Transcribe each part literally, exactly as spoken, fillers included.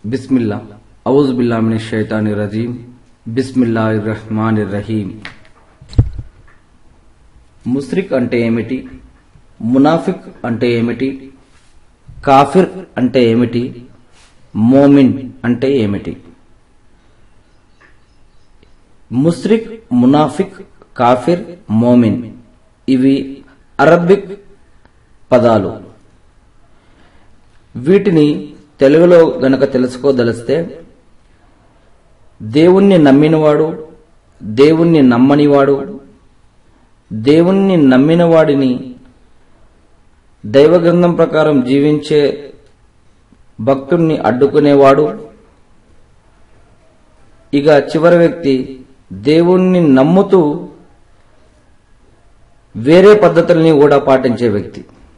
బిస్మిల్లా ఔజు బిల్లాహి మినష్ షైతానిర్ రజీం బిస్మిల్లాహిర్ రహ్మానిర్ రహీం. ముష్రిక్ అంటే ఏమిటి? మునాఫిక్ అంటే ఏమిటి? కాఫిర్ అంటే ఏమిటి? మోమిన్ అంటే ఏమిటి? ముష్రిక్, మునాఫిక్, కాఫిర్, మోమిన్ ఇవి అరబిక్ పదాలు. వీటిని తెలుగులో గనక తెలుసుకోదలిస్తే దేవుణ్ణి నమ్మినవాడు, దేవుణ్ణి నమ్మనివాడు, దేవుణ్ణి నమ్మిన వాడిని దైవగ్రంథం ప్రకారం జీవించే భక్తుణ్ణి అడ్డుకునేవాడు, ఇక చివరి వ్యక్తి దేవుణ్ణి నమ్ముతూ వేరే పద్ధతుల్ని కూడా పాటించే వ్యక్తి.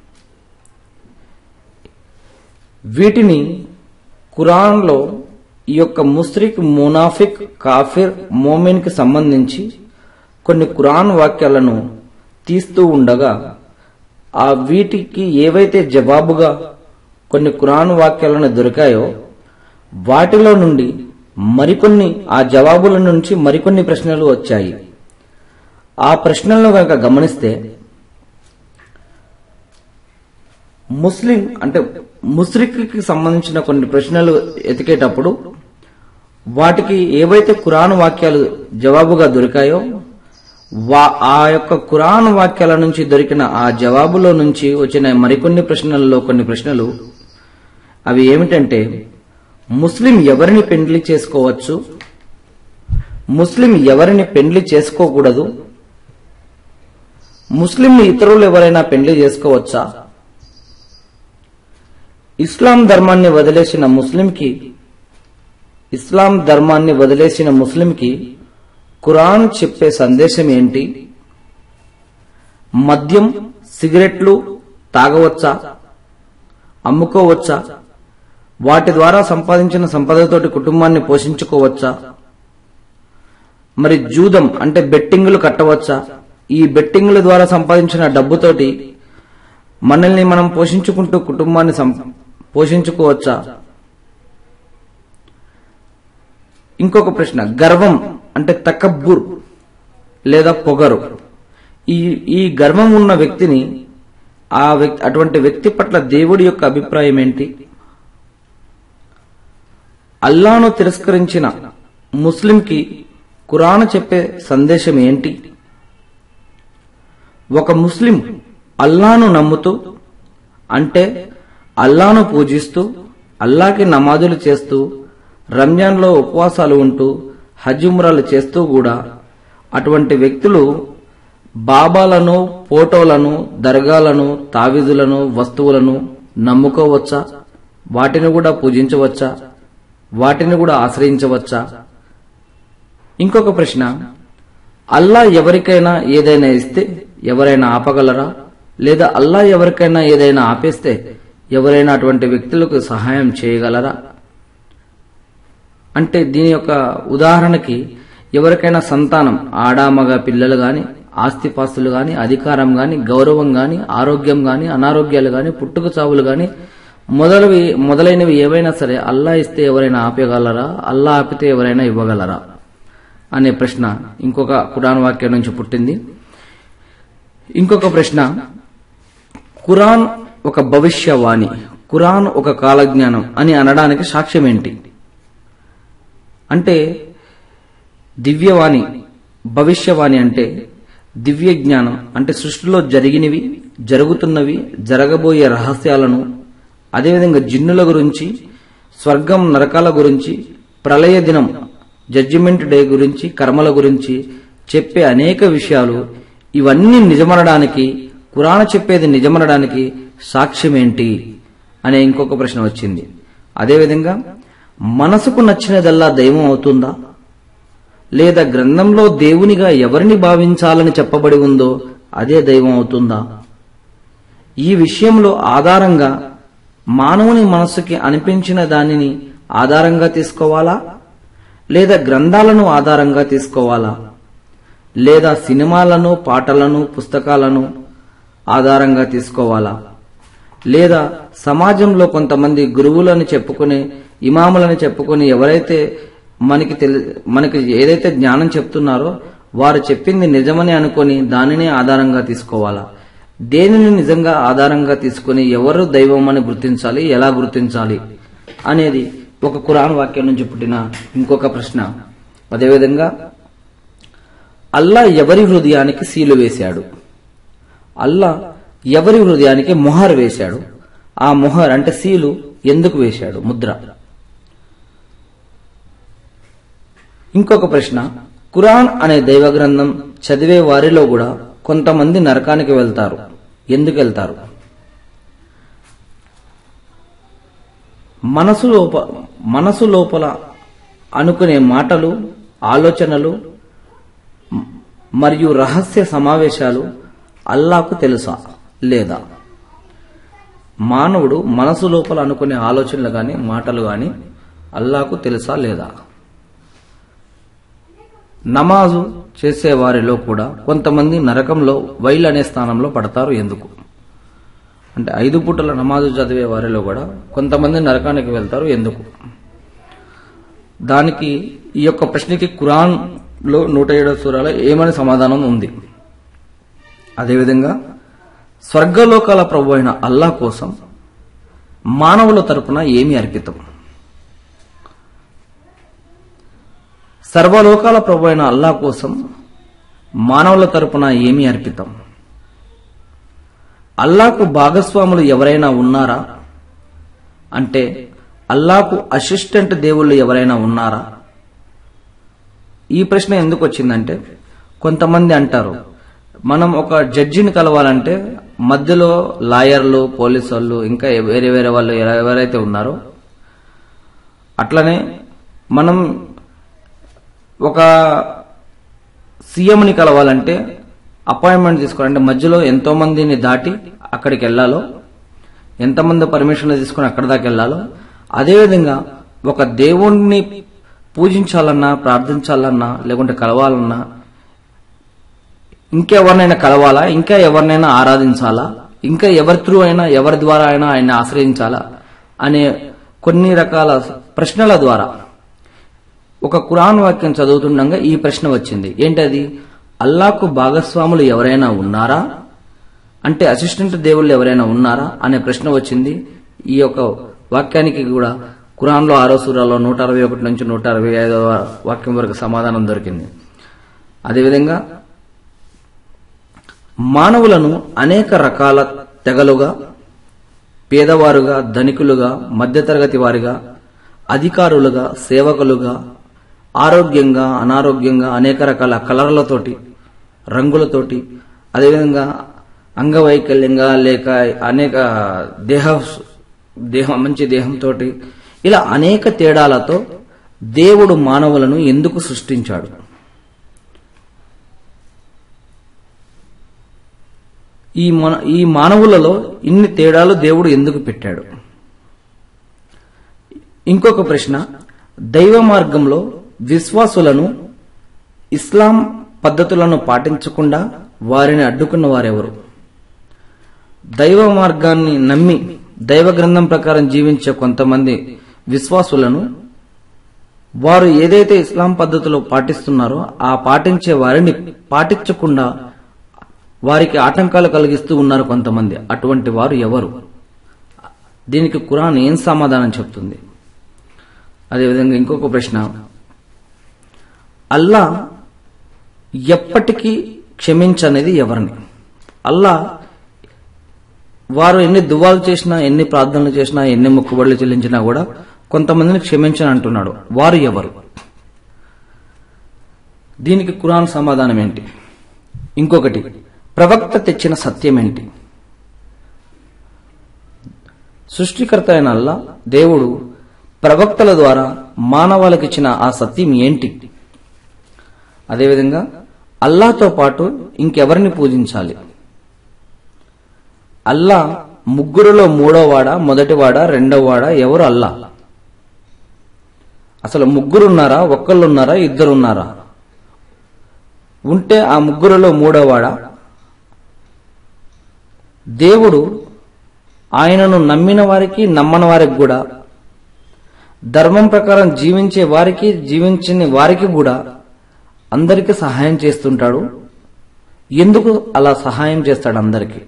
వీటిని ఖురాన్లో ఈ యొక్క ముష్రిక్, మునాఫిక్, కాఫిర్, మోమిన్ కి సంబంధించి కొన్ని ఖురాన్ వాక్యాలను తీస్తూ ఉండగా ఆ వీటికి ఏవైతే జవాబుగా కొన్ని ఖురాన్ వాక్యాలను దొరికాయో వాటిలో నుండి మరికొన్ని, ఆ జవాబుల నుంచి మరికొన్ని ప్రశ్నలు వచ్చాయి. ఆ ప్రశ్నలను కనుక గమనిస్తే ముస్లిం అంటే ముష్రిక్ కి సంబంధించిన కొన్ని ప్రశ్నలు ఎతికేటప్పుడు వాటికి ఏవైతే ఖురాన్ వాక్యాలు జవాబుగా దొరికాయో ఆ యొక్క ఖురాన్ వాక్యాల నుంచి దొరికిన ఆ జవాబులో నుంచి వచ్చిన మరికొన్ని ప్రశ్నలలో కొన్ని ప్రశ్నలు అవి ఏమిటంటే, ముస్లిం ఎవరిని పెండ్లి చేసుకోవచ్చు, ముస్లిం ఎవరిని పెండ్లి చేసుకోకూడదు, ముస్లింని ఇతరులు ఎవరైనా పెండ్లి చేసుకోవచ్చా, ఇస్లాం ధర్మాన్ని వదిలేసిన ముస్లింకి ఇస్లాం ధర్మాన్ని వదిలేసిన ముస్లింకి ఖురాన్ చెప్పే సందేశం ఏంటి, మద్యం, సిగరెట్లు తాగవచ్చా, అమ్ముకోవచ్చా, వాటి ద్వారా సంపాదించిన సంపదతోటి కుటుంబాన్ని పోషించుకోవచ్చా, మరి జూదం అంటే బెట్టింగులు కట్టవచ్చా, ఈ బెట్టింగుల ద్వారా సంపాదించిన డబ్బుతోటి మనల్ని మనం పోషించుకుంటూ కుటుంబాన్ని పోషించుకోవచ్చా. ఇంకొక ప్రశ్న, గర్వం అంటే తకబ్బుర్ లేదా పొగరు, ఈ ఈ గర్వం ఉన్న వ్యక్తిని ఆ వ్యక్తి అటువంటి వ్యక్తి పట్ల దేవుడి యొక్క అభిప్రాయం ఏంటి, అల్లాను తిరస్కరించిన ముస్లింకి ఖురాన్ చెప్పే సందేశం ఏంటి, ఒక ముస్లిం అల్లాను నమ్ముతూ అంటే అల్లాను పూజిస్తూ అల్లాకి నమాజులు చేస్తూ రంజాన్లో ఉపవాసాలు ఉంటూ హజ్ ఉమ్రాలు చేస్తూ కూడా అటువంటి వ్యక్తులు బాబాలను, ఫోటోలను, దర్గాలను, తావీదులను, వస్తువులను నమ్ముకోవచ్చా, వాటిని కూడా పూజించవచ్చా, వాటిని కూడా ఆశ్రయించవచ్చా. ఇంకొక ప్రశ్న, అల్లా ఎవరికైనా ఏదైనా ఇస్తే ఎవరైనా ఆపగలరా, లేదా అల్లా ఎవరికైనా ఏదైనా ఆపేస్తే ఎవరైనా అటువంటి వ్యక్తులకు సహాయం చేయగలరా. అంటే దీని యొక్క ఉదాహరణకి ఎవరికైనా సంతానం, ఆడామగ పిల్లలు గాని, ఆస్తిపాస్తులు గాని, అధికారం గాని, గౌరవం గాని, ఆరోగ్యం గాని, అనారోగ్యాలు గాని, పుట్టుక చావులు గాని మొదలవి మొదలైనవి ఏవైనా సరే అల్లా ఇస్తే ఎవరైనా ఆపగలరా, అల్లా ఆపితే ఎవరైనా ఇవ్వగలరా అనే ప్రశ్న ఇంకొక ఖురాన్ వాక్యం నుంచి పుట్టింది. ఇంకొక ప్రశ్న, ఖురాన్ ఒక భవిష్యవాణి, ఖురాన్ ఒక కాలజ్ఞానం అని అనడానికి సాక్ష్యం ఏంటి. అంటే దివ్యవాణి, భవిష్యవాణి అంటే దివ్య జ్ఞానం, అంటే సృష్టిలో జరిగినవి, జరుగుతున్నవి, జరగబోయే రహస్యాలను, అదేవిధంగా జిన్నుల గురించి, స్వర్గం నరకాల గురించి, ప్రళయ దినం జడ్జిమెంట్ డే గురించి, కర్మల గురించి చెప్పే అనేక విషయాలు. ఇవన్నీ నిజమనడానికి, ఖురాన్ చెప్పేది నిజమనడానికి సాక్ష్యం ఏంటి అనే ఇంకొక ప్రశ్న వచ్చింది. అదేవిధంగా మనసుకు నచ్చినదల్లా దైవం అవుతుందా, లేదా గ్రంథంలో దేవునిగా ఎవరిని భావించాలని చెప్పబడి ఉందో అదే దైవం అవుతుందా. ఈ విషయంలో ఆధారంగా మానవుని మనస్సుకి అనిపించిన దానిని ఆధారంగా తీసుకోవాలా, లేదా గ్రంథాలను ఆధారంగా తీసుకోవాలా, లేదా సినిమాలను, పాటలను, పుస్తకాలను ఆధారంగా తీసుకోవాలా, లేదా సమాజంలో కొంతమంది గురువులని చెప్పుకునే ఇమాములని చెప్పుకొని ఎవరైతే మనకి తెలి మనకి ఏదైతే జ్ఞానం చెప్తున్నారో వారు చెప్పింది నిజమని అనుకొని దానినే ఆధారంగా తీసుకోవాలా? దేనిని నిజంగా ఆధారంగా తీసుకుని ఎవరు దైవం అని గుర్తించాలి, ఎలా గుర్తించాలి అనేది ఒక ఖురాన్ వాక్యం నుంచి పుట్టిన ఇంకొక ప్రశ్న. అదేవిధంగా అల్లా ఎవరి హృదయానికి సీలు వేశాడు? అల్లా ఎవరి హృదయానికి మొహర్ వేశాడు? ఆ మొహర్ అంటే సీలు ఎందుకు వేశాడు? ముద్ర. ఇంకొక ప్రశ్న, ఖురాన్ అనే దైవ గ్రంథం చదివే వారిలో కూడా కొంతమంది నరకానికి వెళ్తారు. ఎందుకు వెళ్తారు? మనసు లోప మనసు లోపల అనుకునే మాటలు, ఆలోచనలు మరియు రహస్య సమావేశాలు అల్లాకు తెలుసా లేదా? మానవుడు మనసు లోపల అనుకునే ఆలోచనలు గాని మాటలు గాని అల్లాకు తెలుసా లేదా? నమాజు చేసే వారిలో కూడా కొంతమంది నరకంలో వైల్ అనే స్థానంలో పడతారు. ఎందుకు? అంటే ఐదు పూటల నమాజు చదివే వారిలో కూడా కొంతమంది నరకానికి వెళ్తారు. ఎందుకు? దానికి ఈ యొక్క ప్రశ్నకి ఖురాన్ లో నూట ఏడవ సూరాలో ఏమని సమాధానం ఉంది. అదేవిధంగా స్వర్గలోకాల ప్రభు అయిన అల్లా కోసం మానవుల తరపున ఏమి అర్పితం? సర్వలోకాల ప్రభు అయిన అల్లా కోసం మానవుల తరపున ఏమి అర్పితం? అల్లాకు భాగస్వాములు ఎవరైనా ఉన్నారా? అంటే అల్లాకు అసిస్టెంట్ దేవుళ్ళు ఎవరైనా ఉన్నారా? ఈ ప్రశ్న ఎందుకు వచ్చిందంటే కొంతమంది అంటారు, మనం ఒక జడ్జిని కలవాలంటే మధ్యలో లాయర్లు, పోలీసు వాళ్ళు, ఇంకా వేరే వేరే వాళ్ళు ఎవరైతే ఉన్నారో అట్లనే మనం ఒక సీఎంని కలవాలంటే అపాయింట్మెంట్ తీసుకోవాలంటే మధ్యలో ఎంతో మందిని దాటి అక్కడికి వెళ్లాలో, ఎంతమంది పర్మిషన్ తీసుకుని అక్కడి దాకా వెళ్లాలో, అదేవిధంగా ఒక దేవుణ్ణి పూజించాలన్నా, ప్రార్థించాలన్నా, లేకుంటే కలవాలన్నా, ఇంకెవరినైనా కలవాలా, ఇంకా ఎవరినైనా ఆరాధించాలా, ఇంకా ఎవరి త్రూ అయినా ఎవరి ద్వారా అయినా ఆయన ఆశ్రయించాలా అనే కొన్ని రకాల ప్రశ్నల ద్వారా ఒక ఖురాన్ వాక్యం చదువుతుండగా ఈ ప్రశ్న వచ్చింది. ఏంటది? అల్లాకు భాగస్వాములు ఎవరైనా ఉన్నారా? అంటే అసిస్టెంట్ దేవుళ్ళు ఎవరైనా ఉన్నారా అనే ప్రశ్న వచ్చింది. ఈ యొక్క వాక్యానికి కూడా ఖురాన్లో ఆరో సూరాలో నూట అరవై ఒకటి నుంచి నూట అరవై ఐదవ వాక్యం వరకు సమాధానం దొరికింది. అదేవిధంగా మానవులను అనేక రకాల తెగలుగా, పేదవారుగా, ధనికులుగా, మధ్యతరగతి వారిగా, అధికారులుగా, సేవకులుగా, ఆరోగ్యంగా, అనారోగ్యంగా, అనేక రకాల కలర్లతోటి, రంగులతోటి, అదేవిధంగా అంగవైకల్యంగా లేక అనేక దేహ దేహం మంచి దేహంతో ఇలా అనేక తేడాలతో దేవుడు మానవులను ఎందుకు సృష్టించాడు? ఈ మన ఈ మానవులలో ఇన్ని తేడాలు దేవుడు ఎందుకు పెట్టాడు? ఇంకొక ప్రశ్న, దైవ మార్గంలో విశ్వాసులను ఇస్లాం పద్ధతులను పాటించకుండా వారిని అడ్డుకున్న వారెవరు? దైవ మార్గాన్ని నమ్మి దైవ గ్రంథం ప్రకారం జీవించే కొంతమంది విశ్వాసులను వారు ఏదైతే ఇస్లాం పద్ధతిలో పాటిస్తున్నారో ఆ పాటించే వారిని పాటించకుండా వారికి ఆటంకాలు కలిగిస్తూ ఉన్నారు కొంతమంది. అటువంటి వారు ఎవరు? దీనికి ఖురాన్ ఏం సమాధానం చెప్తుంది? అదేవిధంగా ఇంకొక ప్రశ్న, అల్లా ఎప్పటికీ క్షమించనేది ఎవరిని? అల్లా వారు ఎన్ని దువాలు చేసినా, ఎన్ని ప్రార్థనలు చేసినా, ఎన్ని మొక్కుబడులు చెల్లించినా కూడా కొంతమందిని క్షమించని అంటున్నాడు. వారు ఎవరు? దీనికి ఖురాన్ సమాధానం ఏంటి? ఇంకొకటి, ప్రవక్త తెచ్చిన సత్యం ఏంటి? సృష్టికర్త అయిన అల్లా దేవుడు ప్రవక్తల ద్వారా మానవాళికిచ్చిన ఆ సత్యం ఏంటి? అదేవిధంగా అల్లాతో పాటు ఇంకెవరిని పూజించాలి? అల్లా ముగ్గురులో మూడోవాడా, మొదటివాడా, రెండోవాడా? ఎవరు అల్లా? అసలు ముగ్గురున్నారా, ఒక్కళ్ళున్నారా, ఇద్దరున్నారా? ఉంటే ఆ ముగ్గురులో మూడోవాడా? దేవుడు ఆయనను నమ్మిన వారికి, నమ్మని వారికి కూడా ధర్మం ప్రకారం జీవించే వారికి జీవించని వారికి కూడా అందరికీ సహాయం చేస్తుంటాడు. ఎందుకు అలా సహాయం చేస్తాడు అందరికీ?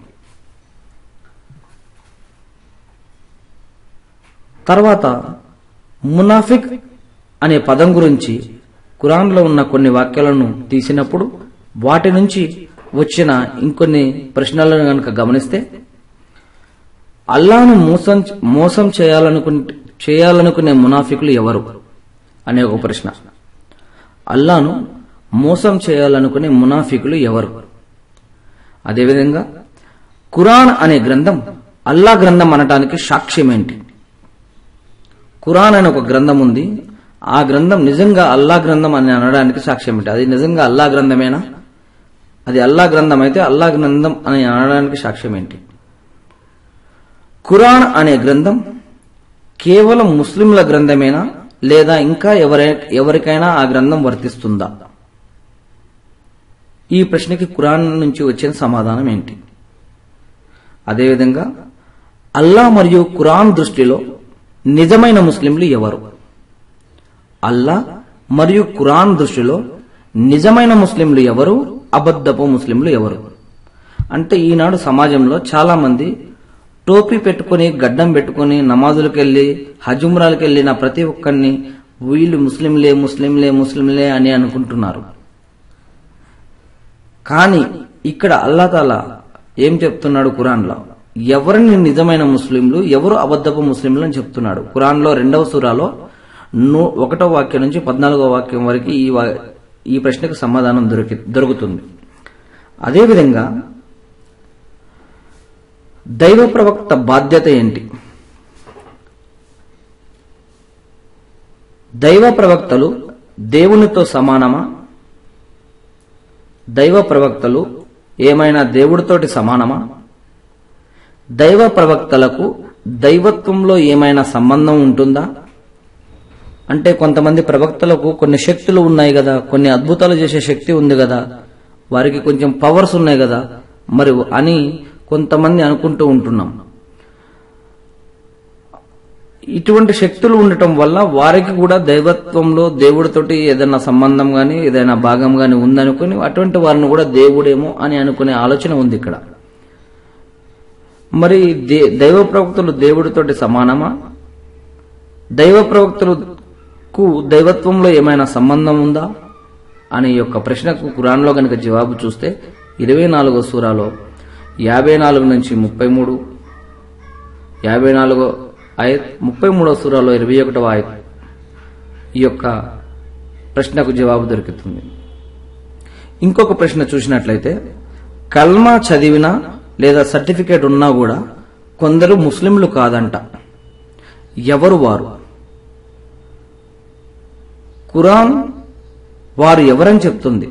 తర్వాత మునాఫిక్ అనే పదం గురించి ఖురాన్లో ఉన్న కొన్ని వాక్యాలను తీసినప్పుడు వాటి నుంచి వచ్చిన ఇంకొన్ని ప్రశ్నలను గనక గమనిస్తే, అల్లాను మోసం మోసం చేయాలనుకు చేయాలనుకునే మునాఫికులు ఎవరు అనే ఒక ప్రశ్న. అల్లాను మోసం చేయాలనుకునే మునాఫికులు ఎవరు? అదేవిధంగా ఖురాన్ అనే గ్రంథం అల్లా గ్రంథం అనటానికి సాక్ష్యం ఏంటి? ఖురాన్ అనే ఒక గ్రంథం ఉంది, ఆ గ్రంథం నిజంగా అల్లా గ్రంథం అని అనడానికి సాక్ష్యం ఏంటి? అది నిజంగా అల్లా గ్రంథమేనా? అది అల్లా గ్రంథం అయితే అల్లా గ్రంథం అని అనడానికి సాక్ష్యం ఏంటి? ఖురాన్ అనే గ్రంథం కేవలం ముస్లింల గ్రంథమేనా, లేదా ఇంకా ఎవరై ఎవరికైనా ఆ గ్రంథం వర్తిస్తుందా? ఈ ప్రశ్నకి ఖురాన్ నుంచి వచ్చిన సమాధానం ఏంటి? అదేవిధంగా అల్లా మరియు ఖురాన్ దృష్టిలో నిజమైన ముస్లింలు ఎవరు? అల్లా మరియు ఖురాన్ దృష్టిలో నిజమైన ముస్లింలు ఎవరు, అబద్ధపు ముస్లింలు ఎవరు? అంటే ఈనాడు సమాజంలో చాలా మంది టోపీ పెట్టుకుని గడ్డం పెట్టుకుని నమాజులకు వెళ్లి హజుమ్రాలకు వెళ్లిన ప్రతి ఒక్కరిని వీళ్ళు ముస్లింలే ముస్లింలే ముస్లింలే అని అనుకుంటున్నారు. కానీ ఇక్కడ అల్లా తాలా ఏం చెప్తున్నాడు ఖురాన్లో? ఎవరిని నిజమైన ముస్లింలు, ఎవరు అబద్ధపు ముస్లింలు అని చెప్తున్నాడు. ఖురాన్లో రెండవ సూరాలో ఒకటో వాక్యం నుంచి పద్నాలుగో వాక్యం వరకు ఈ ఈ ప్రశ్నకు సమాధానం దొరికి దొరుకుతుంది. అదేవిధంగా దైవ ప్రవక్త బాధ్యత ఏంటి? దైవ ప్రవక్తలు దేవునితో సమానమా? దైవ ప్రవక్తలు ఏమైనా దేవుడితోటి సమానమా? దైవ ప్రవక్తలకు దైవత్వంలో ఏమైనా సంబంధం ఉంటుందా? అంటే కొంతమంది ప్రవక్తలకు కొన్ని శక్తులు ఉన్నాయి కదా, కొన్ని అద్భుతాలు చేసే శక్తి ఉంది కదా, వారికి కొంచెం పవర్స్ ఉన్నాయి కదా మరి అని కొంతమంది అనుకుంటూ ఉంటున్నాం. ఇటువంటి శక్తులు ఉండటం వల్ల వారికి కూడా దైవత్వంలో దేవుడితోటి ఏదైనా సంబంధం గాని ఏదైనా భాగం గాని ఉందనుకుని అటువంటి వారిని కూడా దేవుడేమో అని అనుకునే ఆలోచన ఉంది ఇక్కడ. మరి దైవ ప్రవక్తలు దేవుడితోటి సమానమా? దైవ ప్రవక్తలకు దైవత్వంలో ఏమైనా సంబంధం ఉందా అనే యొక్క ప్రశ్నకు ఖురాన్లో గనక జవాబు చూస్తే ఇరవై నాలుగో సూరాలో యాభై నాలుగు నుంచి ముప్పై మూడు యాభై నాలుగో ఆయత్, ముప్పై మూడో సూరాలో ఇరవై ఒకటవ ఆయత్ ఈ యొక్క ప్రశ్నకు జవాబు దొరుకుతుంది. ఇంకొక ప్రశ్న చూసినట్లయితే, కల్మా చదివినా లేదా సర్టిఫికేట్ ఉన్నా కూడా కొందరు ముస్లింలు కాదంట. ఎవరు వారు? ఖురాన్ వారు ఎవరని చెప్తుంది?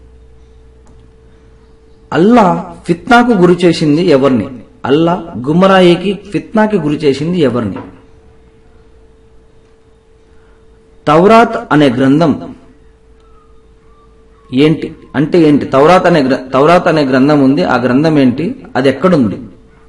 అల్లా ఫిత్నాకు గురి చేసింది ఎవరిని? అల్లా గుమరాయికి ఫిత్నాకి గురి చేసింది ఎవరిని? తౌరాత్ అనే గ్రంథం ఏంటి అంటే ఏంటి? తౌరాత్ అనే తౌరాత్ అనే గ్రంథం ఉంది, ఆ గ్రంథం ఏంటి? అది ఎక్కడుంది?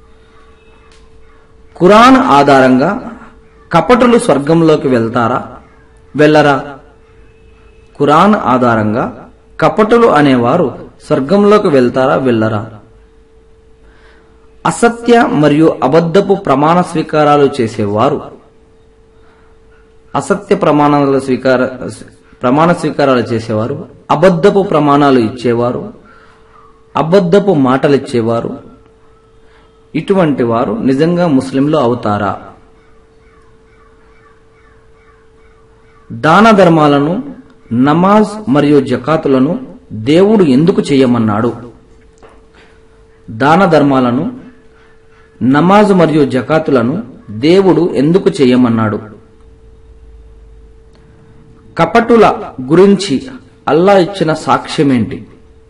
ఖురాన్ ఆధారంగా కపటులు స్వర్గంలోకి వెళ్తారా వెళ్ళరా? ఖురాన్ ఆధారంగా కపటులు అనేవారు స్వర్గంలోకి వెళ్తారా వెళ్ళరా? అసత్య మరియు అబద్ధపు ప్రమాణ స్వీకారాలు చేసేవారు, అసత్య ప్రమాణాల స్వీకార ప్రమాణ స్వీకారాలు చేసేవారు, అబద్ధపు ప్రమాణాలు ఇచ్చేవారు, అబద్ధపు మాటలు ఇచ్చేవారు, ఇటువంటి వారు నిజంగా ముస్లింలు అవుతారా? దాన ధర్మాలను, నమాజ్ మరియు జకాతులను దేవుడు ఎందుకు చేయమన్నాడు? దాన ధర్మాలను, నమాజ్ మరియు జకాతులను దేవుడు ఎందుకు చేయమన్నాడు? కపటుల గురించి అల్లా ఇచ్చిన సాక్ష్యమేంటి?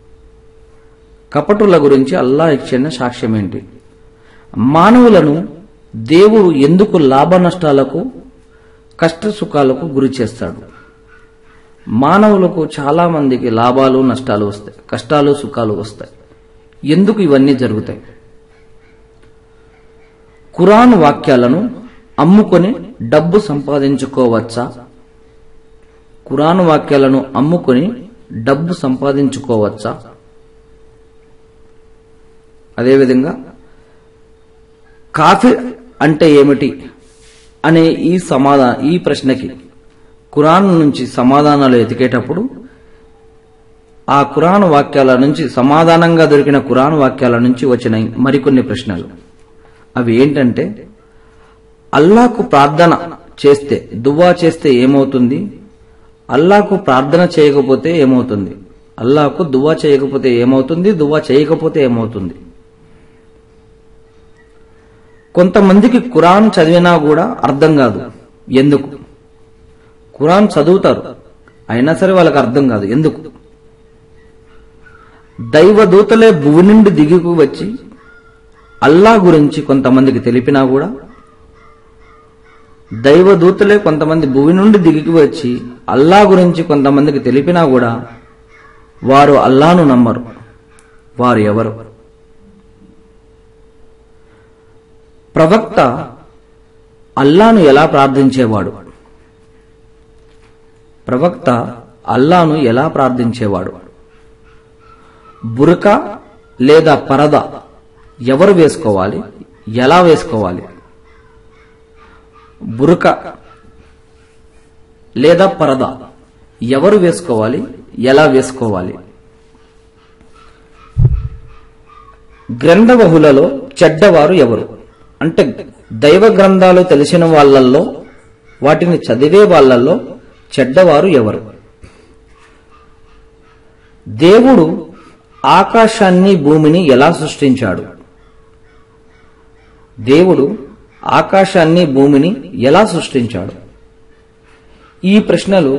కపటుల గురించి అల్లా ఇచ్చిన సాక్ష్యమేంటి? మానవులను దేవుడు ఎందుకు లాభ నష్టాలకు, కష్ట సుఖాలకు గురి చేస్తాడు? మానవులకు చాలా మందికి లాభాలు నష్టాలు వస్తాయి, కష్టాలు సుఖాలు వస్తాయి. ఎందుకు ఇవన్నీ జరుగుతాయి? ఖురాన్ వాక్యాలను అమ్ముకొని డబ్బు సంపాదించుకోవచ్చా? ఖురాన్ వాక్యాలను అమ్ముకొని డబ్బు సంపాదించుకోవచ్చా? అదేవిధంగా కాఫిర్ అంటే ఏమిటి అనే ఈ సమాధాన ఈ ప్రశ్నకి ఖురాన్ నుంచి సమాధానాలు ఎతికేటప్పుడు ఆ ఖురాన్ వాక్యాల నుంచి సమాధానంగా దొరికిన ఖురాన్ వాక్యాల నుంచి వచ్చిన మరికొన్ని ప్రశ్నలు. అవి ఏంటంటే, అల్లాహకు ప్రార్థన చేస్తే దువా చేస్తే ఏమవుతుంది? అల్లాహకు ప్రార్థన చేయకపోతే ఏమవుతుంది? అల్లాహకు దువా చేయకపోతే ఏమవుతుంది? దువా చేయకపోతే ఏమవుతుంది? కొంతమందికి ఖురాన్ చదివినా కూడా అర్థం కాదు. ఎందుకు? ఖురాన్ చదువుతారు, అయినా సరే వాళ్ళకి అర్థం కాదు. ఎందుకు? దైవదూతలే భూమి నుండి దిగుకు వచ్చి అల్లా గురించి కొంతమందికి తెలిపినా కూడా, దైవదూతలే కొంతమంది భూమి నుండి దిగికి వచ్చి అల్లా గురించి కొంతమందికి తెలిపినా కూడా వారు అల్లాను నమ్మరు. వారు ఎవరు? ప్రవక్త అల్లాను ఎలా ప్రార్థించేవాడు? ప్రవక్త అల్లాను ఎలా ప్రార్థించేవాడు? బురకా లేదా పరదా ఎవరు వేసుకోవాలి? ఎలా వేసుకోవాలి? బురకా లేదా పరదా ఎవరు వేసుకోవాలి? ఎలా వేసుకోవాలి? గ్రంథవహులలో చెడ్డవారు ఎవరు? అంటే దైవ గ్రంథాలు తెలిసిన వాళ్ళల్లో, వాటిని చదివే వాళ్ళల్లో చెడ్డవారు ఎవరు? దేవుడు ఆకాశాన్ని భూమిని ఎలా సృష్టించాడు? దేవుడు ఆకాశాన్ని భూమిని ఎలా సృష్టించాడు? ఈ ప్రశ్నలు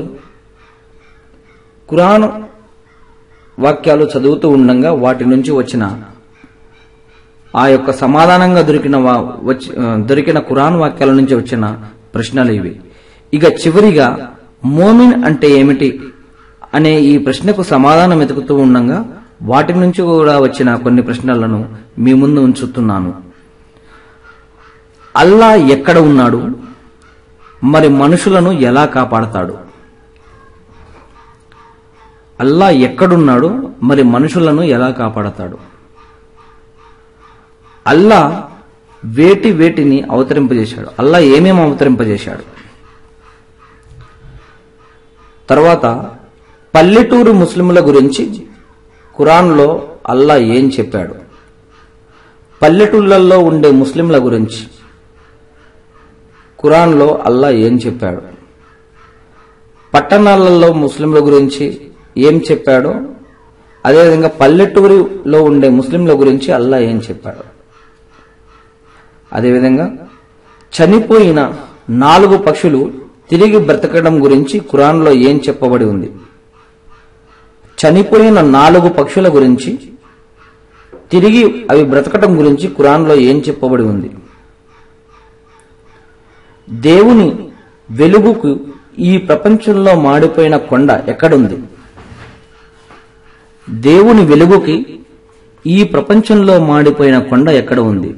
ఖురాన్ వాక్యాలు చదువుతూ ఉండగా వాటి నుంచి వచ్చిన ఆ యొక్క సమాధానంగా దొరికిన దొరికిన ఖురాన్ వాక్యాల నుంచి వచ్చిన ప్రశ్నలు ఇవి. ఇక చివరిగా మోమిన్ అంటే ఏమిటి అనే ఈ ప్రశ్నకు సమాధానం వెతుకుతూ ఉండగా వాటి నుంచి కూడా వచ్చిన కొన్ని ప్రశ్నలను మీ ముందు ఉంచుతున్నాను. అల్లా ఎక్కడ ఉన్నాడు? మరి మనుషులను ఎలా కాపాడతాడు? అల్లా ఎక్కడున్నాడు? మరి మనుషులను ఎలా కాపాడతాడు? అల్లా వేటి వేటిని అవతరింపజేశాడు? అల్లా ఏమేమి అవతరింపజేశాడు? తర్వాత పల్లెటూరు ముస్లింల గురించి ఖురాన్లో అల్లా ఏం చెప్పాడు? పల్లెటూళ్ళల్లో ఉండే ముస్లింల గురించి ఖురాన్లో అల్లా ఏం చెప్పాడు? పట్టణాలలో ముస్లింల గురించి ఏం చెప్పాడో అదేవిధంగా పల్లెటూరులో ఉండే ముస్లింల గురించి అల్లా ఏం చెప్పాడు? అదేవిధంగా చనిపోయిన నాలుగు పక్షులు తిరిగి బ్రతకడం గురించి ఖురాన్లో ఏం చెప్పబడి ఉంది? చనిపోయిన నాలుగు పక్షుల గురించి తిరిగి అవి బ్రతకటం గురించి ఖురాన్లో ఏం చెప్పబడి ఉంది? దేవుని వెలుగుకు ఈ ప్రపంచంలో మాడిపోయిన కొండ ఎక్కడుంది? దేవుని వెలుగుకి ఈ ప్రపంచంలో మాడిపోయిన కొండ ఎక్కడ ఉంది?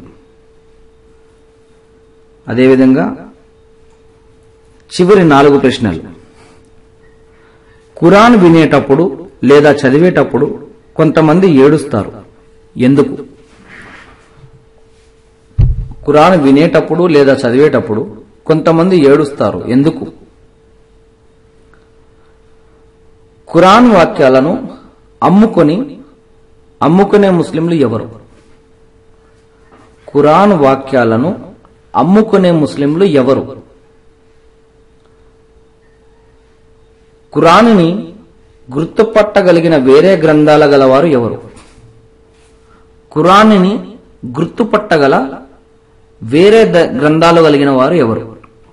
అదేవిధంగా చివరి నాలుగు ప్రశ్నలు. ఖురాన్ వినేటప్పుడు లేదా చదివేటప్పుడు కొంతమంది ఏడుస్తారు. ఎందుకు? ఖురాన్ వినేటప్పుడు లేదా చదివేటప్పుడు కొంతమంది ఏడుస్తారు. ఎందుకు? ఖురాన్ వాక్యాలను అమ్ముకొని అమ్ముకునే ముస్లింలు ఎవరు? ఖురాన్ వాక్యాలను అమ్ముకునే ముస్లింలు ఎవరు? ఖురాన్ని గుర్తుపట్టగలిగిన వేరే గ్రంథాల గలవారు ఎవరు? ఖురాన్ని గుర్తుపట్టగల వేరే గ్రంథాలు కలిగిన వారు ఎవరు?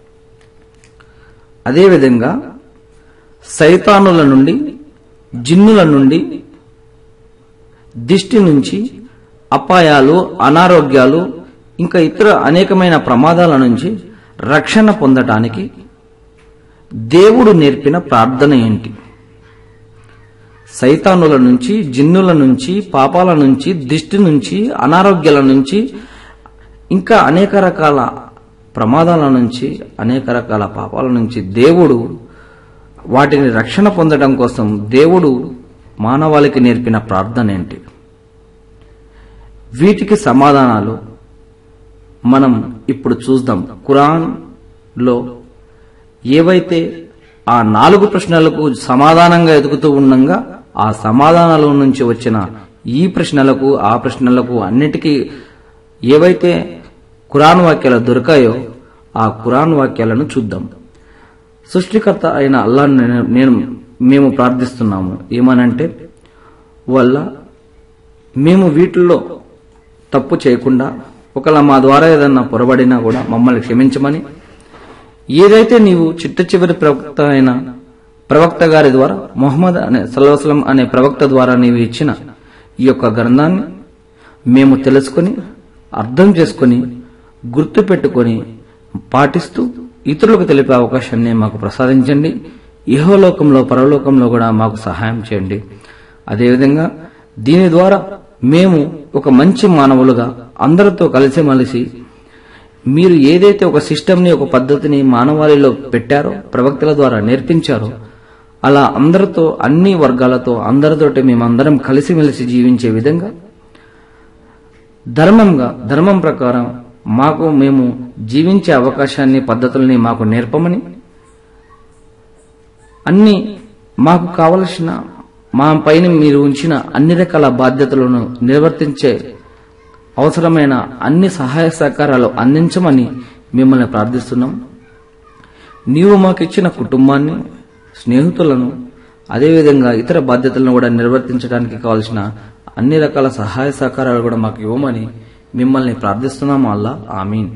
అదేవిధంగా సైతానుల నుండి, జిన్నుల నుండి, దిష్టి నుంచి, అపాయాలు, అనారోగ్యాలు ఇంకా ఇతర అనేకమైన ప్రమాదాల నుంచి రక్షణ పొందటానికి దేవుడు నేర్పిన ప్రార్థన ఏంటి? సైతానుల నుంచి, జిన్నుల నుంచి, పాపాల నుంచి, దిష్టి నుంచి, అనారోగ్యాల నుంచి ఇంకా అనేక రకాల ప్రమాదాల నుంచి, అనేక రకాల పాపాల నుంచి దేవుడు వాటిని రక్షణ పొందడం కోసం దేవుడు మానవాళికి నేర్పిన ప్రార్థన ఏంటి? వీటికి సమాధానాలు మనం ఇప్పుడు చూద్దాం. ఖురాన్లో ఏవైతే ఆ నాలుగు ప్రశ్నలకు సమాధానంగా ఎదుగుతూ ఉండగా ఆ సమాధానాల నుంచి వచ్చిన ఈ ప్రశ్నలకు ఆ ప్రశ్నలకు అన్నిటికీ ఏవైతే ఖురాన్ వాక్యాలు దొరికాయో ఆ ఖురాన్ వాక్యాలను చూద్దాం. సృష్టికర్త అయిన అల్లాహ్ను నేను మేము ప్రార్థిస్తున్నాము. ఏమనంటే, వల్ల మేము వీటిల్లో తప్పు చేయకుండా ఒకవేళ మా ద్వారా ఏదన్నా పొరబడినా కూడా మమ్మల్ని క్షమించమని, ఏదైతే నీవు చిట్ట చివరి ప్రవక్త అయిన ప్రవక్త గారి ద్వారా ముహమ్మద్ అనే సల్లల్లాహు అలైహి వసల్లం అనే ప్రవక్త ద్వారా నీవు ఇచ్చిన ఈ యొక్క గ్రంథాన్ని మేము తెలుసుకొని అర్థం చేసుకొని గుర్తు పెట్టుకొని పాటిస్తూ ఇతరులకు తెలిపే అవకాశాన్ని మాకు ప్రసాదించండి. ఇహలోకంలో పరలోకంలో కూడా మాకు సహాయం చేయండి. అదేవిధంగా దీని ద్వారా మేము ఒక మంచి మానవులుగా అందరితో కలిసిమెలిసి మీరు ఏదైతే ఒక సిస్టమ్ని, ఒక పద్ధతిని మానవాళిలో పెట్టారో, ప్రవక్తల ద్వారా నేర్పించారో, అలా అందరితో, అన్ని వర్గాలతో అందరితోటి మేమందరం కలిసిమెలిసి జీవించే విధంగా ధర్మంగా ధర్మం ప్రకారం మాకు మేము జీవించే అవకాశాన్ని, పద్ధతుల్ని మాకు నేర్పమని, అన్ని మాకు కావలసిన మా పైన మీరు ఉంచిన అన్ని రకాల బాధ్యతలను నిర్వర్తించే అవసరమైన అన్ని సహాయ సహకారాలు అందించమని మిమ్మల్ని ప్రార్థిస్తున్నాం. నీవు మాకిచ్చిన కుటుంబాన్ని, స్నేహితులను, అదేవిధంగా ఇతర బాధ్యతలను కూడా నిర్వర్తించడానికి కావలసిన అన్ని రకాల సహాయ సహకారాలు కూడా మాకు ఇవ్వమని మిమ్మల్ని ప్రార్థిస్తున్నాము. అల్లా ఆమీన్.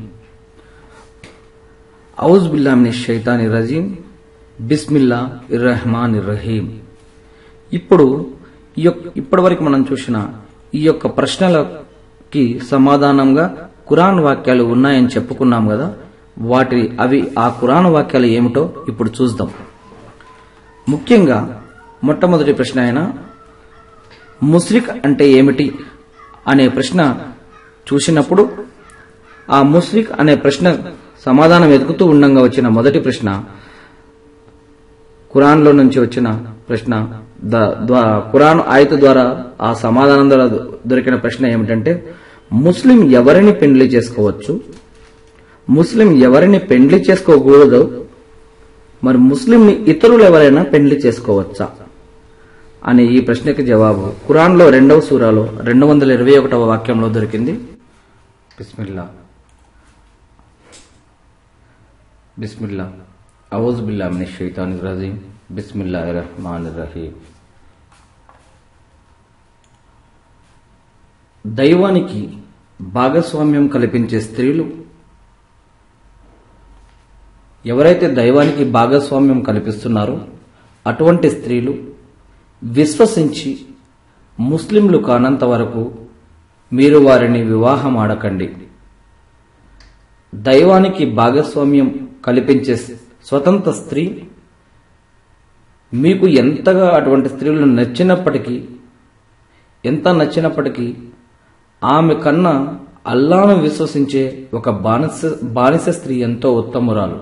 ఔజ్ బిల్లాహి మినష్ షైతానిర్ రజీం. బిస్మిల్లాహిర్ రహ్మానిర్ రహీం. ఇప్పుడు ఇప్పటి వరకు మనం చూసిన ఈ యొక్క ప్రశ్నలకి సమాధానంగా ఖురాన్ వాక్యాలు ఉన్నాయని చెప్పుకున్నాం కదా. వాటి అవి ఆ ఖురాన్ వాక్యాలు ఏమిటో ఇప్పుడు చూద్దాం. ముఖ్యంగా మొట్టమొదటి ప్రశ్న అయిన ముష్రిక్ అంటే ఏమిటి అనే ప్రశ్న చూసినప్పుడు, ఆ ముష్రిక్ అనే ప్రశ్న సమాధానం వెతుకుతూ ఉండగా వచ్చిన మొదటి ప్రశ్న, ఖురాన్లో నుంచి వచ్చిన ప్రశ్న, ఖురాన్ ఆయత ద్వారా ఆ సమాధానం ద్వారా దొరికిన ప్రశ్న ఏమిటంటే, ముస్లిం ఎవరిని పెండ్లి చేసుకోవచ్చు, ముస్లిం ఎవరిని పెండ్లి చేసుకోకూడదు, మరి ముస్లింని ఇతరులు ఎవరైనా పెండ్లి చేసుకోవచ్చా అనే ఈ ప్రశ్నకి జవాబు ఖురాన్లో రెండవ సూరాలో రెండు వందల ఇరవై ఒకటవ వాక్యంలో దొరికింది. బిస్మిల్లా బిస్మిల్లా ఔజ్ బిల్లాహి మినష్ షైతానిర్ రజీం. బిస్మిల్లాహిర్ రహ్మానిర్ రహీం. దైవానికి భాగస్వామ్యం కల్పించే స్త్రీలు, ఎవరైతే దైవానికి భాగస్వామ్యం కల్పిస్తున్నారో అటువంటి స్త్రీలు విశ్వసించి ముస్లింలు కానంత వరకు మీరు వారిని వివాహం ఆడకండి. దైవానికి భాగస్వామ్యం కల్పించే స్వతంత్ర స్త్రీ మీకు ఎంతగా అటువంటి స్త్రీలు నచ్చినప్పటికీ, ఎంత నచ్చినప్పటికీ ఆమె కన్నా అల్లాను విశ్వసించే ఒక బానిస బానిస స్త్రీ ఎంతో ఉత్తమురాలు.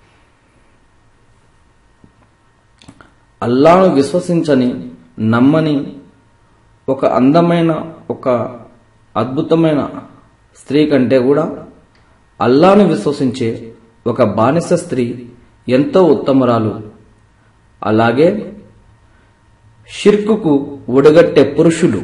అల్లాను విశ్వసించని, నమ్మని ఒక అందమైన, ఒక అద్భుతమైన స్త్రీ కంటే కూడా అల్లాను విశ్వసించే ఒక బానిస స్త్రీ ఎంతో ఉత్తమురాలు. అలాగే షిర్కుకు ఒడగట్టే పురుషులు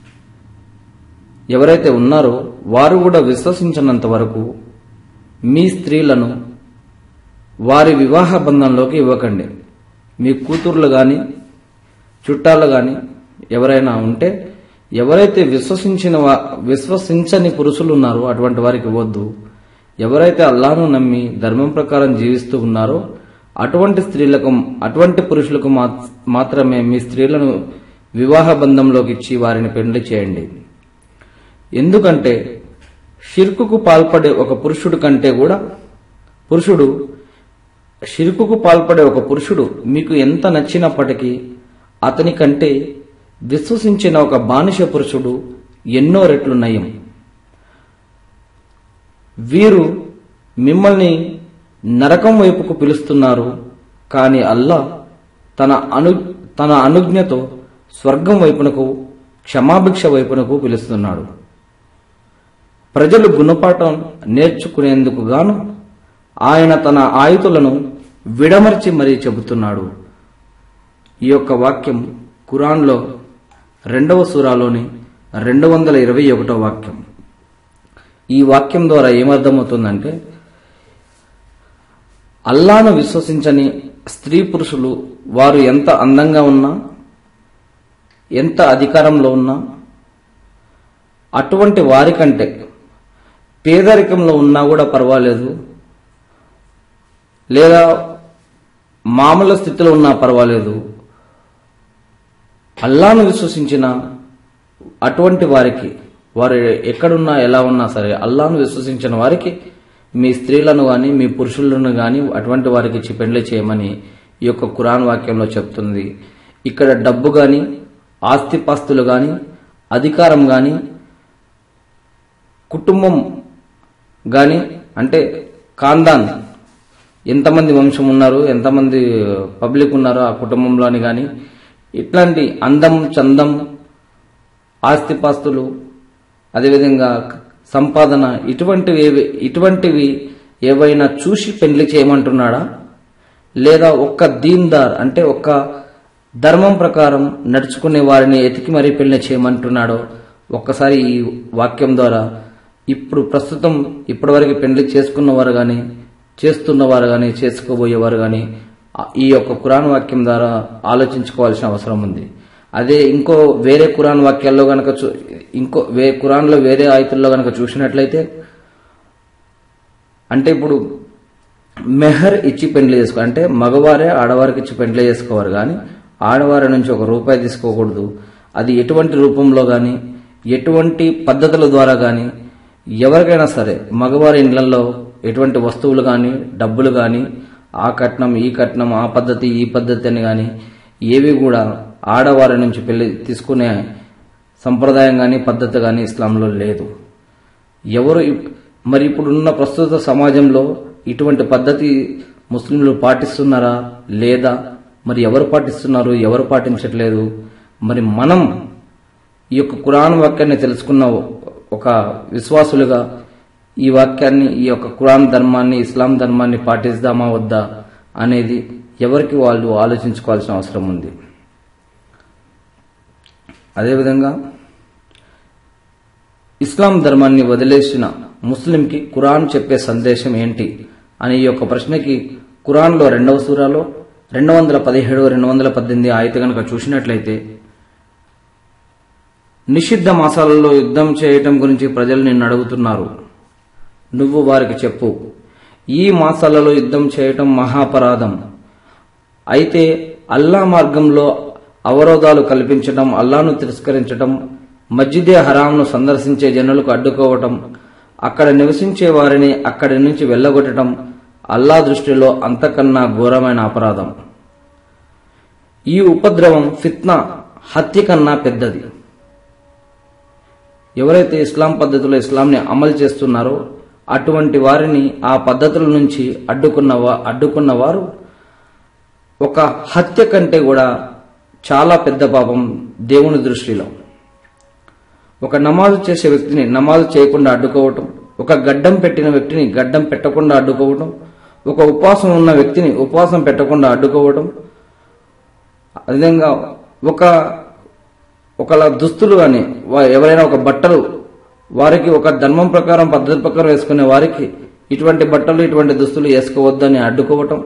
ఎవరైతే ఉన్నారో వారు కూడా విశ్వసించినంత వరకు మీ స్త్రీలను వారి వివాహ బంధంలోకి ఇవ్వకండి. మీ కూతుర్లు గాని, చుట్టాలు గాని ఎవరైనా ఉంటే, ఎవరైతే విశ్వసించిన విశ్వసించని పురుషులు ఉన్నారో అటువంటి వారికి ఇవ్వద్దు. ఎవరైతే అల్లాహ్ను నమ్మి ధర్మం ప్రకారం జీవిస్తూ ఉన్నారో అటువంటి స్త్రీలకు, అటువంటి పురుషులకు మాత్రమే మీ స్త్రీలను వివాహ బంధంలోకి ఇచ్చి వారిని పెండ్లి చేయండి. ఎందుకంటే షిర్కుకు పాల్పడే ఒక పురుషుడు కంటే కూడా పురుషుడు షిర్కుకు పాల్పడే ఒక పురుషుడు మీకు ఎంత నచ్చినప్పటికీ అతని కంటే విశ్వసించిన ఒక బానిస పురుషుడు ఎన్నో రెట్లు నయం. వీరు మిమ్మల్ని నరకం వైపుకు పిలుస్తున్నారు, కానీ అల్లా తన అను తన అనుజ్ఞతో స్వర్గం వైపునకు, క్షమాభిక్ష వైపునకు పిలుస్తున్నాడు. ప్రజలు గుణపాఠం నేర్చుకునేందుకు గాను ఆయన తన ఆయుతులను విడమర్చి మరీ చెబుతున్నాడు. ఈ యొక్క వాక్యం ఖురాన్లో రెండవ సూరాలోని రెండు వందల ఇరవై ఒకటో వాక్యం. ఈ వాక్యం ద్వారా ఏమర్థమవుతుందంటే, అల్లాను విశ్వసించని స్త్రీ పురుషులు వారు ఎంత అందంగా ఉన్నా, ఎంత అధికారంలో ఉన్నా, అటువంటి వారికంటే పేదరికంలో ఉన్నా కూడా పర్వాలేదు, లేదా మామూలు స్థితిలో ఉన్నా పర్వాలేదు, అల్లాను విశ్వసించిన అటువంటి వారికి, వారు ఎక్కడున్నా ఎలా ఉన్నా సరే అల్లాను విశ్వసించిన వారికి మీ స్త్రీలను గాని మీ పురుషులను గాని అటువంటి వారికి ఇచ్చి పెండ్లి చేయమని ఈ యొక్క ఖురాన్ వాక్యంలో చెప్తుంది. ఇక్కడ డబ్బు గాని, ఆస్తిపాస్తులు గాని, అధికారం గాని, కుటుంబం గాని, అంటే ఖాందాన్ ఎంతమంది వంశం ఉన్నారు, ఎంతమంది పబ్లిక్ ఉన్నారో ఆ కుటుంబంలోని గాని, ఇట్లాంటి అందం, చందం, ఆస్తిపాస్తులు, అదేవిధంగా సంపాదన, ఇటువంటివి ఇటువంటివి ఏవైనా చూసి పెళ్లి చేయమంటున్నాడా, లేదా ఒక్క దీన్దార్ అంటే ఒక్క ధర్మం ప్రకారం నడుచుకునే వారిని ఎతికి మరీ పెళ్లి చేయమంటున్నాడో ఒక్కసారి ఈ వాక్యం ద్వారా ఇప్పుడు ప్రస్తుతం ఇప్పటివరకు పెళ్లి చేసుకున్నవారు గాని, చేస్తున్నవారు గాని, చేసుకోబోయేవారు గాని ఈ యొక్క ఖురాన్ వాక్యం ద్వారా ఆలోచించుకోవాల్సిన అవసరం ఉంది. అదే ఇంకో వేరే ఖురాన్ వాక్యాల్లో గనక ఇంకో వే ఖురాన్లో వేరే ఆయతుల్లో గనక చూసినట్లయితే, అంటే ఇప్పుడు మెహర్ ఇచ్చి పెండ్లి చేసుకో అంటే మగవారే ఆడవారికి ఇచ్చి పెండ్లి చేసుకోవారు, కానీ ఆడవారి నుంచి ఒక రూపాయి తీసుకోకూడదు. అది ఎటువంటి రూపంలో గాని, ఎటువంటి పద్ధతుల ద్వారా గాని ఎవరికైనా సరే మగవారి ఇళ్లలో ఎటువంటి వస్తువులు గాని, డబ్బులు గాని, ఆ కట్నం ఈ కట్నం, ఆ పద్ధతి ఈ పద్ధతి అని గాని ఏవి కూడా ఆడవారి నుంచి పెళ్లి తీసుకునే సంప్రదాయం గాని, పద్ధతి గాని ఇస్లాంలో లేదు. ఎవరు మరి ఇప్పుడున్న ప్రస్తుత సమాజంలో ఇటువంటి పద్ధతి ముస్లింలు పాటిస్తున్నారా లేదా, మరి ఎవరు పాటిస్తున్నారు, ఎవరు పాటించట్లేదు? మరి మనం ఈ యొక్క ఖురాన్ వాక్యాన్ని తెలుసుకున్న ఒక విశ్వాసులుగా ఈ వాక్యాన్ని, ఈ యొక్క ఖురాన్ ధర్మాన్ని, ఇస్లాం ధర్మాన్ని పాటిస్తామా వద్దా అనేది ఎవరికి వాళ్ళు ఆలోచించుకోవాల్సిన అవసరం ఉంది. అదేవిధంగా ఇస్లాం ధర్మాన్ని వదిలేసిన ముస్లింకి ఖురాన్ చెప్పే సందేశం ఏంటి అనే ఈ యొక్క ప్రశ్నకి ఖురాన్లో రెండవ సూరాలో రెండు వందల పదిహేడు రెండు వందల పద్దెనిమిది ఆయత కనుక చూసినట్లయితే, నిషిద్ధ మాసాలలో యుద్ధం చేయటం గురించి ప్రజలు నిన్ను అడుగుతున్నారు, నువ్వు వారికి చెప్పు, ఈ మాసాలలో యుద్ధం చేయటం మహాపరాధం. అయితే అల్లా మార్గంలో అవరోధాలు కల్పించటం, అల్లాను తిరస్కరించటం, మస్జిదే హరాంను సందర్శించే జనులకు అడ్డుకోవటం, అక్కడ నివసించే వారిని అక్కడి నుంచి వెళ్లగొట్టడం అల్లా దృష్టిలో అంతకన్నా ఘోరమైన అపరాధం. ఈ ఉపద్రవం ఫిత్నా, హత్య కన్నా పెద్దది. ఎవరైతే ఇస్లాం పద్ధతిలో ఇస్లాంని అమలు చేస్తున్నారో అటువంటి వారిని ఆ పద్ధతుల నుంచి అడ్డుకున్న అడ్డుకున్న వారు ఒక హత్య కంటే కూడా చాలా పెద్ద పాపం దేవుని దృష్టిలో. ఒక నమాజు చేసే వ్యక్తిని నమాజు చేయకుండా అడ్డుకోవటం, ఒక గడ్డం పెట్టిన వ్యక్తిని గడ్డం పెట్టకుండా అడ్డుకోవటం, ఒక ఉపవాసం ఉన్న వ్యక్తిని ఉపవాసం పెట్టకుండా అడ్డుకోవటం, అదేవిధంగా ఒక ఒకలా దుస్తులు కానీ ఎవరైనా ఒక బట్టలు వారికి ఒక ధర్మం ప్రకారం పద్ధతి ప్రకారం వేసుకునే వారికి ఇటువంటి బట్టలు ఇటువంటి దుస్తులు వేసుకోవద్దని అడ్డుకోవటం,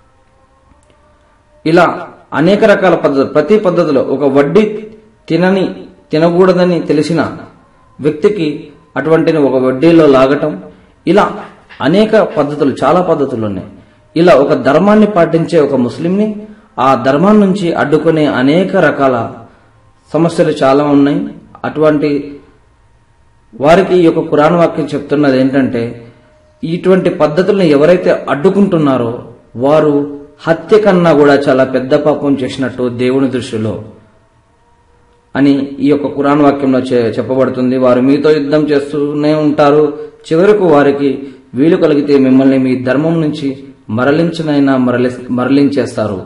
ఇలా అనేక రకాల పద్ధతులు. ప్రతి పద్ధతిలో ఒక వడ్డీ తినని తినకూడదని తెలిసిన వ్యక్తికి అటువంటిని ఒక వడ్డీలో లాగటం, ఇలా అనేక పద్ధతులు, చాలా పద్ధతులు ఉన్నాయి. ఇలా ఒక ధర్మాన్ని పాటించే ఒక ముస్లింని ఆ ధర్మం నుంచి అడ్డుకునే అనేక రకాల సమస్యలు చాలా ఉన్నాయి. అటువంటి వారికి ఈ యొక్క ఖురాన్ వాక్యం చెప్తున్నది ఏంటంటే, ఇటువంటి పద్ధతులను ఎవరైతే అడ్డుకుంటున్నారో వారు హత్య కన్నా కూడా చాలా పెద్ద పాపం చేసినట్టు దేవుని దృష్టిలో అని ఈ యొక్క ఖురాన్ వాక్యంలో చెప్పబడుతుంది. వారు మీతో యుద్ధం చేస్తూనే ఉంటారు, చివరకు వారికి వీలు కలిగితే మిమ్మల్ని మీ ధర్మం నుంచి మరలించనైనా మరలి మరలించేస్తారు.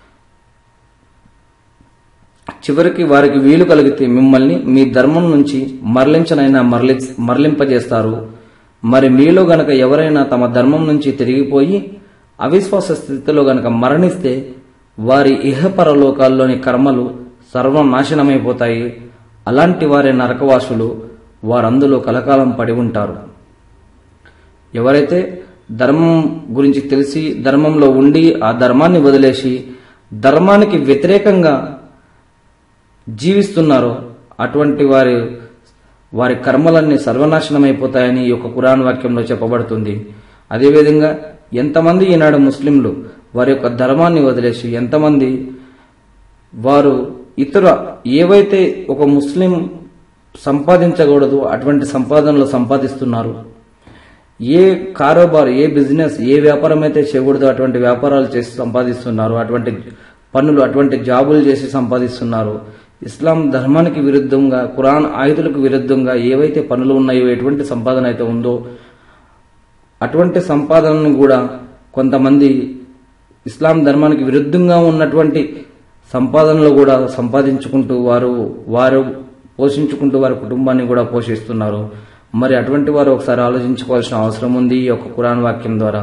చివరికి వారికి వీలు కలిగితే మిమ్మల్ని మీ ధర్మం నుంచి మరలించనైనా మరలి మరలింపజేస్తారు. మరి మీలో గనక ఎవరైనా తమ ధర్మం నుంచి తిరిగిపోయి అవిశ్వాస స్థితిలో గనక మరణిస్తే వారి ఇహపరలోకాల్లోని కర్మలు సర్వనాశనమైపోతాయి. అలాంటి వారి నరకవాసులు, వారందులో కలకాలం పడి ఉంటారు. ఎవరైతే ధర్మం గురించి తెలిసి ధర్మంలో ఉండి ఆ ధర్మాన్ని వదిలేసి ధర్మానికి వ్యతిరేకంగా జీవిస్తున్నారో అటువంటి వారి వారి కర్మలన్నీ సర్వనాశనమైపోతాయని ఈ యొక్క ఖురాన్ వాక్యంలో చెప్పబడుతుంది. అదేవిధంగా ఎంతమంది ఈనాడు ముస్లింలు వారి యొక్క ధర్మాన్ని వదిలేసి ఎంతమంది వారు ఇతర ఏవైతే ఒక ముస్లిం సంపాదించకూడదు అటువంటి సంపాదనలు సంపాదిస్తున్నారు. ఏ కారోబార్, ఏ బిజినెస్, ఏ వ్యాపారం అయితే చేయకూడదు అటువంటి వ్యాపారాలు చేసి సంపాదిస్తున్నారు. అటువంటి పనులు, అటువంటి జాబులు చేసి సంపాదిస్తున్నారు. ఇస్లాం ధర్మానికి విరుద్ధంగా, ఖురాన్ ఆయుధులకు విరుద్ధంగా ఏవైతే పనులు ఉన్నాయో, ఎటువంటి సంపాదన అయితే ఉందో అటువంటి సంపాదనను కూడా కొంతమంది ఇస్లాం ధర్మానికి విరుద్ధంగా ఉన్నటువంటి సంపాదనలు కూడా సంపాదించుకుంటూ వారు వారు పోషించుకుంటూ వారి కుటుంబాన్ని కూడా పోషిస్తున్నారు. మరి అటువంటి వారు ఒకసారి ఆలోచించుకోవాల్సిన అవసరం ఉంది ఈ యొక్క ఖురాన్ వాక్యం ద్వారా.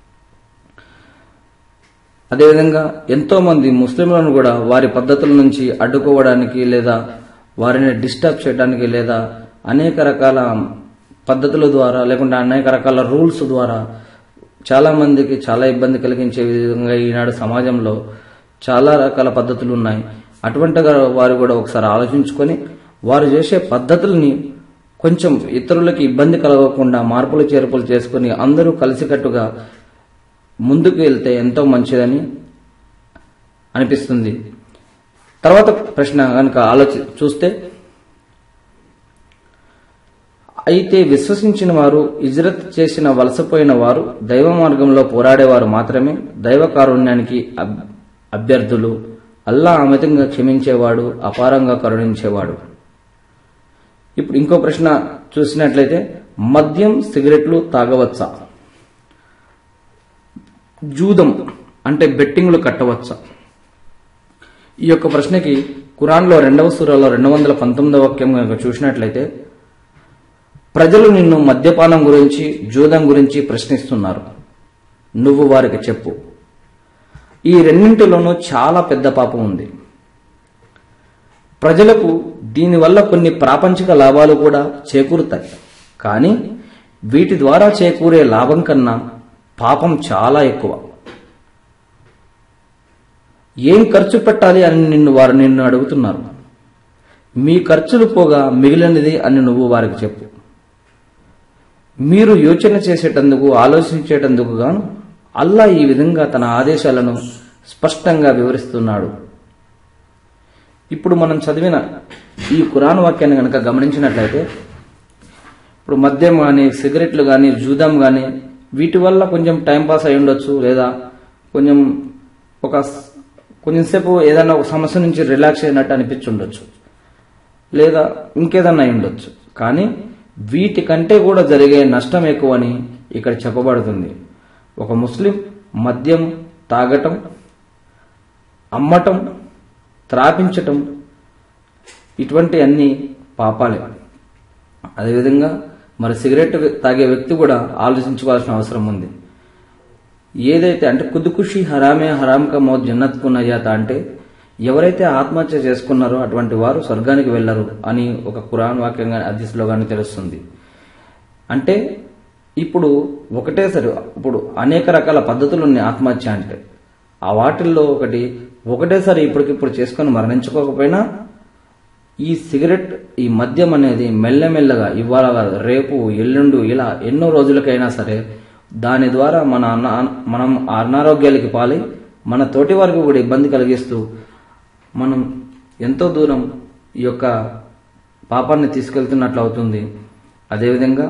అదేవిధంగా ఎంతో మంది ముస్లింలను కూడా వారి పద్ధతుల నుంచి అడ్డుకోవడానికి లేదా వారిని డిస్టర్బ్ చేయడానికి లేదా అనేక రకాల పద్ధతుల ద్వారా లేకుంటే అనేక రకాల రూల్స్ ద్వారా చాలా మందికి చాలా ఇబ్బంది కలిగించే విధంగా ఈనాడు సమాజంలో చాలా రకాల పద్ధతులు ఉన్నాయి. అటువంటి వారు కూడా ఒకసారి ఆలోచించుకొని వారు చేసే పద్ధతుల్ని కొంచెం ఇతరులకి ఇబ్బంది కలగకుండా మార్పులు చేర్పులు చేసుకుని అందరూ కలిసికట్టుగా ముందుకు వెళ్తే ఎంతో మంచిదని అనిపిస్తుంది. తర్వాత ప్రశ్న కనుక ఆలోచి చూస్తే, అయితే విశ్వసించిన వారు, హిజ్రత్ చేసిన వలసపోయిన వారు, దైవ మార్గంలో పోరాడేవారు మాత్రమే దైవ కారుణ్యానికి అభ్యర్థులు. అల్లా అమితంగా క్షమించేవాడు, అపారంగా కరుణించేవాడు. ఇప్పుడు ఇంకో ప్రశ్న చూసినట్లయితే, మద్యం, సిగరెట్లు తాగవచ్చా? జూదం అంటే బెట్టింగ్లు కట్టవచ్చా? ఈ యొక్క ప్రశ్నకి ఖురాన్లో రెండవ సూరాలో రెండు వందల పంతొమ్మిదవ వాక్యం కనుక చూసినట్లయితే, ప్రజలు నిన్ను మద్యపానం గురించి, జూదం గురించి ప్రశ్నిస్తున్నారు. నువ్వు వారికి చెప్పు, ఈ రెండింటిలోనూ చాలా పెద్ద పాపం ఉంది. ప్రజలకు దీనివల్ల కొన్ని ప్రాపంచిక లాభాలు కూడా చేకూరుతాయి. కానీ వీటి ద్వారా చేకూరే లాభం కన్నా పాపం చాలా ఎక్కువ. ఏం ఖర్చు పెట్టాలి అని నిన్ను వారు నిన్ను అడుగుతున్నారు. మీ ఖర్చులు పోగా మిగిలినది అని నువ్వు వారికి చెప్పు. మీరు యోచన చేసేటందుకు, ఆలోచించేటందుకు గాను అల్లా ఈ విధంగా తన ఆదేశాలను స్పష్టంగా వివరిస్తున్నాడు. ఇప్పుడు మనం చదివిన ఈ ఖురాన్ వాక్యాన్ని కనుక గమనించినట్లయితే, ఇప్పుడు మద్యం కానీ, సిగరెట్లు కానీ, జూదం కానీ వీటి వల్ల కొంచెం టైంపాస్ అయి ఉండొచ్చు, లేదా కొంచెం ఒక కొంచెంసేపు ఏదైనా ఒక సమస్య నుంచి రిలాక్స్ అయినట్టు అనిపించుండొచ్చు, లేదా ఇంకేదన్నా అయి ఉండొచ్చు. కానీ వీటికంటే కూడా జరిగే నష్టం ఎక్కువని ఇక్కడ చెప్పబడుతుంది. ఒక ముస్లిం మద్యం తాగటం, అమ్మటం, త్రాపించటం ఇటువంటి అన్ని పాపాలే. అదేవిధంగా మరి సిగరెట్ తాగే వ్యక్తి కూడా ఆలోచించుకోవాల్సిన అవసరం ఉంది. ఏదైతే అంటే ఖుద్కుషి హరామే హరామ్ కా మౌత్ జన్నత్ కు నజాత అంటే ఎవరైతే ఆత్మహత్య చేసుకున్నారో అటువంటి వారు స్వర్గానికి వెళ్లరు అని ఒక ఖురాన్ వాక్యంగా హదీస్లో గాని తెలుస్తుంది. అంటే ఇప్పుడు ఒకటేసారి ఇప్పుడు అనేక రకాల పద్ధతులు ఉన్నాయి ఆత్మహత్య అంటే. ఆ వాటిల్లో ఒకటి ఒకటేసారి ఇప్పటికిప్పుడు చేసుకుని మరణించుకోకపోయినా ఈ సిగరెట్, ఈ మద్యం అనేది మెల్లమెల్లగా ఇవాళ రేపు ఎల్లుండు ఇలా ఎన్నో రోజులకైనా సరే దాని ద్వారా మన మనం అనారోగ్యాలకి పాలై మన తోటి వారికి కూడా ఇబ్బంది కలిగిస్తూ మనం ఎంతో దూరం ఈ యొక్క పాపాన్ని తీసుకెళ్తున్నట్లు అవుతుంది. అదేవిధంగా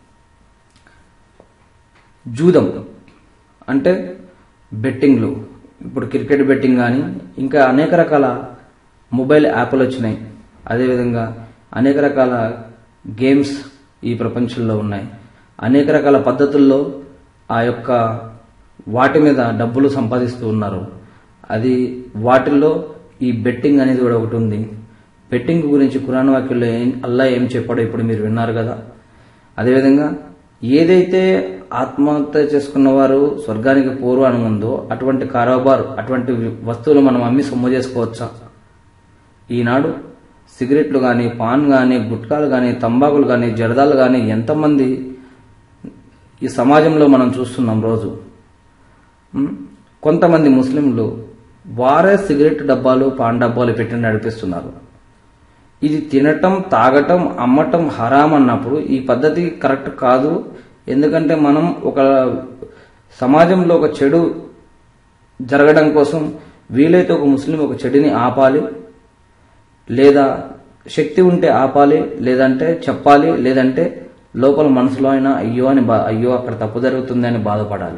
జూదం అంటే బెట్టింగ్లు, ఇప్పుడు క్రికెట్ బెట్టింగ్ కానీ ఇంకా అనేక రకాల మొబైల్ యాప్లు వచ్చినాయి. అదేవిధంగా అనేక రకాల గేమ్స్ ఈ ప్రపంచంలో ఉన్నాయి. అనేక రకాల పద్ధతుల్లో ఆ యొక్క వాటి మీద డబ్బులు సంపాదిస్తూ ఉన్నారు. అది వాటిల్లో ఈ బెట్టింగ్ అనేది కూడా ఒకటి ఉంది. బెట్టింగ్ గురించి ఖురాన్ వాక్యంలో అల్లా ఏం చెప్పాడో ఇప్పుడు మీరు విన్నారు కదా. అదేవిధంగా ఏదైతే ఆత్మహత్య చేసుకున్న వారు స్వర్గానికి పోరు అని ఉందో అటువంటి కారోబార్, అటువంటి వస్తువులు మనం అమ్మి సొమ్ము చేసుకోవచ్చా? ఈనాడు సిగరెట్లు కానీ, పాన్ కానీ, గుట్కాలు కానీ, తంబాకులు కానీ, జరదాలు కానీ ఎంతమంది ఈ సమాజంలో మనం చూస్తున్నాం రోజు. కొంతమంది ముస్లింలు వారే సిగరెట్ డబ్బాలు, పాన్ డబ్బాలు పెట్టి నడిపిస్తున్నారు. ఇది తినటం, తాగటం, అమ్మటం హరాం అన్నప్పుడు ఈ పద్ధతి కరెక్ట్ కాదు. ఎందుకంటే మనం ఒక సమాజంలో ఒక చెడు జరగడం కోసం వీలైతే ఒక ముస్లిం ఒక చెడుని ఆపాలి, లేదా శక్తి ఉంటే ఆపాలి, లేదంటే చెప్పాలి, లేదంటే లోపల మనసులో అయినా అయ్యో అని అయ్యో అక్కడ తప్పు జరుగుతుంది అని బాధపడాలి.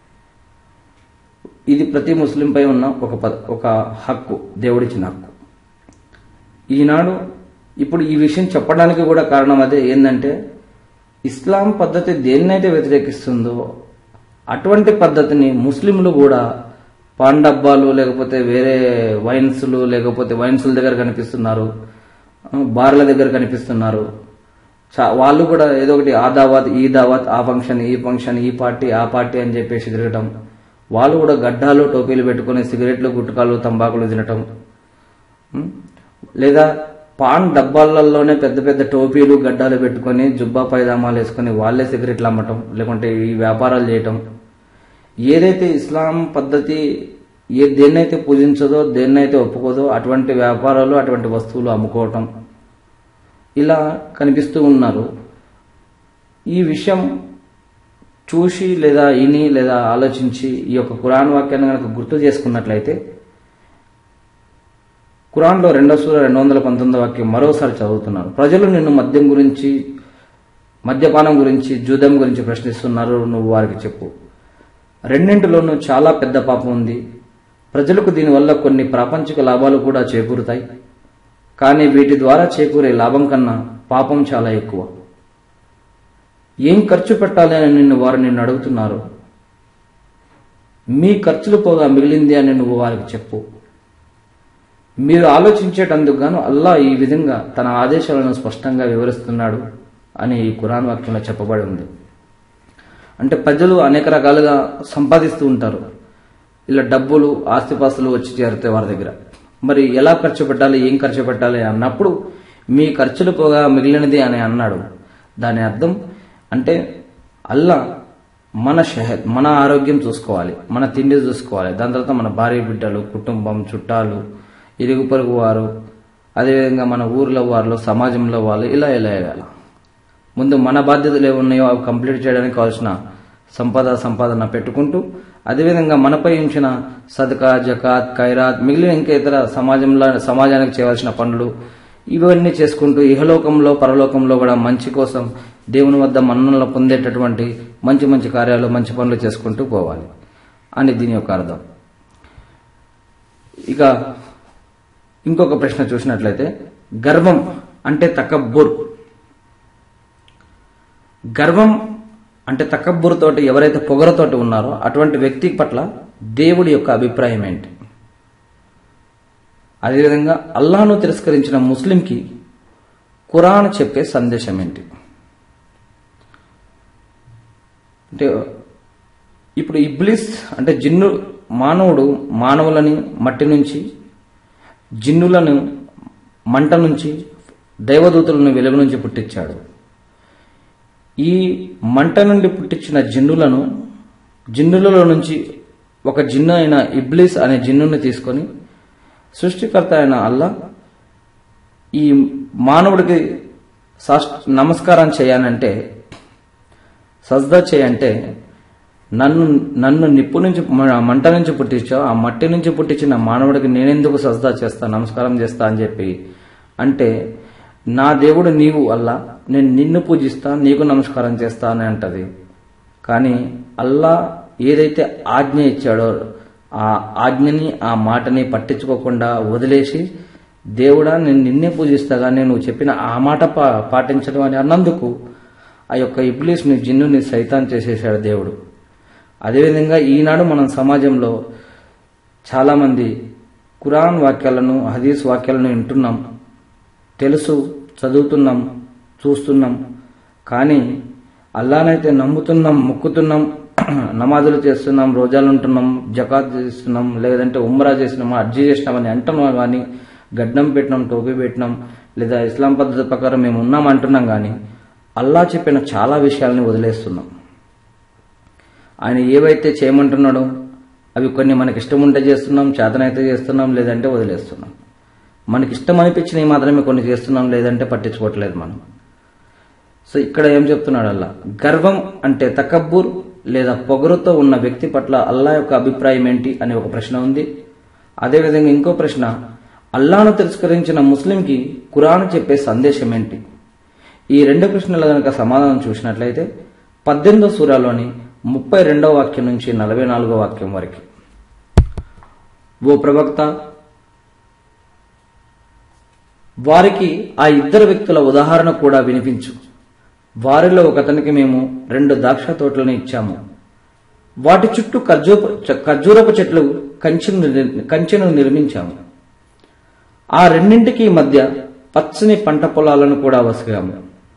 ఇది ప్రతి ముస్లింపై ఉన్న ఒక ఒక హక్కు, దేవుడిచ్చిన హక్కు. ఈనాడు ఇప్పుడు ఈ విషయం చెప్పడానికి కూడా కారణం అదే. ఏంటంటే ఇస్లాం పద్ధతి దేన్నైతే వ్యతిరేకిస్తుందో అటువంటి పద్ధతిని ముస్లింలు కూడా పాన్ డబ్బాలు, లేకపోతే వేరే వైన్స్లు, లేకపోతే వైన్స్ల దగ్గర కనిపిస్తున్నారు, బార్ల దగ్గర కనిపిస్తున్నారు. వాళ్ళు కూడా ఏదో ఒకటి ఆ దావత్, ఈ దావత్, ఆ ఫంక్షన్, ఈ ఫంక్షన్, ఈ పార్టీ, ఆ పార్టీ అని చెప్పేసి తిరగటం. వాళ్ళు కూడా గడ్డాలు, టోపీలు పెట్టుకుని సిగరెట్లు, గుట్కాలు, తంబాకులు తినటం. లేదా పాన్ డబ్బాలలోనే పెద్ద పెద్ద టోపీలు, గడ్డాలు పెట్టుకుని జుబ్బా పైదామాలు వేసుకుని వాళ్లే సిగరెట్లు అమ్మటం, లేకుంటే ఈ వ్యాపారాలు చేయటం. ఏదైతే ఇస్లాం పద్ధతి ఏ దేన్నైతే పూజించదో, దేన్నైతే ఒప్పుకోదో అటువంటి వ్యాపారాలు, అటువంటి వస్తువులు అమ్ముకోవటం ఇలా కనిపిస్తూ ఉన్నారు. ఈ విషయం చూసి లేదా ఇని లేదా ఆలోచించి ఈ యొక్క ఖురాన్ వాక్యాన్ని కనుక గుర్తు చేసుకున్నట్లయితే, ఖురాన్లో రెండో సూర రెండు వందల పంతొమ్మిది వాక్యం మరోసారి చదువుతున్నారు. ప్రజలు నిన్ను మద్యం గురించి, మద్యపానం గురించి, జూదం గురించి ప్రశ్నిస్తున్నారు, నువ్వు వారికి చెప్పు, రెండింటిలోనూ చాలా పెద్ద పాపం ఉంది. ప్రజలకు దీనివల్ల కొన్ని ప్రాపంచిక లాభాలు కూడా చేకూరుతాయి, కానీ వీటి ద్వారా చేకూరే లాభం కన్నా పాపం చాలా ఎక్కువ. ఏం ఖర్చు పెట్టాలి అని నిన్ను వారు నిన్ను అడుగుతున్నారు. మీ ఖర్చులు పోగా మిగిలింది అని నువ్వు వారికి చెప్పు. మీరు ఆలోచించేటందుకు గాను అల్లా ఈ విధంగా తన ఆదేశాలను స్పష్టంగా వివరిస్తున్నాడు అని ఈ ఖురాన్ వాక్యంలో చెప్పబడి ఉంది. అంటే ప్రజలు అనేక రకాలుగా సంపాదిస్తూ ఉంటారు. ఇలా డబ్బులు, ఆస్తిపాస్తులు వచ్చి చేరుతాయి వారి దగ్గర. మరి ఎలా ఖర్చు పెట్టాలి, ఏం ఖర్చు పెట్టాలి అన్నప్పుడు మీ ఖర్చులు పోగా మిగిలినది అని అన్నాడు. దాని అర్థం అంటే అల్లా మన షహద్, మన ఆరోగ్యం చూసుకోవాలి, మన తిండి చూసుకోవాలి, దాని తర్వాత మన భార్య బిడ్డలు, కుటుంబం, చుట్టాలు, ఇరుగు పొరుగు వారు, అదేవిధంగా మన ఊర్లో వాళ్ళు, సమాజంలో వాళ్ళు, ఇలా ఇలా ఇలా ముందు మన బాధ్యతలు ఏమున్నాయో అవి కంప్లీట్ చేయడానికి కావాల్సిన సంపద సంపాదన పెట్టుకుంటూ, అదేవిధంగా మనపై ఉంచిన సదకా, జకాత్, ఖైరాత్, మిగిలిన ఇంకా ఇతర సమాజంలో సమాజానికి చేయవలసిన పనులు ఇవన్నీ చేసుకుంటూ ఇహలోకంలో పరలోకంలో కూడా మంచి కోసం దేవుని వద్ద మన్ననలు పొందేటటువంటి మంచి మంచి కార్యాలు, మంచి పనులు చేసుకుంటూ పోవాలి అని దీని యొక్క అర్థం. ఇక ఇంకొక ప్రశ్న చూసినట్లయితే, గర్వం అంటే తకబ్బుర్. గర్వం అంటే తకబ్బుర్ తోటి ఎవరైతే పొగరతోటి ఉన్నారో అటువంటి వ్యక్తి పట్ల దేవుడి యొక్క అభిప్రాయం ఏంటి? అదేవిధంగా అల్లాహ్ను తిరస్కరించిన ముస్లింకి ఖురాన్ చెప్పే సందేశం ఏంటి? అంటే ఇప్పుడు ఇబ్లీస్ అంటే జిన్ను, మానవుడు మానవులని మట్టి నుంచి, జిన్నులను మంట నుంచి, దైవదూతలను వెలుగు నుంచి పుట్టించాడు. ఈ మంట నుండి పుట్టించిన జిన్నులను, జిన్నులలో నుంచి ఒక జిన్ను అయిన ఇబ్లీస్ అనే జిన్నుని తీసుకొని సృష్టికర్త అయిన అల్లా ఈ మానవుడికి నమస్కారం చేయాలంటే, సజ్దా చేయంటే, నన్ను నన్ను నిప్పు నుంచి మంట నుంచి పుట్టించావు, ఆ మట్టి నుంచి పుట్టించిన మానవుడికి నేనెందుకు సజ్దా చేస్తా, నమస్కారం చేస్తా అని చెప్పి అంటే, నా దేవుడు నీవు అల్లా, నేను నిన్ను పూజిస్తా, నీకు నమస్కారం చేస్తా అని అంటది. కానీ అల్లా ఏదైతే ఆజ్ఞ ఇచ్చాడో ఆ ఆజ్ఞని, ఆ మాటని పట్టించుకోకుండా వదిలేసి, దేవుడా నేను నిన్నే పూజిస్తా కానీ నువ్వు చెప్పిన ఆ మాట పాటించడం అని అన్నందుకు ఆ యొక్క ఇబ్లీస్ని, జిన్నుని సైతాన్ చేసేశాడు దేవుడు. అదేవిధంగా ఈనాడు మనం సమాజంలో చాలామంది ఖురాన్ వాక్యాలను, హదీస్ వాక్యాలను వింటున్నాం, తెలుసు, చదువుతున్నాం, చూస్తున్నాం. కానీ అల్లానైతే నమ్ముతున్నాం, మొక్కుతున్నాం, నమాజులు చేస్తున్నాం, రోజాలు ఉంటున్నాం, జకాత్ చేస్తున్నాం, లేదంటే ఉమ్రా చేసినాం, హజ్జీ చేసినామని అంటున్నాం. కానీ గడ్డం పెట్టినాం, టోపీ పెట్టినాం, లేదా ఇస్లాం పద్ధతి ప్రకారం మేము ఉన్నాం అంటున్నాం. కానీ అల్లా చెప్పిన చాలా విషయాలని వదిలేస్తున్నాం. ఆయన ఏవైతే చేయమంటున్నాడో అవి కొన్ని మనకి ఇష్టం ఉంటే చేస్తున్నాం, చేతనైతే చేస్తున్నాం, లేదంటే వదిలేస్తున్నాం. మనకి ఇష్టం అనిపించినవి మాత్రమే కొన్ని చేస్తున్నాం, లేదంటే పట్టించుకోవట్లేదు మనం. సో ఇక్కడ ఏం చెప్తున్నాడు అల్లా? గర్వం అంటే తకబ్బుర్ లేదా పొగరుతో ఉన్న వ్యక్తి పట్ల అల్లా యొక్క అభిప్రాయం ఏంటి అని ఒక ప్రశ్న ఉంది. అదేవిధంగా ఇంకో ప్రశ్న, అల్లాను తిరస్కరించిన ముస్లింకి ఖురాన్ చెప్పే సందేశం ఏంటి? ఈ రెండు ప్రశ్నల కనుక సమాధానం చూసినట్లయితే పద్దెనిమిదో సూరాలోని ముప్పై రెండవ వాక్యం నుంచి నలభై నాలుగో వాక్యం వరకు, ఓ ప్రవక్త, వారికి ఆ ఇద్దరు వ్యక్తుల ఉదాహరణ కూడా వినిపించు. వారిలో ఒకతనికి మేము రెండు ద్రాక్ష తోటలను ఇచ్చాము. వాటి చుట్టూ ఖర్జూరపు చెట్లు కంచెను నిర్మించాము. ఆ రెండింటికి మధ్య పచ్చని పంట పొలాలను కూడా వసిగాము.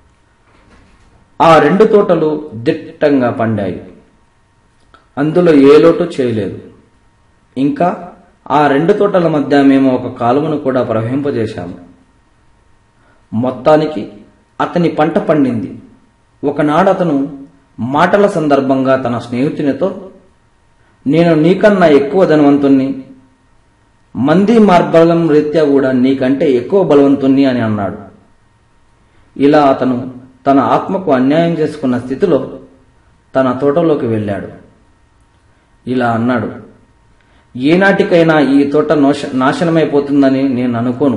ఆ రెండు తోటలు దిట్టంగా పండాయి, అందులో ఏ లోటు చేయలేదు. ఇంకా ఆ రెండు తోటల మధ్య మేము ఒక కాలువను కూడా ప్రవహింపజేశాము. మొత్తానికి అతని పంట పండింది. ఒకనాడు అతను మాటల సందర్భంగా తన స్నేహితునితో, నేను నీకన్నా ఎక్కువ ధనవంతుణ్ణి, మంది మార్బలం రీత్యా కూడా నీకంటే ఎక్కువ బలవంతుణ్ణి అని అన్నాడు. ఇలా అతను తన ఆత్మకు అన్యాయం చేసుకున్న స్థితిలో తన తోటలోకి వెళ్ళాడు. ఇలా అన్నాడు, ఏనాటికైనా ఈ తోట నాశనమైపోతుందని నేను అనుకోను.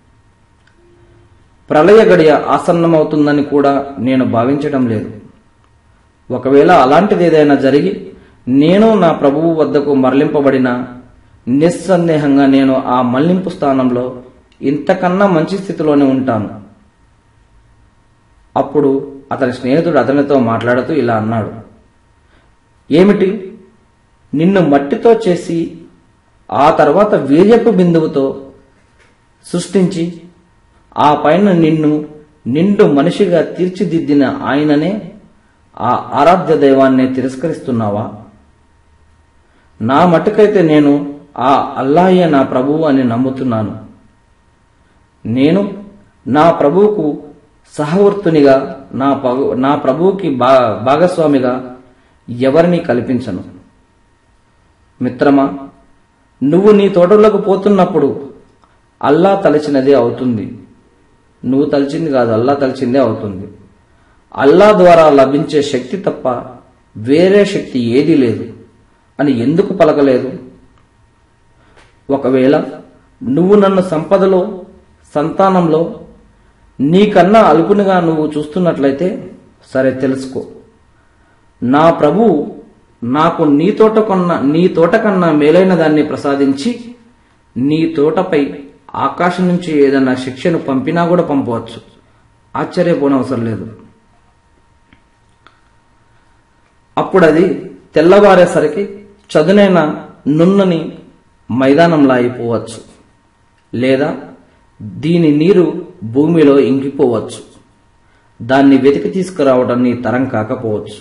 ప్రళయ గడియ ఆసన్నమవుతుందని కూడా నేను భావించడం లేదు. ఒకవేళ అలాంటిదేదైనా జరిగి నేను నా ప్రభువు వద్దకు మరలింపబడినా నిస్సందేహంగా నేను ఆ మళ్లింపు స్థానంలో ఇంతకన్నా మంచి స్థితిలోనే ఉంటాను. అప్పుడు అతని స్నేహితుడు అతనితో మాట్లాడుతూ ఇలా అన్నాడు, ఏమిటి? నిన్ను మట్టితో చేసి ఆ తర్వాత వీర్యపు బిందువుతో సృష్టించి ఆ పైన నిన్ను నిండు మనిషిగా తీర్చిదిద్దిన ఆయననే, ఆ ఆరాధ్య దైవాన్నే తిరస్కరిస్తున్నావా? నా మట్టుకైతే నేను ఆ అల్లాహే నా ప్రభువు అని నమ్ముతున్నాను. నేను నా ప్రభువుకు సహవర్తునిగా, నా నా ప్రభువుకి బా భాగస్వామిగా ఎవరిని కల్పించను. మిత్రమా, నువ్వు నీ తోటలోకి పోతున్నప్పుడు అల్లా తలచినదే అవుతుంది. నువ్వు తలచింది కాదు, అల్లా తలచిందే అవుతుంది. అల్లా ద్వారా లభించే శక్తి తప్ప వేరే శక్తి ఏదీ లేదు అని ఎందుకు పలకలేదు? ఒకవేళ నువ్వు నన్ను సంపదలో, సంతానంలో నీకన్నా అల్పునిగా నువ్వు చూస్తున్నట్లయితే సరే తెలుసుకో, నా ప్రభువు నాకు నీ తోట కొన్న నీ తోట కన్నా మేలైన దాన్ని ప్రసాదించి నీ తోటపై ఆకాశం నుంచి ఏదన్నా శిక్షను పంపినా కూడా పంపవచ్చు. ఆశ్చర్యపోనవసరం లేదు. అప్పుడది తెల్లవారేసరికి చదునైన నున్నని మైదానంలా అయిపోవచ్చు, లేదా దీని నీరు భూమిలో ఇంకిపోవచ్చు. దాన్ని వెతికి తీసుకురావడం నీ తరం కాకపోవచ్చు.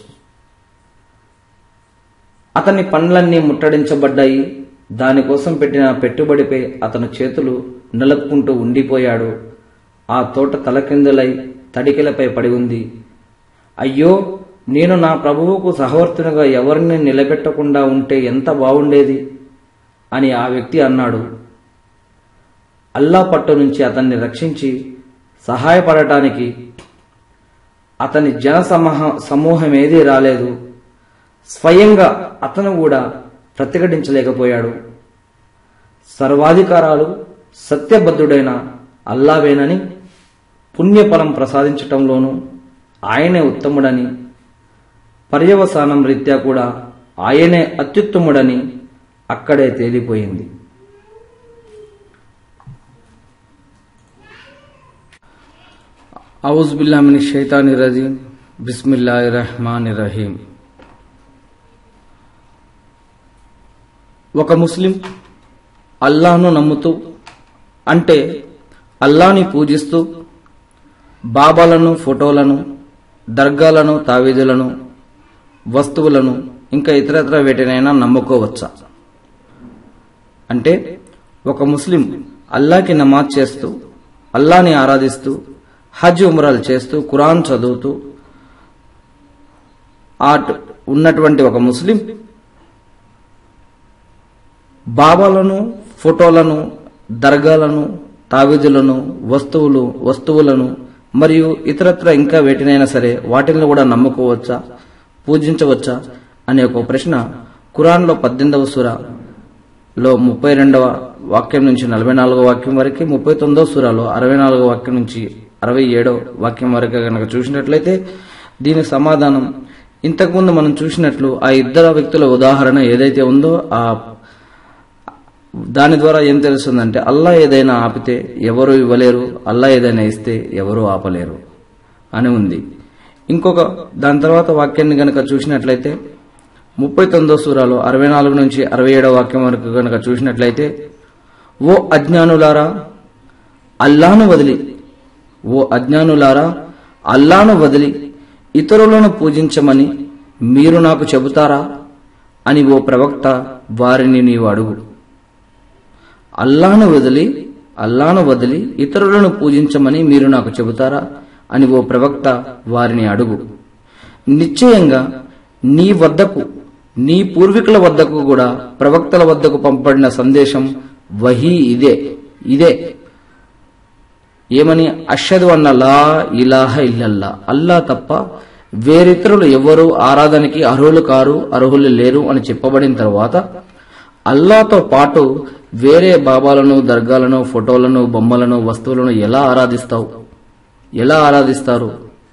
అతని పనులన్నీ ముట్టడించబడ్డాయి. దానికోసం పెట్టిన పెట్టుబడిపై అతని చేతులు నిలుపుకుంటూ ఉండిపోయాడు. ఆ తోట తలకిందులై తడికెలపై పడి ఉంది. అయ్యో, నేను నా ప్రభువుకు సహవర్తునిగా ఎవరిని నిలబెట్టకుండా ఉంటే ఎంత బాగుండేది అని ఆ వ్యక్తి అన్నాడు. అల్లా పట్టు నుంచి అతన్ని రక్షించి సహాయపడటానికి అతని జన సమూహ సమూహమేదీ రాలేదు. స్వయంగా అతను కూడా ప్రతిఘటించలేకపోయాడు. సర్వాధికారాలు సత్యబద్ధుడైన అల్లావేనని, పుణ్యఫలం ప్రసాదించటంలోనూ ఆయనే ఉత్తముడని, పర్యవసానం రీత్యా కూడా ఆయనే అత్యుత్తముడని అక్కడే తేలిపోయింది. ఔజు బిల్లాహి మినష్ షైతానిర్ రజీమ్. బిస్మిల్లాహిర్రహ్మానిర్రహీం. ఒక ముస్లిం అల్లాహ్ను నమ్ముతూ, అంటే అల్లాహ్ని పూజిస్తూ బాబాలను, ఫోటోలను, దర్గాలను, తావీదులను, వస్తువులను ఇంకా ఇతరత్ర వేటినైనా నమ్ముకోవచ్చా? అంటే ఒక ముస్లిం అల్లాహ్కి నమాజ్ చేస్తూ, అల్లాహ్ని ఆరాధిస్తూ, హజ్ ఉమ్రాలు చేస్తూ, ఖురాన్ చదువుతూ ఆట్ ఉన్నటువంటి ఒక ముస్లిం బాబాలను, ఫోటోలను, దర్గాలను, తావీదులను, వస్తువులు వస్తువులను మరియు ఇతరత్ర ఇంకా వేటినైనా సరే వాటిని కూడా నమ్ముకోవచ్చా, పూజించవచ్చా అనే ఒక ప్రశ్న ఖురాన్లో పద్దెనిమిదవ సూరాలో ముప్పై రెండవ వాక్యం నుంచి నలభై నాలుగవ వాక్యం వరకు, ముప్పై తొమ్మిదవ సూరాలో అరవై నాలుగవ వాక్యం నుంచి అరవై ఏడవ వాక్యం వరకు కనుక చూసినట్లయితే దీని సమాధానం ఇంతకుముందు మనం చూసినట్లు ఆ ఇద్దరు వ్యక్తుల ఉదాహరణ ఏదైతే ఉందో ఆ దాని ద్వారా ఏం తెలుస్తుందంటే అల్లా ఏదైనా ఆపితే ఎవరు ఇవ్వలేరు, అల్లా ఏదైనా ఇస్తే ఎవరు ఆపలేరు అని ఉంది. ఇంకొక దాని తర్వాత వాక్యాన్ని గనక చూసినట్లయితే ముప్పై తొమ్మిదో సూరాలో అరవై నాలుగు నుంచి అరవై ఏడవ వాక్యం వరకు గనక చూసినట్లయితే, ఓ అజ్ఞానులారా అల్లాను వదిలి ఓ అజ్ఞానులారా అల్లాను వదిలి ఇతరులను పూజించమని మీరు నాకు చెబుతారా అని ఓ ప్రవక్త వారిని నీవు అడుగు. అల్లాను వదిలి అల్లాను వదిలి ఇతరులను పూజించమని మీరు నాకు చెబుతారా అని ఓ ప్రవక్త వారిని అడుగు. నిశ్చయంగా నీ వద్దకు, నీ పూర్వీకుల వద్దకు కూడా ప్రవక్తల వద్దకు పంపబడిన సందేశం వహీ ఇదే ఇదే ఏమని, అష్హదు అన్న లా ఇలాహ ఇల్లల్లా, అల్లా తప్ప వేరితరులు ఎవరు ఆరాధనకి అర్హులు కారు, అర్హులు లేరు అని చెప్పబడిన తర్వాత అల్లాతో పాటు వేరే బాబాలను, దర్గాలను, ఫోటోలను, బొమ్మలను, వస్తువులను ఎలా ఆరాధిస్తావు ఎలా ఆరాధిస్తారు?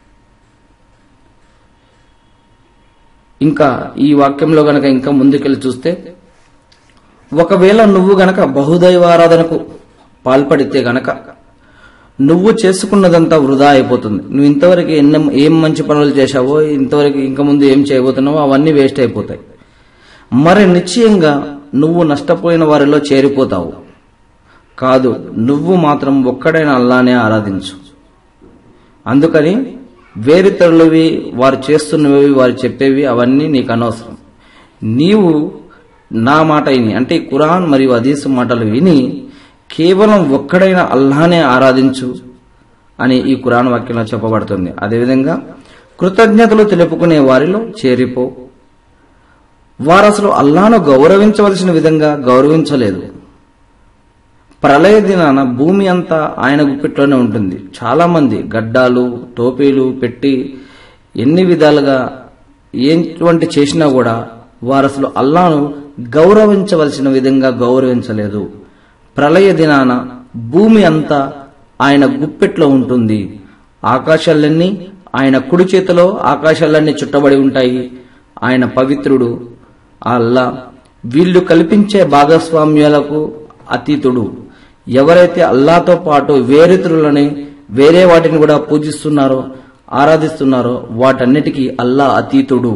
ఇంకా ఈ వాక్యంలో గనక ఇంకా ముందుకెళ్లి చూస్తే, ఒకవేళ నువ్వు గనక బహుదైవారాధనకు పాల్పడితే గనక నువ్వు చేసుకున్నదంతా వృధా అయిపోతుంది. నువ్వు ఇంతవరకు ఎన్న ఏం మంచి పనులు చేశావో, ఇంతవరకు ఇంకా ముందు ఏం చేయబోతున్నావో అవన్నీ వేస్ట్ అయిపోతాయి. మరి నిశ్చయంగా నువ్వు నష్టపోయిన వారిలో చేరిపోతావు. కాదు, నువ్వు మాత్రం ఒక్కడైన అల్లానే ఆరాధించు. అందుకని వేరితరులవి, వారు చేస్తున్నవి, వారు చెప్పేవి అవన్నీ నీకు అనవసరం. నీవు నా మాట విని, అంటే ఖురాన్ మరియు హదీస్ మాటలు విని కేవలం ఒక్కడైన అల్లానే ఆరాధించు అని ఈ ఖురాన్ వాక్యంలో చెప్పబడుతుంది. అదేవిధంగా కృతజ్ఞతలు తెలుపుకునే వారిలో చేరిపో. వారు అసలు అల్లాను గౌరవించవలసిన విధంగా గౌరవించలేదు. ప్రళయ దినాన భూమి అంతా ఆయన గుప్పిట్లోనే ఉంటుంది. చాలా మంది గడ్డాలు, టోపీలు పెట్టి ఎన్ని విధాలుగా ఎటువంటి చేసినా కూడా వారు అసలు అల్లాను గౌరవించవలసిన విధంగా గౌరవించలేదు. ప్రళయ దినాన భూమి అంతా ఆయన గుప్పెట్లో ఉంటుంది. ఆకాశాలన్నీ ఆయన కుడి చేతిలో ఆకాశాలన్నీ చుట్టబడి ఉంటాయి. ఆయన పవిత్రుడు అల్లా. వీళ్లు కల్పించే భాగస్వామ్యాలకు అతీతుడు. ఎవరైతే అల్లాతో పాటు వేరితరులని, వేరే వాటిని కూడా పూజిస్తున్నారో, ఆరాధిస్తున్నారో వాటన్నిటికీ అల్లా అతీతుడు,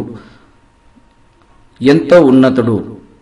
ఎంతో ఉన్నతుడు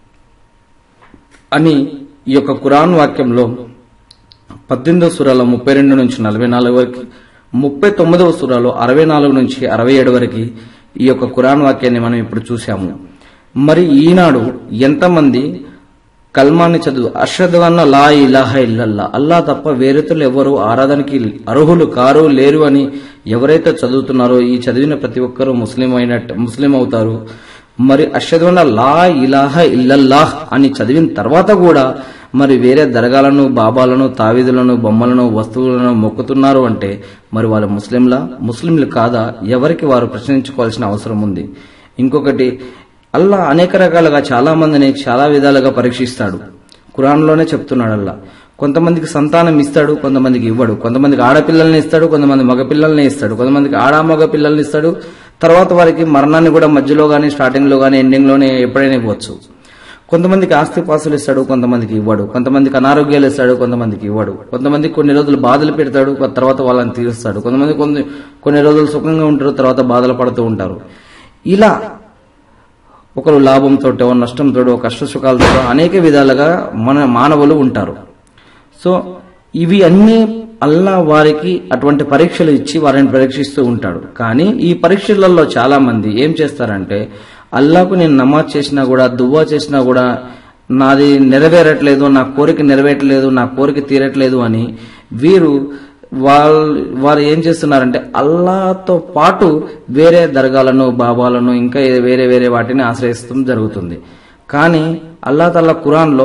అని ఈ యొక్క ఖురాన్ వాక్యంలో పద్దెనిమిదవ సూరాలో ముప్పై రెండు నుంచి నలభై నాలుగు వరకు, ముప్పై తొమ్మిదవ సూరాలో అరవై నాలుగు నుంచి అరవై ఏడు వరకు ఈ యొక్క ఖురాన్ వాక్యాన్ని మనం ఇప్పుడు చూశాము. మరి ఈనాడు ఎంతమంది కల్మాన్ని చదువు అష్హదు అన్న లా ఇలాహ ఇల్లల్లా, అల్లా తప్ప వేరేతలు ఎవరు ఆరాధనకి అర్హులు కారు, లేరు అని ఎవరైతే చదువుతున్నారో ఈ చదివిన ప్రతి ఒక్కరూ ముస్లిం అయినట్టు ముస్లిం అవుతారు. మరి అష్హదు అన్న లా ఇలాహ ఇల్లల్లాహ్ అని చదివిన తర్వాత కూడా మరి వేరే దర్గాలను, బాబాలను, తావీదులను, బొమ్మలను, వస్తువులను మొక్కుతున్నారు అంటే మరి వాళ్ళు ముస్లింలా, ముస్లింలు కాదా? ఎవరికి వారు ప్రశ్నించుకోవాల్సిన అవసరం ఉంది. ఇంకొకటి, అల్లా అనేక రకాలుగా చాలా మందిని చాలా విధాలుగా పరీక్షిస్తాడు. ఖురాన్లోనే చెప్తున్నాడు అల్లా. కొంతమందికి సంతానం ఇస్తాడు, కొంతమందికి ఇవ్వడు. కొంతమందికి ఆడపిల్లల్ని ఇస్తాడు, కొంతమంది మగపిల్లల్ని ఇస్తాడు. కొంతమందికి ఆడ మగ పిల్లల్ని ఇస్తాడు. తర్వాత వారికి మరణాన్ని కూడా మధ్యలో గానీ, స్టార్టింగ్ లో గానీ, ఎండింగ్ లోనే ఎప్పుడైనా ఇవ్వచ్చు. కొంతమందికి ఆస్తిపాస్తులు ఇస్తాడు, కొంతమందికి ఇవ్వడు. కొంతమందికి అనారోగ్యాలు ఇస్తాడు, కొంతమందికి ఇవ్వడు. కొంతమందికి కొన్ని రోజులు బాధలు పెడతాడు, తర్వాత వాళ్ళని తీరుస్తాడు. కొంతమంది కొన్ని కొన్ని రోజులు సుఖంగా ఉంటారు, తర్వాత బాధలు పడుతూ ఉంటారు. ఇలా ఒకరు లాభంతో, నష్టంతో, కష్ట సుఖాలతో అనేక విధాలుగా మన మానవులు ఉంటారు. సో ఇవి అన్ని అల్లా వారికి అటువంటి పరీక్షలు ఇచ్చి వారిని పరీక్షిస్తూ ఉంటాడు. కానీ ఈ పరీక్షలలో చాలా మంది ఏం చేస్తారంటే, అల్లాకు నేను నమాజ్ చేసినా కూడా, దువా చేసినా కూడా నాది నెరవేరట్లేదు, నా కోరిక నెరవేరట్లేదు, నా కోరిక తీరట్లేదు అని వీరు వాళ్ళు వారు ఏం చేస్తున్నారంటే అల్లాతో పాటు వేరే దర్గాలను, బాబాలను, ఇంకా వేరే వేరే వాటిని ఆశ్రయిస్తూ జరుగుతుంది. కానీ అల్లా తఆలా ఖురాన్లో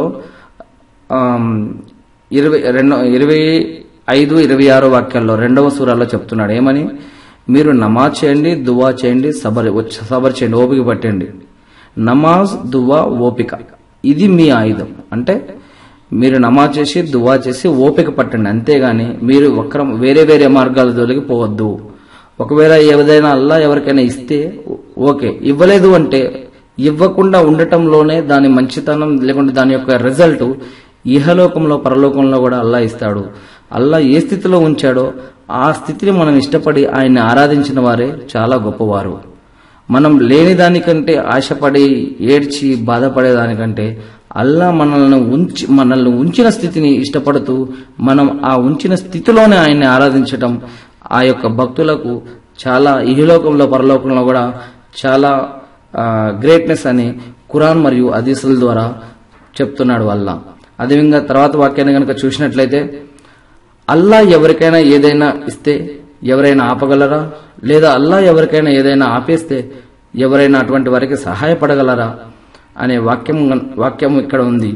ఇరవై రెండు ఇరవై ఐదు ఇరవై ఆరో వాక్యాల్లో రెండవ సూరాలో చెప్తున్నాడు ఏమని, మీరు నమాజ్ చేయండి, దువా చేయండి, సబర్ సబర్ చేయండి, ఓపిక పట్టండి. నమాజ్, దువా, ఓపిక ఇది మీ ఆయుధం. అంటే మీరు నమాజ్ చేసి దువా చేసి ఓపిక పట్టండి, అంతేగాని మీరు వక్రం వేరే వేరే మార్గాల జోలికి పోవద్దు. ఒకవేళ ఏదైనా అల్లా ఎవరికైనా ఇస్తే ఓకే, ఇవ్వలేదు అంటే ఇవ్వకుండా ఉండటంలోనే దాని మంచితనం, లేకుంటే దాని యొక్క రిజల్ట్ ఇహలోకంలో పరలోకంలో కూడా అల్లా ఇస్తాడు. అల్లా ఏ స్థితిలో ఉంచాడో ఆ స్థితిని మనం ఇష్టపడి ఆయన్ని ఆరాధించిన వారే చాలా గొప్పవారు. మనం లేని దానికంటే ఆశపడి ఏడ్చి బాధపడేదానికంటే అల్లా మనల్ని ఉంచి మనల్ని ఉంచిన స్థితిని ఇష్టపడుతూ మనం ఆ ఉంచిన స్థితిలోనే ఆయన్ని ఆరాధించటం ఆ యొక్క భక్తులకు చాలా ఇహలోకంలో పరలోకంలో కూడా చాలా గ్రేట్నెస్ అని ఖురాన్ మరియు హదీసుల ద్వారా చెప్తున్నాడు అల్లా. అదేవిధంగా తర్వాత వాక్యాన్ని కనుక చూసినట్లయితే, అల్లా ఎవరికైనా ఏదైనా ఇస్తే ఎవరైనా ఆపగలరా? లేదా అల్లా ఎవరికైనా ఏదైనా ఆపేస్తే ఎవరైనా అటువంటి వారికి సహాయపడగలరా అనే వాక్యం వాక్యం ఇక్కడ ఉంది.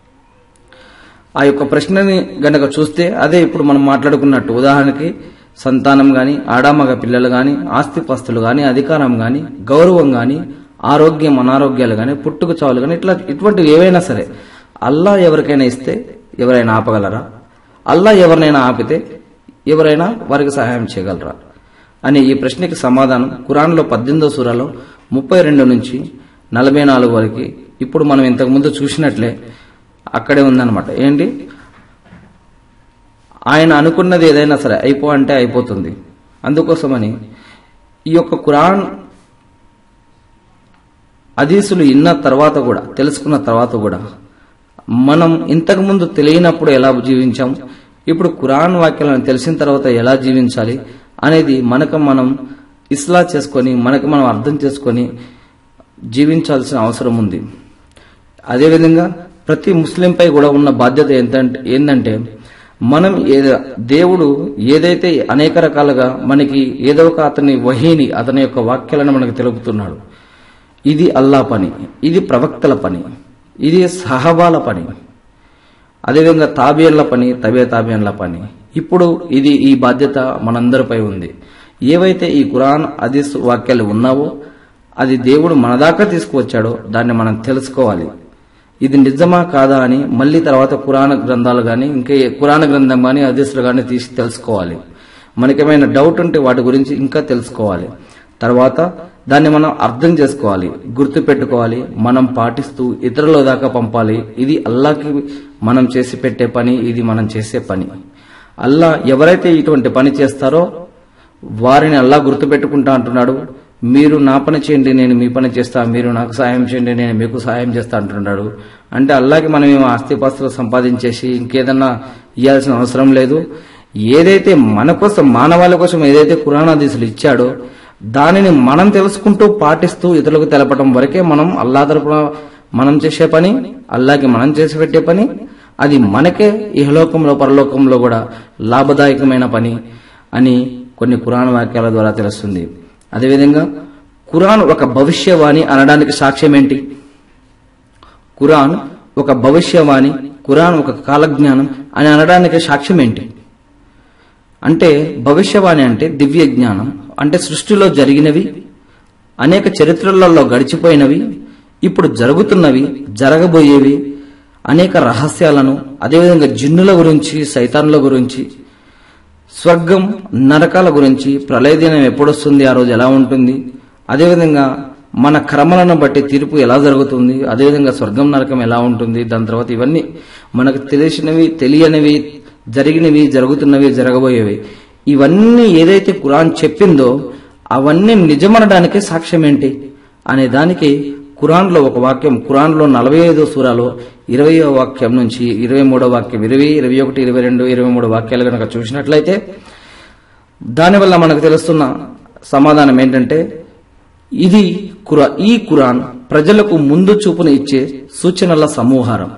ఆ యొక్క ప్రశ్నని గనక చూస్తే అదే ఇప్పుడు మనం మాట్లాడుకున్నట్టు, ఉదాహరణకి సంతానం గాని, ఆడామగ పిల్లలు గాని, ఆస్తిపాస్తులు గాని, అధికారం గాని, గౌరవం గాని, ఆరోగ్యం అనారోగ్యాలు గాని, పుట్టుక చావులు గాని, ఇట్లా ఇటువంటివి ఏవైనా సరే అల్లా ఎవరికైనా ఇస్తే ఎవరైనా ఆపగలరా? అల్లా ఎవరినైనా ఆపితే ఎవరైనా వారికి సహాయం చేయగలరా అనే ఈ ప్రశ్నకి సమాధానం ఖురాన్లో పద్దెనిమిదో సూరాలో ముప్పై రెండు నుంచి నలభై నాలుగు వరకు ఇప్పుడు మనం ఇంతకు ముందు చూసినట్లే అక్కడే ఉందన్నమాట. ఏంటి, ఆయన అనుకున్నది ఏదైనా సరే అయిపో అంటే అయిపోతుంది. అందుకోసమని ఈ యొక్క ఖురాన్ హదీసులు ఇన్న తర్వాత కూడా, తెలుసుకున్న తర్వాత కూడా మనం ఇంతకు ముందు తెలియనప్పుడు ఎలా జీవించాం, ఇప్పుడు ఖురాన్ వాక్యాలను తెలిసిన తర్వాత ఎలా జీవించాలి అనేది మనకు మనం ఇస్లా చేసుకొని, మనకు మనం అర్థం చేసుకొని జీవించాల్సిన అవసరం ఉంది. అదేవిధంగా ప్రతి ముస్లింపై కూడా ఉన్న బాధ్యత ఏంటంటే ఏంటంటే మనం దేవుడు ఏదైతే అనేక రకాలుగా మనకి ఏదో ఒక అతని వహీని, అతని యొక్క వాక్యాలను మనకు తెలుపుతున్నాడు. ఇది అల్లా పని, ఇది ప్రవక్తల పని, ఇది సహబాల పని, అదేవిధంగా తాబియన్ల పని, తబే తాబియన్ల పని. ఇప్పుడు ఇది ఈ బాధ్యత మనందరిపై ఉంది. ఏవైతే ఈ ఖురాన్ హదీస్ వాక్యాలు ఉన్నావో అది దేవుడు మన దాకా తీసుకువచ్చాడో దాన్ని మనం తెలుసుకోవాలి. ఇది నిజమా కాదా అని మళ్ళీ తర్వాత ఖురాన్ గ్రంథాలు గాని, ఇంకా ఖురాన్ గ్రంథం గాని, హదీసులు గాని తీసి తెలుసుకోవాలి. మనకేమైనా డౌట్ ఉంటే వాటి గురించి ఇంకా తెలుసుకోవాలి. తర్వాత దాన్ని మనం అర్థం చేసుకోవాలి, గుర్తు పెట్టుకోవాలి, మనం పాటిస్తూ ఇతరుల దాకా పంపాలి. ఇది అల్లాకి మనం చేసి పెట్టే పని, ఇది మనం చేసే పని. అల్లా ఎవరైతే ఇటువంటి పని చేస్తారో వారిని అల్లా గుర్తు పెట్టుకుంటా అంటున్నాడు. మీరు నా పని చేయండి, నేను మీ పని చేస్తా, మీరు నాకు సాయం చేయండి, నేను మీకు సాయం చేస్తా అంటున్నాడు. అంటే అల్లాకి మనం ఏమో ఆస్తిపాస్తులు సంపాదించేసి ఇంకేదన్నా ఇవ్వాల్సిన అవసరం లేదు. ఏదైతే మన కోసం, మానవాళి కోసం ఏదైతే ఖురాన్ హదీసులు ఇచ్చాడో దానిని మనం తెలుసుకుంటూ పాటిస్తూ ఇతరులకు తెలపడం వరకే మనం అల్లా తరపున మనం చేసే పని, అల్లాకి మనం చేసి పెట్టే పని. అది మనకే ఇహలోకంలో పరలోకంలో కూడా లాభదాయకమైన పని అని కొన్ని ఖురాన్ వాక్యాల ద్వారా తెలుస్తుంది. అదేవిధంగా ఖురాన్ ఒక భవిష్యవాణి అనడానికి సాక్ష్యం ఏంటి? ఖురాన్ ఒక భవిష్యవాణి, ఖురాన్ ఒక కాలజ్ఞానం అని అనడానికి సాక్ష్యం ఏంటి? అంటే భవిష్యవాణి అంటే దివ్య జ్ఞానం, అంటే సృష్టిలో జరిగినవి, అనేక చరిత్రలలో గడిచిపోయినవి, ఇప్పుడు జరుగుతున్నవి, జరగబోయేవి, అనేక రహస్యాలను, అదేవిధంగా జిన్నుల గురించి, సైతాన్ల గురించి, స్వర్గం నరకాల గురించి, ప్రళయ దినం ఎప్పుడొస్తుంది, ఆ రోజు ఎలా ఉంటుంది, అదేవిధంగా మన కర్మలను బట్టి తీర్పు ఎలా జరుగుతుంది, అదేవిధంగా స్వర్గం నరకం ఎలా ఉంటుంది, దాని తర్వాత ఇవన్నీ మనకు తెలిసినవి, తెలియనివి, జరిగినవి, జరుగుతున్నవి, జరగబోయేవి, ఇవన్నీ ఏదైతే ఖురాన్ చెప్పిందో అవన్నీ నిజమనడానికి సాక్ష్యం ఏంటి అనే దానికి ఖురాన్లో ఒక వాక్యం, ఖురాన్లో నలభై ఐదో సూరాలో ఇరవయో వాక్యం నుంచి ఇరవై మూడో వాక్యం, ఇరవై ఇరవై ఒకటి ఇరవై రెండు ఇరవై మూడు వాక్యాలు కనుక చూసినట్లయితే దానివల్ల మనకు తెలుస్తున్న సమాధానం ఏంటంటే, ఇది ఖురా ఈ ఖురాన్ ప్రజలకు ముందు చూపును ఇచ్చే సూచనల సమూహారం.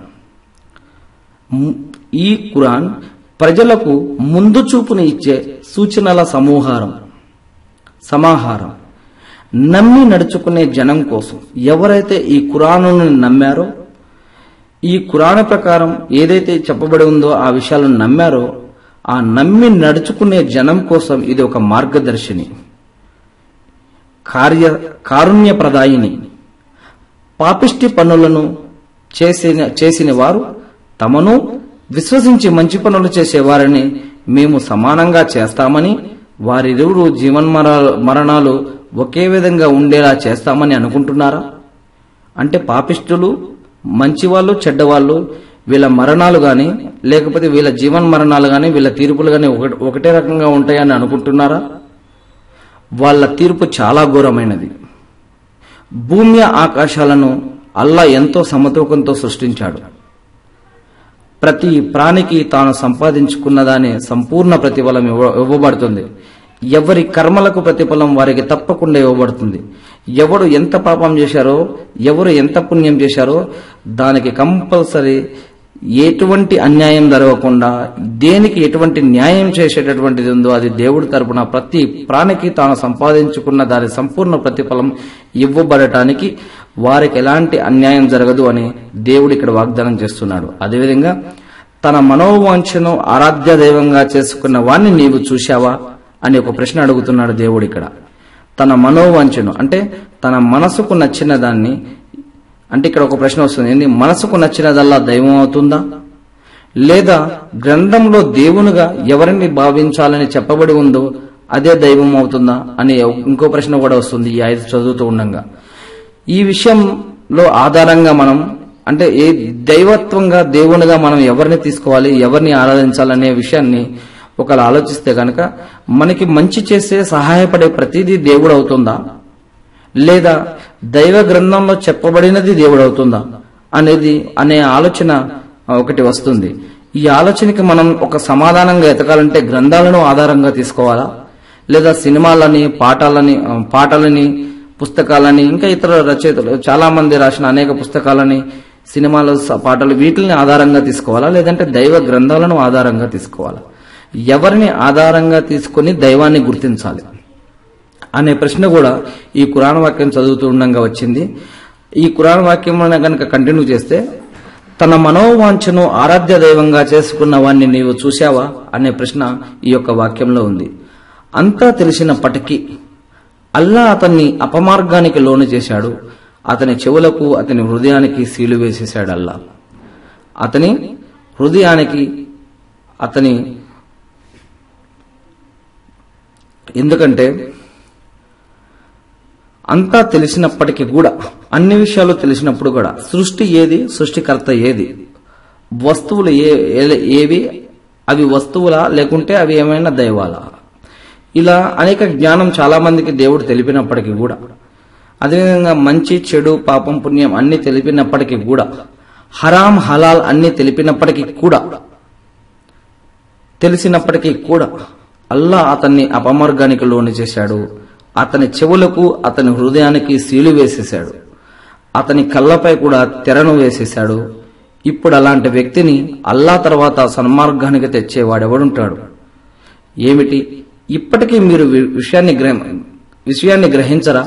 ఈ ఖురాన్ ప్రజలకు ముందు చూపును ఇచ్చే సూచనల సమూహారం సమాహారం. నమ్మి నడుచుకునే జనం కోసం ఎవరైతే ఈ ఖురానును నమ్మారో, ఈ ఖురాను ప్రకారం ఏదైతే చెప్పబడి ఉందో ఆ విషయాలను నమ్మారో, ఆ నమ్మి నడుచుకునే జనం కోసం ఇది ఒక మార్గదర్శిని, కార్య కారుణ్యప్రదాయిని. పాపిష్టి పనులను చేసిన చేసిన వారు తమను విశ్వసించి మంచి పనులు చేసేవారిని మేము సమానంగా చేస్తామని, వారిరువురు జీవన్మర మరణాలు ఒకే విధంగా ఉండేలా చేస్తామని అనుకుంటున్నారా? అంటే పాపిష్టులు, మంచివాళ్ళు, చెడ్డవాళ్ళు, వీళ్ళ మరణాలు గాని లేకపోతే వీళ్ళ జీవన్ మరణాలు గాని వీళ్ళ తీర్పులు గాని ఒకటే రకంగా ఉంటాయని అనుకుంటున్నారా? వాళ్ళ తీర్పు చాలా ఘోరమైనది. భూమి ఆకాశాలను అల్లా ఎంతో సమతూకంతో సృష్టించాడు. ప్రతి ప్రాణికి తాను సంపాదించుకున్న దాని సంపూర్ణ ప్రతిఫలం ఇవ్వబడుతుంది. ఎవరి కర్మలకు ప్రతిఫలం వారికి తప్పకుండా ఇవ్వబడుతుంది. ఎవడు ఎంత పాపం చేశారో, ఎవరు ఎంత పుణ్యం చేశారో దానికి కంపల్సరీ ఎటువంటి అన్యాయం జరగకుండా, దేనికి ఎటువంటి న్యాయం చేసేటటువంటిది ఉందో అది దేవుడి తరపున ప్రతి ప్రాణికి తాను సంపాదించుకున్న దాని సంపూర్ణ ప్రతిఫలం ఇవ్వబడటానికి వారికి ఎలాంటి అన్యాయం జరగదు అని దేవుడు ఇక్కడ వాగ్దానం చేస్తున్నాడు. అదేవిధంగా తన మనోవాంఛను ఆరాధ్య దైవంగా చేసుకున్న వాణ్ణి నీవు చూశావా అని ఒక ప్రశ్న అడుగుతున్నాడు దేవుడు ఇక్కడ. తన మనోవాంఛను అంటే తన మనసుకు నచ్చిన దాన్ని, అంటే ఇక్కడ ఒక ప్రశ్న వస్తుంది, ఏంది మనసుకు నచ్చినదల్లా దైవం అవుతుందా, లేదా గ్రంథంలో దేవునిగా ఎవరిని భావించాలని చెప్పబడి ఉందో అదే దైవం అవుతుందా అని ఇంకో ప్రశ్న కూడా వస్తుంది ఈ ఐదు చదువుతూ ఉండగా. ఈ విషయంలో ఆధారంగా మనం అంటే ఏ దైవత్వంగా దేవునిగా మనం ఎవరిని తీసుకోవాలి, ఎవరిని ఆరాధించాలనే విషయాన్ని ఒకవేళ ఆలోచిస్తే కనుక మనకి మంచి చేసే సహాయపడే ప్రతిదీ దేవుడు అవుతుందా, లేదా దైవ గ్రంథంలో చెప్పబడినది దేవుడు అవుతుందా అనేది అనే ఆలోచన ఒకటి వస్తుంది. ఈ ఆలోచనకి మనం ఒక సమాధానంగా ఎతకాలంటే గ్రంథాలను ఆధారంగా తీసుకోవాలా, లేదా సినిమాలని, పాఠాలని పాటలని పుస్తకాలని, ఇంకా ఇతర రచయితలు చాలా మంది రాసిన అనేక పుస్తకాలని, సినిమాలు, పాటలు వీటిని ఆధారంగా తీసుకోవాలా, లేదంటే దైవ గ్రంథాలను ఆధారంగా తీసుకోవాలా? ఎవరిని ఆధారంగా తీసుకుని దైవాన్ని గుర్తించాలి అనే ప్రశ్న కూడా ఈ ఖురాన్ వాక్యం చదువుతూ ఉండగా వచ్చింది. ఈ ఖురాన్ వాక్యం కనుక కంటిన్యూ చేస్తే, తన మనోవాంఛను ఆరాధ్య దైవంగా చేసుకున్న వాణ్ణి నీవు చూశావా అనే ప్రశ్న ఈ యొక్క వాక్యంలో ఉంది. అంతా తెలిసినప్పటికీ అల్లా అతన్ని అపమార్గానికి లోను చేశాడు. అతని చెవులకు, అతని హృదయానికి సీలు వేసేశాడు అల్లా. అతని హృదయానికి అతని ఎందుకంటే అంతా తెలిసినప్పటికీ కూడా, అన్ని విషయాలు తెలిసినప్పుడు కూడా, సృష్టి ఏది, సృష్టికర్త ఏది, వస్తువులు ఏవి, అవి వస్తువులా లేకుంటే అవి ఏమైనా దైవాలా, ఇలా అనేక జ్ఞానం చాలా మందికి దేవుడు తెలిపినప్పటికీ కూడా, అదేవిధంగా మంచి చెడు పాపం పుణ్యం అన్ని తెలిపినప్పటికీ కూడా, హరాం హలాల్ అన్ని తెలిపినప్పటికీ కూడా, తెలిసినప్పటికీ కూడా అల్లా అతన్ని అపమార్గానికి లోను చేశాడు. అతని చెవులకు, అతని హృదయానికి సీలు వేసేశాడు. అతని కళ్ళపై కూడా తెరను వేసేశాడు. ఇప్పుడు అలాంటి వ్యక్తిని అల్లా తర్వాత సన్మార్గానికి తెచ్చేవాడెవడుంటాడు? ఏమిటి? ఇప్పటికీ మీరు విషయాన్ని విషయాన్ని గ్రహించరా?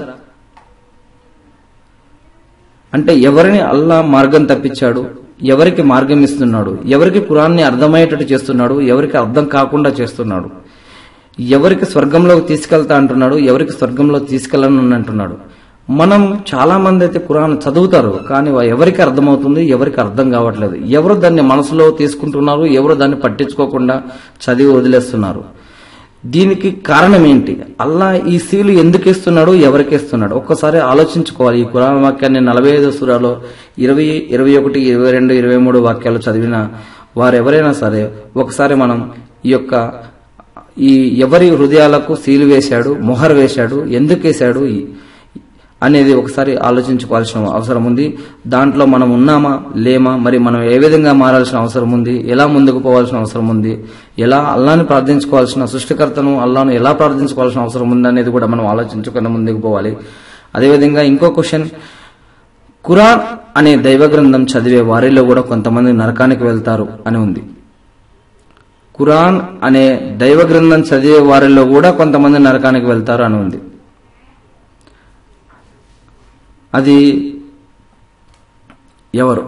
అంటే ఎవరిని అల్లా మార్గం తప్పించాడు, ఎవరికి మార్గం ఇస్తున్నాడు, ఎవరికి ఖురాన్ని అర్థమయ్యేటట్టు చేస్తున్నాడు, ఎవరికి అర్థం కాకుండా చేస్తున్నాడు, ఎవరికి స్వర్గంలోకి తీసుకెళ్తా అంటున్నాడు, ఎవరికి స్వర్గంలో తీసుకెళ్ళను అంటున్నాడు. మనం చాలా మంది అయితే ఖురాన్ చదువుతారు, కానీ ఎవరికి అర్థమవుతుంది, ఎవరికి అర్థం కావట్లేదు. ఎవరు దాన్ని మనసులో తీసుకుంటున్నారు, ఎవరు దాన్ని పట్టించుకోకుండా చదివి వదిలేస్తున్నారు. దీనికి కారణం ఏంటి? అల్లా ఈ సీలు ఎందుకు ఇస్తున్నాడు, ఎవరికి ఇస్తున్నాడు? ఒక్కసారి ఆలోచించుకోవాలి. ఈ ఖురాన్ వాక్యాన్ని నలభై ఐదో సూరాలో ఇరవై ఇరవై ఒకటి ఇరవై రెండు ఇరవై మూడు వాక్యాలు చదివిన వారెవరైనా సరే ఒకసారి మనం ఈ యొక్క ఈ ఎవరి హృదయాలకు సీలు వేశాడు, మొహర్ వేశాడు, ఎందుకు వేశాడు అనేది ఒకసారి ఆలోచించుకోవాల్సిన అవసరం ఉంది. దాంట్లో మనం ఉన్నామా లేమా, మరి మనం ఏ విధంగా మారాల్సిన అవసరం ఉంది, ఎలా ముందుకు పోవాల్సిన అవసరం ఉంది, ఎలా అల్లాని ప్రార్థించుకోవాల్సిన, సృష్టికర్తను అల్లాను ఎలా ప్రార్థించుకోవాల్సిన అవసరం ఉంది అనేది కూడా మనం ఆలోచించుకుని ముందుకు పోవాలి. అదేవిధంగా ఇంకో క్వశ్చన్, ఖురాన్ అనే దైవ గ్రంథం చదివే వారిలో కూడా కొంతమంది నరకానికి వెళ్తారు అని ఉంది. ఖురాన్ అనే దైవ గ్రంథం చదివే వారిలో కూడా కొంతమంది నరకానికి వెళ్తారు అని ఉంది. అది ఎవరు?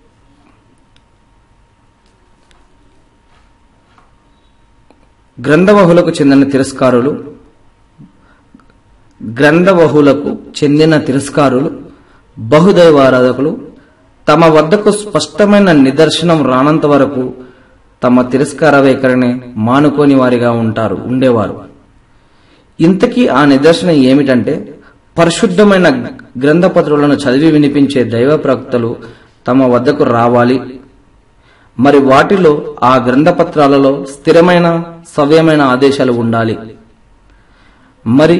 గ్రంథవహులకు చెందిన తిరస్కారులు గ్రంథవహులకు చెందిన తిరస్కారులు బహుదైవారాధకులు తమ వద్దకు స్పష్టమైన నిదర్శనం రానంత వరకు తమ తిరస్కార వైఖరిని మానుకోని వారిగా ఉంటారు ఉండేవారు. ఇంతకీ ఆ నిదర్శనం ఏమిటంటే, పరిశుద్ధమైన గ్రంథపత్రులను చదివి వినిపించే దైవ ప్రవక్తలు తమ వద్దకు రావాలి. మరి వాటిలో ఆ గ్రంథపత్రాలలో స్థిరమైన సవ్యమైన ఆదేశాలు ఉండాలి. మరి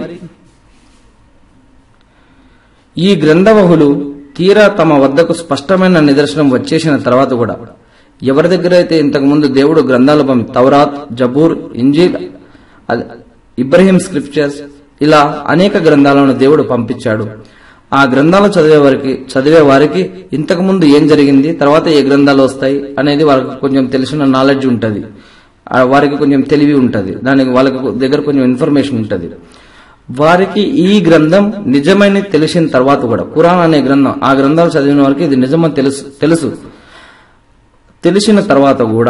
ఈ గ్రంథవహులు తీరా తమ వద్దకు స్పష్టమైన నిదర్శనం వచ్చేసిన తర్వాత కూడా ఎవరి దగ్గర అయితే ఇంతకుముందు దేవుడు గ్రంథాలు పంపి తౌరాత్, జబూర్, ఇంజీల్, ఇబ్రహీం స్క్రిప్చర్స్ ఇలా అనేక గ్రంథాలను దేవుడు పంపించాడు. ఆ గ్రంథాలు చదివే వారికి చదివే వారికి ఇంతకు ముందు ఏం జరిగింది, తర్వాత ఏ గ్రంథాలు వస్తాయి అనేది వాళ్ళకి కొంచెం తెలిసిన నాలెడ్జ్ ఉంటుంది, వారికి కొంచెం తెలివి ఉంటుంది, దానికి వాళ్ళకి దగ్గర కొంచెం ఇన్ఫర్మేషన్ ఉంటుంది. వారికి ఈ గ్రంథం నిజమని తెలిసిన తర్వాత కూడా, ఖురాన్ అనే గ్రంథం, ఆ గ్రంథాలు చదివిన వారికి ఇది నిజమని తెలుసు తెలుసు తెలిసిన తర్వాత కూడా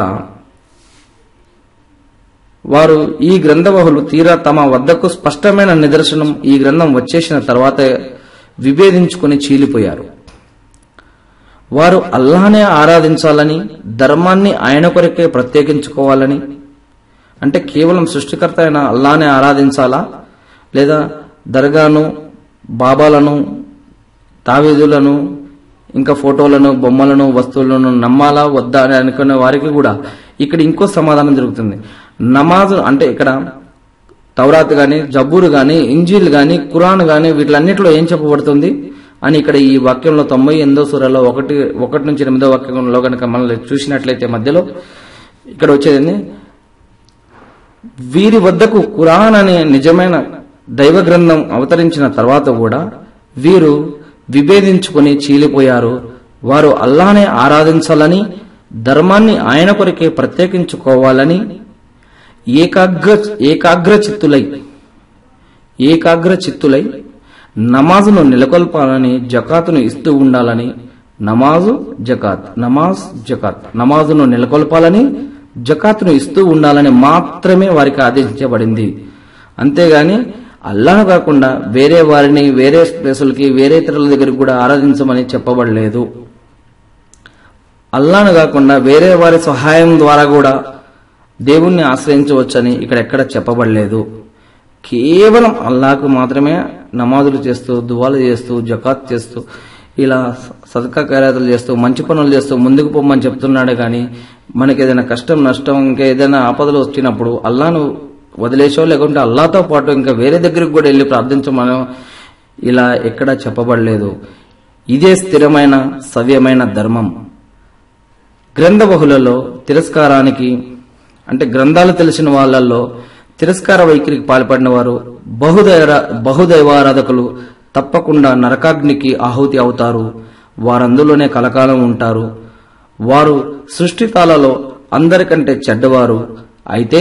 వారు ఈ గ్రంథవహులు తీరా తమ వద్దకు స్పష్టమైన నిదర్శనం ఈ గ్రంథం వచ్చేసిన తర్వాత విభేదించుకుని చీలిపోయారు. వారు అల్లాహనే ఆరాధించాలని, ధర్మాన్ని ఆయన కొరకే ప్రత్యేకించుకోవాలని, అంటే కేవలం సృష్టికర్త అయిన అల్లాహనే ఆరాధించాలా, లేదా దర్గాను, బాబాలను, తావీదులను, ఇంకా ఫోటోలను, బొమ్మలను, వస్తువులను నమ్మాలా వద్దా అని అనుకునే వారికి కూడా ఇక్కడ ఇంకో సమాధానం జరుగుతుంది. నమాజు అంటే ఇక్కడ తౌరాత్ గాని, జబూర్ గాని, ఇంజీల్ గాని, ఖురాన్ గాని వీటిలన్నిటిలో ఏం చెప్పబడుతుంది అని ఇక్కడ ఈ వాక్యంలో తొంభై ఎనిమిదో సూరాలో ఒకటి ఒకటి నుంచి ఎనిమిదో వాక్యంలో కనుక మనం చూసినట్లయితే మధ్యలో ఇక్కడ వచ్చేది, వీరి వద్దకు ఖురాన్ అనే నిజమైన దైవ గ్రంథం అవతరించిన తర్వాత కూడా వీరు విభేదించుకుని చీలిపోయారు. వారు అల్లాహనే ఆరాధించాలని, ధర్మాన్ని ఆయన కొరకే ప్రత్యేకించుకోవాలని ఏకాగ్ర ఏకాగ్ర చిత్తులై ఏకాగ్ర చిత్తులై నమాజును నెలకొల్పాలని, జకాతును ఇస్తూ ఉండాలని, నమాజు జకాత్ నమాజ్ జకాత్ నమాజును నెలకొల్పాలని, జకాతును ఇస్తూ ఉండాలని మాత్రమే వారికి ఆదేశించబడింది. అంతేగాని అల్లాహ్ కాకుండా వేరే వారిని, వేరే ప్లేసులకి, వేరే ఇతరుల దగ్గరికి కూడా ఆరాధించమని చెప్పబడలేదు. అల్లాహ్ను కాకుండా వేరే వారి సహాయం ద్వారా కూడా దేవుణ్ణి ఆశ్రయించవచ్చని ఇక్కడ ఎక్కడ చెప్పబడలేదు. కేవలం అల్లాహ్కు మాత్రమే నమాజులు చేస్తూ, దువాలు చేస్తూ, జకాత్ చేస్తూ, ఇలా సదకా ఖైరాతులు చేస్తూ, మంచి పనులు చేస్తూ ముందుకు పోమని చెప్తున్నాడే కానీ మనకి ఏదైనా కష్టం, నష్టం, ఇంకా ఏదైనా ఆపదలు వచ్చినప్పుడు అల్లాహ్ను వదిలేసో లేకుంటే అల్లాహ్తో పాటు ఇంకా వేరే దగ్గరికి కూడా వెళ్ళి ప్రార్థించమనో ఇలా ఎక్కడా చెప్పబడలేదు. ఇదే స్థిరమైన సవ్యమైన ధర్మం. గ్రంథబహులలో తిరస్కారానికి అంటే గ్రంథాలు తెలిసిన వాళ్ళల్లో తిరస్కార వైఖరికి పాల్పడిన వారు బహుదైవ బహుదైవారాధకులు తప్పకుండా నరకాగ్నికి ఆహుతి అవుతారు. వారందులోనే కలకాలం ఉంటారు. వారు సృష్టితాలలో అందరికంటే చెడ్డవారు. అయితే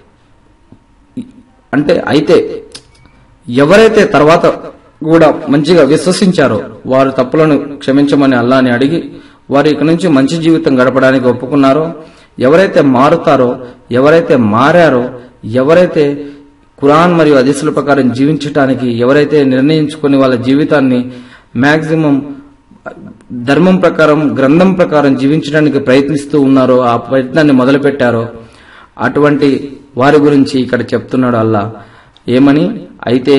అంటే అయితే ఎవరైతే తర్వాత కూడా మంచిగా విశ్వసించారో వారు తప్పులను క్షమించమని అల్లాహ్ని అడిగి వారు ఇక నుంచి మంచి జీవితం గడపడానికి ఒప్పుకున్నారో, ఎవరైతే మారుతారో, ఎవరైతే మారారో, ఎవరైతే ఖురాన్ మరియు హదీసుల ప్రకారం జీవించడానికి ఎవరైతే నిర్ణయించుకుని వాళ్ళ జీవితాన్ని మాక్సిమం ధర్మం ప్రకారం, గ్రంథం ప్రకారం జీవించడానికి ప్రయత్నిస్తూ ఉన్నారో, ఆ ప్రయత్నాన్ని మొదలుపెట్టారో అటువంటి వారి గురించి ఇక్కడ చెప్తున్నాడు అల్లా ఏమని, అయితే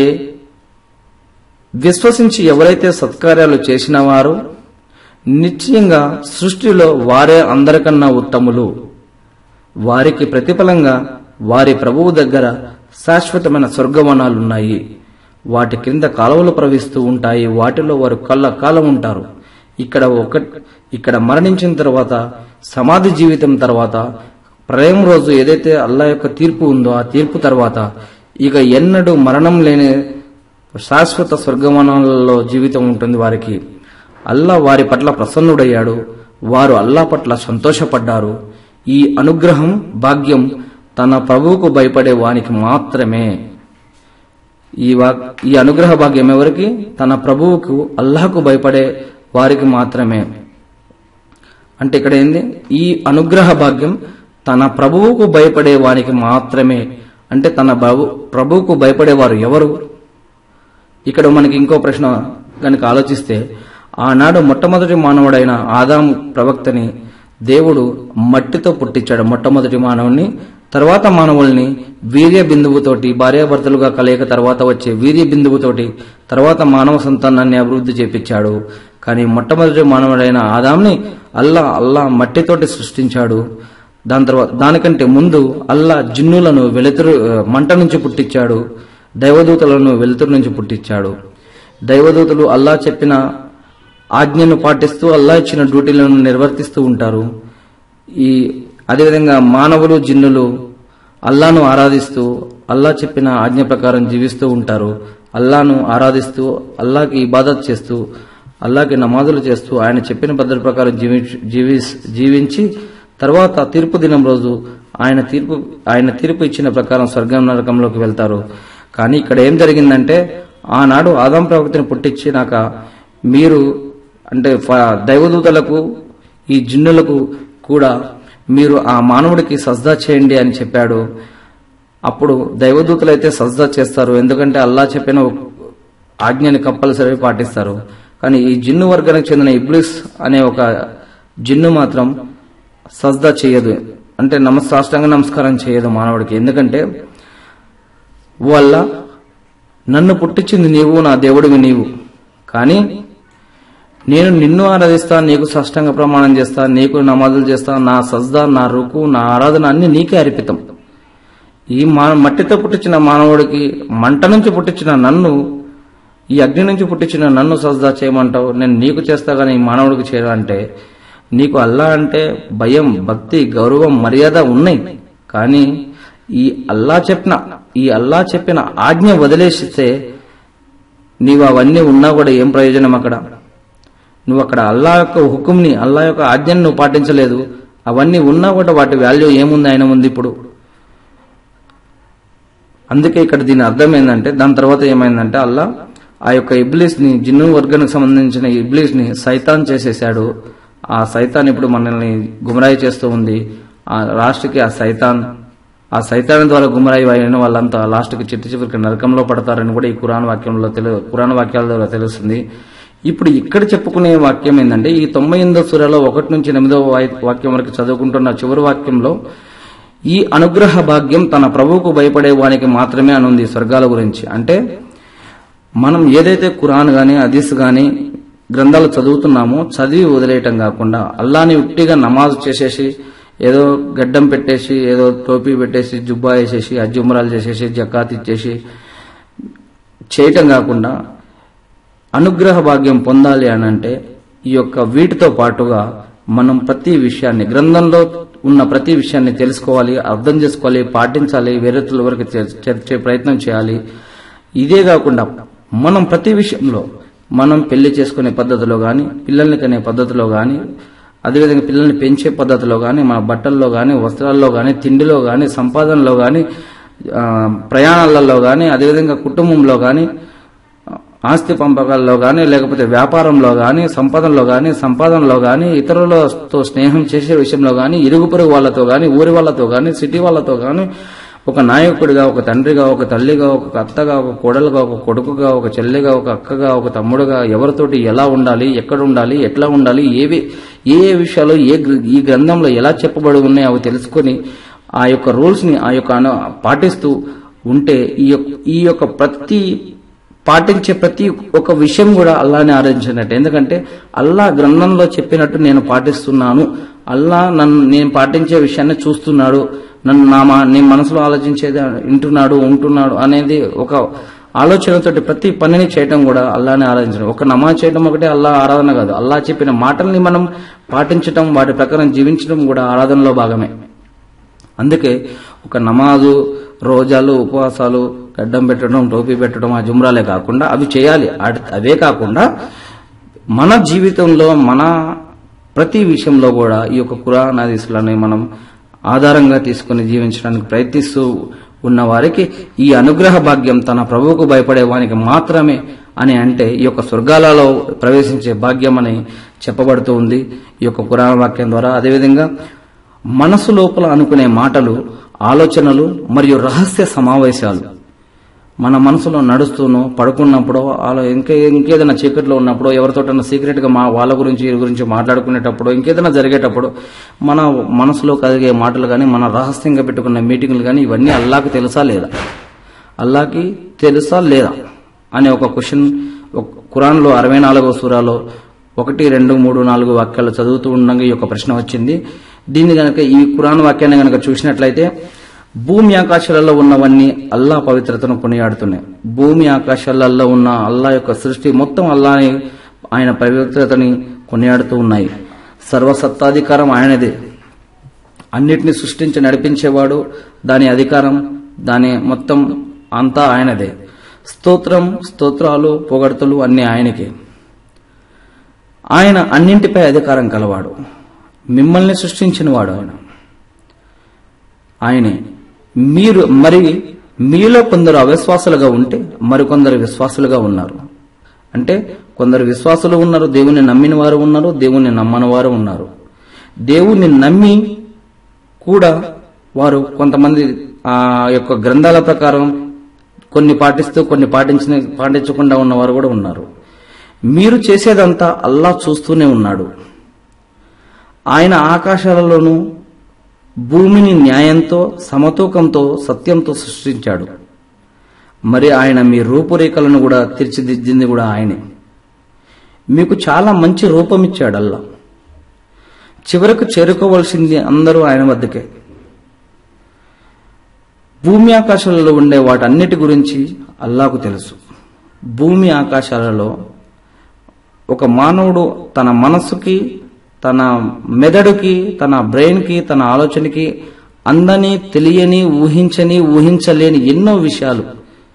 విశ్వసించి ఎవరైతే సత్కార్యాలు చేసిన వారు నిశ్చయంగా సృష్టిలో వారే అందరికన్నా ఉత్తములు, వారికి ప్రతిఫలంగా వారి ప్రభువు దగ్గర శాశ్వతమైన స్వర్గవనాలున్నాయి, వాటి క్రింద కాలువలు ప్రవహిస్తూ ఉంటాయి, వాటిలో వారు కళ్ళ కాలం ఉంటారు. ఇక్కడ ఒక ఇక్కడ మరణించిన తర్వాత సమాధి జీవితం తర్వాత ప్రళయం రోజు ఏదైతే అల్లా యొక్క తీర్పు ఉందో ఆ తీర్పు తర్వాత ఇక ఎన్నడూ మరణం లేని శాశ్వత స్వర్గవనాలలో జీవితం ఉంటుంది వారికి. అల్లా వారి పట్ల ప్రసన్నుడయ్యాడు, వారు అల్లా పట్ల సంతోషపడ్డారు. ఈ అనుగ్రహం భాగ్యం తన ప్రభువుకు భయపడే వానికి మాత్రమే. ఈ ఈ అనుగ్రహ భాగ్యం ఎవరికి? తన ప్రభువుకు అల్లాహకు భయపడే వారికి మాత్రమే. అంటే ఇక్కడ ఏంది? ఈ అనుగ్రహ భాగ్యం తన ప్రభువుకు భయపడే వానికి మాత్రమే. అంటే తన ప్రభువుకు భయపడేవారు ఎవరు? ఇక్కడ మనకి ఇంకో ప్రశ్న కనుక ఆలోచిస్తే, ఆనాడు మొట్టమొదటి మానవుడైన ఆదాము ప్రవక్తని దేవుడు మట్టితో పుట్టించాడు, మొట్టమొదటి మానవుని. తర్వాత మానవుల్ని వీర్య బిందువుతోటి భార్యాభర్తలుగా కలయిక తర్వాత వచ్చే వీర్య బిందువుతోటి తర్వాత మానవ సంతానాన్ని అభివృద్ధి చేపించాడు. కానీ మొట్టమొదటి మానవుడైన ఆదాంని అల్లా అల్లా మట్టితోటి సృష్టించాడు. దాని తర్వాత దానికంటే ముందు అల్లా జిన్నులను వెలుతురు మంట నుంచి పుట్టించాడు, దైవదూతలను వెలుతురు నుంచి పుట్టించాడు. దైవదూతలు అల్లా చెప్పిన ఆజ్ఞను పాటిస్తూ అల్లా ఇచ్చిన డ్యూటీలను నిర్వర్తిస్తూ ఉంటారు. ఈ అదేవిధంగా మానవులు జిన్నులు అల్లాను ఆరాధిస్తూ అల్లా చెప్పిన ఆజ్ఞ ప్రకారం జీవిస్తూ ఉంటారు. అల్లాను ఆరాధిస్తూ అల్లాకి ఇబాదత్ చేస్తూ అల్లాకి నమాజులు చేస్తూ ఆయన చెప్పిన పద్ధతి ప్రకారం జీవి జీవించి తర్వాత తీర్పు దినం రోజు ఆయన తీర్పు ఆయన తీర్పు ఇచ్చిన ప్రకారం స్వర్గం నరకంలోకి వెళ్తారు. కానీ ఇక్కడ ఏం జరిగిందంటే, ఆనాడు ఆదాం ప్రవక్తని పుట్టించినాక మీరు అంటే దైవదూతలకు ఈ జిన్నులకు కూడా మీరు ఆ మానవుడికి సజ్దా చేయండి అని చెప్పాడు. అప్పుడు దైవదూతలైతే సజ్దా చేస్తారు, ఎందుకంటే అల్లా చెప్పిన ఆజ్ఞని కంపల్సరీ పాటిస్తారు. కానీ ఈ జిన్ను వర్గానికి చెందిన ఇబ్లీస్ అనే ఒక జిన్ను మాత్రం సజ్దా చేయదు, అంటే నమస్కారంగా నమస్కారం చేయదు మానవుడికి. ఎందుకంటే వాళ్ళ నన్ను పుట్టించింది నీవు, నా దేవుడివి నీవు, కానీ నేను నిన్ను ఆరాధిస్తా, నీకు సాష్టాంగ ప్రమాణం చేస్తా, నీకు నమాజులు చేస్తా, నా సజ్దా నా రుకు నా ఆరాధన అన్ని నీకే అర్పితం. ఈ మా మట్టితో పుట్టించిన మానవుడికి మంట నుంచి పుట్టించిన నన్ను, ఈ అగ్ని నుంచి పుట్టించిన నన్ను సజ్దా చేయమంటావు, నేను నీకు చేస్తా కానీ ఈ మానవుడికి చేయాలంటే నీకు అల్లా అంటే భయం, భక్తి, గౌరవం, మర్యాద ఉన్నాయి. కానీ ఈ అల్లా చెప్పిన ఈ అల్లా చెప్పిన ఆజ్ఞ వదిలేసిస్తే నీవు అవన్నీ ఉన్నా కూడా ఏం ప్రయోజనం? అక్కడ నువ్వు అక్కడ అల్లా యొక్క హుకుమ్ని అల్లా యొక్క ఆజ్ఞను నువ్వు పాటించలేదు, అవన్నీ ఉన్నా కూడా వాటి వాల్యూ ఏముంది ఆయన ముందు ఇప్పుడు? అందుకే ఇక్కడ దీని అర్థం ఏంటంటే, దాని తర్వాత ఏమైందంటే అల్లా ఆ యొక్క ఇబ్లీస్ ని, జిన్ను వర్గానికి సంబంధించిన ఇబ్లీస్ ని సైతాన్ చేసేశాడు. ఆ సైతాన్ ఇప్పుడు మనల్ని గుమరాయి చేస్తూ ఉంది. ఆ లాస్ట్కి ఆ సైతాన్ ఆ సైతాన్ ద్వారా గుమరాయి అయిన వాళ్ళంతా లాస్ట్కి చిట్టు చివరికి నరకంలో పడతారని కూడా ఈ ఖురాన్ వాక్యంలో తెలు ఖురాన్ వాక్యాల ద్వారా తెలుస్తుంది. ఇప్పుడు ఇక్కడ చెప్పుకునే వాక్యం ఏంటంటే, ఈ తొంభై ఎనిమిదో సూరాలో ఒకటి నుంచి ఎనిమిదవ వాక్యం వరకు చదువుకుంటున్న చివరి వాక్యంలో ఈ అనుగ్రహ భాగ్యం తన ప్రభువుకు భయపడే వానికి మాత్రమే అనుంది స్వర్గాల గురించి. అంటే మనం ఏదైతే ఖురాన్ గాని హదీస్ గాని గ్రంథాలు చదువుతున్నామో చదివి వదిలేయటం కాకుండా అల్లాని ఉట్టిగా నమాజ్ చేసేసి ఏదో గడ్డం పెట్టేసి ఏదో టోపీ పెట్టేసి జుబ్బా వేసేసి అజ్జుమరాలు చేసేసి జకాత్ ఇచ్చేసి చేయటం కాకుండా అనుగ్రహ భాగ్యం పొందాలి అని అంటే ఈ యొక్క వీటితో పాటుగా మనం ప్రతి విషయాన్ని, గ్రంథంలో ఉన్న ప్రతి విషయాన్ని తెలుసుకోవాలి, అర్థం చేసుకోవాలి, పాటించాలి, వేరేతుల వరకు చేర్చే ప్రయత్నం చేయాలి. ఇదే కాకుండా మనం ప్రతి విషయంలో మనం పెళ్లి చేసుకునే పద్ధతిలో గాని, పిల్లల్ని కనే పద్ధతిలో గాని, అదేవిధంగా పిల్లల్ని పెంచే పద్ధతిలో గాని, మన బట్టల్లో గాని, వస్త్రాల్లో గాని, తిండిలో గాని, సంపాదనలో గాని, ప్రయాణాలలో గాని, అదేవిధంగా కుటుంబంలో గాని, ఆస్తి పంపకాల్లో గాని, లేకపోతే వ్యాపారంలో గాని, సంపాదనలో గాని, సంపాదనలో గాని, ఇతరులతో స్నేహం చేసే విషయంలో గాని, ఇరుగు పొరుగు వాళ్లతో గాని, ఊరి వాళ్లతో గాని, సిటీ వాళ్లతో గాని, ఒక నాయకుడిగా, ఒక తండ్రిగా, ఒక తల్లిగా, ఒక అత్తగా, ఒక కోడలుగా, ఒక కొడుకుగా, ఒక చెల్లిగా, ఒక అక్కగా, ఒక తమ్ముడుగా ఎవరితోటి ఎలా ఉండాలి, ఎక్కడ ఉండాలి, ఎట్లా ఉండాలి, ఏవి ఏ ఏ విషయాలు ఏ ఈ గ్రంథంలో ఎలా చెప్పబడి ఉన్నాయో అవి తెలుసుకుని ఆ యొక్క రూల్స్ ని ఆ యొక్క పాటిస్తూ ఉంటే ఈ యొక్క ఈ యొక్క ప్రతి పాటించే ప్రతి ఒక్క విషయం కూడా అల్లాహ్ని ఆరాధించినట్టు. ఎందుకంటే అల్లాహ్ గ్రంథంలో చెప్పినట్టు నేను పాటిస్తున్నాను, అల్లాహ్ నన్ను నేను పాటించే విషయాన్ని చూస్తున్నాడు, నన్ను నా నేను మనసులో ఆలోచించేది వింటున్నాడు ఉంటున్నాడు అనేది ఒక ఆలోచనతోటి ప్రతి పనిని చేయటం కూడా అల్లాహ్ని ఆరాధించడం. ఒక నమాజ్ చేయడం ఒకటే అల్లాహ్ ఆరాధన కాదు, అల్లాహ్ చెప్పిన మాటల్ని మనం పాటించడం, వాటి ప్రకారం జీవించడం కూడా ఆరాధనలో భాగమే. అందుకే ఒక నమాజు, రోజాలు, ఉపవాసాలు, గడ్డం పెట్టడం, టోపీ పెట్టడం, ఆ జుమ్రాలే కాకుండా అవి చేయాలి. అవే కాకుండా మన జీవితంలో మన ప్రతి విషయంలో కూడా ఈ యొక్క ఖురాన్ హదీసులని మనం ఆధారంగా తీసుకుని జీవించడానికి ప్రయత్నిస్తూ ఉన్న వారికి ఈ అనుగ్రహ భాగ్యం తన ప్రభువుకు భయపడే వానికి మాత్రమే అని అంటే ఈ యొక్క స్వర్గాలలో ప్రవేశించే భాగ్యం అని చెప్పబడుతూ ఉంది ఈ యొక్క ఖురాన్ వాక్యం ద్వారా. అదేవిధంగా మనసు లోపల అనుకునే మాటలు, ఆలోచనలు మరియు రహస్య సమావేశాలు మన మనసులో నడుస్తూనో పడుకున్నప్పుడో అలా ఇంకే ఇంకేదైనా చీకట్లో ఉన్నప్పుడు ఎవరితోటన్నా సీక్రెట్ గా మా వాళ్ళ గురించి వీరి గురించి మాట్లాడుకునేటప్పుడు ఇంకేదైనా జరిగేటప్పుడు మన మనసులో కలిగే మాటలు కానీ మన రహస్యంగా పెట్టుకున్న మీటింగ్లు కానీ ఇవన్నీ అల్లాహ్కి తెలుసా లేదా, అల్లాహ్కి తెలుసా లేదా అనే ఒక క్వశ్చన్ ఖురాన్లో అరవై నాలుగో సూరాలో ఒకటి రెండు మూడు నాలుగు వాక్యాలు చదువుతూ ఉండగా ఈ యొక్క ప్రశ్న వచ్చింది. దీన్ని గనక ఈ ఖురాన్ వాక్యాన్ని గనక చూసినట్లయితే భూమి ఆకాశాలలో ఉన్నవన్నీ అల్లాహ్ పవిత్రతను కొనియాడుతున్నాయి. భూమి ఆకాశాలలో ఉన్న అల్లాహ్ యొక్క సృష్టి మొత్తం అల్లాహ్ ఆయన పవిత్రతని కొనియాడుతూ ఉన్నాయి. సర్వసత్తాధికారం ఆయనదే, అన్నిటిని సృష్టించి నడిపించేవాడు, దాని అధికారం దాని మొత్తం అంతా ఆయనదే. స్తోత్రం, స్తోత్రాలు, పొగడ్తలు అన్ని ఆయనకే. ఆయన అన్నింటిపై అధికారం కలవాడు. మిమ్మల్ని సృష్టించిన వాడు ఆయన ఆయనే. మీరు మరి మీలో కొందరు అవిశ్వాసులుగా ఉంటే మరికొందరు విశ్వాసులుగా ఉన్నారు. అంటే కొందరు విశ్వాసులు ఉన్నారు, దేవుణ్ణి నమ్మిన వారు ఉన్నారు, దేవుణ్ణి నమ్మని వారు ఉన్నారు. దేవుణ్ణి నమ్మి కూడా వారు కొంతమంది ఆ యొక్క గ్రంథాల ప్రకారం కొన్ని పాటిస్తూ కొన్ని పాటించిన పాటించకుండా ఉన్నవారు కూడా ఉన్నారు. మీరు చేసేదంతా అల్లాహ్ చూస్తూనే ఉన్నాడు. ఆయన ఆకాశాలలోనూ భూమిని న్యాయంతో, సమతూకంతో, సత్యంతో సృష్టించాడు. మరి ఆయన మీ రూపురేఖలను కూడా తీర్చిదిద్దింది కూడా ఆయనే. మీకు చాలా మంచి రూపం ఇచ్చాడు అల్లాహ్. చివరకు చేరుకోవలసింది అందరూ ఆయన వద్దకే. భూమి ఆకాశాలలో ఉండే వాటన్నిటి గురించి అల్లాహ్కు తెలుసు. భూమి ఆకాశాలలో ఒక మానవుడు తన మనస్సుకి, తన మెదడుకి, తన బ్రెయిన్కి, తన ఆలోచనకి అందని, తెలియని, ఊహించని, ఊహించలేని ఎన్నో విషయాలు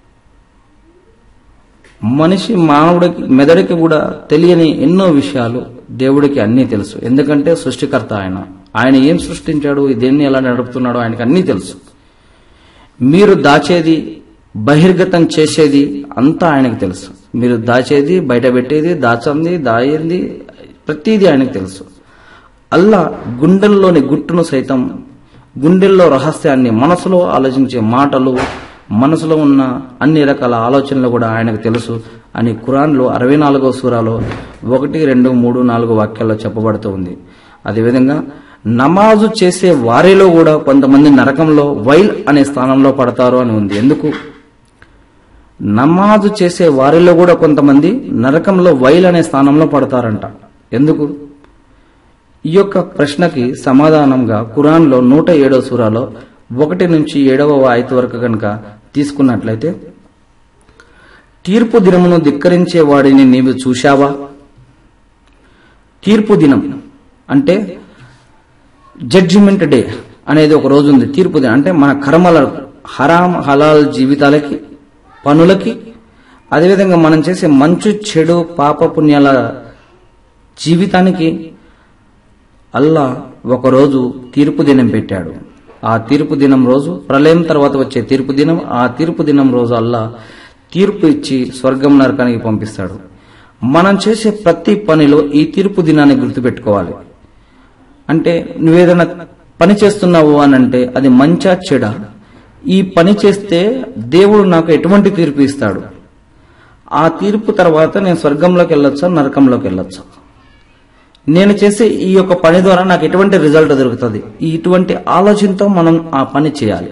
మనిషి మానవుడికి మెదడుకి కూడా తెలియని ఎన్నో విషయాలు దేవుడికి అన్నీ తెలుసు. ఎందుకంటే సృష్టికర్త ఆయన. ఆయన ఏం సృష్టించాడు, దేన్ని ఎలా నడుపుతున్నాడో ఆయనకి అన్నీ తెలుసు. మీరు దాచేది, బహిర్గతం చేసేది అంతా ఆయనకు తెలుసు. మీరు దాచేది, బయట పెట్టేది, దాచంది, దాయింది ప్రతిదీ ఆయనకు తెలుసు. అల్లా గుండెల్లోని గుట్టును సైతం, గుండెల్లో రహస్యాన్ని, మనసులో ఆలోచించే మాటలు, మనసులో ఉన్న అన్ని రకాల ఆలోచనలు కూడా ఆయనకు తెలుసు అని ఖురాన్లో అరవై నాలుగో సూరాలో ఒకటి రెండు మూడు నాలుగు వాక్యాల్లో చెప్పబడుతూ ఉంది. అదేవిధంగా నమాజు చేసే వారిలో కూడా కొంతమంది నరకంలో వైల్ అనే స్థానంలో పడతారు అని ఉంది. ఎందుకు? నమాజు చేసే వారిలో కూడా కొంతమంది నరకంలో వైల్ అనే స్థానంలో పడతారంట. ఎందుకు? ఈ యొక్క ప్రశ్నకి సమాధానంగా ఖురాన్లో నూట ఏడో సూరాలో ఒకటి నుంచి ఏడవ ఆయత వరకు కనుక తీసుకున్నట్లయితే, తీర్పు దినమును ధిక్కరించే వాడిని నీవు చూశావా? తీర్పు దినం అంటే జడ్జిమెంట్ డే అనేది ఒక రోజు ఉంది. తీర్పు దినం అంటే మన కర్మల హరాం హలాల్ జీవితాలకి, పనులకి, అదేవిధంగా మనం చేసే మంచు చెడు పాప పుణ్యాల జీవితానికి అల్లాహ్ ఒకరోజు తీర్పు దినం పెట్టాడు. ఆ తీర్పు దినం రోజు ప్రళయం తర్వాత వచ్చే తీర్పు దినం. ఆ తీర్పు దినం రోజు అల్లాహ్ తీర్పు ఇచ్చి స్వర్గం నరకానికి పంపిస్తాడు. మనం చేసే ప్రతి పనిలో ఈ తీర్పు దినాన్ని గుర్తుపెట్టుకోవాలి. అంటే నువ్వేదైనా పని చేస్తున్నావు అని అంటే అది మంచా చెడా, ఈ పని చేస్తే దేవుడు నాకు ఎటువంటి తీర్పు ఇస్తాడు, ఆ తీర్పు తర్వాత నేను స్వర్గంలోకి వెళ్ళొచ్చా నరకంలోకి వెళ్ళొచ్చా, నేను చేసే ఈ యొక్క పని ద్వారా నాకు ఎటువంటి రిజల్ట్ దొరుకుతుంది, ఇటువంటి ఆలోచనతో మనం ఆ పని చేయాలి.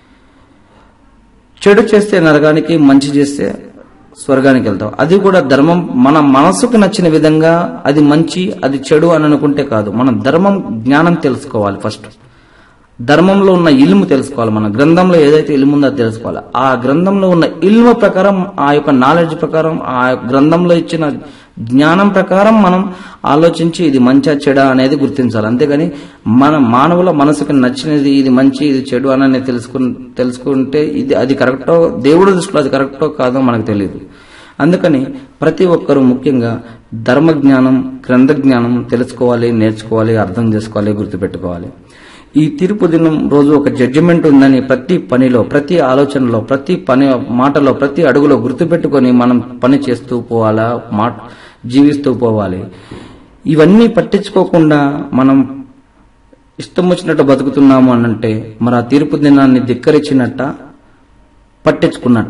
చెడు చేస్తే నరకానికి, మంచి చేస్తే స్వర్గానికి వెళ్తాం. అది కూడా ధర్మం మన మనసుకు నచ్చిన విధంగా అది మంచి అది చెడు అని అనుకుంటే కాదు. మనం ధర్మం జ్ఞానం తెలుసుకోవాలి. ఫస్ట్ ధర్మంలో ఉన్న ఇల్ము తెలుసుకోవాలి. మన గ్రంథంలో ఏదైతే ఇల్ము ఉందో అది తెలుసుకోవాలి. ఆ గ్రంథంలో ఉన్న ఇల్ము ప్రకారం, ఆ యొక్క నాలెడ్జ్ ప్రకారం, ఆ గ్రంథంలో ఇచ్చిన జ్ఞానం ప్రకారం మనం ఆలోచించి ఇది మంచా చెడా అనేది గుర్తించాలి. అంతేగాని మన మానవుల మనసుకు నచ్చినది ఇది మంచి ఇది చెడు అని తెలుసుకు తెలుసుకుంటే ఇది అది కరెక్టో, దేవుడి దృష్టిలో అది కరెక్టో కాదో మనకు తెలియదు. అందుకని ప్రతి ఒక్కరూ ముఖ్యంగా ధర్మ జ్ఞానం, గ్రంథ జ్ఞానం తెలుసుకోవాలి, నేర్చుకోవాలి, అర్థం చేసుకోవాలి, గుర్తుపెట్టుకోవాలి. ఈ తీర్పు దినం రోజు ఒక జడ్జిమెంట్ ఉందని ప్రతి పనిలో, ప్రతి ఆలోచనలో, ప్రతి పని మాటలో, ప్రతి అడుగులో గుర్తుపెట్టుకొని మనం పని చేస్తూ పోవాలా, మాట జీవిస్తూ పోవాలి. ఇవన్నీ పట్టించుకోకుండా మనం ఇష్టం వచ్చినట్టు బతుకుతున్నాము అనంటే మరి ఆ తీర్పు దినాన్ని ధిక్కరించినట్ట, పట్టించుకున్నట్ట.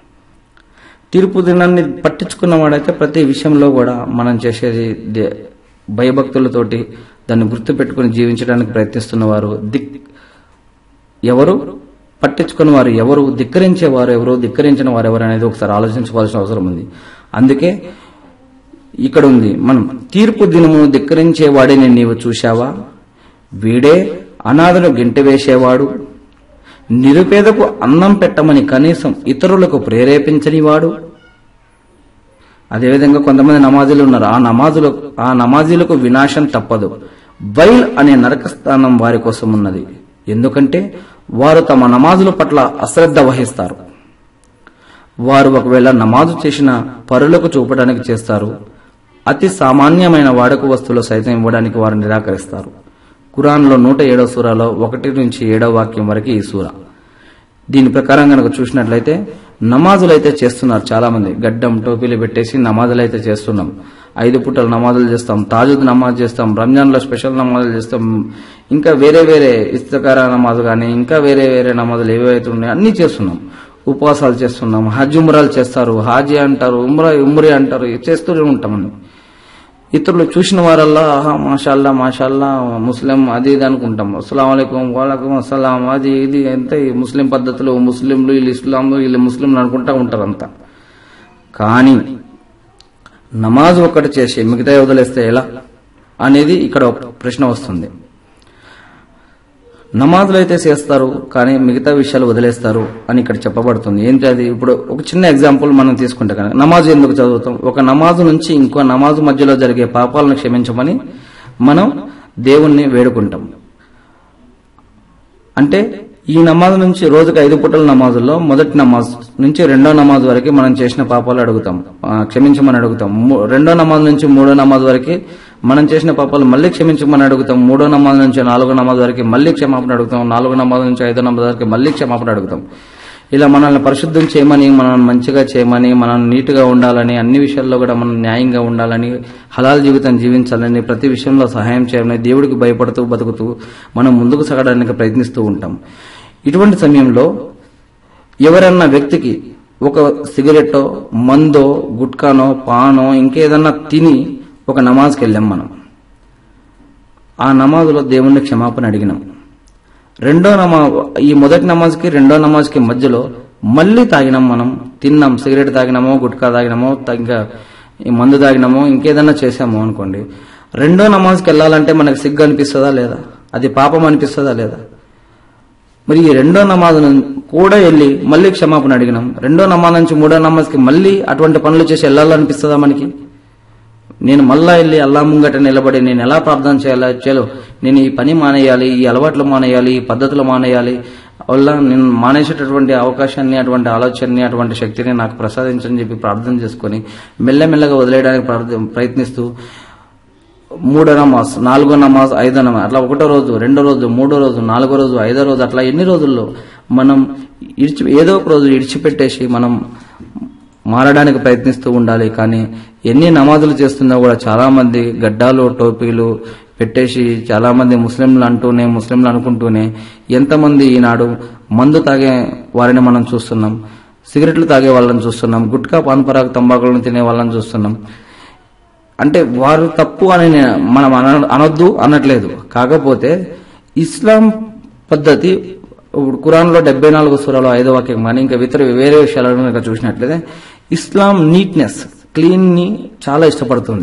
తీర్పు దినాన్ని పట్టించుకున్నవాడైతే ప్రతి విషయంలో కూడా మనం చేసేది భయభక్తులతోటి దాన్ని గుర్తుపెట్టుకుని జీవించడానికి ప్రయత్నిస్తున్నవారు దిక్ ఎవరు, పట్టించుకున్న వారు ఎవరు, ధిక్కరించేవారు ఎవరు, ధిక్కరించిన వారు ఎవరు అనేది ఒకసారి ఆలోచించుకోవాల్సిన అవసరం ఉంది. అందుకే ఇక్కడ ఉంది, మనం తీర్పు దినమును ధిక్కరించేవాడిని నీవు చూశావా, వీడే అనాథను గెంటివేసేవాడు, నిరుపేదకు అన్నం పెట్టమని కనీసం ఇతరులకు ప్రేరేపించనివాడు. అదేవిధంగా కొంతమంది నమాజీలు ఉన్నారు. ఆ నమాజులు ఆ నమాజీలకు వినాశం తప్పదు. బైల్ అనే నరకస్థానం వారి కోసం ఉన్నది. ఎందుకంటే వారు తమ నమాజుల పట్ల అశ్రద్ధ వహిస్తారు. వారు ఒకవేళ నమాజు చేసిన పరులకు చూపడానికి చేస్తారు. అతి సామాన్యమైన వాడుక వస్తువులు సైతం ఇవ్వడానికి వారు నిరాకరిస్తారు. ఖురాన్లో నూట ఏడవ సూరాలో ఒకటి నుంచి ఏడవ వాక్యం వరకు ఈ సూర. దీని ప్రకారం కనుక చూసినట్లయితే నమాజులు అయితే చేస్తున్నారు చాలా మంది. గడ్డం టోపీలు పెట్టేసి నమాజులు అయితే చేస్తున్నాం. ఐదు పూటలు నమాజులు చేస్తాం, తాజుద్ నమాజ్ చేస్తాం, రంజాన్ లో స్పెషల్ నమాజులు చేస్తాం, ఇంకా వేరే వేరే ఇస్తకార నమాజు కానీ ఇంకా వేరే వేరే నమాజులు ఏవైతే ఉన్నాయో అన్ని చేస్తున్నాం. ఉపవాసాలు చేస్తున్నాం, హజ్ ఉమ్రాలు చేస్తారు, హాజీ అంటారు, ఉమ్రా ఉమ్రీ అంటారు, చేస్తూనే ఉంటామని. ఇతరులు చూసిన వారల్లా ఆహా మాషాల్లా మాషాల్లా ముస్లిం అది ఇది అనుకుంటాం. అస్సలాము అలైకుం వాలైకుం అస్సలాం అది ఇది అంతే ముస్లిం పద్ధతులు, ముస్లింలు వీళ్ళు ఇస్లాంలు వీళ్ళు ముస్లింలు అనుకుంటా ఉంటారు అంతా. కానీ నమాజ్ ఒక్కటి చేసి మిగతా వదిలేస్తే ఎలా అనేది ఇక్కడ ప్రశ్న వస్తుంది. నమాజులు అయితే చేస్తారు కానీ మిగతా విషయాలు వదిలేస్తారు అని ఇక్కడ చెప్పబడుతుంది. ఏంటి అది? ఇప్పుడు ఒక చిన్న ఎగ్జాంపుల్ మనం తీసుకుంటే కనుక నమాజు ఎందుకు చదువుతాం? ఒక నమాజు నుంచి ఇంకో నమాజు మధ్యలో జరిగే పాపాలను క్షమించమని మనం దేవుణ్ణి వేడుకుంటాం. అంటే ఈ నమాజు నుంచి రోజుకి ఐదు పూటల నమాజుల్లో మొదటి నమాజ్ నుంచి రెండో నమాజ్ వరకు మనం చేసిన పాపాలు అడుగుతాం, క్షమించమని అడుగుతాం. రెండో నమాజ్ నుంచి మూడో నమాజ్ వరకు మనం చేసిన పాపాలు మళ్ళీ క్షమించమని అడుగుతాం. మూడో నమాజ్ నుంచి నాలుగో నమాజ్ వరకు మళ్ళీ క్షమాపణ అడుగుతాం. నాలుగో నమాజ్ నుంచి ఐదో నమాజ్ వరకు మళ్ళీ క్షమాపణ అడుగుతాం. ఇలా మనల్ని పరిశుద్ధం చేయమని, మనల్ని మంచిగా చేయమని, మనం నీట్గా ఉండాలని, అన్ని విషయాల్లో కూడా మనం న్యాయంగా ఉండాలని, హలాల్ జీవితం జీవించాలని, ప్రతి విషయంలో సహాయం చేయాలని, దేవుడికి భయపడుతూ బతుకుతూ మనం ముందుకు సాగడానికి ప్రయత్నిస్తూ ఉంటాం. ఇటువంటి సమయంలో ఎవరన్నా వ్యక్తికి ఒక సిగరెట్టో, మందో, గుట్కానో, పానో ఇంకేదన్నా తిని ఒక నమాజ్కి వెళ్ళాం మనం. ఆ నమాజులో దేవుణ్ణి క్షమాపణ అడిగినాం. రెండో నమాజ్, ఈ మొదటి నమాజ్కి రెండో నమాజ్కి మధ్యలో మళ్ళీ తాగినాం మనం, తిన్నాం, సిగరెట్ తాగినామో, గుట్కా తాగినామో, ఇంకా మందు తాగినామో, ఇంకేదన్నా చేసామో అనుకోండి. రెండో నమాజ్కి వెళ్ళాలంటే మనకు సిగ్గు అనిపిస్తుందా లేదా? అది పాపం అనిపిస్తుందా లేదా? మరి ఈ రెండో నమాజ్ కూడా వెళ్ళి మళ్ళీ క్షమాపణ అడిగినాం. రెండో నమాజ్ నుంచి మూడో నమాజ్కి మళ్ళీ అటువంటి పనులు చేసి వెళ్ళాలనిపిస్తుందా మనకి? నేను మళ్ళా వెళ్ళి అల్లా ముంగట నిలబడి నేను ఎలా ప్రార్థన చేయాలా, చలో నేను ఈ పని మానేయాలి, ఈ అలవాట్లు మానేయాలి, ఈ పద్ధతులు మానేయాలి, వల్ల నేను మానేసేటటువంటి అవకాశాన్ని, అటువంటి ఆలోచనని, అటువంటి శక్తిని నాకు ప్రసాదించని చెప్పి ప్రార్థన చేసుకుని మెల్లమెల్లగా వదిలేయడానికి ప్రయత్నిస్తూ మూడో నమాజ్, నాలుగో నమాజ్, ఐదో నమాజ్ అట్లా ఒకటో రోజు, రెండో రోజు, మూడో రోజు, నాలుగో రోజు, ఐదో రోజు అట్లా ఎన్ని రోజుల్లో మనం ఇడిచి ఏదో ఒక రోజు ఇడిచిపెట్టేసి మనం మారడానికి ప్రయత్నిస్తూ ఉండాలి. కానీ ఎన్ని నమాజులు చేస్తున్నా కూడా చాలా మంది గడ్డాలు టోపీలు పెట్టేసి చాలా మంది ముస్లింలు అంటూనే ముస్లింలు అనుకుంటూనే ఎంతమంది ఈనాడు మందు తాగే వారిని మనం చూస్తున్నాం, సిగరెట్లు తాగే వాళ్ళని చూస్తున్నాం, గుట్కా పాన్ పరాగ్ తంబాకులను తినే వాళ్ళని చూస్తున్నాం. అంటే వారు తప్పు అని నే- మనం అన- అనొద్దు అనట్లేదు. కాకపోతే ఇస్లాం పద్ధతి ఇప్పుడు ఖురాన్ లో డెబ్బై నాలుగు సూరాలో ఐదో వాక్యం కానీ ఇంకా ఇతర వేరే విషయాలను కనుక చూసినట్లయితే ఇస్లాం నీట్నెస్ క్లీన్ ని చాలా ఇష్టపడుతుంది.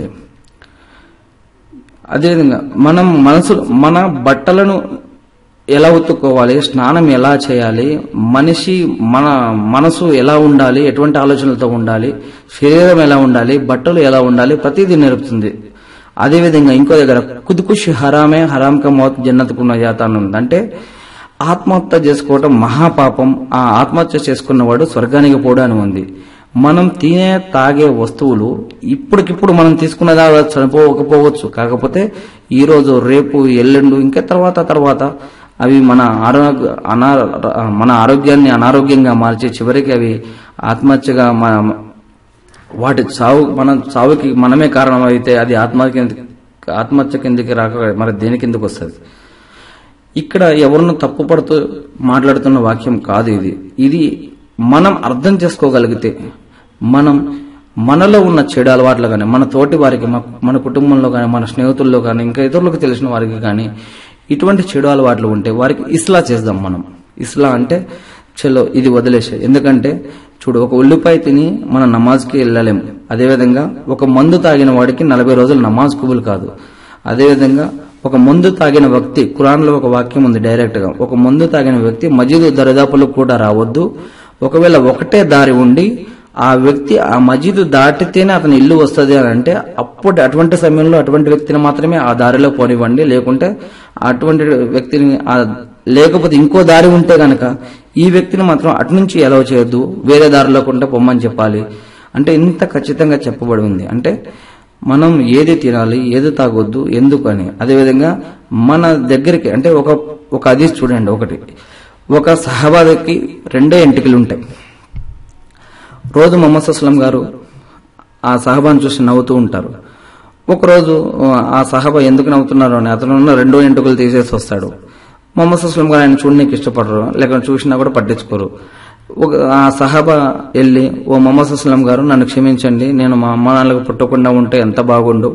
అదేవిధంగా మనం మనసు మన బట్టలను ఎలా ఉతుక్కోవాలి, స్నానం ఎలా చేయాలి, మనిషి మన మనసు ఎలా ఉండాలి, ఎటువంటి ఆలోచనలతో ఉండాలి, శరీరం ఎలా ఉండాలి, బట్టలు ఎలా ఉండాలి, ప్రతిదీ నేర్పుతుంది. అదేవిధంగా ఇంకో దగ్గర కుదుకుషి హరామే హరాం కా మౌత్ జన్నతుకున్న జాత అని ఉంది. అంటే ఆత్మహత్య చేసుకోవటం మహాపాపం, ఆ ఆత్మహత్య చేసుకున్నవాడు స్వర్గానికి పోవడం అని ఉంది. మనం తినే తాగే వస్తువులు ఇప్పటికిప్పుడు మనం తీసుకున్నదా చనిపోకపోవచ్చు. కాకపోతే ఈ రోజు రేపు ఎల్లుండు ఇంకా తర్వాత తర్వాత అవి మన ఆరోగ్య అనా మన ఆరోగ్యాన్ని అనారోగ్యంగా మార్చి చివరికి అవి ఆత్మహత్యగా మన వాటి చావు మన చావుకి మనమే కారణం అయితే అది ఆత్మహత్య ఆత్మహత్య కిందకి రాక మరి దేని కిందకి వస్తుంది. ఇక్కడ ఎవరిని తప్పుపడుతూ మాట్లాడుతున్న వాక్యం కాదు ఇది. ఇది మనం అర్థం చేసుకోగలిగితే మనం మనలో ఉన్న చెడు అలవాట్లు కానీ మన తోటి వారికి మన కుటుంబంలో కానీ మన స్నేహితుల్లో కానీ ఇంకా ఇతరులకు తెలిసిన వారికి కానీ ఇటువంటి చెడు అలవాట్లు ఉంటే వారికి ఇస్లా చేద్దాం. మనం ఇస్లా అంటే చలో ఇది వదిలేసే. ఎందుకంటే చూడు, ఒక ఉల్లిపాయ తిని మనం నమాజ్కి వెళ్ళలేము. అదేవిధంగా ఒక మందు తాగిన వాడికి నలభై రోజులు నమాజ్ కబూల్ కాదు. అదేవిధంగా ఒక మందు తాగిన వ్యక్తి, ఖురాన్లో ఒక వాక్యం ఉంది డైరెక్ట్ గా, ఒక మందు తాగిన వ్యక్తి మజీదు దరిదాపులకు కూడా రావద్దు. ఒకవేళ ఒకటే దారి ఉండి ఆ వ్యక్తి ఆ మజీదు దాటితేనే అతని ఇల్లు వస్తుంది అని అంటే అప్పుడు అటువంటి సమయంలో అటువంటి వ్యక్తిని మాత్రమే ఆ దారిలో పోనివ్వండి. లేకుంటే అటువంటి వ్యక్తిని లేకపోతే ఇంకో దారి ఉంటే గనక ఈ వ్యక్తిని మాత్రం అటు నుంచి ఎలవ్ చేయొద్దు, వేరే దారిలో కొంటే పొమ్మని చెప్పాలి. అంటే ఇంత ఖచ్చితంగా చెప్పబడి ఉంది. అంటే మనం ఏది తినాలి, ఏది తాగొద్దు, ఎందుకు అని. అదేవిధంగా మన దగ్గరికి అంటే ఒక ఒక హదీస్ చూడండి. ఒకటి ఒక సహబాకి రెండే ఎంటికలు ఉంటాయి. రోజు మొహమ్మద్ అస్లం గారు ఆ సహబాను చూసి నవ్వుతూ ఉంటారు. ఒకరోజు ఆ సహబా ఎందుకు నవ్వుతున్నారు అని అతను ఉన్న రెండో ఎంటుకలు తీసేసి వస్తాడు. మొహమ్మద్ అస్లం గారు ఆయన చూడడానికి ఇష్టపడరు, లేక చూసినా కూడా పట్టించుకోరు. ఒక ఆ సహబా వెళ్ళి, ఓ మొహమ్మద్ అస్లం గారు నన్ను క్షమించండి, నేను మా అమ్మ నాన్నలకు పుట్టకుండా ఉంటే ఎంత బాగుండు,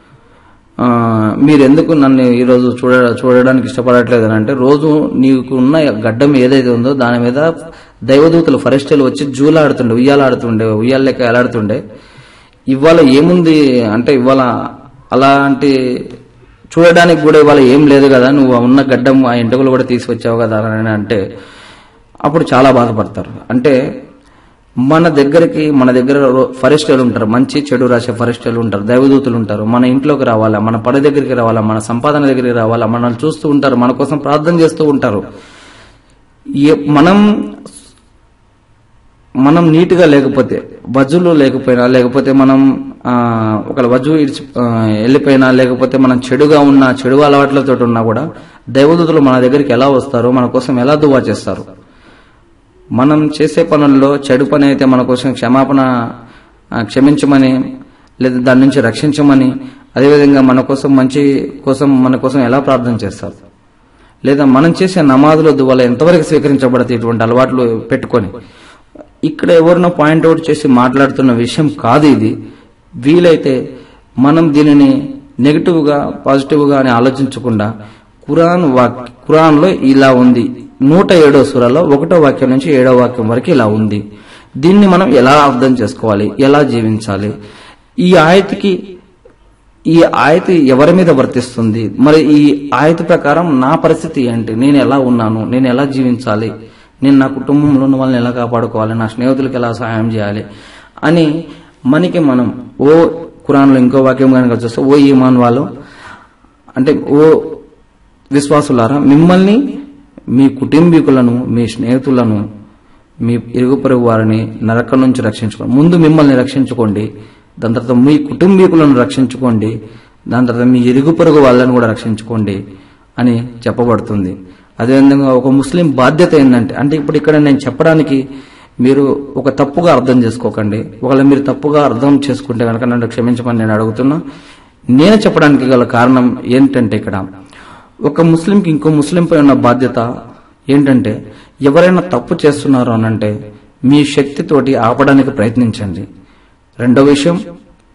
మీరెందుకు నన్ను ఈరోజు చూడ చూడడానికి ఇష్టపడట్లేదు అని అంటే, రోజు నీకు ఉన్న గడ్డం ఏదైతే ఉందో దాని మీద దైవదూతలు ఫరెస్టలు వచ్చి జూలాడుతుండే, ఉయ్యాలాడుతుండే, ఉయ్యాలెక్క ఎలాడుతుండే. ఇవాళ ఏముంది అంటే ఇవాళ అలాంటి చూడడానికి కూడా ఇవాళ ఏం లేదు కదా, నువ్వు ఉన్న గడ్డం ఆ ఎంటుకలు కూడా తీసుకొచ్చావు కదా అని అంటే అప్పుడు చాలా బాధపడతారు. అంటే మన దగ్గరికి మన దగ్గర ఫరెస్టర్లు ఉంటారు, మంచి చెడు రాసే ఫరెస్టర్లు ఉంటారు, దైవదూతులు ఉంటారు. మన ఇంట్లోకి రావాలా, మన పని దగ్గరికి రావాలా, మన సంపాదన దగ్గరికి రావాలా, మనల్ని చూస్తూ ఉంటారు, మన కోసం ప్రార్థన చేస్తూ ఉంటారు. మనం మనం నీట్ గా లేకపోతే, వజులు లేకపోయినా, లేకపోతే మనం ఒక వజు ఇడిచి వెళ్ళిపోయినా, లేకపోతే మనం చెడుగా ఉన్నా, చెడు అలవాట్లతో ఉన్నా కూడా దైవదూతులు మన దగ్గరికి ఎలా వస్తారు, మన కోసం ఎలా దువా చేస్తారు. మనం చేసే పనుల్లో చెడు పని అయితే మన కోసం క్షమాపణ క్షమించమని, లేదా దాని నుంచి రక్షించమని, అదేవిధంగా మన కోసం మంచి కోసం మన కోసం ఎలా ప్రార్థన చేస్తారు. లేదా మనం చేసే నమాజుల దువాలు ఎంతవరకు స్వీకరించబడతాయి ఇటువంటి అలవాట్లు పెట్టుకొని. ఇక్కడ ఎవరినో పాయింట్అవుట్ చేసి మాట్లాడుతున్న విషయం కాదు ఇది. వీలైతే మనం దీనిని నెగిటివ్ గా పాజిటివ్ గా అని ఆలోచించకుండా ఖురాన్ వాక్ ఖురాన్ లో ఇలా ఉంది, నూట ఏడో సూరాలో ఒకటో వాక్యం నుంచి ఏడో వాక్యం వరకు ఇలా ఉంది, దీన్ని మనం ఎలా అర్థం చేసుకోవాలి, ఎలా జీవించాలి, ఈ ఆయతికి ఈ ఆయతి ఎవరి మీద వర్తిస్తుంది, మరి ఈ ఆయతి ప్రకారం నా పరిస్థితి ఏంటి, నేను ఎలా ఉన్నాను, నేను ఎలా జీవించాలి, నేను నా కుటుంబంలో ఉన్న వాళ్ళని ఎలా కాపాడుకోవాలి, నా స్నేహితులకు ఎలా సహాయం చేయాలి అని మనకి మనం ఓ ఖురాన్లో ఇంకో వాక్యం కనుక చూస్తే, ఓ ఈమాన్ వాళ్ళు అంటే ఓ విశ్వాసులారా, మిమ్మల్ని, మీ కుటుంబీకులను, మీ స్నేహితులను, మీ ఇరుగు పొరుగు వారిని నరకం నుంచి రక్షించుకోండి. ముందు మిమ్మల్ని రక్షించుకోండి, దాని తర్వాత మీ కుటుంబీకులను రక్షించుకోండి, దాని తర్వాత మీ ఇరుగు పొరుగు వాళ్ళని కూడా రక్షించుకోండి అని చెప్పబడుతుంది. అదేవిధంగా ఒక ముస్లిం బాధ్యత ఏంటంటే, అంటే ఇప్పుడు ఇక్కడ నేను చెప్పడానికి మీరు ఒక తప్పుగా అర్థం చేసుకోకండి. ఒకవేళ మీరు తప్పుగా అర్థం చేసుకుంటే కనుక నన్ను క్షమించమని నేను అడుగుతున్నా. నేను చెప్పడానికి గల కారణం ఏంటంటే, ఇక్కడ ఒక ముస్లింకి ఇంకో ముస్లింపై ఉన్న బాధ్యత ఏంటంటే, ఎవరైనా తప్పు చేస్తున్నారు అనంటే మీ శక్తితోటి ఆపడానికి ప్రయత్నించండి. రెండో విషయం,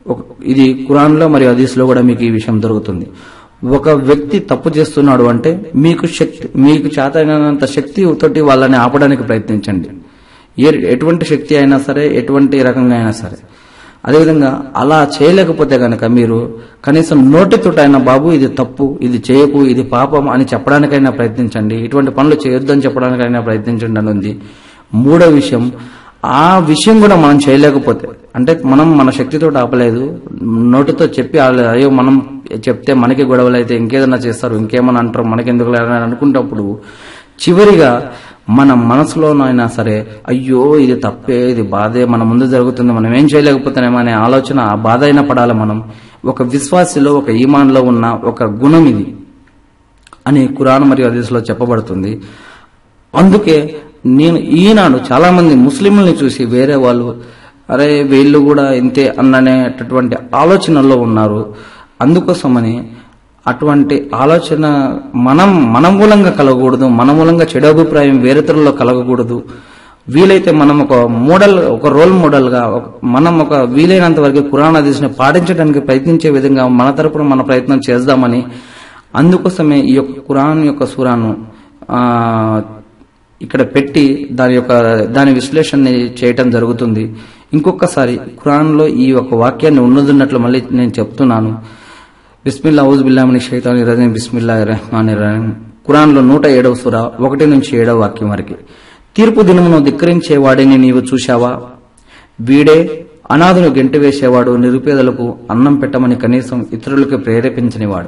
ఇది ఖురాన్లో మరియు హదీస్లో కూడా మీకు ఈ విషయం దొరుకుతుంది. ఒక వ్యక్తి తప్పు చేస్తున్నాడు అంటే మీకు శక్తి మీకు చేతనైనంత శక్తి తోటి వాళ్ళని ఆపడానికి ప్రయత్నించండి. ఏ ఎటువంటి శక్తి అయినా సరే, ఎటువంటి రకంగా అయినా సరే. అదేవిధంగా అలా చేయలేకపోతే గనక మీరు కనీసం నోటితోటైనా బాబు ఇది తప్పు, ఇది చేయకు, ఇది పాపం అని చెప్పడానికైనా ప్రయత్నించండి. ఇటువంటి పనులు చేయొద్దని చెప్పడానికైనా ప్రయత్నించండి అని ఉంది. మూడో విషయం, ఆ విషయం కూడా మనం చేయలేకపోతే అంటే మనం మన శక్తితో ఆపలేదు, నోటితో చెప్పి అయ్యో మనం చెప్తే మనకి గొడవలు అయితే ఇంకేదన్నా చేస్తారు, ఇంకేమన్నా అంటారు, మనకెందుకు లేదని అనుకుంటప్పుడు చివరిగా మన మనసులోనైనా సరే అయ్యో ఇది తప్పే, ఇది బాధే, మన ముందు జరుగుతుంది, మనం ఏం చేయలేకపోతున్నామో అనే ఆలోచన, ఆ బాధ అయినా పడాలి. మనం ఒక విశ్వాసిలో, ఒక ఈమాన్లో ఉన్న ఒక గుణం ఇది అని ఖురాన్ మరియు హదీస్లో చెప్పబడుతుంది. అందుకే నేను ఈనాడు చాలా మంది ముస్లింలని చూసి వేరే వాళ్ళు అరే వీళ్ళు కూడా ఇంతే అన్ననేటటువంటి ఆలోచనలో ఉన్నారు. అందుకోసమని అటువంటి ఆలోచన మనం మన మూలంగా కలగకూడదు, మన మూలంగా చెడు అభిప్రాయం వేరేతరుల్లో కలగకూడదు. వీలైతే మనం ఒక మోడల్, ఒక రోల్ మోడల్ గా మనం ఒక వీలైనంత వరకు ఖురాన్ హదీస్ని పాటించడానికి ప్రయత్నించే విధంగా మన తరపున మన ప్రయత్నం చేద్దామని, అందుకోసమే ఈ యొక్క ఖురాన్ యొక్క సూరాను ఆ ఇక్కడ పెట్టి దాని యొక్క దాని విశ్లేషణ చేయటం జరుగుతుంది. ఇంకొకసారి ఖురాన్లో ఈ యొక్క వాక్యాన్ని ఉన్నదున్నట్లు మళ్ళీ నేను చెప్తున్నాను. బిస్మిల్లా ఔజు బిల్లాహి మినష్ షైతానిర్ రజీమ్ బిస్మిల్లాహిర్ రహ్మానిర్ రహీం. ఖురాన్లో నూట ఏడవ సూర ఒకటి నుంచి ఏడవ వాక్యం వరకు. తీర్పు దినమును ధిక్కరించే వాడిని నీవు చూశావా? వీడే అనాథను గెంటి వేసేవాడు, నిరుపేదలకు అన్నం పెట్టమని కనీసం ఇతరులకు ప్రేరేపించనివాడు.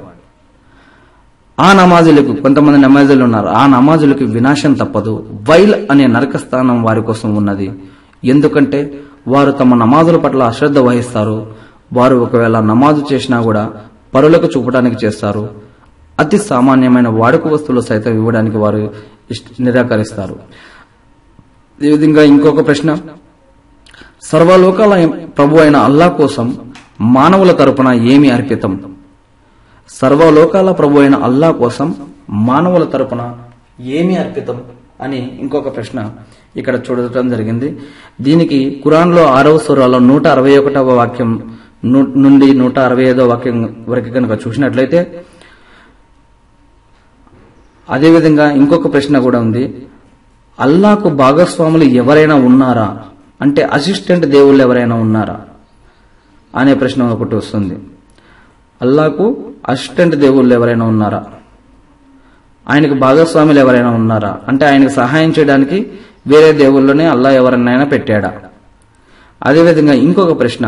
ఆ నమాజులకు, కొంతమంది నమాజులు ఉన్నారు, ఆ నమాజులకు వినాశం తప్పదు. వైల్ అనే నరకస్థానం వారి కోసం ఉన్నది. ఎందుకంటే వారు తమ నమాజుల పట్ల అశ్రద్ధ వహిస్తారు. వారు ఒకవేళ నమాజు చేసినా కూడా పరులకు చూపడానికి చేస్తారు. అతి సామాన్యమైన వాడుక వస్తువులు సైతం ఇవ్వడానికి వారు నిరాకరిస్తారు. ఈ విధంగా ఇంకొక ప్రశ్న, సర్వలోకాల ప్రభు అయిన అల్లా కోసం మానవుల తరపున ఏమి అర్పితం? సర్వలోకాల ప్రభు అయిన అల్లా కోసం మానవుల తరపున ఏమి అర్పితం అని ఇంకొక ప్రశ్న ఇక్కడ చూడటం జరిగింది. దీనికి ఖురాన్లో ఆరవ సూరాలో నూట అరవై ఒకటవ వాక్యం నుండి నూట అరవై ఐదవ వాక్యం వరకు కనుక చూసినట్లయితే, అదేవిధంగా ఇంకొక ప్రశ్న కూడా ఉంది. అల్లాకు భాగస్వాములు ఎవరైనా ఉన్నారా అంటే అసిస్టెంట్ దేవుళ్ళు ఎవరైనా ఉన్నారా అనే ప్రశ్న ఒకటి వస్తుంది. అల్లాకు అసిస్టెంట్ దేవుళ్ళు ఎవరైనా ఉన్నారా, ఆయనకు భాగస్వాములు ఎవరైనా ఉన్నారా అంటే ఆయనకు సహాయం చేయడానికి వేరే దేవుళ్ళనే అల్లా ఎవరినైనా పెట్టాడా? అదేవిధంగా ఇంకొక ప్రశ్న,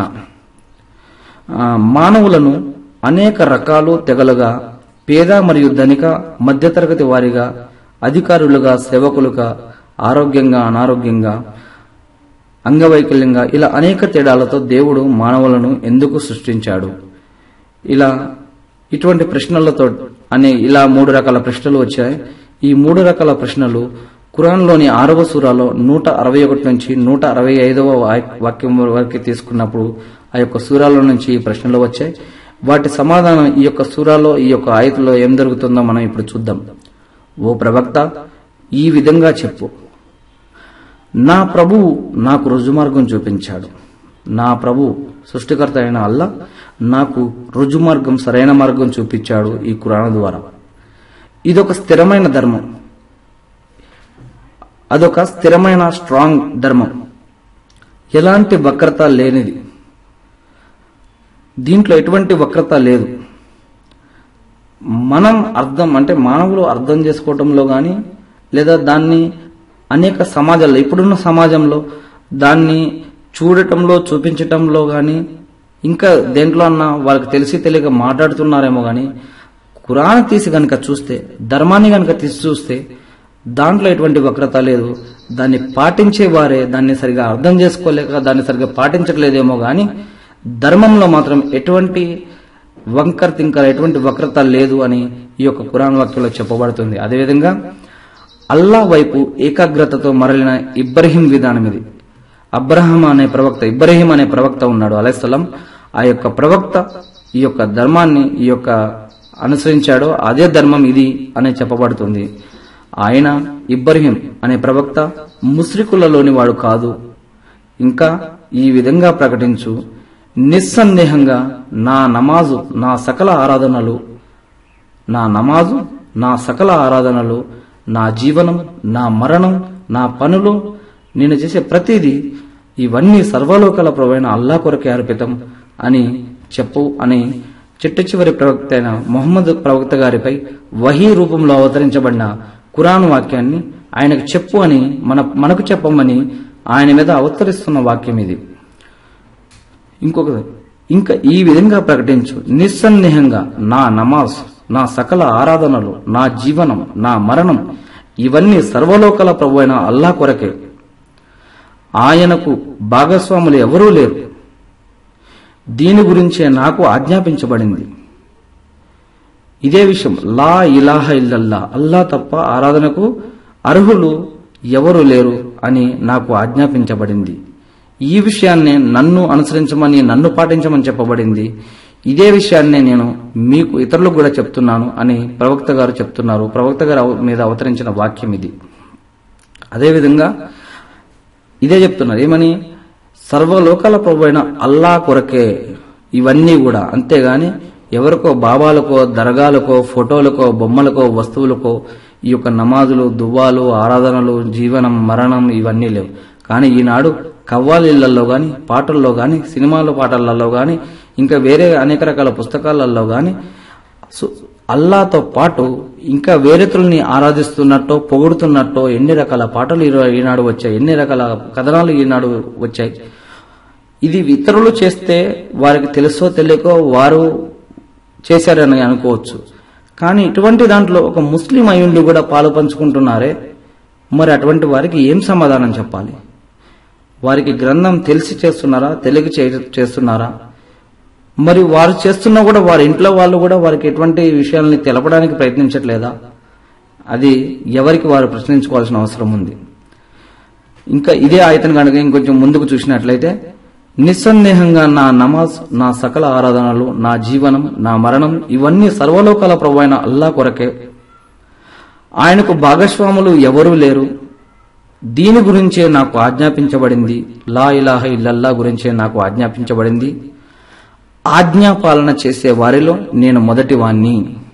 మానవులను అనేక రకాలు తెగలుగా, పేద మరియు ధనిక, మధ్యతరగతి వారిగా, అధికారులుగా, సేవకులుగా, ఆరోగ్యంగా, అనారోగ్యంగా, అంగవైకల్యంగా, ఇలా అనేక తేడాలతో దేవుడు మానవులను ఎందుకు సృష్టించాడు? ఇలా ఇటువంటి ప్రశ్నలతో అనే ఇలా మూడు రకాల ప్రశ్నలు వచ్చాయి. ఈ మూడు రకాల ప్రశ్నలు ఖురాన్లోని ఆరవ సూరాలో నూట అరవై ఒకటి నుంచి నూట అరవై ఐదవ వాక్యం వరకు తీసుకున్నప్పుడు ఆ యొక్క సూరాలో నుంచి ఈ ప్రశ్నలు వచ్చాయి. వాటి సమాధానం ఈ యొక్క సూరాలో, ఈ యొక్క ఆయతలో ఏం జరుగుతుందో మనం ఇప్పుడు చూద్దాం. ఓ ప్రవక్త, ఈ విధంగా చెప్పు, నా ప్రభువు నాకు రుజుమార్గం చూపించాడు. నా ప్రభు సృష్టికర్త అయిన అల్లా నాకు రుజుమార్గం, సరైన మార్గం చూపించాడు ఈ ఖురాన్ ద్వారా. ఇదొక స్థిరమైన ధర్మం, అదొక స్థిరమైన స్ట్రాంగ్ ధర్మం, ఎలాంటి వక్రత లేనిది. దీంట్లో ఎటువంటి వక్రత లేదు. మనం అర్థం అంటే మానవులు అర్థం చేసుకోవటంలో గాని, లేదా దాన్ని అనేక సమాజాల్లో, ఇప్పుడున్న సమాజంలో దాన్ని చూడటంలో, చూపించటంలో గాని, ఇంకా దేంట్లో అన్నా వాళ్ళకి తెలిసి తెలియక మాట్లాడుతున్నారేమో గాని, ఖురాన్ తీసి గనక చూస్తే, ధర్మాన్ని గనక తీసి చూస్తే దాంట్లో ఎటువంటి వక్రత లేదు. దాన్ని పాటించే వారే దాన్ని సరిగా అర్థం చేసుకోలేక దాన్ని సరిగా పాటించట్లేదేమో గాని, ధర్మంలో మాత్రం ఎటువంటి వంకర్ తింకర్, ఎటువంటి వక్రత లేదు అని ఈ యొక్క ఖురాన్ వాక్యంలో చెప్పబడుతుంది. అదేవిధంగా అల్లా వైపు ఏకాగ్రతతో మరలిన ఇబ్రహీం విధానం ఇది. అబ్రహం అనే ప్రవక్త, ఇబ్రహీం అనే ప్రవక్త ఉన్నాడు అలైహిస్సలాం. ఆ యొక్క ప్రవక్త ఈ యొక్క ధర్మాన్ని ఈ యొక్క అనుసరించాడో అదే ధర్మం ఇది అని చెప్పబడుతుంది. ఆయన ఇబ్రహీం అనే ప్రవక్త ముస్రికులలోని వాడు కాదు. ఇంకా ఈ విధంగా ప్రకటించు, నిస్సందేహంగా నా నమాజు నా సకల ఆరాధనలు నా నమాజు నా సకల ఆరాధనలు నా జీవనం నా మరణం నా పనులు నేను చేసే ప్రతిదీ ఇవన్నీ సర్వలోకాల ప్రభువైన అల్లా కొరకే అర్పితం అని చెప్పు అని చిట్ట చివరి ప్రవక్త అయిన ముహమ్మద్ ప్రవక్త గారిపై వహీ రూపంలో అవతరించబడిన ఖురాన్ వాక్యాన్ని ఆయనకు చెప్పు అని మన మనకు చెప్పమని ఆయన మీద అవతరిస్తున్న వాక్యం ఇది. ఇంకొక ఇంకా ఈ విధంగా ప్రకటించు, నిస్సందేహంగా నా నమాజ్ నా సకల ఆరాధనలు నా జీవనం నా మరణం ఇవన్నీ సర్వలోకాల ప్రభువైన అల్లా కొరకే. ఆయనకు భాగస్వాములు ఎవరూ లేరు. దీని గురించే నాకు ఆజ్ఞాపించబడింది. ఇదే విషయం లా ఇలాహ ఇల్లల్లా అల్లా తప్ప ఆరాధనకు అర్హులు ఎవరు లేరు అని నాకు ఆజ్ఞాపించబడింది. ఈ విషయాన్నే నన్ను అనుసరించమని నన్ను పాటించమని చెప్పబడింది. ఇదే విషయాన్నే నేను మీకు ఇతరులకు కూడా చెప్తున్నాను అని ప్రవక్త గారు చెప్తున్నారు. ప్రవక్త గారు మీద అవతరించిన వాక్యం ఇది. అదేవిధంగా ఇదే చెప్తున్నారు ఏమని, సర్వలోకాల ప్రభువైన అల్లా కొరకే ఇవన్నీ కూడా, అంతేగాని ఎవరికో బాబాలకో దర్గాలకో ఫోటోలకో బొమ్మలకో వస్తువులకో ఈ యొక్క నమాజులు దువ్వాలు ఆరాధనలు జీవనం మరణం ఇవన్నీ లేవు. కానీ ఈనాడు కవ్వాలీళ్లలో గాని పాటల్లో గాని సినిమాల పాటలలో గాని ఇంకా వేరే అనేక రకాల పుస్తకాలలో గాని అల్లాతో పాటు ఇంకా వేరేతుల్ని ఆరాధిస్తున్నట్టో పొగుడుతున్నట్టో ఎన్ని రకాల పాటలు ఈనాడు వచ్చాయి, ఎన్ని రకాల కథనాలు ఈనాడు వచ్చాయి. ఇది ఇతరులు చేస్తే వారికి తెలుసో తెలియకో వారు చేశారని అనుకోవచ్చు. కానీ ఇటువంటి దాంట్లో ఒక ముస్లిం అయ్యుండి కూడా పాలు పంచుకుంటున్నారే, మరి అటువంటి వారికి ఏం సమాధానం చెప్పాలి? వారికి గ్రంథం తెలిసి చేస్తున్నారా తెలియక చేస్తున్నారా? మరి వారు చేస్తున్నా కూడా వారి ఇంట్లో వాళ్ళు కూడా వారికి ఎటువంటి విషయాల్ని తెలపడానికి ప్రయత్నించట్లేదా? అది ఎవరికి వారు ప్రశ్నించుకోవాల్సిన అవసరం ఉంది. ఇంకా ఇదే ఆయతను కనుక ఇంకొంచెం ముందుకు చూసినట్లయితే, నిస్సందేహంగా నా నమాజ్ నా సకల ఆరాధనలు నా జీవనం నా మరణం ఇవన్నీ సర్వలోకాల ప్రభువైన అల్లా కొరకే. ఆయనకు భాగస్వాములు ఎవరూ లేరు. దీని గురించే నాకు ఆజ్ఞాపించబడింది. లా ఇలాహ ఇల్లల్లా గురించే నాకు ఆజ్ఞాపించబడింది. ఆజ్ఞాపాలన చేసే వారిలో నేను మొదటివాణ్ణి.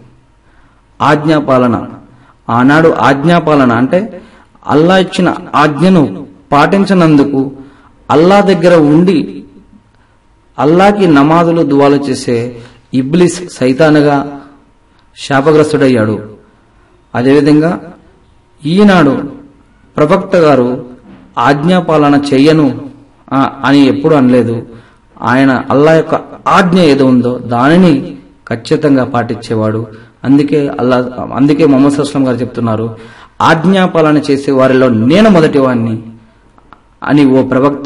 ఆజ్ఞాపాలన ఆనాడు ఆజ్ఞాపాలన అంటే అల్లా ఇచ్చిన ఆజ్ఞను పాటించనందుకు అల్లా దగ్గర ఉండి అల్లాకి నమాజులు దువాలు చేసే ఇబ్లిస్ సైతానుగా శాపగ్రస్తుడయ్యాడు. అదేవిధంగా ఈనాడు ప్రవక్త గారు ఆజ్ఞాపాలన చెయ్యను అని ఎప్పుడు అనలేదు. ఆయన అల్లా యొక్క ఆజ్ఞ ఏదో ఉందో దానిని ఖచ్చితంగా పాటించేవాడు. అందుకే అల్లా అందుకే మొహమ్మద్ సల్లం గారు చెప్తున్నారు, ఆజ్ఞాపాలన చేసే వారిలో నేను మొదటివాణ్ణి అని ఓ ప్రవక్త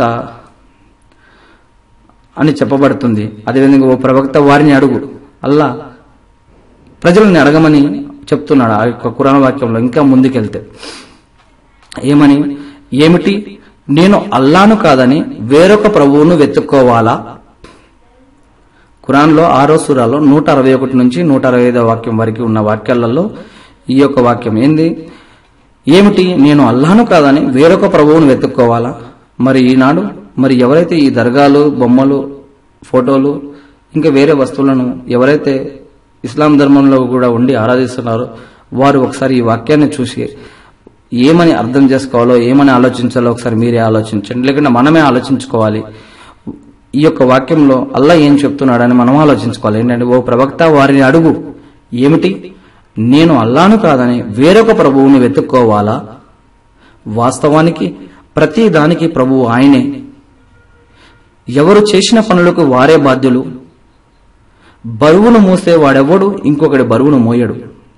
అని చెప్పబడుతుంది. అదేవిధంగా ఓ ప్రవక్త వారిని అడుగు, అల్లా ప్రజల్ని అడగమని చెప్తున్నాడు ఆ యొక్క ఖురాన్ వాక్యంలో. ఇంకా ముందుకెళ్తే ఏమని, ఏమిటి నేను అల్లాను కాదని వేరొక ప్రభువును వెతుక్కోవాలా? ఖురాన్లో ఆరో సూరాలో నూట అరవై ఒకటి నుంచి నూట అరవై ఐదో వాక్యం వరకు ఉన్న వాక్యాలలో ఈ యొక్క వాక్యం ఏంది? ఏమిటి నేను అల్లాను కాదని వేరొక ప్రభువును వెతుక్కోవాలా? మరి ఈనాడు మరి ఎవరైతే ఈ దర్గాలు బొమ్మలు ఫోటోలు ఇంకా వేరే వస్తువులను ఎవరైతే ఇస్లాం ధర్మంలో కూడా ఉండి ఆరాధిస్తున్నారో వారు ఒకసారి ఈ వాక్యాన్ని చూసి ఏమని అర్థం చేసుకోవాలో ఏమని ఆలోచించాలో ఒకసారి మీరే ఆలోచించండి, లేకుంటే మనమే ఆలోచించుకోవాలి. ఈ యొక్క వాక్యంలో అల్లా ఏం చెప్తున్నాడని మనం ఆలోచించుకోవాలి. ఏంటంటే, ఓ ప్రవక్త వారిని అడుగు, ఏమిటి నేను అల్లాను కాదని వేరొక ప్రభువుని వెతుక్కోవాలా? వాస్తవానికి ప్రతి దానికి ప్రభువు ఆయనే. ఎవరు చేసిన పనులకు వారే బాధ్యులు. బరువును మోసే వాడెవడు ఇంకొకటి బరువును మోయడు.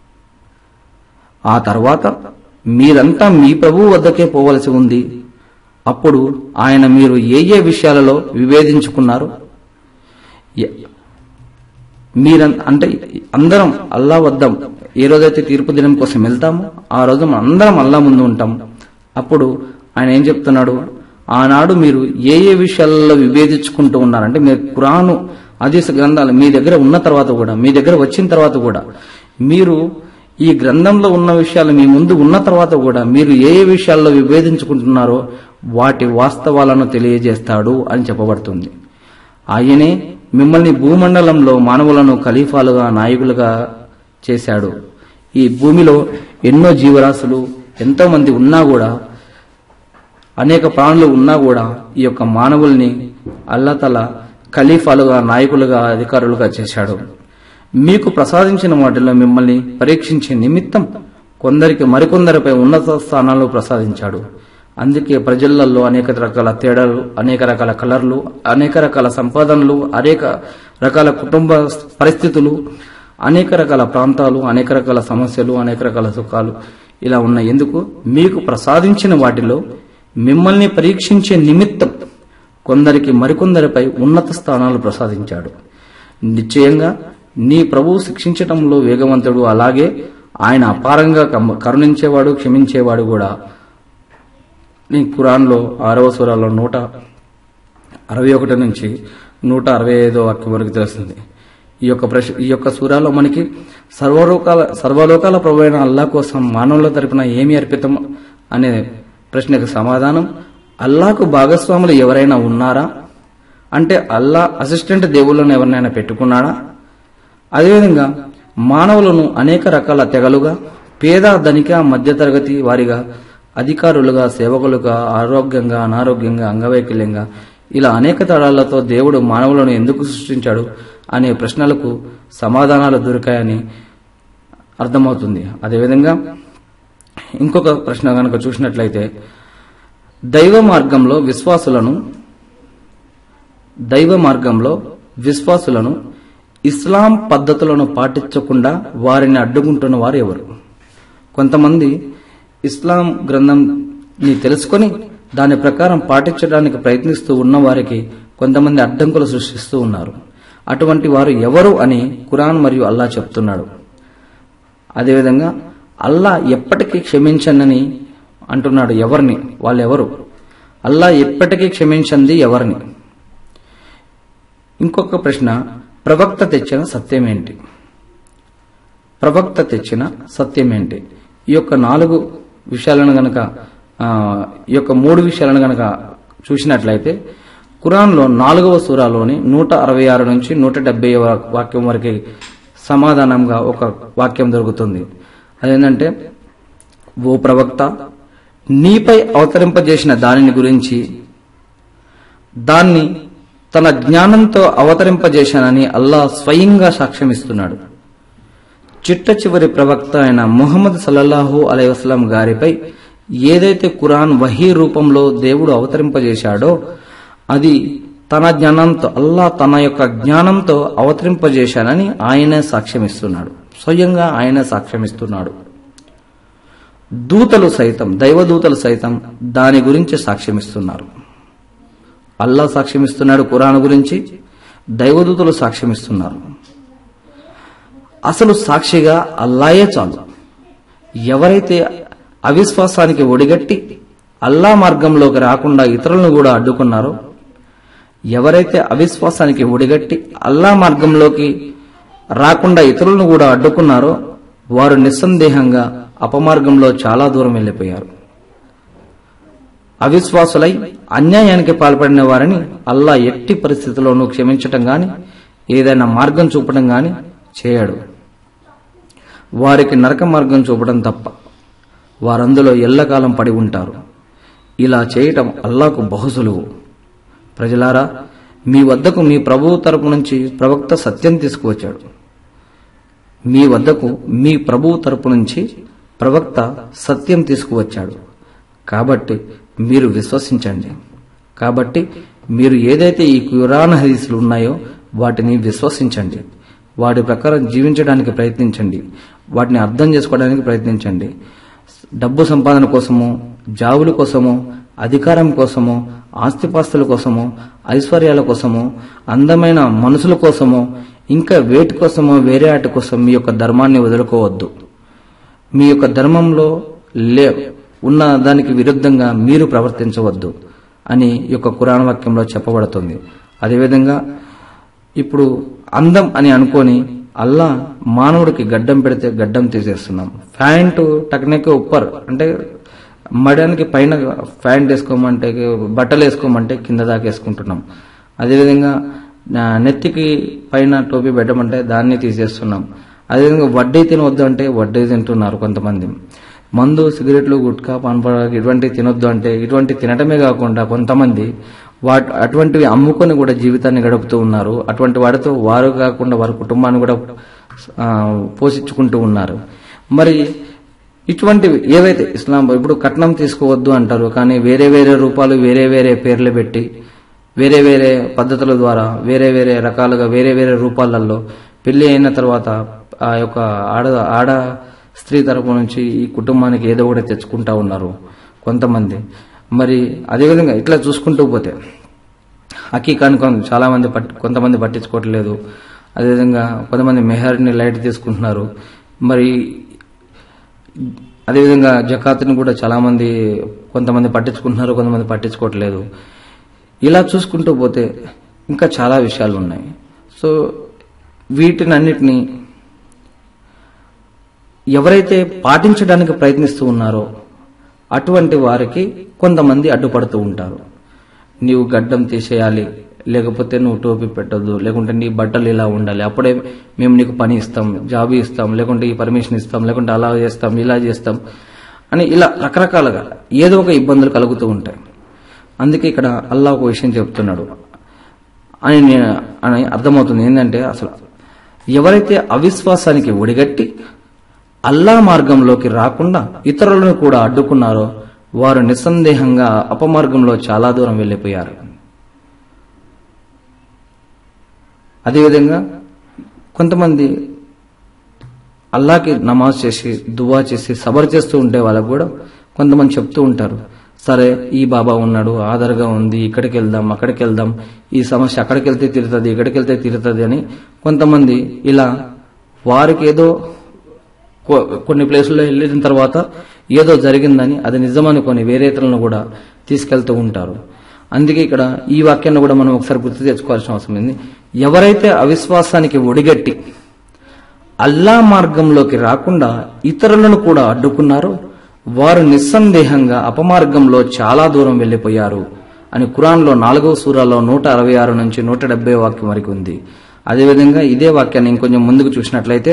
ఆ తర్వాత మీరంతా మీ ప్రభువు వద్దకే పోవలసి ఉంది. అప్పుడు ఆయన మీరు ఏ ఏ విషయాలలో విభేదించుకున్నారు? మీర అంటే అందరం అల్లా వద్ద ఏ రోజైతే తీర్పు దినం కోసం వెళ్తామో ఆ రోజు మనం అందరం అల్లా ముందు ఉంటాం. అప్పుడు ఆయన ఏం చెప్తున్నాడు, ఆనాడు మీరు ఏ ఏ విషయాలలో విభేదించుకుంటూ ఉన్నారంటే, మీరు ఖురాను హదీస్ గ్రంథాలు మీ దగ్గర ఉన్న తర్వాత కూడా మీ దగ్గర వచ్చిన తర్వాత కూడా మీరు ఈ గ్రంథంలో ఉన్న విషయాలు మీ ముందు ఉన్న తర్వాత కూడా మీరు ఏ ఏ విషయాల్లో విభేదించుకుంటున్నారో వాటి వాస్తవాలను తెలియజేస్తాడు అని చెప్పబడుతుంది. ఆయనే మిమ్మల్ని భూమండలంలో మానవులను ఖలీఫాలుగా నాయకులుగా చేశాడు. ఈ భూమిలో ఎన్నో జీవరాశులు ఎంతో మంది ఉన్నా కూడా, అనేక ప్రాణులు ఉన్నా కూడా ఈ యొక్క మానవుల్ని అల్లాహ్ ఖలీఫాలుగా, నాయకులుగా, అధికారులుగా చేశాడు. మీకు ప్రసాదించిన వాటిలో మిమ్మల్ని పరీక్షించే నిమిత్తం కొందరికి మరికొందరిపై ఉన్నత స్థానాలు ప్రసాదించాడు. అందుకే ప్రజలలో అనేక రకాల తేడాలు, అనేక రకాల కలర్లు, అనేక రకాల సంపాదనలు, అనేక రకాల కుటుంబ పరిస్థితులు, అనేక రకాల ప్రాంతాలు, అనేక రకాల సమస్యలు, అనేక రకాల సుఖాలు ఇలా ఉన్నాయి. ఎందుకు? మీకు ప్రసాదించిన వాటిలో మిమ్మల్ని పరీక్షించే నిమిత్తం కొందరికి మరికొందరిపై ఉన్నత స్థానాలు ప్రసాదించాడు. నిశ్చయంగా నీ ప్రభువు శిక్షించటంలో వేగవంతుడు, అలాగే ఆయన అపారంగా కరుణించేవాడు, క్షమించేవాడు కూడా. నీ ఖురాన్లో ఆరవ సూరాలో నూట అరవై ఒకటి నుంచి నూట అరవై ఐదో వాక్యం వరకు తెలుస్తుంది. ఈ యొక్క ప్రశ్న ఈ యొక్క సూరాలో మనకి సర్వలోకాల సర్వలోకాల ప్రభు అయిన అల్లాహ్ కోసం మానవుల తరపున ఏమి అర్పితం అనే ప్రశ్నకు సమాధానం, అల్లాహకు భాగస్వాములు ఎవరైనా ఉన్నారా అంటే అల్లాహ్ అసిస్టెంట్ దేవుళ్ళను ఎవరినైనా పెట్టుకున్నాడా? అదేవిధంగా మానవులను అనేక రకాల తెగలుగా, పేద, ధనిక, మధ్యతరగతి వారిగా, అధికారులుగా, సేవకులుగా, ఆరోగ్యంగా, అనారోగ్యంగా, అంగవైకల్యంగా ఇలా అనేక తరాలతో దేవుడు మానవులను ఎందుకు సృష్టించాడు అనే ప్రశ్నలకు సమాధానాలు దొరికాయని అర్థమవుతుంది. అదేవిధంగా ఇంకొక ప్రశ్న కనుక చూసినట్లయితే, దైవ మార్గంలో విశ్వాసులను దైవ మార్గంలో విశ్వాసులను ఇస్లాం పద్ధతులను పాటించకుండా వారిని అడ్డుకుంటున్న వారు ఎవరు? కొంతమంది ఇస్లాం గ్రంథంని తెలుసుకొని దాని ప్రకారం పాటించడానికి ప్రయత్నిస్తూ ఉన్న వారికి కొంతమంది అడ్డంకులు సృష్టిస్తూ ఉన్నారు. అటువంటి వారు ఎవరు అని ఖురాన్ మరియు అల్లాహ్ చెప్తున్నాడు. అదేవిధంగా అల్లాహ్ ఎప్పటికీ క్షమించనని అంటున్నాడు. ఎవరిని? వాళ్ళెవరు? అల్లాహ్ ఎప్పటికీ క్షమించంది ఎవరిని? ఇంకొక ప్రశ్న, ప్రవక్త తెచ్చిన సత్యమేంటి? ప్రవక్త తెచ్చిన సత్యమేంటి? ఈ యొక్క నాలుగు విషయాలను గనక ఈ యొక్క మూడు విషయాలను గనక చూసినట్లయితే ఖురాన్లో నాలుగవ సూరాలోని నూట అరవై ఆరు నుంచి నూట డెబ్బై వాక్యం వరకు సమాధానంగా ఒక వాక్యం దొరుకుతుంది. అదేంటంటే, ఓ ప్రవక్త, నీపై అవతరింపజేసిన దానిని గురించి దాన్ని తన జ్ఞానంతో అవతరింపజేశానని అల్లాహ్ స్వయంగా సాక్ష్యమిస్తున్నాడు. చిట్ట చివరి ప్రవక్త అయిన ముహమ్మద్ సల్లల్లాహు అలైహి వసల్లం గారిపై ఏదైతే ఖురాన్ వహీ రూపంలో దేవుడు అవతరింపజేశాడో అది తన జ్ఞానంతో, అల్లాహ్ తన యొక్క జ్ఞానంతో అవతరింపజేశానని ఆయనే సాక్ష్యమిస్తున్నాడు. స్వయంగా ఆయనే సాక్ష్యమిస్తున్నాడు. దూతలు సైతం, దైవదూతలు సైతం దాని గురించి సాక్ష్యమిస్తున్నారు. అల్లాహ్ సాక్ష్యమిస్తున్నాడు ఖురాన్ గురించి, దైవదూతలు సాక్ష్యమిస్తున్నారు. అసలు సాక్షిగా అల్లాయే చాలు. ఎవరైతే అవిశ్వాసానికి ఒడిగట్టి అల్లా మార్గంలోకి రాకుండా ఇతరులను కూడా అడ్డుకున్నారో, ఎవరైతే అవిశ్వాసానికి ఒడిగట్టి అల్లా మార్గంలోకి రాకుండా ఇతరులను కూడా అడ్డుకున్నారో వారు నిస్సందేహంగా అపమార్గంలో చాలా దూరం వెళ్లిపోయారు. అవిశ్వాసులై అన్యాయానికి పాల్పడిన వారిని అల్లా ఎట్టి పరిస్థితుల్లోనూ క్షమించటం గాని ఏదైనా మార్గం చూపడం గాని చేయడు. వారికి నరక మార్గం చూపడం తప్ప. వారందులో ఎల్లకాలం పడి ఉంటారు. ఇలా చేయటం అల్లాకు బహుసులువు. ప్రజలారా, మీ వద్దకు మీ ప్రభువు తరపు నుంచి ప్రవక్త సత్యం తీసుకువచ్చాడు. మీ వద్దకు మీ ప్రభువు తరపు నుంచి ప్రవక్త సత్యం తీసుకువచ్చాడు. కాబట్టి మీరు విశ్వసించండి. కాబట్టి మీరు ఏదైతే ఈ ఖురాన్ హదీసులు ఉన్నాయో వాటిని విశ్వసించండి. వాటి ప్రకారం జీవించడానికి ప్రయత్నించండి. వాటిని అర్థం చేసుకోవడానికి ప్రయత్నించండి. డబ్బు సంపాదన కోసమో, జాబుల కోసమో, అధికారం కోసమో, ఆస్తిపాస్తుల కోసమో, ఐశ్వర్యాల కోసమో, అందమైన మనుషుల కోసమో, ఇంకా వేటి కోసమో, వేరే వాటి కోసం మీ యొక్క ధర్మాన్ని వదులుకోవద్దు. మీ యొక్క ధర్మంలో లే ఉన్న దానికి విరుద్ధంగా మీరు ప్రవర్తించవద్దు అని ఈ యొక్క ఖురాన్ వాక్యంలో చెప్పబడుతుంది. అదేవిధంగా ఇప్పుడు అందం అని అనుకొని అల్లా మానవుడికి గడ్డం పెడితే గడ్డం తీసేస్తున్నాం. ప్యాంటు టక్నెక్ ఉప్పర్ అంటే మడానికి పైన ప్యాంట్ వేసుకోమంటే, బట్టలు వేసుకోమంటే కింద దాకా వేసుకుంటున్నాం. అదేవిధంగా నెత్తికి పైన టోపీ పెట్టమంటే దాన్ని తీసేస్తున్నాం. అదేవిధంగా వడ్డీ తినవద్దు అంటే వడ్డీ తింటున్నారు కొంతమంది. మందు, సిగరెట్లు, గుట్కా, పాన్పరాగ్ ఇటువంటివి తినొద్దు అంటే ఇటువంటి తినటమే కాకుండా కొంతమంది వాటి అటువంటివి అమ్ముకొని కూడా జీవితాన్ని గడుపుతూ ఉన్నారు. అటువంటి వాటితో వారు కాకుండా వారి కుటుంబాన్ని కూడా పోషించుకుంటూ ఉన్నారు. మరి ఇటువంటివి ఏవైతే ఇస్లాం ఇప్పుడు కట్నం తీసుకోవద్దు అంటారు, కానీ వేరే వేరే రూపాలు వేరే వేరే పేర్లు పెట్టి వేరే వేరే పద్ధతుల ద్వారా వేరే వేరే రకాలుగా వేరే వేరే రూపాలలో పెళ్లి అయిన తర్వాత ఆ యొక్క ఆడ ఆడ స్త్రీ తరపు నుంచి ఈ కుటుంబానికి ఏదో కూడా తెచ్చుకుంటా ఉన్నారు కొంతమంది. మరి అదేవిధంగా ఇట్లా చూసుకుంటూ పోతే హకీకాని చాలా మంది కొంతమంది పట్టించుకోవట్లేదు. అదేవిధంగా కొంతమంది మెహర్ని లైట్ తీసుకుంటున్నారు. మరి అదేవిధంగా జకాత్ని కూడా చాలా మంది కొంతమంది పట్టించుకుంటున్నారు, కొంతమంది పట్టించుకోవట్లేదు. ఇలా చూసుకుంటూ పోతే ఇంకా చాలా విషయాలు ఉన్నాయి. సో వీటినన్నిటినీ ఎవరైతే పాటించడానికి ప్రయత్నిస్తూ ఉన్నారో అటువంటి వారికి కొంతమంది అడ్డుపడుతూ ఉంటారు. నీవు గడ్డం తీసేయాలి, లేకపోతే నువ్వు టోపీ పెట్టొద్దు, లేకుంటే నీ బట్టలు ఇలా ఉండాలి, అప్పుడే మేము నీకు పని ఇస్తాం, జాబ్ ఇస్తాం, లేకుంటే ఈ పర్మిషన్ ఇస్తాం, లేకుంటే అలా చేస్తాం, ఇలా చేస్తాం అని ఇలా రకరకాలుగా ఏదో ఒక ఇబ్బందులు కలుగుతూ ఉంటాయి. అందుకే ఇక్కడ అల్లాహ్ ఒక విషయం చెప్తున్నాడు అని అని అర్థమవుతుంది. ఏంటంటే అసలు ఎవరైతే అవిశ్వాసానికి ఒడిగట్టి అల్లా మార్గంలోకి రాకుండా ఇతరులను కూడా అడ్డుకున్నారో వారు నిస్సందేహంగా అపమార్గంలో చాలా దూరం వెళ్లిపోయారు. అదేవిధంగా కొంతమంది అల్లాకి నమాజ్ చేసి దువా చేసి సబర్ చేస్తూ ఉంటే వాళ్ళకు కూడా కొంతమంది చెప్తూ ఉంటారు, సరే ఈ బాబా ఉన్నాడు, ఆధార్గా ఉంది, ఇక్కడికి వెళ్దాం, అక్కడికి వెళ్దాం, ఈ సమస్య అక్కడికి వెళ్తే తీరుతుంది, ఇక్కడికి వెళ్తే తీరుతుంది అని కొంతమంది ఇలా వారికి ఏదో కొన్ని ప్లేసుల్లో వెళ్ళిన తర్వాత ఏదో జరిగిందని అది నిజమనుకొని వేరే ఇతరులను కూడా తీసుకెళ్తూ ఉంటారు. అందుకే ఇక్కడ ఈ వాక్యాన్ని కూడా మనం ఒకసారి గుర్తు తెచ్చుకోవాల్సిన అవసరం ఉంది. ఎవరైతే అవిశ్వాసానికి ఒడిగట్టి అల్లా మార్గంలోకి రాకుండా ఇతరులను కూడా అడ్డుకున్నారో వారు నిస్సందేహంగా అపమార్గంలో చాలా దూరం వెళ్లిపోయారు అని ఖురాన్లో నాలుగవ సూరాలో నూట అరవై ఆరు నుంచి నూట డెబ్బై వాక్యం వరకు ఉంది. అదేవిధంగా ఇదే వాక్యాన్ని ఇంకొంచెం ముందుకు చూసినట్లయితే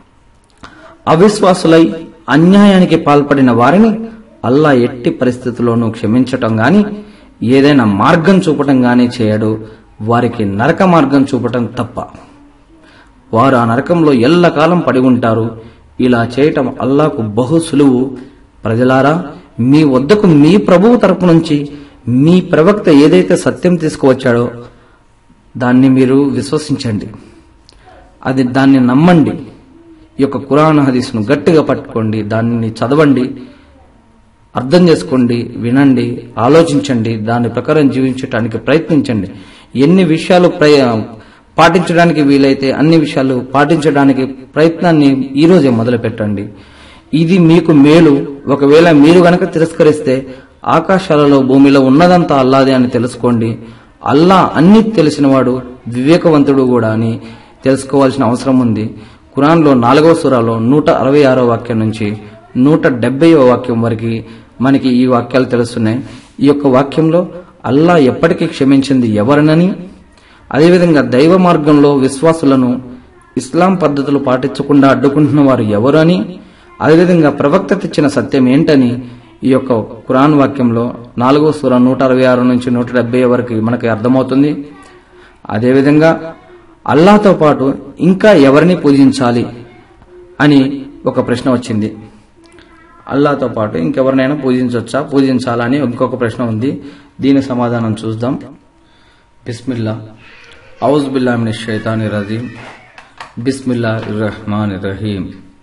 అవిశ్వాసులై అన్యాయానికి పాల్పడిన వారిని అల్లా ఎట్టి పరిస్థితుల్లోనూ క్షమించటం గాని ఏదైనా మార్గం చూపటం గాని చేయడు, వారికి నరక మార్గం చూపటం తప్ప. వారు ఆ నరకంలో ఎల్లకాలం పడి ఉంటారు. ఇలా చేయటం అల్లాకు బహు సులువు. ప్రజలారా, మీ వద్దకు మీ ప్రభువు తరపు నుంచి మీ ప్రవక్త ఏదైతే సత్యం తీసుకువచ్చాడో దాన్ని మీరు విశ్వసించండి, అది దాన్ని నమ్మండి. ఈ యొక్క ఖురాన్ హదీస్ను గట్టిగా పట్టుకోండి, దానిని చదవండి, అర్థం చేసుకోండి, వినండి, ఆలోచించండి, దాని ప్రకారం జీవించడానికి ప్రయత్నించండి. ఎన్ని విషయాలు పాటించడానికి వీలైతే అన్ని విషయాలు పాటించడానికి ప్రయత్నాన్ని ఈ రోజే మొదలు పెట్టండి. ఇది మీకు మేలు. ఒకవేళ మీరు గనక తిరస్కరిస్తే ఆకాశాలలో భూమిలో ఉన్నదంతా అల్లాదే అని తెలుసుకోండి. అల్లా అన్ని తెలిసినవాడు, వివేకవంతుడు కూడా అని తెలుసుకోవాల్సిన అవసరం ఉంది. ఖురాన్లో నాలుగవ సూరాలో నూట అరవై ఆరో వాక్యం నుంచి నూట డెబ్బైవ వాక్యం వరకు మనకి ఈ వాక్యాలు తెలుస్తున్నాయి. ఈ యొక్క వాక్యంలో అల్లా ఎప్పటికీ క్షమించింది ఎవరినని, అదేవిధంగా దైవ మార్గంలో విశ్వాసులను ఇస్లాం పద్ధతులు పాటించకుండా అడ్డుకుంటున్న వారు ఎవరని, అదేవిధంగా ప్రవక్త తెచ్చిన సత్యం ఏంటని ఈ యొక్క ఖురాన్ వాక్యంలో నాలుగో సూర నూట అరవై ఆరు నుంచి నూట డెబ్బై వరకు మనకి అర్థమవుతుంది. అదేవిధంగా అల్లాతో పాటు ఇంకా ఎవరిని పూజించాలి అని ఒక ప్రశ్న వచ్చింది. అల్లాతో పాటు ఇంకెవరినైనా పూజించవచ్చా, పూజించాలా అని ఇంకొక ప్రశ్న ఉంది. దీని సమాధానం చూద్దాం. బిస్మిల్లా ఔజ్ బిల్లాహి మినష్ షైతానిర్ రజీం బిస్మిల్లాహిర్ రహ్మానిర్ రహీం.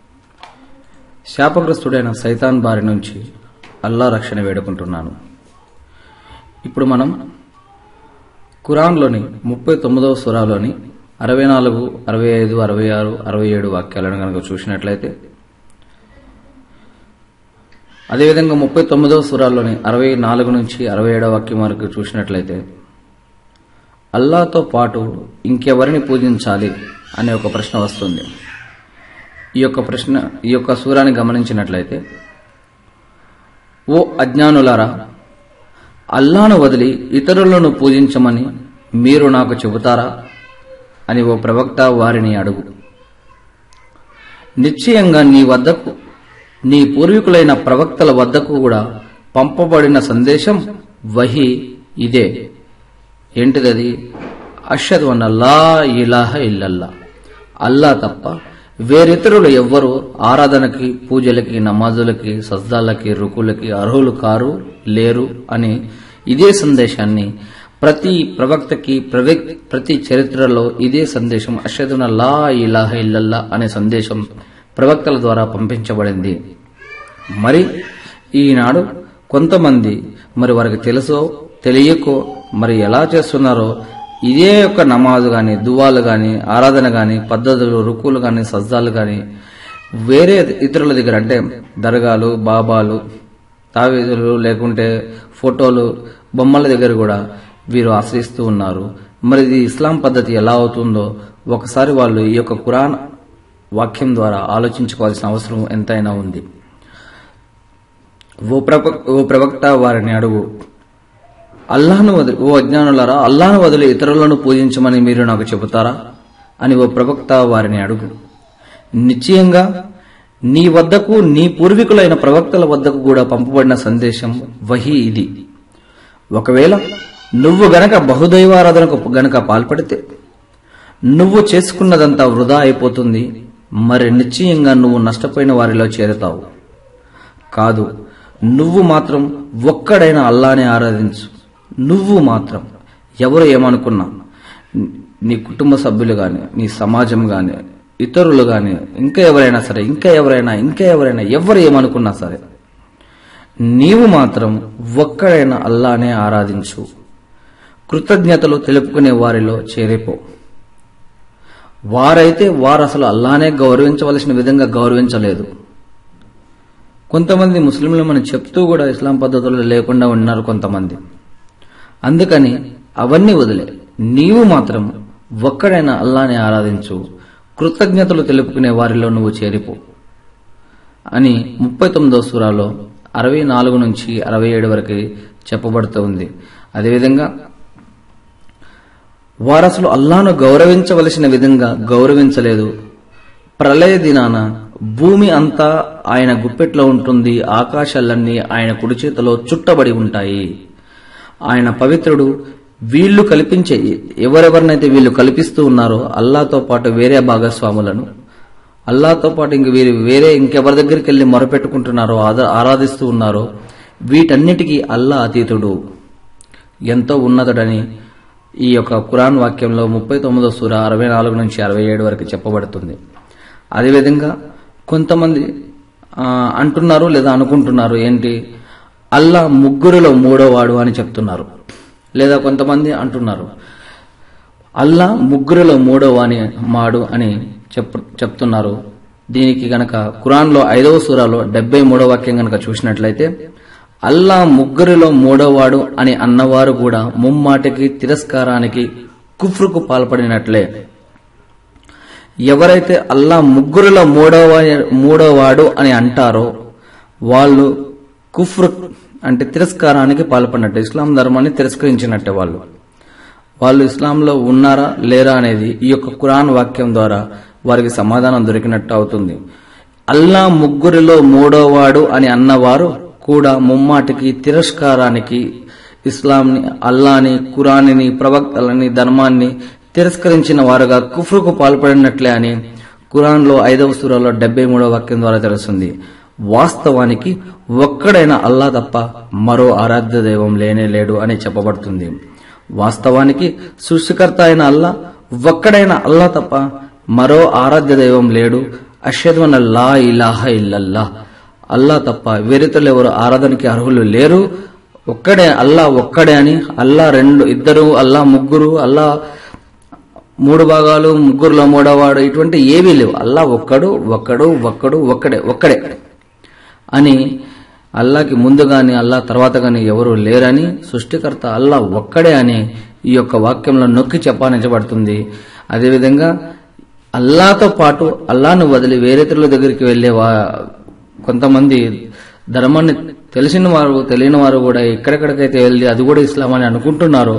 శాపగ్రస్తుడైన సైతాన్ బారి నుంచి అల్లా రక్షణ వేడుకుంటున్నాను. ఇప్పుడు మనం ఖురాన్లోని ముప్పై తొమ్మిదవ సూరాలోని అరవై నాలుగు అరవై ఐదు అరవై ఆరు అరవై ఏడు వాక్యాలను కనుక చూసినట్లయితే, అదేవిధంగా ముప్పై తొమ్మిదవ సూరాల్లోని అరవై నాలుగు నుంచి అరవై ఏడవ వాక్యం వరకు చూసినట్లయితే అల్లాతో పాటు ఇంకెవరిని పూజించాలి అనే ఒక ప్రశ్న వస్తుంది. ఈ యొక్క ప్రశ్న ఈ యొక్క సూరాన్ని గమనించినట్లయితే, ఓ అజ్ఞానులారా, అల్లాను వదిలి ఇతరులను పూజించమని మీరు నాకు చెబుతారా అని ఓ ప్రవక్త వారిని అడుగు. నిశ్చయంగా నీ వద్దకు నీ పూర్వీకులైన ప్రవక్తల వద్దకు కూడా పంపబడిన సందేశం వహీ ఇదే. ఏంటిదది? అష్హదు అన్న లా ఇలాహ ఇల్లల్లా, అల్లా తప్ప వేరితరులు ఎవ్వరూ ఆరాధనకి, పూజలకి, నమాజులకి, సజ్దాలకి, రుకులకి అర్హులు కారు, లేరు అని ఇదే సందేశాన్ని ప్రతి ప్రవక్తకి, ప్రతి చరిత్రలో ఇదే సందేశం అష్హదు అన్న లా ఇలాహ ఇల్లల్లా అనే సందేశం ప్రవక్తల ద్వారా పంపించబడింది. మరి ఈనాడు కొంతమంది మరి వారికి తెలుసో తెలియకో మరి ఎలా చేస్తున్నారో ఇదే యొక్క నమాజు గాని, దువాలు గాని, ఆరాధన గాని, పద్ధతులు, రుకులు గాని, సజ్జాలు గాని వేరే ఇతరుల దగ్గర అంటే దర్గాలు, బాబాలు, తావీదులు లేకుంటే ఫోటోలు, బొమ్మల దగ్గర కూడా వీరు ఆశ్రయిస్తూ ఉన్నారు. మరి ఇది ఇస్లాం పద్ధతి ఎలా అవుతుందో ఒకసారి వాళ్ళు ఈ యొక్క ఖురాన్ వాక్యం ద్వారా ఆలోచించుకోవాల్సిన అవసరం ఎంతైనా ఉంది. ఓ ఓ ప్రవక్త వారిని అడుగు, అల్లాహ్ను వదిలి ఓ అజ్ఞానులారా, అల్లాహ్ను వదిలి ఇతరులను పూజించమని మీరు నాకు చెబుతారా అని ఓ ప్రవక్త వారిని అడుగు. నిశ్చయంగా నీ వద్దకు నీ పూర్వీకులైన ప్రవక్తల వద్దకు కూడా పంపబడిన సందేశం వహీ ఇది. ఒకవేళ నువ్వు గనక బహుదైవారాధనకు గనక పాల్పడితే నువ్వు చేసుకున్నదంతా వృధా అయిపోతుంది. మరి నిశ్చయంగా నువ్వు నష్టపోయిన వారిలో చేరుతావు. కాదు, నువ్వు మాత్రం ఒక్కడైన అల్లానే ఆరాధించు. నువ్వు మాత్రం ఎవరు ఏమనుకున్నా, నీ కుటుంబ సభ్యులు గాని, నీ సమాజం గాని, ఇతరులు గాని, ఇంకా ఎవరైనా సరే ఇంకా ఎవరైనా ఇంకా ఎవరైనా ఎవరు ఏమనుకున్నా సరే నీవు మాత్రం ఒక్కడైన అల్లానే ఆరాధించు. కృతజ్ఞతలు తెలుపుకునే వారిలో చేరిపో. వారైతే వారు అసలు అల్లానే గౌరవించవలసిన విధంగా గౌరవించలేదు. కొంతమంది ముస్లింలు మనం చెప్తూ కూడా ఇస్లాం పద్ధతులు లేకుండా ఉన్నారు కొంతమంది. అందుకని అవన్నీ వదిలే, నీవు మాత్రం ఒక్కడైనా అల్లానే ఆరాధించు, కృతజ్ఞతలు తెలుపుకునే వారిలో నువ్వు చేరిపో అని ముప్పై తొమ్మిదో సూరాలో అరవై నాలుగు నుంచి అరవై ఏడు వరకు చెప్పబడుతూ ఉంది. అదేవిధంగా వారసులు అల్లాను గౌరవించవలసిన విధంగా గౌరవించలేదు. ప్రళయ దినాన భూమి అంతా ఆయన గుప్పెట్లో ఉంటుంది, ఆకాశాలన్నీ ఆయన కుడి చేతిలో చుట్టబడి ఉంటాయి. ఆయన పవిత్రుడు. వీళ్లు కల్పించే ఎవరెవరినైతే వీళ్ళు కల్పిస్తూ ఉన్నారో అల్లాతో పాటు వేరే భాగస్వాములను, అల్లాతో పాటు ఇంక వీరు వేరే ఇంకెవరి దగ్గరికి వెళ్లి మొరపెట్టుకుంటున్నారో, ఆరాధిస్తూ ఉన్నారో వీటన్నిటికీ అల్లా అతీతుడు, ఎంతో ఉన్నతుడని ఈ యొక్క ఖురాన్ వాక్యంలో ముప్పై తొమ్మిదో సూర అరవై నాలుగు నుంచి అరవై ఏడు వరకు చెప్పబడుతుంది. అదేవిధంగా కొంతమంది అంటున్నారు లేదా అనుకుంటున్నారు, ఏంటి అల్లా ముగ్గురులో మూడోవాడు అని చెప్తున్నారు. లేదా కొంతమంది అంటున్నారు అల్లా ముగ్గురులో మూడోవాని మాడు అని చెప్తున్నారు. దీనికి గనక ఖురాన్లో ఐదవ సూరాలో డెబ్బై మూడో వాక్యం గనక చూసినట్లయితే అల్లా ముగ్గురిలో మూడోవాడు అని అన్నవారు కూడా ముమ్మాటికి తిరస్కారానికి, కుఫ్రుకు పాల్పడినట్లే. ఎవరైతే అల్లా ముగ్గురిలో మూడవ మూడోవాడు అని అంటారో వాళ్ళు కుఫ్రు అంటే తిరస్కారానికి పాల్పడినట్టు, ఇస్లాం ధర్మాన్ని తిరస్కరించినట్టే. వాళ్ళు వాళ్ళు ఇస్లాంలో ఉన్నారా లేరా అనేది ఈ యొక్క ఖురాన్ వాక్యం ద్వారా వారికి సమాధానం దొరికినట్టు అవుతుంది. అల్లా ముగ్గురిలో మూడోవాడు అని అన్నవారు కూడా ముమ్మాటికి తిరస్కారానికి, ఇస్లాంని, అల్లాని, ఖురాన్ని, ప్రవక్తలని, ధర్మాన్ని తిరస్కరించిన వారుగా కుఫ్రుకు పాల్పడినట్లే అని ఖురాన్లో ఐదవ సూరాలో డెబ్బై మూడవ వాక్యం ద్వారా తెలుస్తుంది. వాస్తవానికి ఒక్కడైన అల్లా తప్ప మరో ఆరాధ్య దైవం లేనే లేడు అని చెప్పబడుతుంది. వాస్తవానికి సృష్టికర్త అయిన అల్లా ఒక్కడైన అల్లా తప్ప మరో ఆరాధ్య దైవం లేడు. అష్హదు అన్న లా ఇలాహ ఇల్లల్లా, అల్లా తప్ప వేరితరులు ఎవరు ఆరాధనకి అర్హులు లేరు. ఒక్కడే అల్లా, ఒక్కడే అని. అల్లా రెండు, ఇద్దరు, అల్లా ముగ్గురు, అల్లా మూడు భాగాలు, ముగ్గురులో మూడోవాడు, ఇటువంటి ఏవీ లేవు. అల్లా ఒక్కడు, ఒక్కడు, ఒక్కడు, ఒక్కడే, ఒక్కడే అని. అల్లాకి ముందు గాని అల్లా తర్వాత గాని ఎవరు లేరని, సృష్టికర్త అల్లా ఒక్కడే అని ఈ యొక్క వాక్యంలో నొక్కి చెప్పానించబడుతుంది. అదేవిధంగా అల్లాతో పాటు అల్లాను వదిలి వేరేతరుల దగ్గరికి వెళ్లే కొంతమంది ధర్మాన్ని తెలిసిన వారు తెలియని వారు కూడా ఎక్కడెక్కడికైతే వెళ్ళి అది కూడా ఇస్లాం అని అనుకుంటున్నారో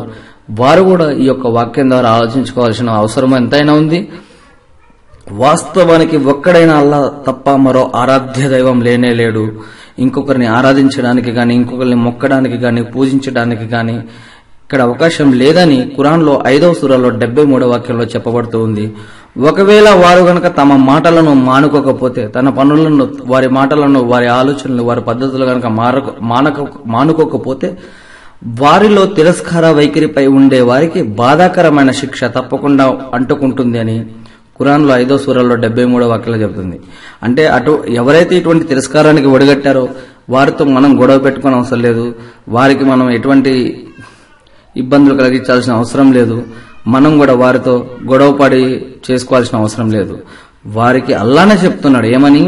వారు కూడా ఈ యొక్క వాక్యం ద్వారా ఆలోచించుకోవాల్సిన అవసరం ఎంతైనా ఉంది. వాస్తవానికి ఒక్కడైనా అల్లా తప్ప మరో ఆరాధ్య దైవం లేనే లేడు. ఇంకొకరిని ఆరాధించడానికి గాని, ఇంకొకరిని మొక్కడానికి గాని, పూజించడానికి గాని ఇక్కడ అవకాశం లేదని ఖురాన్లో ఐదవ సూరాలో డెబ్బై మూడవ వాక్యంలో చెప్పబడుతూ ఉంది. ఒకవేళ వారు గనక తమ మాటలను మానుకోకపోతే, తన పనులను, వారి మాటలను, వారి ఆలోచనలు, వారి పద్ధతులు గనక మానక మానుకోకపోతే వారిలో తిరస్కార వైఖరిపై ఉండే వారికి బాధాకరమైన శిక్ష తప్పకుండా అంటుకుంటుంది అని ఖురాన్లో ఐదో సూరాలో డెబ్బై మూడో వాక్యంలో చెబుతుంది. అంటే అటు ఎవరైతే ఇటువంటి తిరస్కారానికి ఒడిగట్టారో వారితో మనం గొడవ పెట్టుకునే అవసరం లేదు, వారికి మనం ఎటువంటి ఇబ్బందులు కలిగించాల్సిన అవసరం లేదు, మనం కూడా వారితో గొడవ పడి చేసుకోవాల్సిన అవసరం లేదు. వారికి అల్లానే చెప్తున్నాడు ఏమని,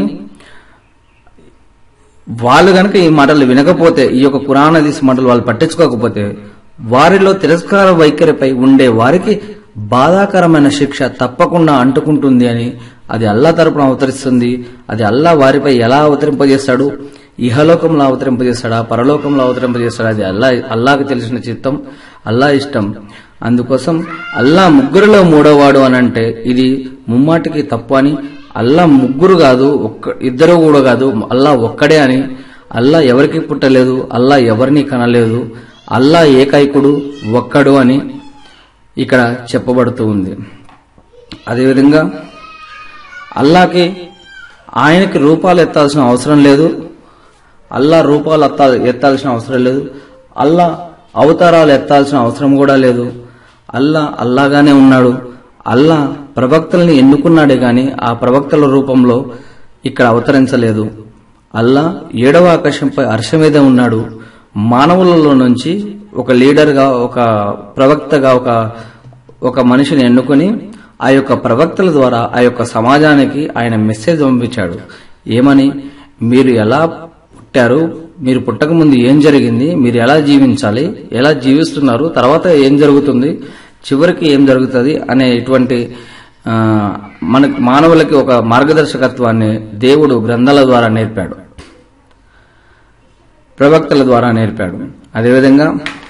వాళ్ళు గనక ఈ మాటలు వినకపోతే, ఈ యొక్క ఖురాన్ హదీస్ మాటలు వాళ్ళు పట్టించుకోకపోతే వారిలో తిరస్కార వైఖరిపై ఉండే వారికి బాధాకరమైన శిక్ష తప్పకుండా అంటుకుంటుంది అని అది అల్లా తరపున అవతరిస్తుంది. అది అల్లా వారిపై ఎలా అవతరింపజేస్తాడు, ఇహలోకంలో అవతరింపజేస్తాడా, పరలోకంలో అవతరింపజేస్తాడా, అది అల్లా అల్లాకి తెలిసిన చిత్తం, అల్లా ఇష్టం. అందుకోసం అల్లా ముగ్గురులో మూడోవాడు అని అంటే ఇది ముమ్మాటికి తప్పు అని, అల్లా ముగ్గురు కాదు, ఒక్క ఇద్దరు కూడా కాదు, అల్లా ఒక్కడే అని, అల్లా ఎవరికి పుట్టలేదు, అల్లా ఎవరిని కనలేదు, అల్లా ఏకైకుడు ఒక్కడు అని ఇక్కడ చెప్పబడుతూ ఉంది. అదేవిధంగా అల్లాకి ఆయనకి రూపాలు ఎత్తాల్సిన అవసరం లేదు, అల్లా రూపాలు ఎత్తాల్సిన అవసరం లేదు, అల్లా అవతారాలు ఎత్తాల్సిన అవసరం కూడా లేదు. అల్లా అల్లాగానే ఉన్నాడు. అల్లా ప్రవక్తల్ని ఎన్నుకున్నాడే గాని ఆ ప్రవక్తల రూపంలో ఇక్కడ అవతరించలేదు. అల్లా ఏడవ ఆకాశంపై అర్ష మీద ఉన్నాడు. మానవులలో నుంచి ఒక లీడర్గా, ఒక ప్రవక్తగా ఒక ఒక మనిషిని ఎన్నుకొని ఆ యొక్క ప్రవక్తల ద్వారా ఆ యొక్క సమాజానికి ఆయన మెసేజ్ పంపించాడు. ఏమని, మీరు ఎలా పుట్టారు, మీరు పుట్టక ముందు ఏం జరిగింది, మీరు ఎలా జీవించాలి, ఎలా జీవిస్తున్నారు, తర్వాత ఏం జరుగుతుంది, చివరికి ఏం జరుగుతుంది అనే ఇటువంటి మన మానవులకి ఒక మార్గదర్శకత్వాన్ని దేవుడు గ్రంథాల ద్వారా నేర్పాడు, ప్రవక్తల ద్వారా నేర్పాడు. అదేవిధంగా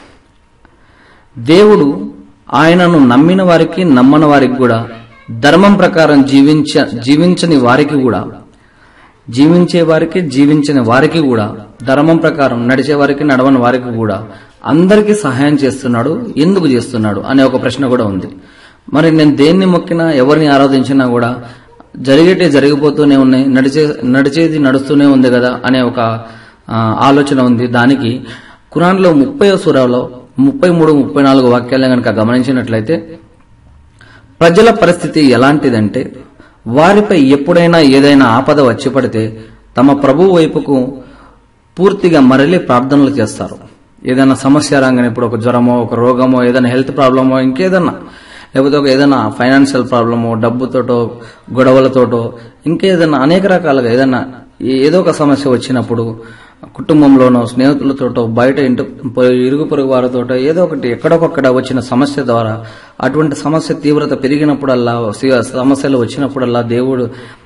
దేవుడు ఆయనను నమ్మిన వారికి, నమ్మని వారికి కూడా, ధర్మం ప్రకారం జీవించ జీవించని వారికి కూడా, జీవించే వారికి, జీవించని వారికి కూడా, ధర్మం ప్రకారం నడిచే వారికి, నడవని వారికి కూడా అందరికీ సహాయం చేస్తున్నాడు. ఎందుకు చేస్తున్నాడు అనే ఒక ప్రశ్న కూడా ఉంది. మరి నేను దేన్ని మొక్కినా, ఎవరిని ఆరాధించినా కూడా జరిగేటే జరిగిపోతూనే ఉన్నాయి, నడిచే నడిచేది నడుస్తూనే ఉంది కదా అనే ఒక ఆలోచన ఉంది. దానికి ఖురాన్లో ముప్పై సూరాలో ముప్పై మూడు ముప్పై నాలుగు వాక్యాలను కనుక గమనించినట్లయితే ప్రజల పరిస్థితి ఎలాంటిదంటే, వారిపై ఎప్పుడైనా ఏదైనా ఆపద వచ్చి పడితే తమ ప్రభువు వైపుకు పూర్తిగా మరలి ప్రార్థనలు చేస్తారు. ఏదైనా సమస్య రాగానే, ఇప్పుడు ఒక జ్వరమో, ఒక రోగమో, ఏదైనా హెల్త్ ప్రాబ్లమో, ఇంకేదన్నా, లేకపోతే ఒక ఏదైనా ఫైనాన్షియల్ ప్రాబ్లమో, డబ్బుతోటో, గొడవలతోటో, ఇంకేదన్నా అనేక రకాలుగా ఏదన్నా ఏదో ఒక సమస్య వచ్చినప్పుడు కుటుంబంలోనో, స్నేహితులతోటో, బయట ఇంటి ఇరుగు పొరుగు వారితోటో ఏదో ఒకటి ఎక్కడొకక్కడ వచ్చిన సమస్య ద్వారా, అటువంటి సమస్య తీవ్రత పెరిగినప్పుడల్లా, సమస్యలు వచ్చినప్పుడల్లా దేవుడు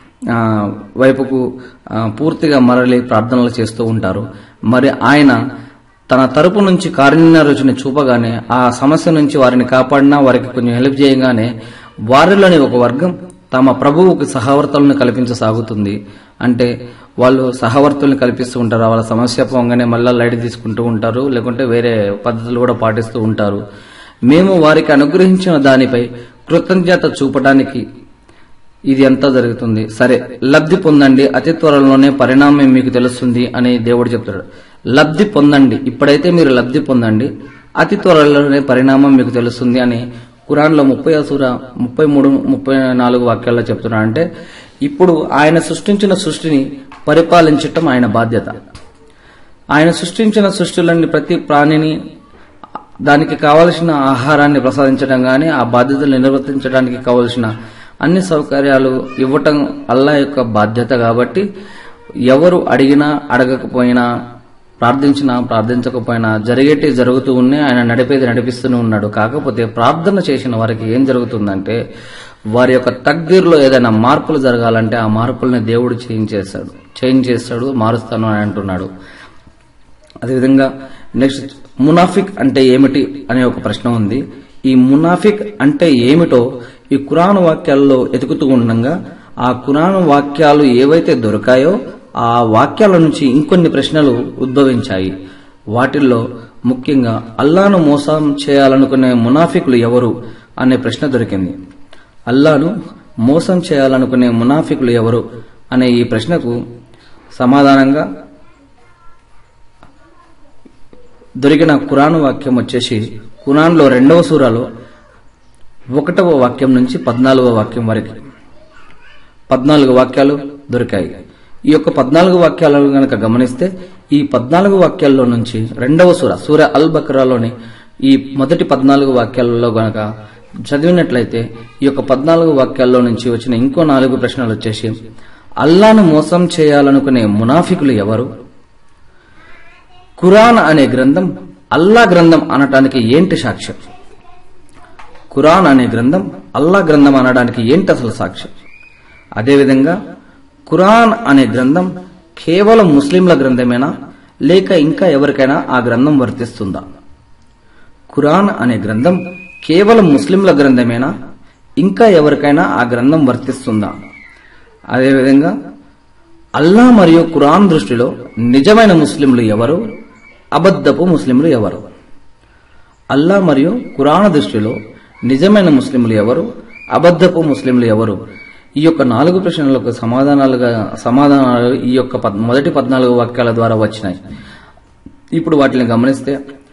వైపుకు పూర్తిగా మరలి ప్రార్థనలు చేస్తూ ఉంటారు. మరి ఆయన తన తరపు నుంచి కార్యాచరణ చూపగానే, ఆ సమస్య నుంచి వారిని కాపాడినా, వారికి కొంచెం హెల్ప్ చేయగానే వారిలోని ఒక వర్గం తమ ప్రభువుకి సహవర్తులను కల్పించసాగుతుంది. అంటే వాళ్ళు సహవర్తుల్ని కల్పిస్తూ ఉంటారు. వాళ్ళ సమస్య పోగానే మళ్ళా లైట్ తీసుకుంటూ ఉంటారు, లేకుంటే వేరే పద్ధతులు కూడా పాటిస్తూ ఉంటారు. మేము వారికి అనుగ్రహించిన దానిపై కృతజ్ఞత చూపడానికి ఇది ఎంత జరుగుతుంది. సరే, లబ్ధి పొందండి, అతి త్వరలోనే పరిణామం మీకు తెలుస్తుంది అని దేవుడు చెప్తాడు. లబ్ధి పొందండి, ఇప్పుడైతే మీరు లబ్ధి పొందండి, అతి త్వరలోనే పరిణామం మీకు తెలుస్తుంది అని ఖురాన్లో ముప్పై సూర ముప్పై మూడు ముప్పై నాలుగు వాక్యాల్లో చెప్తున్నాడు. అంటే ఇప్పుడు ఆయన సృష్టించిన సృష్టిని పరిపాలించటం ఆయన బాధ్యత. ఆయన సృష్టించిన సృష్టిలోని ప్రతి ప్రాణిని, దానికి కావలసిన ఆహారాన్ని ప్రసాదించడం గాని, ఆ బాధ్యతలు నిర్వర్తించడానికి కావలసిన అన్ని సౌకర్యాలు ఇవ్వటం అల్లా యొక్క బాధ్యత. కాబట్టి ఎవరు అడిగినా అడగకపోయినా, ప్రార్థించినా ప్రార్థించకపోయినా జరిగేటి జరుగుతూ ఉన్నాయి. ఆయన నడిపేది నడిపిస్తూనే ఉన్నాడు. కాకపోతే ప్రార్థన చేసిన వారికి ఏం జరుగుతుందంటే, వారి యొక్క తక్దీర్లో ఏదైనా మార్పులు జరగాలంటే ఆ మార్పుల్ని దేవుడు చేంజ్ చేస్తాడు చేంజ్ చేస్తాడు మారుస్తాను అని అంటున్నాడు. అదేవిధంగా నెక్స్ట్ మునాఫిక్ అంటే ఏమిటి అనే ఒక ప్రశ్న ఉంది. ఈ మునాఫిక్ అంటే ఏమిటో ఈ ఖురాన్ వాక్యాల్లో ఎతుకుతూ ఉండగా ఆ ఖురాన్ వాక్యాలు ఏవైతే దొరికాయో ఆ వాక్యాల నుంచి ఇంకొన్ని ప్రశ్నలు ఉద్భవించాయి. వాటిల్లో ముఖ్యంగా అల్లాను మోసం చేయాలనుకునే మునాఫికులు ఎవరు అనే ప్రశ్న దొరికింది. అల్లాను మోసం చేయాలనుకునే మునాఫికులు ఎవరు అనే ఈ ప్రశ్నకు సమాధానంగా దొరికిన ఖురాన్ వాక్యం వచ్చేసి ఖురాన్లో రెండవ సూరాలో ఒకటవ వాక్యం నుంచి పద్నాలుగవ వాక్యం వరకు పద్నాలుగు వాక్యాలు దొరికాయి. ఈ యొక్క పద్నాలుగు వాక్యాలను గనక గమనిస్తే ఈ పద్నాలుగు వాక్యాల్లో నుంచి రెండవ సూర సూర అల్ బక్రాలోని ఈ మొదటి పద్నాలుగు వాక్యాలలో గనక చదివినట్లయితే ఈ యొక్క పద్నాలుగు వాక్యాల్లో నుంచి వచ్చిన ఇంకో నాలుగు ప్రశ్నలు వచ్చేసి అల్లాను మోసం చేయాలనుకునే మునాఫికులు ఎవరు, ఖురాన్ అనే గ్రంథం అల్లా గ్రంథం అనటానికి ఏంటి సాక్ష్యం, ఖురాన్ అనే గ్రంథం అల్లా గ్రంథం అనడానికి ఏంటి అసలు సాక్ష్యం, అదేవిధంగా ఖురాన్ అనే గ్రంథం కేవలం ముస్లింల గ్రంథమేనా లేక ఇంకా ఎవరికైనా ఆ గ్రంథం వర్తిస్తుందా, ఖురాన్ అనే గ్రంథం కేవలం ముస్లింల గ్రంథమేనా ఇంకా ఎవరికైనా ఆ గ్రంథం వర్తిస్తుందా, అదేవిధంగా అల్లా మరియు ఖురాన్ దృష్టిలో నిజమైన ముస్లింలు ఎవరు, అబద్ధపు ముస్లింలు ఎవరు, అల్లా మరియు ఖురాన్ దృష్టిలో నిజమైన ముస్లింలు ఎవరు, అబద్ధపు ముస్లింలు ఎవరు, ఈ యొక్క నాలుగు ప్రశ్నలకు సమాధానాలుగా సమాధానాలు ఈ యొక్క మొదటి పద్నాలుగు వాక్యాల ద్వారా వచ్చినాయి. ఇప్పుడు వాటిని గమనిస్తే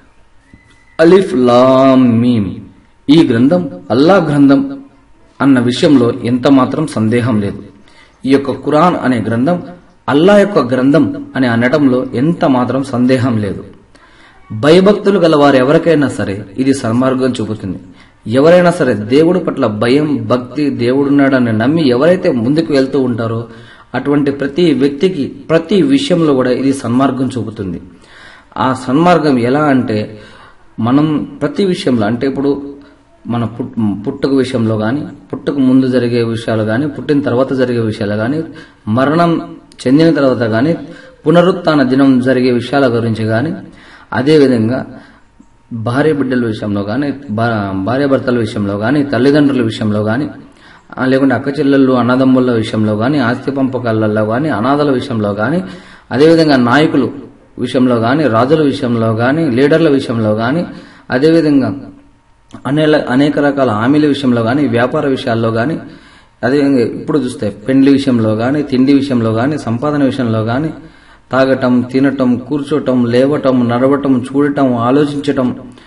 అలిఫ్ లామ్ మీమ్ ఈ గ్రంథం అల్లా గ్రంథం అన్న విషయంలో ఎంత మాత్రం సందేహం లేదు. ఈ యొక్క ఖురాన్ అనే గ్రంథం అల్లా యొక్క గ్రంథం అని అనడంలో ఎంత మాత్రం సందేహం లేదు. భయభక్తులు గల వారు ఎవరికైనా సరే ఇది సన్మార్గం చూపుతుంది. ఎవరైనా సరే దేవుడి పట్ల భయం భక్తి దేవుడున్నాడని నమ్మి ఎవరైతే ముందుకు వెళ్తూ ఉంటారో అటువంటి ప్రతి వ్యక్తికి ప్రతి విషయంలో కూడా ఇది సన్మార్గం చూపుతుంది. ఆ సన్మార్గం ఎలా అంటే మనం ప్రతి విషయంలో అంటే ఇప్పుడు మన పుట్టుక విషయంలో గాని పుట్టుక ముందు జరిగే విషయాలు గాని పుట్టిన తర్వాత జరిగే విషయాలు గాని మరణం చెందిన తర్వాత గాని పునరుత్థాన దినం జరిగే విషయాల గురించి గాని అదేవిధంగా భార్య బిడ్డల విషయంలో గాని భార్య భర్తల విషయంలో గాని తల్లిదండ్రుల విషయంలో గాని లేకుంటే అక్క చెల్లెళ్ళు అన్నదమ్ముల విషయంలో గాని ఆస్తి పంపకాలలో గాని అనాథల విషయంలో గాని అదేవిధంగా నాయకులు విషయంలో గాని రాజుల విషయంలో గాని లీడర్ల విషయంలో గాని అదేవిధంగా అనేక అనేక రకాల హామీల విషయంలో గాని వ్యాపార విషయాల్లో గాని అదేవిధంగా ఇప్పుడు చూస్తే పెండ్లి విషయంలో గాని తిండి విషయంలో గాని సంపాదన విషయంలో గాని తాగటం తినటం కూర్చోటం లేవటం నడవటం చూడటం ఆలోచించటం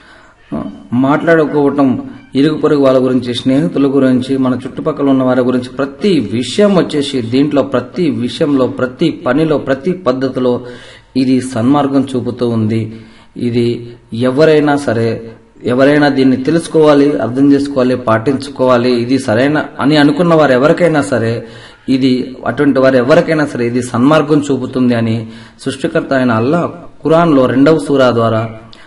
మాట్లాడుకోవటం ఇరుగు పొరుగు వాళ్ళ గురించి స్నేహితుల గురించి మన చుట్టుపక్కల ఉన్న వారి గురించి ప్రతి విషయం వచ్చేసి దీంట్లో ప్రతి విషయంలో ప్రతి పనిలో ప్రతి పద్ధతిలో ఇది సన్మార్గం చూపుతూ ఉంది. ఇది ఎవరైనా సరే ఎవరైనా దీన్ని తెలుసుకోవాలి అర్థం చేసుకోవాలి పాటించుకోవాలి ఇది సరైన అని అనుకున్న వారు ఎవరికైనా సరే ఇది అటువంటి వారు ఎవరికైనా సరే ఇది సన్మార్గం చూపుతుంది అని సృష్టికర్త అయిన అల్లా ఖురాన్ లో రెండవ సూరా ద్వారా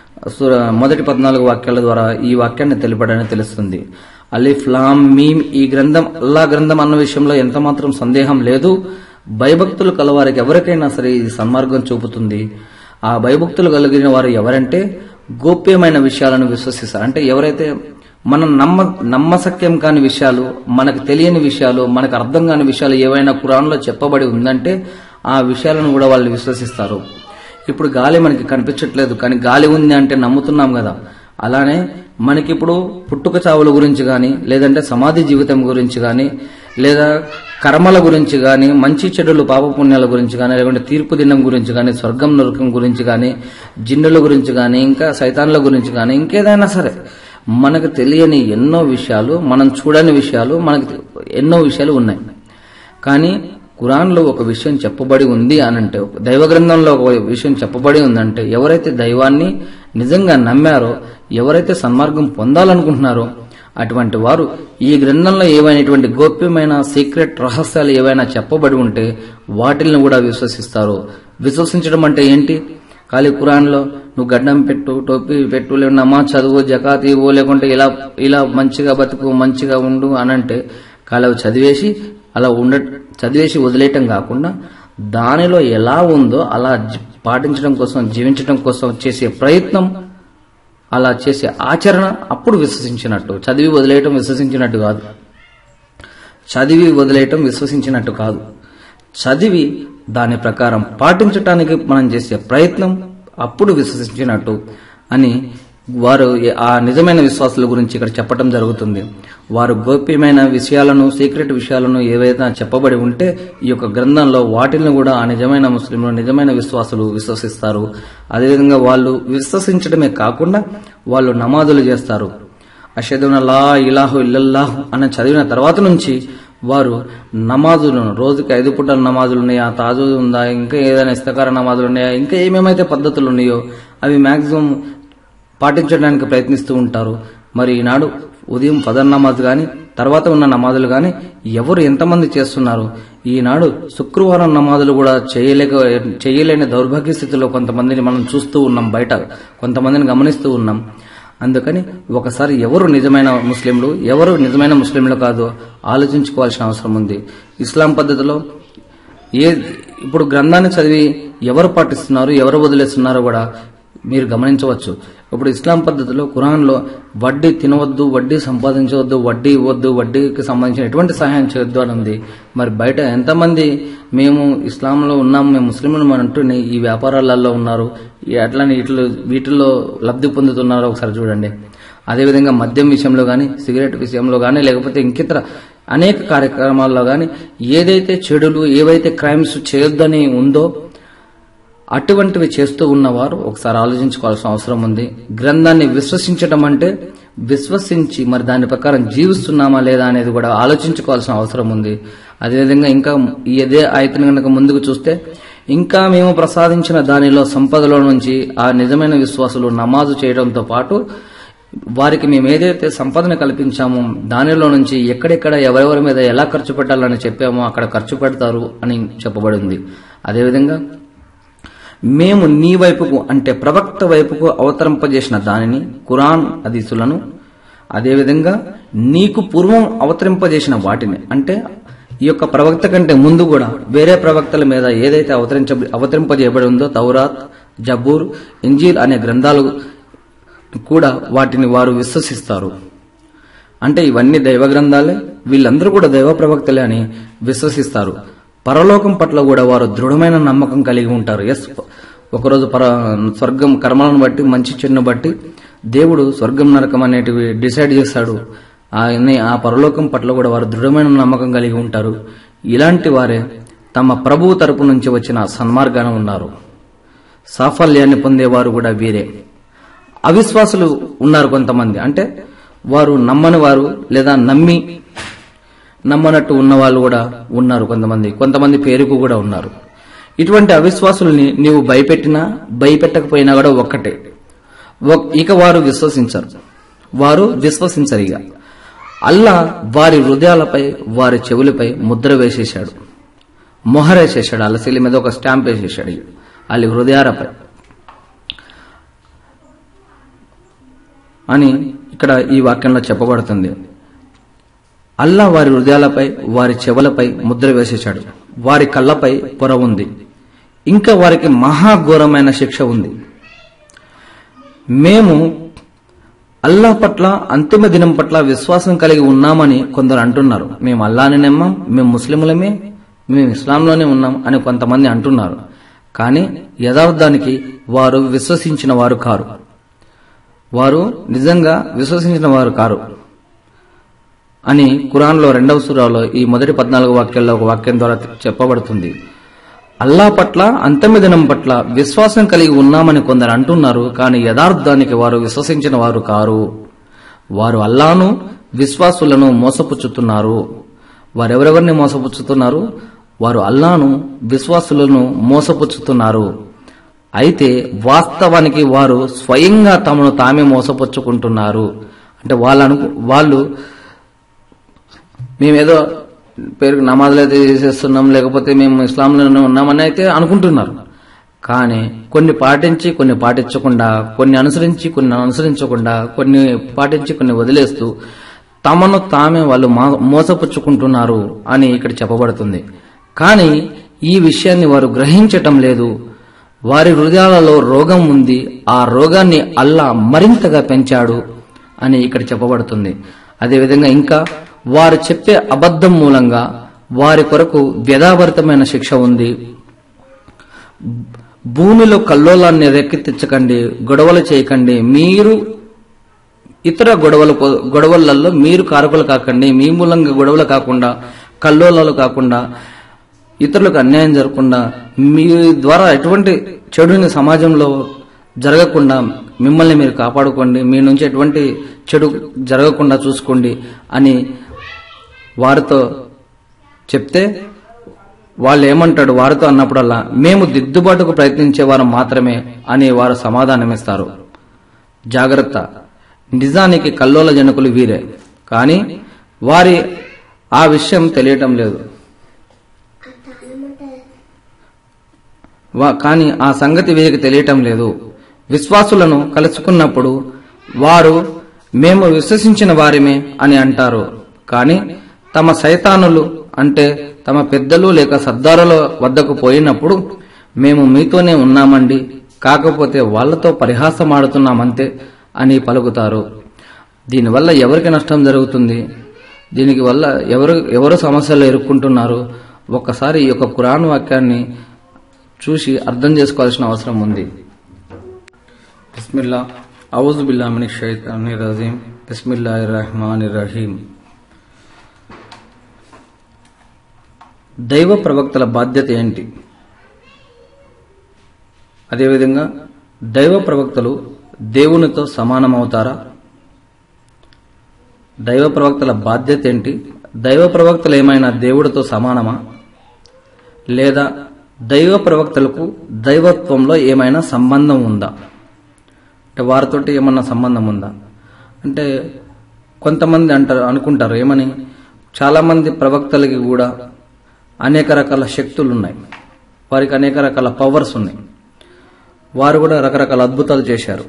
మొదటి పద్నాలుగు వాక్యాల ద్వారా ఈ వాక్యాన్ని తెలిపడని తెలుస్తుంది. అలిఫ్ లామ్ మీమ్ ఈ గ్రంథం అల్లా గ్రంథం అన్న విషయంలో ఎంత మాత్రం సందేహం లేదు. భయభక్తులు కలవారికి ఎవరికైనా సరే ఇది సన్మార్గం చూపుతుంది. ఆ భయభక్తులు కలిగిన వారు ఎవరంటే గోప్యమైన విషయాలను విశ్వసిస్తారు. అంటే ఎవరైతే మనం నమ్మ నమ్మశక్యం కాని విషయాలు మనకు తెలియని విషయాలు మనకు అర్థం కాని విషయాలు ఏవైనా ఖురాన్లో చెప్పబడి ఉందంటే ఆ విషయాలను కూడా వాళ్ళు విశ్వసిస్తారు. ఇప్పుడు గాలి మనకి కనిపించట్లేదు కానీ గాలి ఉంది అంటే నమ్ముతున్నాం కదా. అలానే మనకిప్పుడు పుట్టుక చావుల గురించి గాని లేదంటే సమాధి జీవితం గురించి గాని లేదా కర్మల గురించి గాని మంచి చెడులు పాపపుణ్యాల గురించి గాని లేకుంటే తీర్పు దినం గురించి గాని స్వర్గం నరకం గురించి గాని జిన్నుల గురించి గాని ఇంకా సైతాన్ల గురించి గాని ఇంకేదైనా సరే మనకు తెలియని ఎన్నో విషయాలు మనం చూడని విషయాలు మనకు ఎన్నో విషయాలు ఉన్నాయి. కానీ ఖురాన్లో ఒక విషయం చెప్పబడి ఉంది అనంటే దైవ గ్రంథంలో ఒక విషయం చెప్పబడి ఉందంటే ఎవరైతే దైవాన్ని నిజంగా నమ్మారో ఎవరైతే సన్మార్గం పొందాలనుకుంటున్నారో అటువంటి వారు ఈ గ్రంథంలో ఏవైనటువంటి గోప్యమైన సీక్రెట్ రహస్యాలు ఏవైనా చెప్పబడి ఉంటే వాటిని కూడా విశ్వసిస్తారు. విశ్వసించడం అంటే ఏంటి? ఖాళీ ఖురాన్లో నువ్వు గడ్డం పెట్టు టోపీ పెట్టు లేకుంటే నమాజ్ చదువు జకాత్ ఇవ్వు లేకుంటే ఇలా ఇలా మంచిగా బతుకు మంచిగా ఉండు అనంటే ఖాళీ చదివేసి అలా ఉండ చదివేసి వదిలేయటం కాకుండా దానిలో ఎలా ఉందో అలా పాటించడం కోసం, జీవించడం కోసం చేసే ప్రయత్నం, అలా చేసే ఆచరణ అప్పుడు విశ్వసించినట్టు. చదివి వదిలేయటం విశ్వసించినట్టు కాదు. చదివి వదిలేయటం విశ్వసించినట్టు కాదు. చదివి దాని ప్రకారం పాటించటానికి మనం చేసే ప్రయత్నం అప్పుడు విశ్వసించినట్టు అని వారు ఆ నిజమైన విశ్వాసుల గురించి ఇక్కడ చెప్పడం జరుగుతుంది. వారు గోప్యమైన విషయాలను, సీక్రెట్ విషయాలను ఏవైతే చెప్పబడి ఉంటే ఈ యొక్క గ్రంథంలో వాటిని కూడా ఆ నిజమైన ముస్లింలు, నిజమైన విశ్వాసులు విశ్వసిస్తారు. అదేవిధంగా వాళ్ళు విశ్వసించడమే కాకుండా వాళ్ళు నమాజులు చేస్తారు. అషహదు లా ఇలాహు ఇల్లల్లాహు అని చదివిన తర్వాత నుంచి వారు నమాజులను, రోజుకి ఐదు పూటల నమాజులు ఉన్నాయా, తాజు ఉందా, ఇంకా ఏదైనా ఇస్తకార నమాజులు ఉన్నాయా, ఇంకా ఏమేమైతే పద్ధతులు ఉన్నాయో అవి మాక్సిమం పాటించడానికి ప్రయత్నిస్తూ ఉంటారు. మరి ఈనాడు ఉదయం ఫజర్ నమాజ్ గాని, తర్వాత ఉన్న నమాజులు గాని ఎవరు ఎంతమంది చేస్తున్నారు? ఈనాడు శుక్రవారం నమాజులు కూడా చేయలేక చేయలేని దౌర్భాగ్య స్థితిలో కొంతమందిని మనం చూస్తూ ఉన్నాం, బయట కొంతమందిని గమనిస్తూ ఉన్నాం. అందుకని ఒకసారి ఎవరు నిజమైన ముస్లింలు, ఎవరు నిజమైన ముస్లింలు కాదు ఆలోచించుకోవాల్సిన అవసరం ఉంది. ఇస్లాం పద్ధతిలో ఏ ఇప్పుడు గ్రంథాన్ని చదివి ఎవరు పాటిస్తున్నారు, ఎవరు వదిలేస్తున్నారో కూడా మీరు గమనించవచ్చు. ఇప్పుడు ఇస్లాం పద్ధతిలో ఖురాన్లో వడ్డీ తినవద్దు, వడ్డీ సంపాదించవద్దు, వడ్డీ ఇవ్వద్దు, వడ్డీకి సంబంధించిన ఎటువంటి సహాయం చేయొద్దు అని ఉంది. మరి బయట ఎంతమంది మేము ఇస్లాంలో ఉన్నాం, మేము ముస్లింలు అని అంటూనే ఈ వ్యాపారాలలో ఉన్నారు, అట్లని ఇట్లు వీటిల్లో లబ్ధి పొందుతున్నారో ఒకసారి చూడండి. అదేవిధంగా మద్యం విషయంలో కానీ, సిగరెట్ విషయంలో కానీ, లేకపోతే ఇంకితర అనేక కార్యక్రమాల్లో కానీ ఏదైతే చెడులు, ఏవైతే క్రైమ్స్ చేయొద్దని ఉందో అటువంటివి చేస్తూ ఉన్నవారు ఒకసారి ఆలోచించుకోవాల్సిన అవసరం ఉంది. గ్రంథాన్ని విశ్వసించడం అంటే విశ్వసించి మరి దాని ప్రకారం జీవిస్తున్నామా లేదా అనేది కూడా ఆలోచించుకోవాల్సిన అవసరం ఉంది. అదేవిధంగా ఇంకా ఇదే ఆయతను కనుక ముందుకు చూస్తే, ఇంకా మేము ప్రసాదించిన దానిలో సంపదలో నుంచి ఆ నిజమైన విశ్వాసులు నమాజు చేయడంతో పాటు వారికి మేము ఏదైతే సంపదను కల్పించామో దానిలో నుంచి ఎక్కడెక్కడ ఎవరెవరి మీద ఎలా ఖర్చు పెట్టాలని చెప్పామో అక్కడ ఖర్చు పెడతారు అని చెప్పబడింది. అదేవిధంగా మేము నీ వైపుకు అంటే ప్రవక్త వైపుకు అవతరింపజేసిన దానిని, ఖురాన్ హదీసులను, అదేవిధంగా నీకు పూర్వం అవతరింపజేసిన వాటిని అంటే ఈ యొక్క ప్రవక్త కంటే ముందు కూడా వేరే ప్రవక్తల మీద ఏదైతే అవతరించ అవతరింపజేయబడి ఉందో తౌరాత్, జబూర్, ఇంజీల్ అనే గ్రంథాలు కూడా వాటిని వారు విశ్వసిస్తారు. అంటే ఇవన్నీ దైవ గ్రంథాలే, వీళ్ళందరూ కూడా దైవ ప్రవక్తలే అని విశ్వసిస్తారు. పరలోకం పట్ల కూడా వారు దృఢమైన నమ్మకం కలిగి ఉంటారు. ఎస్, ఒకరోజు పర స్వర్గం కర్మలను బట్టి, మంచి చెడును బట్టి దేవుడు స్వర్గం నరకం అనేటివి డిసైడ్ చేస్తాడు. ఆయన ఆ పరలోకం పట్ల కూడా వారు దృఢమైన నమ్మకం కలిగి ఉంటారు. ఇలాంటి వారే తమ ప్రభువు తరపు నుంచి వచ్చిన సన్మార్గాన ఉన్నారు. సాఫల్యాన్ని పొందేవారు కూడా వీరే. అవిశ్వాసులు ఉన్నారు కొంతమంది, అంటే వారు నమ్మని వారు లేదా నమ్మి నమ్మనట్టు ఉన్న వాళ్ళు కూడా ఉన్నారు. కొంతమంది కొంతమంది పేరుకు కూడా ఉన్నారు. ఇటువంటి అవిశ్వాసుల్ని నీవు భయపెట్టినా భయపెట్టకపోయినా కూడా ఒక్కటే, ఇక వారు విశ్వసించరు, వారు విశ్వసించరు. ఇక అల్లా వారి హృదయాలపై, వారి చెవులపై ముద్ర వేసేశాడు, మొహరేసేశాడు. అల్లశీల మీద ఒక స్టాంప్ వేసేశాడు వాళ్ళ హృదయాలపై అని ఇక్కడ ఈ వాక్యంలో చెప్పబడుతుంది. అల్లా వారి హృదయాలపై, వారి చెవులపై ముద్ర వేసేశాడు. వారి కళ్ళపై పొర ఉంది, ఇంకా వారికి మహాఘోరమైన శిక్ష ఉంది. మేము అల్లా పట్ల, అంతిమ దినం పట్ల విశ్వాసం కలిగి ఉన్నామని కొందరు అంటున్నారు. మేము అల్లాని నమ్మాం, మేము ముస్లింలమే, మేము ఇస్లాంలోనే ఉన్నాం అని కొంతమంది అంటున్నారు. కానీ యథార్థానికి వారు విశ్వసించిన వారు కారు. వారు నిజంగా విశ్వసించిన వారు కారు అని ఖురాన్లో రెండవ సూరాలో ఈ మొదటి పద్నాలుగు వాక్యాల్లో ఒక వాక్యం ద్వారా చెప్పబడుతుంది. అల్లా పట్ల, అంతిమ దినం పట్ల విశ్వాసం కలిగి ఉన్నామని కొందరు అంటున్నారు. కానీ యథార్థానికి వారు విశ్వసించిన వారు కారు. వారు అల్లాను, విశ్వాసులను మోసపుచ్చుతున్నారు. వారెవరెవరిని మోసపుచ్చుతున్నారు? వారు అల్లాను, విశ్వాసులను మోసపుచ్చుతున్నారు. అయితే వాస్తవానికి వారు స్వయంగా తమను తామే మోసపుచ్చుకుంటున్నారు. అంటే వాళ్ళను వాళ్ళు మేమేదో పేరుకు నమాజులు అయితే చేసేస్తున్నాం, లేకపోతే మేము ఇస్లాంలోనే ఉన్నామని అయితే అనుకుంటున్నారు. కానీ కొన్ని పాటించి కొన్ని పాటించకుండా, కొన్ని అనుసరించి కొన్ని అనుసరించకుండా, కొన్ని పాటించి కొన్ని వదిలేస్తూ తమను తామే వాళ్ళు మోసపుచ్చుకుంటున్నారు అని ఇక్కడ చెప్పబడుతుంది. కానీ ఈ విషయాన్ని వారు గ్రహించటం లేదు. వారి హృదయాలలో రోగం ఉంది, ఆ రోగాన్ని అల్లా మరింతగా పెంచాడు అని ఇక్కడ చెప్పబడుతుంది. అదేవిధంగా ఇంకా వారు చెప్పే అబద్ధం మూలంగా వారి కొరకు వ్యధాభరితమైన శిక్ష ఉంది. భూమిలో కల్లోలాన్ని రేకెత్తించకండి, గొడవలు చేయకండి, మీరు ఇతర గొడవల గొడవలలో మీరు కారకులు కాకండి, మీ మూలంగా గొడవలు కాకుండా, కల్లోలాలు కాకుండా, ఇతరులకు అన్యాయం జరగకుండా, మీ ద్వారా ఎటువంటి చెడుని సమాజంలో జరగకుండా మిమ్మల్ని మీరు కాపాడుకోండి, మీ నుంచి ఎటువంటి చెడు జరగకుండా చూసుకోండి అని వారితో చెప్తే వాళ్ళు ఏమంటాడు, వారితో అన్నప్పుడల్లా మేము దిద్దుబాటుకు ప్రయత్నించేవారు మాత్రమే అని వారు సమాధానమిస్తారు. జాగ్రత్త, నిజానికి కల్లోల జనకులు వీరే, కానీ వారి ఆ విషయం తెలియటం లేదు. కానీ ఆ సంగతి వీరికి తెలియటం లేదు. విశ్వాసులను కలుసుకున్నప్పుడు వారు మేము విశ్వసించిన వారిమే అని అంటారు, కానీ తమ సైతానులు అంటే తమ పెద్దలు లేక సర్దారుల వద్దకు పోయినప్పుడు మేము మీతోనే ఉన్నామండి, కాకపోతే వాళ్లతో పరిహాసమాడుతున్నామంతే అని పలుకుతారు. దీనివల్ల ఎవరికి నష్టం జరుగుతుంది, దీనికి వల్ల ఎవరు ఎవరు సమస్యలు ఎదుర్కొంటున్నారు, ఒక్కసారి ఈ యొక్క ఖురాన్ వాక్యాన్ని చూసి అర్థం చేసుకోవాల్సిన అవసరం ఉంది. బిస్మిల్లా ఔజు బిల్లాహి మినష్ షైతానిర్ రజీం బిస్మిల్లాహిర్ రహ్మానిర్ రహీం. దైవ ప్రవక్తల బాధ్యత ఏంటి? అదేవిధంగా దైవ ప్రవక్తలు దేవునితో సమానమవుతారా? దైవ ప్రవక్తల బాధ్యత ఏంటి? దైవ ప్రవక్తలు ఏమైనా దేవుడితో సమానమా? లేదా దైవ ప్రవక్తలకు దైవత్వంలో ఏమైనా సంబంధం ఉందా? అంటే వారితోటి ఏమన్నా సంబంధం ఉందా? అంటే కొంతమంది అంటారు అనుకుంటారు ఏమని, చాలా మంది ప్రవక్తలకి కూడా అనేక రకాల శక్తులు ఉన్నాయి, వారికి అనేక రకాల పవర్స్ ఉన్నాయి, వారు కూడా రకరకాల అద్భుతాలు చేశారు.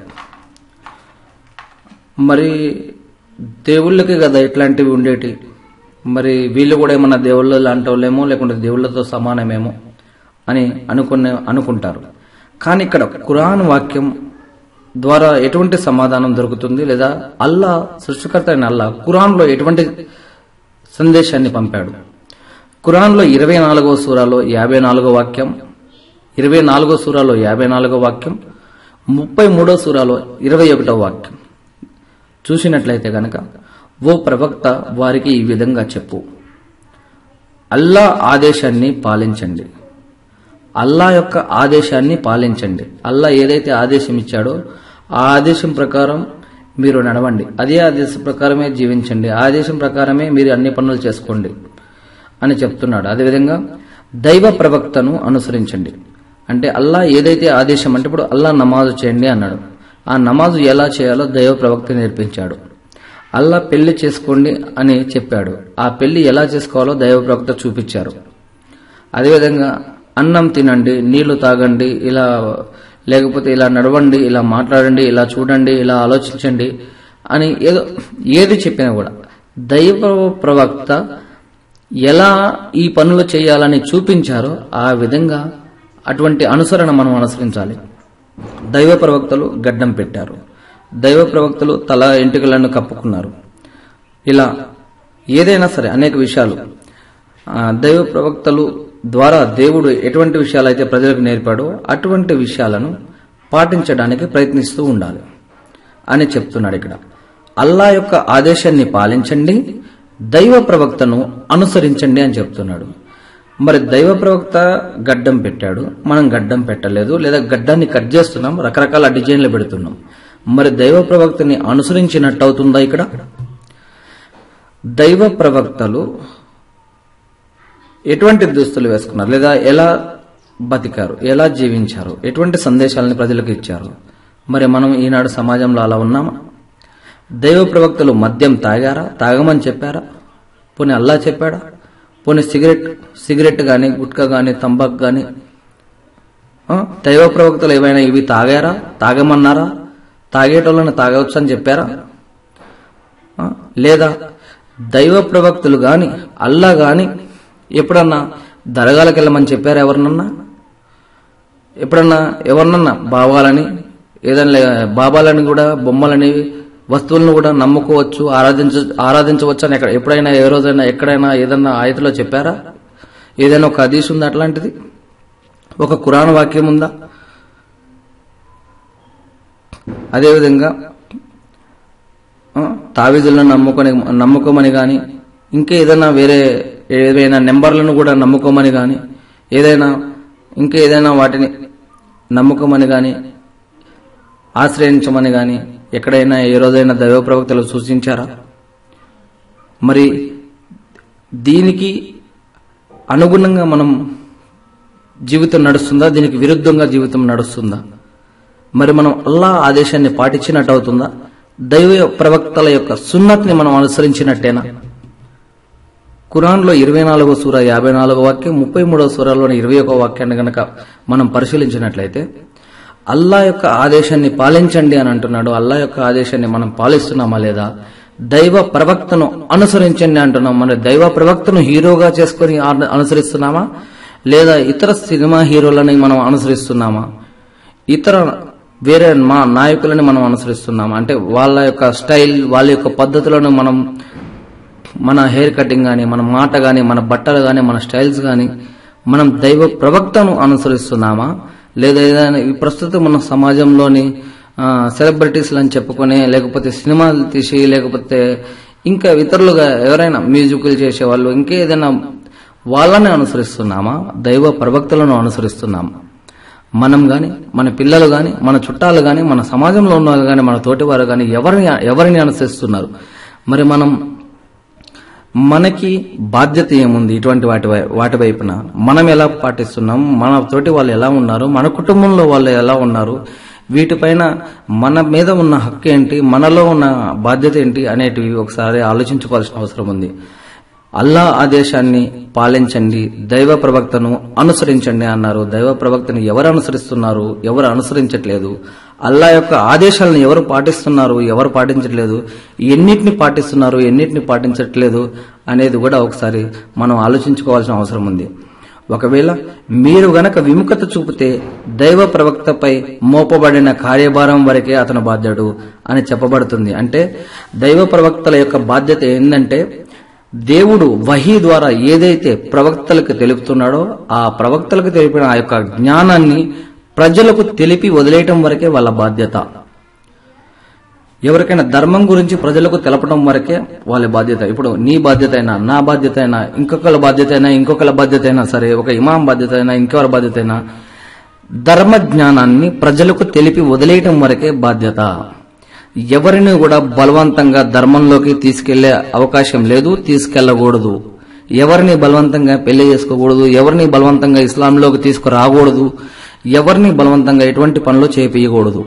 మరి దేవుళ్ళకి కదా ఇట్లాంటివి ఉండేటి, మరి వీళ్ళు కూడా ఏమన్నా దేవుళ్ళ లాంటి వాళ్ళేమో లేకుంటే దేవుళ్ళతో సమానమేమో అని అనుకునే అనుకుంటారు. కానీ ఇక్కడ ఖురాన్ వాక్యం ద్వారా ఎటువంటి సమాధానం దొరుకుతుంది? లేదా అల్లా సృష్టికర్త అయిన అల్లా ఖురాన్లో ఎటువంటి సందేశాన్ని పంపాడు? ఖురాన్లో ఇరవై నాలుగవ సూరాలో యాభై నాలుగో వాక్యం, ఇరవై నాలుగో సూరాలో యాభై నాలుగో వాక్యం, ముప్పై మూడో సూరాలో ఇరవై ఒకటో వాక్యం చూసినట్లయితే గనక, ఓ ప్రవక్త వారికి ఈ విధంగా చెప్పు, అల్లా ఆదేశాన్ని పాలించండి, అల్లా యొక్క ఆదేశాన్ని పాలించండి. అల్లా ఏదైతే ఆదేశం ఇచ్చాడో ఆ ఆదేశం ప్రకారం మీరు నడవండి, అదే ఆదేశం ప్రకారమే జీవించండి, ఆ ఆదేశం ప్రకారమే మీరు అన్ని పనులు చేసుకోండి అని చెప్తున్నాడు. అదేవిధంగా దైవ ప్రవక్తను అనుసరించండి, అంటే అల్లా ఏదైతే ఆదేశం, అంటే ఇప్పుడు అల్లా నమాజు చేయండి అన్నాడు, ఆ నమాజు ఎలా చేయాలో దైవ ప్రవక్త నేర్పించాడు. అల్లా పెళ్లి చేసుకోండి అని చెప్పాడు, ఆ పెళ్లి ఎలా చేసుకోవాలో దైవ ప్రవక్త చూపించారు. అదేవిధంగా అన్నం తినండి, నీళ్లు తాగండి, ఇలా లేకపోతే ఇలా నడవండి, ఇలా మాట్లాడండి, ఇలా చూడండి, ఇలా ఆలోచించండి అని ఏదో ఏది చెప్పినా కూడా దైవ ప్రవక్త ఎలా ఈ పనులు చేయాలని చూపించారో ఆ విధంగా అటువంటి అనుసరణ మనం అనుసరించాలి. దైవ ప్రవక్తలు గడ్డం పెట్టారు, దైవ ప్రవక్తలు తల ఎంటికలను కప్పుకున్నారు, ఇలా ఏదైనా సరే అనేక విషయాలు దైవ ప్రవక్తలు ద్వారా దేవుడు ఎటువంటి విషయాలైతే ప్రజలకు నేర్పాడో అటువంటి విషయాలను పాటించడానికి ప్రయత్నిస్తూ ఉండాలి అని చెప్తున్నాడు. ఇక్కడ అల్లా యొక్క ఆదేశాన్ని పాలించండి, దైవ ప్రవక్తను అనుసరించండి అని చెప్తున్నాడు. మరి దైవ ప్రవక్త గడ్డం పెట్టాడు, మనం గడ్డం పెట్టలేదు, లేదా గడ్డాన్ని కట్ చేస్తున్నాం, రకరకాల డిజైన్లు పెడుతున్నాం, మరి దైవ ప్రవక్తని అనుసరించినట్టు అవుతుందా? ఇక్కడ దైవ ప్రవక్తలు ఎటువంటి దుస్తులు వేసుకున్నారు, లేదా ఎలా బతికారు, ఎలా జీవించారు, ఎటువంటి సందేశాలను ప్రజలకు ఇచ్చారు? మరి మనం ఈనాడు సమాజంలో అలా ఉన్నామా? దైవ ప్రవక్తలు మద్యం తాగారా, తాగమని చెప్పారా? పోనీ అల్లా చెప్పాడా? పోనీ సిగరెట్ సిగరెట్ గాని, గుట్కా గాని, తంబాకు గాని దైవ ప్రవక్తలు ఏమైనా ఇవి తాగారా, తాగమన్నారా? తాగేటోళ్ళని తాగవచ్చు అని చెప్పారా? లేదా దైవ ప్రవక్తలు గాని అల్లా గాని ఎప్పుడన్నా దరగాలకు వెళ్ళమని చెప్పారా? ఎవరినన్నా ఎప్పుడన్నా ఎవరినన్నా బాబాలని ఏదైనా బాబాలని కూడా బొమ్మలని వస్తువులను కూడా నమ్ముకోవచ్చు, ఆరాధించ ఆరాధించవచ్చు అని ఎక్కడ ఎప్పుడైనా ఏ రోజైనా ఎక్కడైనా ఏదన్నా ఆయతలో చెప్పారా? ఏదైనా ఒక హదీస్ ఉందా అట్లాంటిది? ఒక ఖురాన్ వాక్యం ఉందా? అదేవిధంగా తావీజులను నమ్ముకొని నమ్ముకోమని కానీ, ఇంకా ఏదైనా వేరే ఏదైనా నెంబర్లను కూడా నమ్ముకోమని కానీ, ఏదైనా ఇంకా ఏదైనా వాటిని నమ్ముకోమని కానీ, ఆశ్రయించమని కానీ ఎక్కడైనా ఏ రోజైనా దైవ ప్రవక్తలు సూచించారా? మరి దీనికి అనుగుణంగా మనం జీవితం నడుస్తుందా? దీనికి విరుద్ధంగా జీవితం నడుస్తుందా? మరి మనం అల్లాహ్ ఆదేశాన్ని పాటించినట్టు అవుతుందా? దైవ ప్రవక్తల యొక్క సున్నత్ని మనం అనుసరించినట్టేనా? ఖురాన్లో ఇరవై నాలుగో సూర యాభై నాలుగో వాక్యం, ముప్పై మూడవ సూరాలోని ఇరవై ఒక వాక్యాన్ని గనక మనం పరిశీలించినట్లయితే అల్లాహ్ యొక్క ఆదేశాన్ని పాలించండి అని అంటున్నాడు. అల్లాహ్ యొక్క ఆదేశాన్ని మనం పాలిస్తున్నామా లేదా? దైవ ప్రవక్తను అనుసరించండి అంటున్నాం. మన దైవ ప్రవక్తను హీరోగా చేసుకుని అనుసరిస్తున్నామా, లేదా ఇతర సినిమా హీరోలని మనం అనుసరిస్తున్నామా, ఇతర వేరే మా నాయకులని మనం అనుసరిస్తున్నామా? అంటే వాళ్ళ యొక్క స్టైల్, వాళ్ళ యొక్క పద్ధతులను మనం, మన హెయిర్ కటింగ్ కానీ, మన మాట కానీ, మన బట్టలు కానీ, మన స్టైల్స్ కానీ మనం దైవ ప్రవక్తను అనుసరిస్తున్నామా, లేదా ఏదైనా ఈ ప్రస్తుతం మన సమాజంలోని సెలబ్రిటీస్లు అని చెప్పుకొని, లేకపోతే సినిమాలు తీసి, లేకపోతే ఇంకా ఇతరులుగా ఎవరైనా మ్యూజిక్లు చేసేవాళ్ళు, ఇంకా ఏదైనా వాళ్ళని అనుసరిస్తున్నామా, దైవ ప్రవక్తలను అనుసరిస్తున్నామా? మనం గాని, మన పిల్లలు గాని, మన చుట్టాలు గాని, మన సమాజంలో ఉన్న వాళ్ళు గాని, మన తోటివారు గాని ఎవరిని ఎవరిని అనుసరిస్తున్నారు? మరి మనం మనకి బాధ్యత ఏముంది? ఇటువంటి వాటి వాటి వైపున మనం ఎలా పాటిస్తున్నాం? మన తోటి వాళ్ళు ఎలా ఉన్నారు? మన కుటుంబంలో వాళ్ళు ఎలా ఉన్నారు? వీటిపైన మన మీద ఉన్న హక్కు ఏంటి, మనలో ఉన్న బాధ్యత ఏంటి అనేటివి ఒకసారి ఆలోచించుకోవాల్సిన అవసరం ఉంది. అల్లాహ్ ఆదేశాన్ని పాలించండి, దైవ ప్రవక్తను అనుసరించండి అన్నారు. దైవ ప్రవక్తను ఎవరు అనుసరిస్తున్నారు, ఎవరు అనుసరించట్లేదు? అల్లాహ్ యొక్క ఆదేశాలను ఎవరు పాటిస్తున్నారు, ఎవరు పాటించట్లేదు? ఎన్నిటిని పాటిస్తున్నారు, ఎన్నిటిని పాటించట్లేదు అనేది కూడా ఒకసారి మనం ఆలోచించుకోవాల్సిన అవసరం ఉంది. ఒకవేళ మీరు గనక విముఖత చూపితే దైవ ప్రవక్తపై మోపబడిన కార్యభారం వరకే అతను బాధ్యుడు అని చెప్పబడుతుంది. అంటే దైవ ప్రవక్తల యొక్క బాధ్యత ఏంటంటే, దేవుడు వహీ ద్వారా ఏదైతే ప్రవక్తలకు తెలుపుతున్నాడో ఆ ప్రవక్తలకు తెలిపిన ఆ యొక్క జ్ఞానాన్ని ప్రజలకు తెలిపి వదిలేయటం వరకే వాళ్ళ బాధ్యత. ఎవరికైనా ధర్మం గురించి ప్రజలకు తెలపడం వరకే వాళ్ళ బాధ్యత. ఇప్పుడు నీ బాధ్యత అయినా, నా బాధ్యత అయినా, ఇంకొకళ్ళ బాధ్యత అయినా, ఇంకొకళ్ళ బాధ్యత అయినా సరే, ఒక ఇమాం బాధ్యత అయినా, ఇంకెవరి బాధ్యత అయినా, ధర్మ జ్ఞానాన్ని ప్రజలకు తెలిపి వదిలేయటం వరకే బాధ్యత. ఎవరిని కూడా బలవంతంగా ధర్మంలోకి తీసుకెళ్లే అవకాశం లేదు, తీసుకెళ్లకూడదు. ఎవరిని బలవంతంగా పెళ్లి చేసుకోకూడదు, ఎవరిని బలవంతంగా ఇస్లాంలోకి తీసుకురాకూడదు, ఎవరిని బలవంతంగా ఎటువంటి పనులు చేపించకూడదు.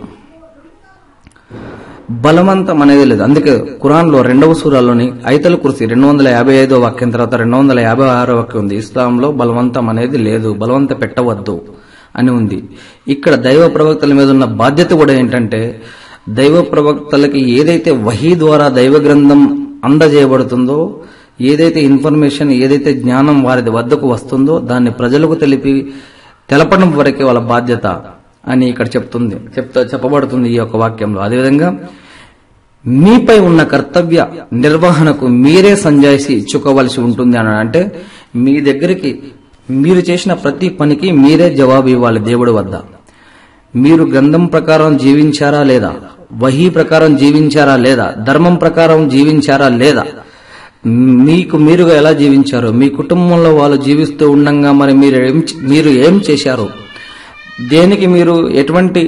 బలవంతం అనేది లేదు. అందుకే ఖురాన్లో రెండవ సూరాలోని ఐతల్ కుర్సీ రెండు వందల యాభై ఐదో వాక్యం తర్వాత రెండు వందల యాభై ఆరో వాక్యం ఉంది. ఇస్లాంలో బలవంతం అనేది లేదు, బలవంత పెట్టవద్దు అని ఉంది. ఇక్కడ దైవ ప్రవక్తల మీద ఉన్న బాధ్యత కూడా ఏంటంటే, దైవ ప్రవక్తలకి ఏదైతే వహీ ద్వారా దైవ గ్రంథం అందజేయబడుతుందో, ఏదైతే ఇన్ఫర్మేషన్, ఏదైతే జ్ఞానం వారి వద్దకు వస్తుందో దాన్ని ప్రజలకు తెలిపి తెలపడం వరకే వాళ్ళ బాధ్యత అని ఇక్కడ చెప్తుంది చెప్తా చెప్పబడుతుంది ఈ యొక్క వాక్యంలో. అదేవిధంగా మీపై ఉన్న కర్తవ్య నిర్వహణకు మీరే సంజాయిషి ఇచ్చుకోవలసి ఉంటుంది అని అంటే, మీ దగ్గరికి మీరు చేసిన ప్రతి పనికి మీరే జవాబు ఇవ్వాలి దేవుడి వద్ద. మీరు గ్రంథం ప్రకారం జీవించారా లేదా, వహీ ప్రకారం జీవించారా లేదా, ధర్మం ప్రకారం జీవించారా లేదా, మీకు మీరుగా ఎలా జీవించారు, మీ కుటుంబంలో వాళ్ళు జీవిస్తూ ఉండంగా మరి మీరు ఏం మీరు ఏం చేశారు, దేనికి మీరు ఎటువంటి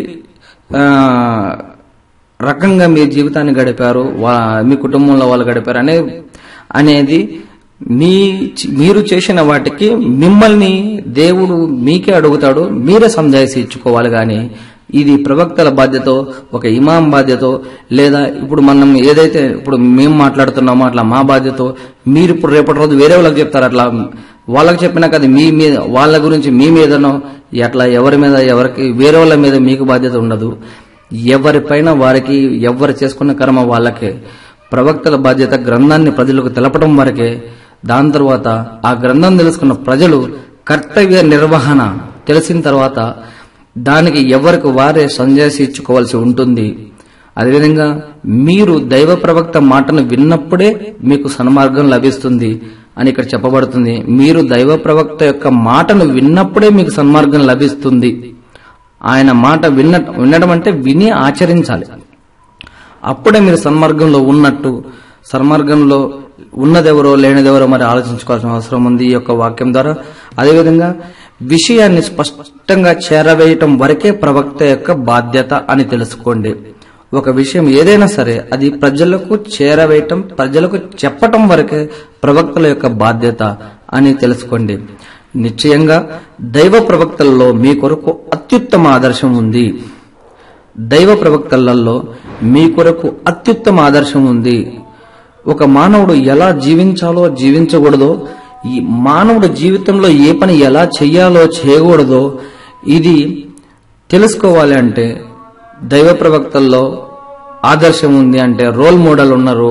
రకంగా మీ జీవితాన్ని గడిపారు, మీ కుటుంబంలో వాళ్ళు గడిపారు అనే అనేది మీ మీరు చేసిన వాటికి మిమ్మల్ని దేవుడు మీకే అడుగుతాడు, మీరే సంజాయిషి ఇచ్చుకోవాలి. కానీ ఇది ప్రవక్తల బాధ్యత, ఒక ఇమాం బాధ్యత, లేదా ఇప్పుడు మనం ఏదైతే ఇప్పుడు మేము మాట్లాడుతున్నామో అట్లా మా బాధ్యత మీరు ఇప్పుడు రేపటి రోజు వేరే వాళ్ళకి చెప్తారు. అట్లా వాళ్ళకి చెప్పినాక అది మీ మీద, వాళ్ళ గురించి మీ మీదనో అట్లా ఎవరి మీద ఎవరికి వేరే వాళ్ళ మీద మీకు బాధ్యత ఉండదు. ఎవరిపైన వారికి, ఎవరు చేసుకున్న కర్మ వాళ్ళకే. ప్రవక్తల బాధ్యత గ్రంథాన్ని ప్రజలకు తెలపడం వరకే. దాని తర్వాత ఆ గ్రంథం తెలుసుకున్న ప్రజలు కర్తవ్య నిర్వహణ తెలిసిన తర్వాత దానికి ఎవరికి వారే సంజాసి ఇచ్చుకోవాల్సి ఉంటుంది. అదేవిధంగా మీరు దైవ ప్రవక్త మాటను విన్నప్పుడే మీకు సన్మార్గం లభిస్తుంది అని ఇక్కడ చెప్పబడుతుంది. మీరు దైవ ప్రవక్త యొక్క మాటను విన్నప్పుడే మీకు సన్మార్గం లభిస్తుంది. ఆయన మాట విన్న వినడం అంటే విని ఆచరించాలి. అప్పుడే మీరు సన్మార్గంలో ఉన్నట్టు. సన్మార్గంలో ఉన్నదెవరో లేనిదెవరో మరి ఆలోచించుకోవాల్సిన అవసరం ఉంది ఈ యొక్క వాక్యం ద్వారా. అదేవిధంగా విషయాన్ని స్పష్టంగా చేరవేయటం వరకే ప్రవక్త యొక్క బాధ్యత అని తెలుసుకోండి. ఒక విషయం ఏదైనా సరే అది ప్రజలకు చేరవేయటం, ప్రజలకు చెప్పటం వరకే ప్రవక్తల యొక్క బాధ్యత అని తెలుసుకోండి. నిశ్చయంగా దైవ ప్రవక్తలలో మీ కొరకు అత్యుత్తమ ఆదర్శం ఉంది. దైవ ప్రవక్తలలో మీ కొరకు అత్యుత్తమ ఆదర్శం ఉంది. ఒక మానవుడు ఎలా జీవించాలో జీవించకూడదో, ఈ మానవుడు జీవితంలో ఏ పని ఎలా చెయ్యాలో చేయకూడదో ఇది తెలుసుకోవాలి అంటే దైవ ప్రవక్తల్లో ఆదర్శం ఉంది అంటే రోల్ మోడల్ ఉన్నారు.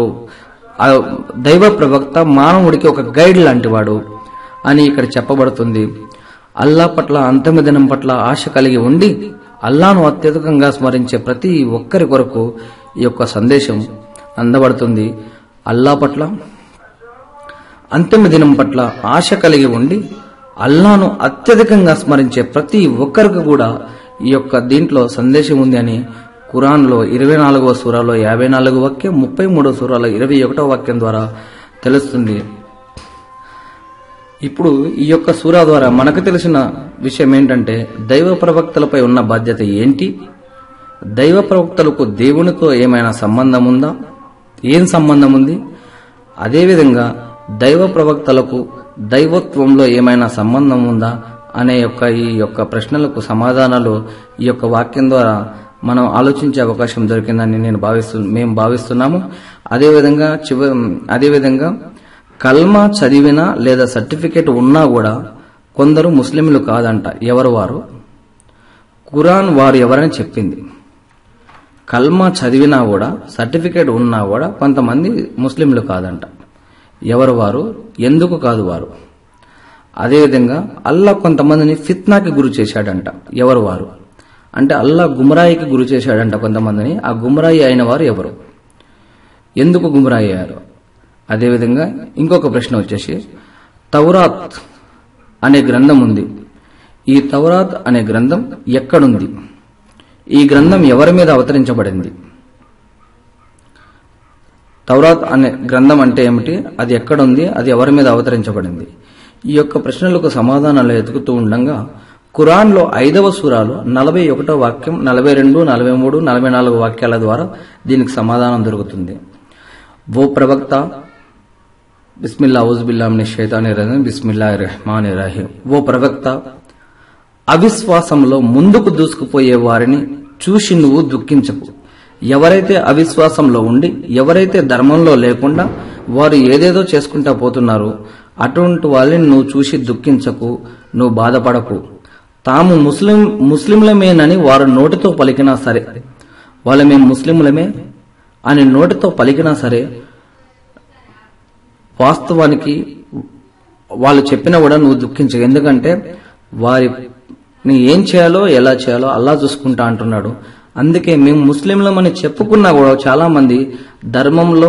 దైవ ప్రవక్త మానవుడికి ఒక గైడ్ లాంటివాడు అని ఇక్కడ చెప్పబడుతుంది. అల్లా పట్ల అంతిమ దినం పట్ల ఆశ కలిగి ఉండి అల్లాను అత్యధికంగా స్మరించే ప్రతి ఒక్కరి కొరకు ఈ యొక్క సందేశం అందబడుతుంది. అల్లా పట్ల అంతిమ దినం పట్ల ఆశ కలిగి ఉండి అల్లాను అత్యధికంగా స్మరించే ప్రతి ఒక్కరికి కూడా ఈ యొక్క దీంట్లో సందేశం ఉంది అని ఖురాన్లో ఇరవై నాలుగవ సూరాలో యాభై నాలుగు వాక్యం, ముప్పై మూడవ సూరాలో ఇరవై ఒకటో వాక్యం ద్వారా తెలుస్తుంది. ఇప్పుడు ఈ యొక్క సూరా ద్వారా మనకు తెలిసిన విషయం ఏంటంటే దైవ ప్రవక్తలపై ఉన్న బాధ్యత ఏంటి, దైవ ప్రవక్తలకు దేవునితో ఏమైనా సంబంధం ఉందా, ఏం సంబంధం ఉంది, అదేవిధంగా దైవ ప్రవక్తలకు దైవత్వంలో ఏమైనా సంబంధం ఉందా అనే యొక్క ఈ యొక్క ప్రశ్నలకు సమాధానాలు ఈ యొక్క వాక్యం ద్వారా మనం ఆలోచించే అవకాశం దొరికిందని నేను భావిస్తు మేము భావిస్తున్నాము. అదేవిధంగా చివ అదేవిధంగా కల్మా చదివినా లేదా సర్టిఫికేట్ ఉన్నా కూడా కొందరు ముస్లింలు కాదంట. ఎవరు వారు? ఖురాన్ వారు ఎవరని చెప్పింది. కల్మా చదివినా కూడా సర్టిఫికేట్ ఉన్నా కూడా కొంతమంది ముస్లింలు కాదంట. ఎవరు వారు? ఎందుకు కాదు వారు? అదేవిధంగా అల్లా కొంతమందిని ఫిత్నాకి గురి చేశాడంట. ఎవరు వారు? అంటే అల్లా గుమరాయికి గురి చేశాడంట కొంతమందిని. ఆ గుమరాయి అయిన వారు ఎవరు? ఎందుకు గుమరాయి అయ్యారు? అదేవిధంగా ఇంకొక ప్రశ్న వచ్చేసి తౌరాత్ అనే గ్రంథం ఉంది. ఈ తౌరాత్ అనే గ్రంథం ఎక్కడుంది? ఈ గ్రంథం ఎవరి మీద అవతరించబడింది? తౌరాత్ అనే గ్రంథం అంటే ఏమిటి, అది ఎక్కడుంది, అది ఎవరి మీద అవతరించబడింది? ఈ యొక్క ప్రశ్నలకు సమాధానాలు ఎదుగుతూ ఉండగా ఖురాన్లో ఐదవ సూరాలో నలభై ఒకటో వాక్యం, నలభై రెండు నలభై మూడు నలభై నాలుగు వాక్యాల ద్వారా దీనికి సమాధానం దొరుకుతుంది. ఓ ప్రవక్త, బిస్మిల్లా ఔజుబిల్లాహి మినష్ షైతానిర్ రజీం బిస్మిల్లాహిర్ రహ్మానిర్ రహీం. ఓ ప్రవక్త, అవిశ్వాసంలో ముందుకు దూసుకుపోయే వారిని చూసి నువ్వు దుఃఖించకు. ఎవరైతే అవిశ్వాసంలో ఉండి ఎవరైతే ధర్మంలో లేకుండా వారు ఏదేదో చేసుకుంటా పోతున్నారో అటువంటి వాళ్ళని నువ్వు చూసి దుఃఖించకు, నువ్వు బాధపడకు. తాము ముస్లిం ముస్లింలమేనని వారు నోటితో పలికినా సరే, వాళ్ళ మేము ముస్లింలమే అని నోటితో పలికినా సరే, వాస్తవానికి వాళ్ళు చెప్పినా కూడా నువ్వు దుఃఖించవు. ఎందుకంటే వారిని ఏం చేయాలో ఎలా చేయాలో అల్లా చూసుకుంటా అంటున్నాడు. అందుకే మేము ముస్లింలమని చెప్పుకున్నా కూడా చాలా మంది ధర్మంలో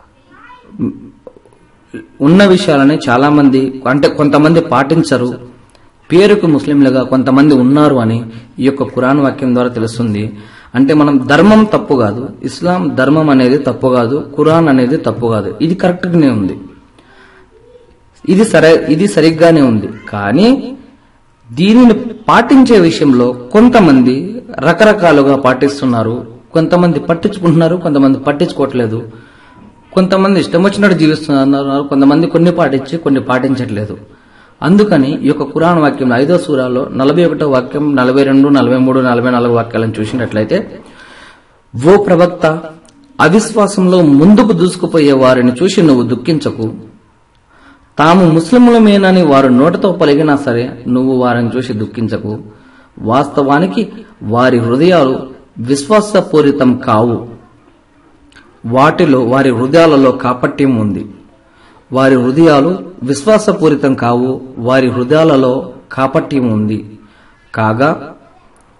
ఉన్న విషయాలని చాలా మంది అంటే కొంతమంది పాటించరు. పేరుకు ముస్లింలుగా కొంతమంది ఉన్నారు అని ఈ యొక్క ఖురాన్ వాక్యం ద్వారా తెలుస్తుంది. అంటే మనం ధర్మం తప్పు కాదు, ఇస్లాం ధర్మం అనేది తప్పు కాదు, ఖురాన్ అనేది తప్పు కాదు, ఇది కరెక్ట్ గానే ఉంది, ఇది సరే ఇది సరిగ్గానే ఉంది. కానీ దీనిని పాటించే విషయంలో కొంతమంది రకరకాలుగా పాటిస్తున్నారు. కొంతమంది పట్టించుకుంటున్నారు, కొంతమంది పట్టించుకోవట్లేదు. కొంతమంది ఇష్టం వచ్చినట్టు జీవిస్తున్నారు, కొంతమంది కొన్ని పాటించి కొన్ని పాటించట్లేదు. అందుకని ఈ యొక్క ఖురాన్ వాక్యం ఐదో సూరాలో నలభై ఒకటో వాక్యం, నలభై రెండు నలభై మూడు నలభై నాలుగు వాక్యాలను చూసినట్లయితే, ఓ ప్రవక్త, అవిశ్వాసంలో ముందుకు దూసుకుపోయే వారిని చూసి నువ్వు దుఃఖించకు. తాము ముస్లింలమేనని వారు నోటితో పలికినా సరే నువ్వు వారిని చూసి దుఃఖించకు. వాస్తవానికి వారి హృదయాలు విశ్వాసపూరితం కావు, వాటిలో వారి హృదయాలలో కాపట్యం ఉంది. వారి హృదయాలు విశ్వాసపూరితం కావు, వారి హృదయాలలో కాపట్యం ఉంది. కాగా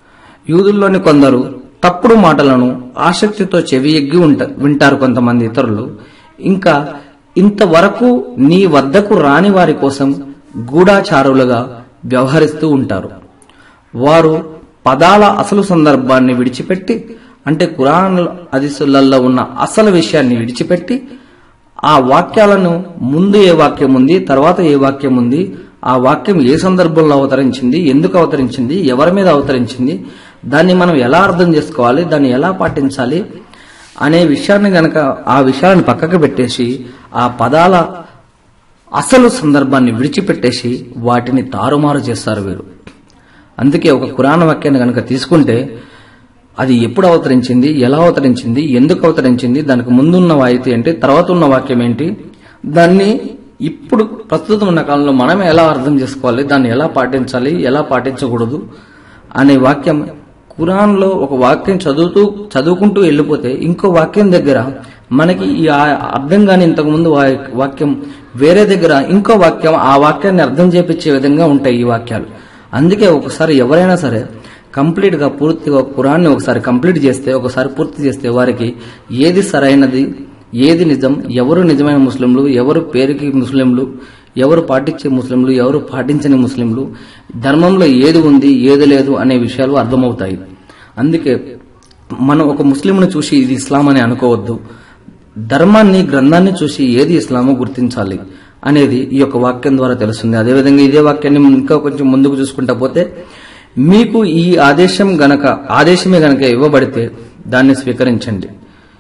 యూదుల్లోని కొందరు తప్పుడు మాటలను ఆసక్తితో చెవి ఎగ్గి ఉంట- వింటారు కొంతమంది ఇతరులు. ఇంకా ఇంతవరకు నీ వద్దకు రాని వారి కోసం గూఢాచారులుగా వ్యవహరిస్తూ ఉంటారు. వారు పదాల అసలు సందర్భాన్ని విడిచిపెట్టి, అంటే ఖురాన్ హదీసులలో ఉన్న అసలు విషయాన్ని విడిచిపెట్టి, ఆ వాక్యాలను ముందు ఏ వాక్యం ఉంది, తర్వాత ఏ వాక్యం ఉంది, ఆ వాక్యం ఏ సందర్భంలో అవతరించింది, ఎందుకు అవతరించింది, ఎవరి మీద అవతరించింది, దాన్ని మనం ఎలా అర్థం చేసుకోవాలి, దాన్ని ఎలా పాటించాలి అనే విషయాన్ని గనక ఆ విషయాన్ని పక్కకు పెట్టేసి ఆ పదాల అసలు సందర్భాన్ని విడిచిపెట్టేసి వాటిని తారుమారు చేస్తారు వీరు. అందుకే ఒక ఖురాన్ వాక్యాన్ని గనక తీసుకుంటే అది ఎప్పుడు అవతరించింది, ఎలా అవతరించింది, ఎందుకు అవతరించింది, దానికి ముందున్న వాయితీ ఏంటి, తర్వాత ఉన్న వాక్యం ఏంటి, దాన్ని ఇప్పుడు ప్రస్తుతం ఉన్న కాలంలో మనం ఎలా అర్థం చేసుకోవాలి, దాన్ని ఎలా పాటించాలి, ఎలా పాటించకూడదు అనే వాక్యం ఖురాన్లో ఒక వాక్యం చదువుతూ చదువుకుంటూ వెళ్ళిపోతే ఇంకో వాక్యం దగ్గర మనకి ఈ ఆ- అర్థం కాని ఇంతకుముందు వా- వాక్యం వేరే దగ్గర ఇంకో వాక్యం ఆ వాక్యాన్ని అర్థం చేపించే విధంగా ఉంటాయి ఈ వాక్యాలు. అందుకే ఒకసారి ఎవరైనా సరే కంప్లీట్ గా పూర్తిగా ఖురాన్ని ఒకసారి కంప్లీట్ చేస్తే, ఒకసారి పూర్తి చేస్తే వారికి ఏది సరైనది, ఏది నిజం, ఎవరు నిజమైన ముస్లింలు, ఎవరు పేరుకి ముస్లింలు, ఎవరు పాటించే ముస్లింలు, ఎవరు పాటించని ముస్లింలు, ధర్మంలో ఏది ఉంది ఏది లేదు అనే విషయాలు అర్థమవుతాయి. అందుకే మనం ఒక ముస్లింను చూసి ఇది ఇస్లాం అని అనుకోవద్దు. ధర్మాన్ని, గ్రంథాన్ని చూసి ఏది ఇస్లామో గుర్తించాలి అనేది ఈ యొక్క వాక్యం ద్వారా తెలుస్తుంది. అదేవిధంగా ఇదే వాక్యాన్ని ఇంకా కొంచెం ముందుకు చూసుకుంటా పోతే, మీకు ఈ ఆదేశం గనక ఆదేశమే గనక ఇవ్వబడితే దాన్ని స్వీకరించండి,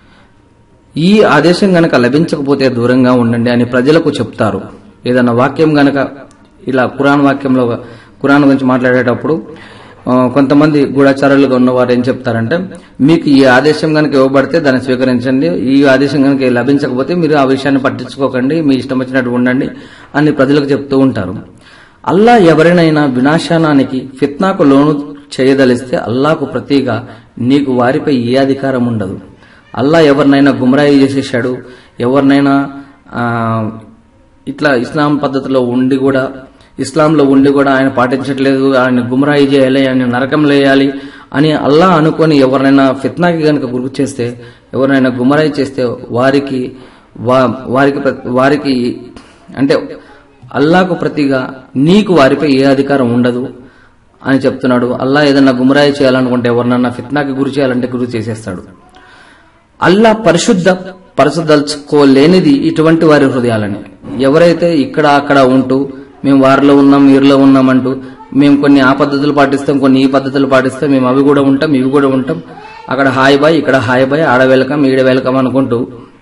ఈ ఆదేశం గనక లభించకపోతే దూరంగా ఉండండి అని ప్రజలకు చెప్తారు. ఏదన్నా వాక్యం గనక ఇలా ఖురాన్ వాక్యంలో ఖురాన్ గురించి మాట్లాడేటప్పుడు ఆ, కొంతమంది గూఢాచారులుగా ఉన్నవారు ఏం చెప్తారంటే, మీకు ఈ ఆదేశం గనక ఇవ్వబడితే దాన్ని స్వీకరించండి, ఈ ఆదేశం గనక లభించకపోతే మీరు ఆ విషయాన్ని పట్టించుకోకండి, మీ ఇష్టం వచ్చినట్టు ఉండండి అని ప్రజలకు చెప్తూ ఉంటారు. అల్లా ఎవరినైనా వినాశనానికి, ఫిత్నాకు లోను చేయదలిస్తే అల్లాకు ప్రతిగా నీకు వారిపై ఏ అధికారం ఉండదు. అల్లా ఎవరినైనా గుమ్రాయి చేసేశాడు, ఎవరినైనా ఆ, ఇట్లా ఇస్లాం పద్ధతిలో ఉండి కూడా ఇస్లాంలో ఉండి కూడా ఆయన పాటించట్లేదు, ఆయన గుమ్రాయి చేయాలి, ఆయన నరకంలో వేయాలి అని అల్లా అనుకొని ఎవరినైనా ఫిత్నాకి గనక గురి చేస్తే, ఎవరినైనా గుమ్రాయి చేస్తే వారికి వా- వారికి ప్ర- వారికి అంటే అల్లాకు ప్రతిగా నీకు వారిపై ఏ అధికారం ఉండదు అని చెప్తున్నాడు. అల్లా ఏదైనా గుమ్రాయి చేయాలనుకుంటే, ఎవరినన్నా ఫిత్నాకి గురి చేయాలంటే గురి చేసేస్తాడు. అల్లా పరిశుద్ధ పరచదలుచుకోలేనిది ఇటువంటి వారి హృదయాలని. ఎవరైతే ఇక్కడ అక్కడ ఉంటూ మేము వారిలో ఉన్నాం వీరిలో ఉన్నామంటూ, మేము కొన్ని ఆ పద్ధతులు పాటిస్తాం, కొన్ని ఈ పద్ధతులు పాటిస్తాం, మేము అవి కూడా ఉంటాం ఇవి కూడా ఉంటాం, అక్కడ హాయ్ బాయ్ ఇక్కడ హాయ్ బాయ్, ఆడ వెల్కమ్ ఈడ వెల్కమ్ అనుకుంటూ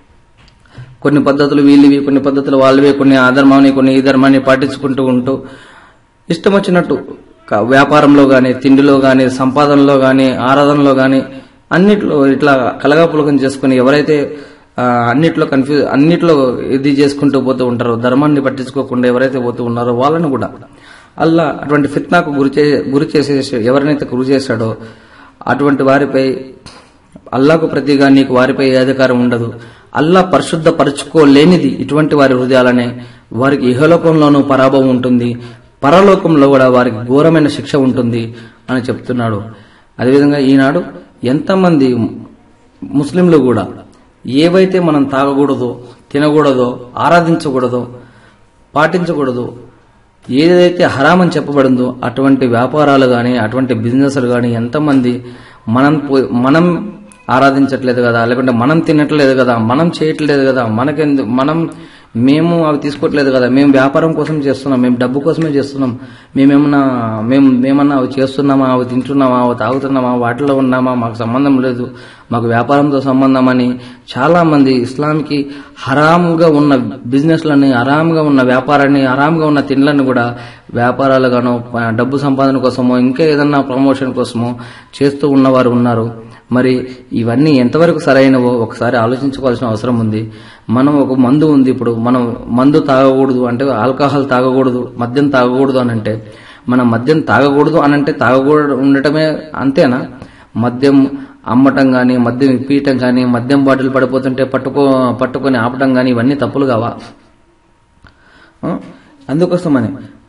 కొన్ని పద్ధతులు వీళ్ళవి, కొన్ని పద్ధతులు వాళ్ళవి, కొన్ని ఆ ధర్మాన్ని కొన్ని ఈ ధర్మాన్ని పాటించుకుంటూ ఉంటూ ఇష్టం వచ్చినట్టు క- వ్యాపారంలో గాని, తిండిలో గాని, సంపాదనలో గాని, ఆరాధనలో గాని అన్నిట్లో ఇట్లా కలగాపులకం చేసుకుని ఎవరైతే ఆ, అన్నిట్లో కన్ఫ్యూజ్ అన్నిట్లో ఇది చేసుకుంటూ పోతూ ఉంటారో, ధర్మాన్ని పట్టించుకోకుండా ఎవరైతే పోతూ ఉన్నారో వాళ్ళని కూడా అల్లా అటువంటి ఫిత్నాకు గురి చే గురి చేసే ఎవరినైతే గురి చేశాడో అటువంటి వారిపై అల్లాకు ప్రతిగా నీకు వారిపై ఏ అధికారం ఉండదు. అల్లా పరిశుద్ధ పరుచుకోలేనిది ఇటువంటి వారి హృదయాలనే వారికి ఇహలోకంలోనూ పరాభవం ఉంటుంది, పరలోకంలో కూడా వారికి ఘోరమైన శిక్ష ఉంటుంది అని చెప్తున్నాడు. అదేవిధంగా ఈనాడు ఎంతమంది ముస్లింలు కూడా ఏవైతే మనం తాగకూడదో, తినకూడదో, ఆరాధించకూడదో, పాటించకూడదో, ఏదైతే హరామని చెప్పబడిందో అటువంటి వ్యాపారాలు గాని, అటువంటి బిజినెస్లు గాని ఎంతమంది మనం పో- మనం ఆరాధించట్లేదు కదా, లేకుంటే మనం తినట్లేదు కదా, మనం చేయట్లేదు కదా, మనకెందు మనం మేము అవి తీసుకోవట్లేదు కదా, మేము వ్యాపారం కోసం చేస్తున్నాం, మేము డబ్బు కోసమే చేస్తున్నాం, మేమేమన్నా మేము మేమన్నా అవి చేస్తున్నామా, అవి తింటున్నామా, అవి తాగుతున్నామా, వాటిలో ఉన్నామా, మాకు సంబంధం లేదు, మాకు వ్యాపారంతో సంబంధం అని చాలా మంది ఇస్లాంకి హరాంగా ఉన్న బిజినెస్లని, హరాంగా ఉన్న వ్యాపారాన్ని, హరాంగా ఉన్న తిండ్లను కూడా వ్యాపారాలుగానో డబ్బు సంపాదన కోసమో ఇంకా ఏదన్నా ప్రమోషన్ కోసమో చేస్తూ ఉన్నవారు ఉన్నారు. మరి ఇవన్నీ ఎంతవరకు సరైనవో ఒకసారి ఆలోచించుకోవాల్సిన అవసరం ఉంది. మనం ఒక మందు ఉంది, ఇప్పుడు మనం మందు తాగకూడదు అంటే, ఆల్కహాల్ తాగకూడదు, మద్యం తాగకూడదు అని అంటే, మనం మద్యం తాగకూడదు అని అంటే తాగకూడదు ఉండటమే అంతేనా? మద్యం అమ్మటం గాని, మద్యం ఇప్పీయటం గాని, మద్యం బాటిల్ పడిపోతుంటే పట్టుకో పట్టుకొని ఆపటం గాని ఇవన్నీ తప్పులు కావా? ఆ? అందుకోసమని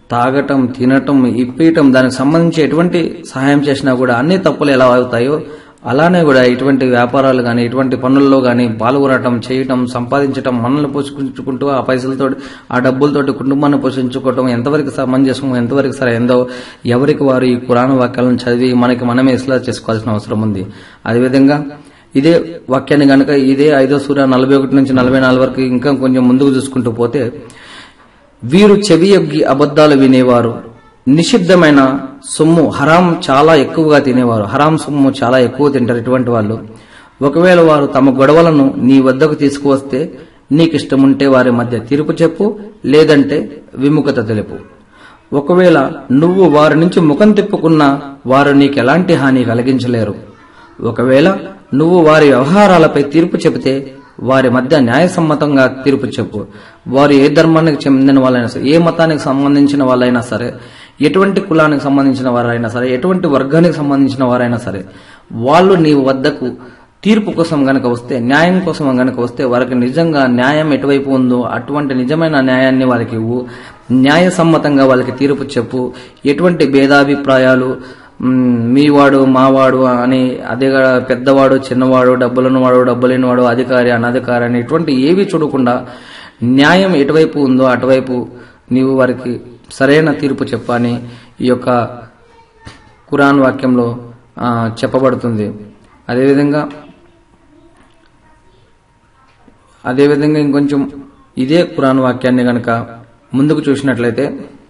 తాగటం, తినటం, ఇప్పేయటం, దానికి సంబంధించి ఎటువంటి సహాయం చేసినా కూడా అన్ని తప్పులు ఎలా అవుతాయో అలానే కూడా ఇటువంటి వ్యాపారాలు కానీ ఇటువంటి పనుల్లో కానీ పాల్గొనటం, చేయటం, సంపాదించటం, మనల్ని పోషించుకుంటూ ఆ పైసలతో ఆ డబ్బులతోటి కుటుంబాన్ని పోషించుకోవటం ఎంతవరకు సమంజసం, ఎంతవరకు సరే ఎందో ఎవరికి వారు ఈ ఖురాన్ వాక్యాలను చదివి మనకి మనమే ఇస్లా చేసుకోవాల్సిన అవసరం ఉంది. అదేవిధంగా ఇదే వాక్యాన్ని గనక ఇదే ఐదో సూర నలభై ఒకటి నుంచి నలభై నాలుగు వరకు ఇంకా కొంచెం ముందుకు చూసుకుంటూ పోతే, వీరు చెవియొగ్గి అబద్దాలు వినేవారు, నిషిద్ధమైన సొమ్ము హరాం చాలా ఎక్కువగా తినేవారు, హరాం సొమ్ము చాలా ఎక్కువ తింటారు. ఇటువంటి వాళ్ళు ఒకవేళ వారు తమ గొడవలను నీ వద్దకు తీసుకువస్తే నీకిష్టముంటే వారి మధ్య తీర్పు చెప్పు, లేదంటే విముఖత తెలుపు. ఒకవేళ నువ్వు వారి నుంచి ముఖం తిప్పుకున్నా వారు నీకెలాంటి హాని కలిగించలేరు. ఒకవేళ నువ్వు వారి వ్యవహారాలపై తీర్పు చెబితే వారి మధ్య న్యాయసమ్మతంగా తీర్పు చెప్పు. వారు ఏ ధర్మానికి చెందిన వాళ్ళైనా సరే, ఏ మతానికి సంబంధించిన వాళ్ళైనా సరే, ఎటువంటి కులానికి సంబంధించిన వారైనా సరే, ఎటువంటి వర్గానికి సంబంధించిన వారైనా సరే, వాళ్ళు నీ వద్దకు తీర్పు కోసం గనక వస్తే, న్యాయం కోసం గనక వస్తే వారికి నిజంగా న్యాయం ఎటువైపు ఉందో అటువంటి నిజమైన న్యాయాన్ని వారికి ఇవ్వు. న్యాయసమ్మతంగా వాళ్ళకి తీర్పు చెప్పు. ఎటువంటి భేదాభిప్రాయాలు, మీవాడు మావాడు అని, అదే పెద్దవాడు చిన్నవాడు, డబ్బులున్నవాడు డబ్బులేనివాడు, అధికారి అనధికారి అని ఇటువంటి ఏవి చూడకుండా న్యాయం ఎటువైపు ఉందో అటువైపు నీవు వారికి సరైన తీర్పు చెప్పని ఈ యొక్క ఖురాన్ వాక్యంలో చెప్పబడుతుంది. అదేవిధంగా అదేవిధంగా ఇంకొంచెం ఇదే ఖురాన్ వాక్యాన్ని గనక ముందుకు చూసినట్లయితే,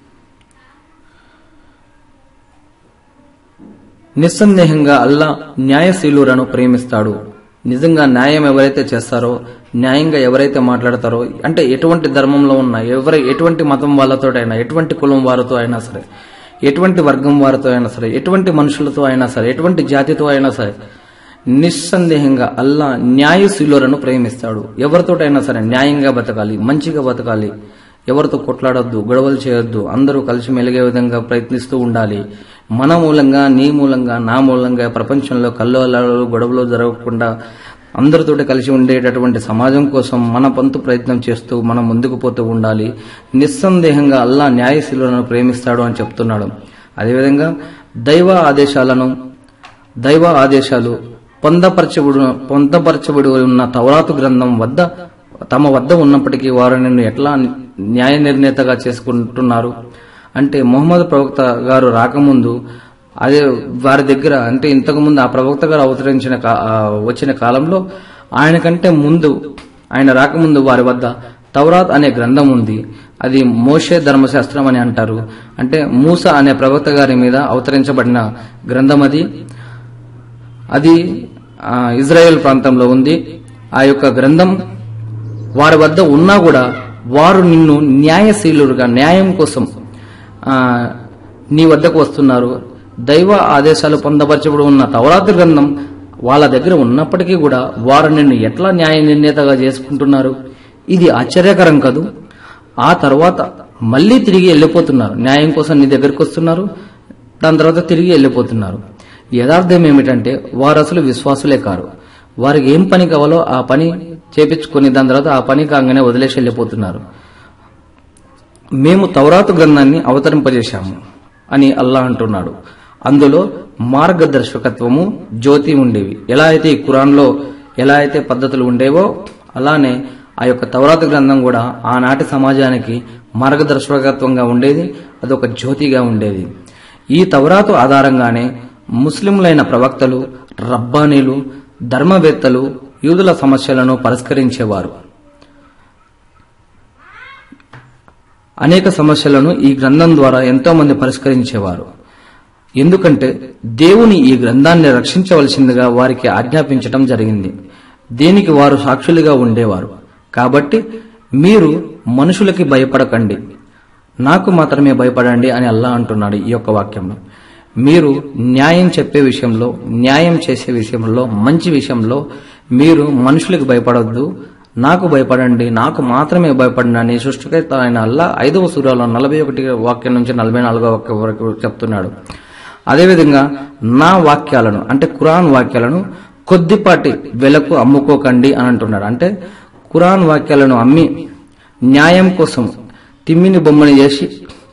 నిస్సందేహంగా అల్లా న్యాయశీలులను ప్రేమిస్తాడు. నిజంగా న్యాయం ఎవరైతే చేస్తారో, న్యాయంగా ఎవరైతే మాట్లాడతారో, అంటే ఎటువంటి ధర్మంలో ఉన్నా, ఎవరి ఎటువంటి మతం వాళ్ళతో అయినా, ఎటువంటి కులం వారితో అయినా సరే, ఎటువంటి వర్గం వారితో అయినా సరే, ఎటువంటి మనుషులతో అయినా సరే, ఎటువంటి జాతితో అయినా సరే, నిస్సందేహంగా అల్లా న్యాయశీలులను ప్రేమిస్తాడు. ఎవరితోటైనా సరే న్యాయంగా బతకాలి, మంచిగా బతకాలి, ఎవరితో కొట్లాడొద్దు, గొడవలు చేయొద్దు, అందరూ కలిసి మెలిగే విధంగా ప్రయత్నిస్తూ ఉండాలి. మన మూలంగా, నీ మూలంగా, నా మూలంగా ప్రపంచంలో కల్లోలాలు గొడవలు జరగకుండా అందరితోటి కలిసి ఉండేటటువంటి సమాజం కోసం మన పంతు ప్రయత్నం చేస్తూ మనం ముందుకు పోతూ ఉండాలి. నిస్సందేహంగా అల్లా న్యాయశీలులను ప్రేమిస్తాడు అని చెప్తున్నాడు. అదేవిధంగా దైవ ఆదేశాలను దైవ ఆదేశాలు పొందపరచబడు పొందపరచబడి ఉన్న తౌరాతు గ్రంథం వద్ద తమ వద్ద ఉన్నప్పటికీ వారు నిన్ను ఎట్లా న్యాయ నిర్ణేతగా చేసుకుంటున్నారు అంటే, మొహమ్మద్ ప్రవక్త గారు రాకముందు అదే వారి దగ్గర, అంటే ఇంతకుముందు ఆ ప్రవక్త గారు అవతరించిన వచ్చిన కాలంలో ఆయన కంటే ముందు, ఆయన రాకముందు వారి వద్ద తౌరాత్ అనే గ్రంథం ఉంది. అది మోషే ధర్మశాస్త్రం అని అంటారు. అంటే మూసా అనే ప్రవక్త గారి మీద అవతరించబడిన గ్రంథం అది. అది ఇజ్రాయెల్ ప్రాంతంలో ఉంది. ఆ యొక్క గ్రంథం వారి వద్ద ఉన్నా కూడా వారు నిన్ను న్యాయశీలుగా, న్యాయం కోసం నీ వద్దకు వస్తున్నారు. దైవ ఆదేశాలు పొందపరచబడి ఉన్న తౌరాతు గ్రంథం వాళ్ళ దగ్గర ఉన్నప్పటికీ కూడా వారు నిన్ను ఎట్లా న్యాయ నిర్ణేతగా చేసుకుంటున్నారు? ఇది ఆశ్చర్యకరం కదూ. ఆ తర్వాత మళ్లీ తిరిగి వెళ్లిపోతున్నారు. న్యాయం కోసం నీ దగ్గరకు వస్తున్నారు, దాని తర్వాత తిరిగి వెళ్లిపోతున్నారు. యథార్థం ఏమిటంటే వారు అసలు విశ్వాసులే కారు. వారికి ఏం పని కావాలో ఆ పని చేపించుకుని దాని తర్వాత ఆ పని కాగానే వదిలేసి వెళ్లిపోతున్నారు. మేము తౌరాతు గ్రంథాన్ని అవతరింపజేశాము అని అల్లా అంటున్నాడు. అందులో మార్గదర్శకత్వము, జ్యోతి ఉండేవి. ఎలా అయితే ఈ ఖురాన్లో ఎలా అయితే పద్ధతులు ఉండేవో అలానే ఆ యొక్క తౌరాతు గ్రంథం కూడా ఆనాటి సమాజానికి మార్గదర్శకత్వంగా ఉండేది. అదొక జ్యోతిగా ఉండేది. ఈ తౌరాతు ఆధారంగానే ముస్లింలైన ప్రవక్తలు, రబ్బానీలు, ధర్మవేత్తలు యూదుల సమస్యలను పరిష్కరించేవారు. అనేక సమస్యలను ఈ గ్రంథం ద్వారా ఎంతో మంది పరిష్కరించేవారు. ఎందుకంటే దేవుని ఈ గ్రంథాన్ని రక్షించవలసిందిగా వారికి ఆజ్ఞాపించటం జరిగింది. దీనికి వారు సాక్షులుగా ఉండేవారు. కాబట్టి మీరు మనుషులకి భయపడకండి, నాకు మాత్రమే భయపడండి అని అల్లా అంటున్నాడు ఈ యొక్క వాక్యంలో. మీరు న్యాయం చెప్పే విషయంలో, న్యాయం చేసే విషయంలో, మంచి విషయంలో మీరు మనుషులకు భయపడొద్దు, నాకు భయపడండి, నాకు మాత్రమే భయపడండి అని సృష్టికర్త ఆయన అల్లా ఐదవ సూరాలో నలభై ఒకటి వాక్యం నుంచి నలభై నాలుగో వాక్యం వరకు చెప్తున్నాడు. అదేవిధంగా నా వాక్యాలను, అంటే ఖురాన్ వాక్యాలను కొద్దిపాటి వెలకు అమ్ముకోకండి అని అంటున్నాడు. అంటే ఖురాన్ వాక్యాలను అమ్మి న్యాయం కోసం తిమ్మిని బొమ్మని చేసి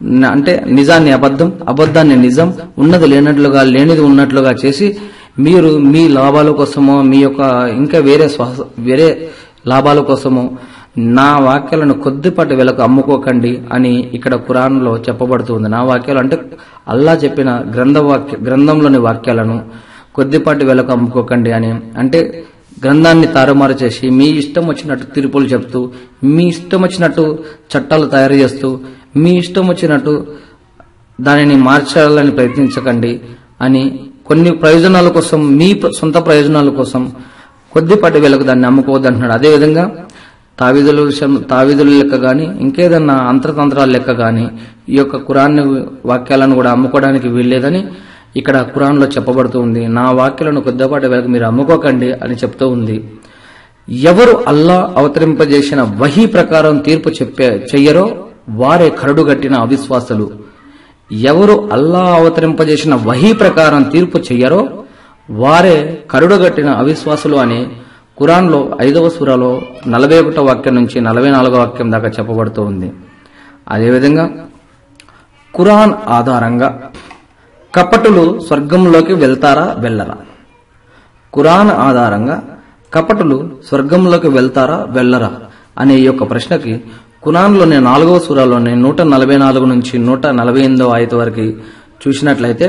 అంటే నిజాన్ని అబద్ధం, అబద్ధాన్ని నిజం, ఉన్నది లేనట్లుగా లేనిది ఉన్నట్లుగా చేసి మీరు మీ లాభాల కోసమో మీ యొక్క ఇంకా వేరే వేరే లాభాల కోసమో నా వాక్యాలను కొద్దిపాటి వెలకు అమ్ముకోకండి అని ఇక్కడ ఖురాన్లో చెప్పబడుతుంది. నా వాక్యాలు అంటే అల్లా చెప్పిన గ్రంథ వాక్య గ్రంథంలోని వాక్యాలను కొద్దిపాటి వెలకు అమ్ముకోకండి అని, అంటే గ్రంథాన్ని తారుమారు చేసి మీ ఇష్టం వచ్చినట్టు తీర్పులు చెప్తూ, మీ ఇష్టం వచ్చినట్టు చట్టాలు తయారు చేస్తూ, మీ ఇష్టం వచ్చినట్టు దానిని మార్చాలని ప్రయత్నించకండి అని, కొన్ని ప్రయోజనాల కోసం మీ సొంత ప్రయోజనాల కోసం కొద్దిపాటి వేలకు దాన్ని అమ్ముకోవద్దంటున్నాడు. అదేవిధంగా తావీదుల విషయం తావీదుల లెక్క గాని ఇంకేదన్నా అంతర్తంత్రాల లెక్క గాని ఈ యొక్క ఖురాన్ వాక్యాలను కూడా అమ్ముకోవడానికి వీల్లేదని ఇక్కడ ఖురాన్ లో చెప్పబడుతూ ఉంది. నా వాక్యాలను కొద్దిపాటి వేలకు మీరు అమ్ముకోకండి అని చెప్తూ ఉంది. ఎవరు అల్లా అవతరింపజేసిన వహీ ప్రకారం తీర్పు చెప్పే చెయ్యరో వారే కరడుగట్టిన అవిశ్వాసులు. ఎవరు అల్లా అవతరింపజేసిన వహీ ప్రకారం తీర్పు చెయ్యరో వారే కరుడుగట్టిన అవిశ్వాసులు అని ఖురాన్ లో ఐదవ సూరాలో నలభై ఒకటో వాక్యం నుంచి నలభై నాలుగో వాక్యం దాకా చెప్పబడుతూ ఉంది. అదేవిధంగా ఖురాన్ ఆధారంగా కపటులు స్వర్గంలోకి వెళ్తారా వెళ్లరా? ఖురాన్ ఆధారంగా కపటులు స్వర్గంలోకి వెళ్తారా వెళ్లరా అనే ఈ యొక్క ప్రశ్నకి ఖురాన్లోని నాలుగవ సూరాలోని నూట నలభై నాలుగు నుంచి నూట నలభై ఎనిమిదవ ఆయత వరకు చూసినట్లయితే,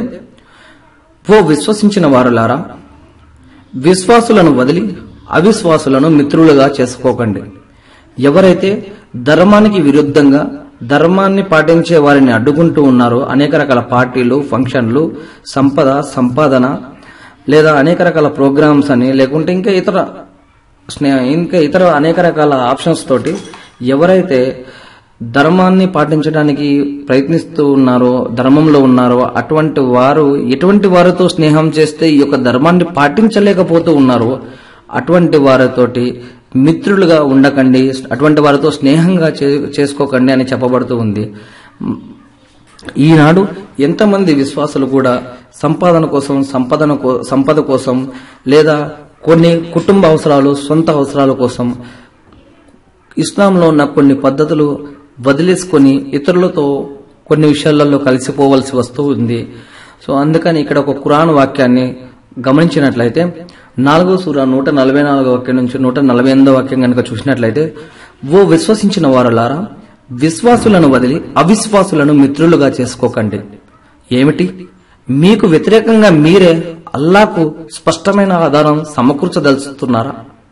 ఓ విశ్వసించిన వారులారా, విశ్వాసులను వదిలి అవిశ్వాసులను మిత్రులుగా చేసుకోకండి. ఎవరైతే ధర్మానికి విరుద్ధంగా ధర్మాన్ని పాటించే వారిని అడ్డుకుంటూ ఉన్నారో, అనేక రకాల పార్టీలు, ఫంక్షన్లు, సంపద, సంపాదన లేదా అనేక రకాల ప్రోగ్రామ్స్ అని లేకుంటే ఇంకా ఇతర ఇంకా ఇతర అనేక రకాల ఆప్షన్స్ తోటి ఎవరైతే ధర్మాన్ని పాటించడానికి ప్రయత్నిస్తూ ఉన్నారో, ధర్మంలో ఉన్నారో, అటువంటి వారు ఎటువంటి వారితో స్నేహం చేస్తే ఈ యొక్క ధర్మాన్ని పాటించలేకపోతూ ఉన్నారో అటువంటి వారితోటి మిత్రులుగా ఉండకండి, అటువంటి వారితో స్నేహంగా చేసుకోకండి అని చెప్పబడుతూ ఉంది. ఈనాడు ఎంతమంది విశ్వాసులు కూడా సంపాదన కోసం, సంపదన సంపద కోసం లేదా కొన్ని కుటుంబ అవసరాలు, సొంత అవసరాల కోసం ఇస్లాంలో ఉన్న కొన్ని పద్ధతులు వదిలేసుకొని ఇతరులతో కొన్ని విషయాలలో కలిసిపోవలసి వస్తూ ఉంది. సో అందుకని ఇక్కడ ఒక ఖురాన్ వాక్యాన్ని గమనించినట్లయితే నాలుగో సూర నూట నలభై నాలుగో వాక్యం నుంచి నూట నలభై ఎనిమిదో వాక్యం కనుక చూసినట్లయితే, ఓ విశ్వసించిన వారులారా, విశ్వాసులను వదిలి అవిశ్వాసులను మిత్రులుగా చేసుకోకండి. ఏమిటి? మీకు వ్యతిరేకంగా మీరే అల్లాకు స్పష్టమైన ఆధారం సమకూర్చదలుచుతున్నారా?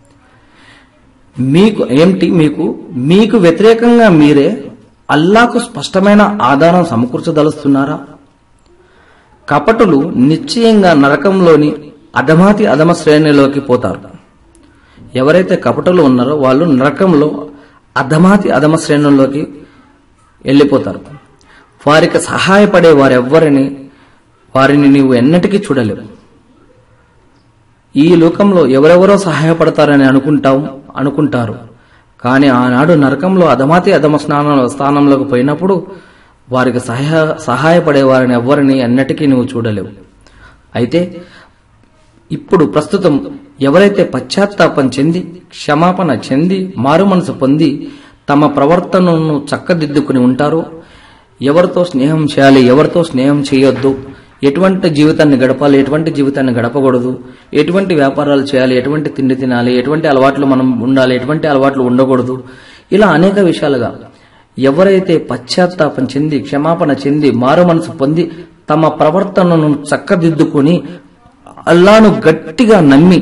మీకు ఏమిటి మీకు మీకు వ్యతిరేకంగా మీరే అల్లాకు స్పష్టమైన ఆధారం సమకూర్చదలుస్తున్నారా? కపటులు నిశ్చయంగా నరకంలోని అధమాతి అధమ శ్రేణిలోకి పోతారు. ఎవరైతే కపటులు ఉన్నారో వాళ్ళు నరకంలో అధమాతి అధమ శ్రేణుల్లోకి వెళ్లిపోతారు. వారికి సహాయపడే వారెవ్వరిని వారిని నీవు ఎన్నటికీ చూడలేవు. ఈ లోకంలో ఎవరెవరో సహాయపడతారని అనుకుంటాం అనుకుంటారు కానీ ఆనాడు నరకంలో అధమాతి అధమ స్నానంలో స్థానంలోకి పోయినప్పుడు వారికి సహాయ సహాయపడే వారిని ఎవ్వరిని ఎన్నటికీ నువ్వు చూడలేవు. అయితే ఇప్పుడు ప్రస్తుతం ఎవరైతే పశ్చాత్తాపం చెంది క్షమాపణ చెంది మారు మనసు పొంది తమ ప్రవర్తనను చక్కదిద్దుకుని ఉంటారో, ఎవరితో స్నేహం చేయాలి, ఎవరితో స్నేహం చేయొద్దు, ఎటువంటి జీవితాన్ని గడపాలి, ఎటువంటి జీవితాన్ని గడపకూడదు, ఎటువంటి వ్యాపారాలు చేయాలి, ఎటువంటి తిండి తినాలి, ఎటువంటి అలవాట్లు మనం ఉండాలి, ఎటువంటి అలవాట్లు ఉండకూడదు, ఇలా అనేక విషయాలుగా ఎవరైతే పశ్చాత్తాపం చెంది క్షమాపణ చెంది మారు మనసు పొంది తమ ప్రవర్తనను చక్కదిద్దుకుని అల్లాను గట్టిగా నమ్మి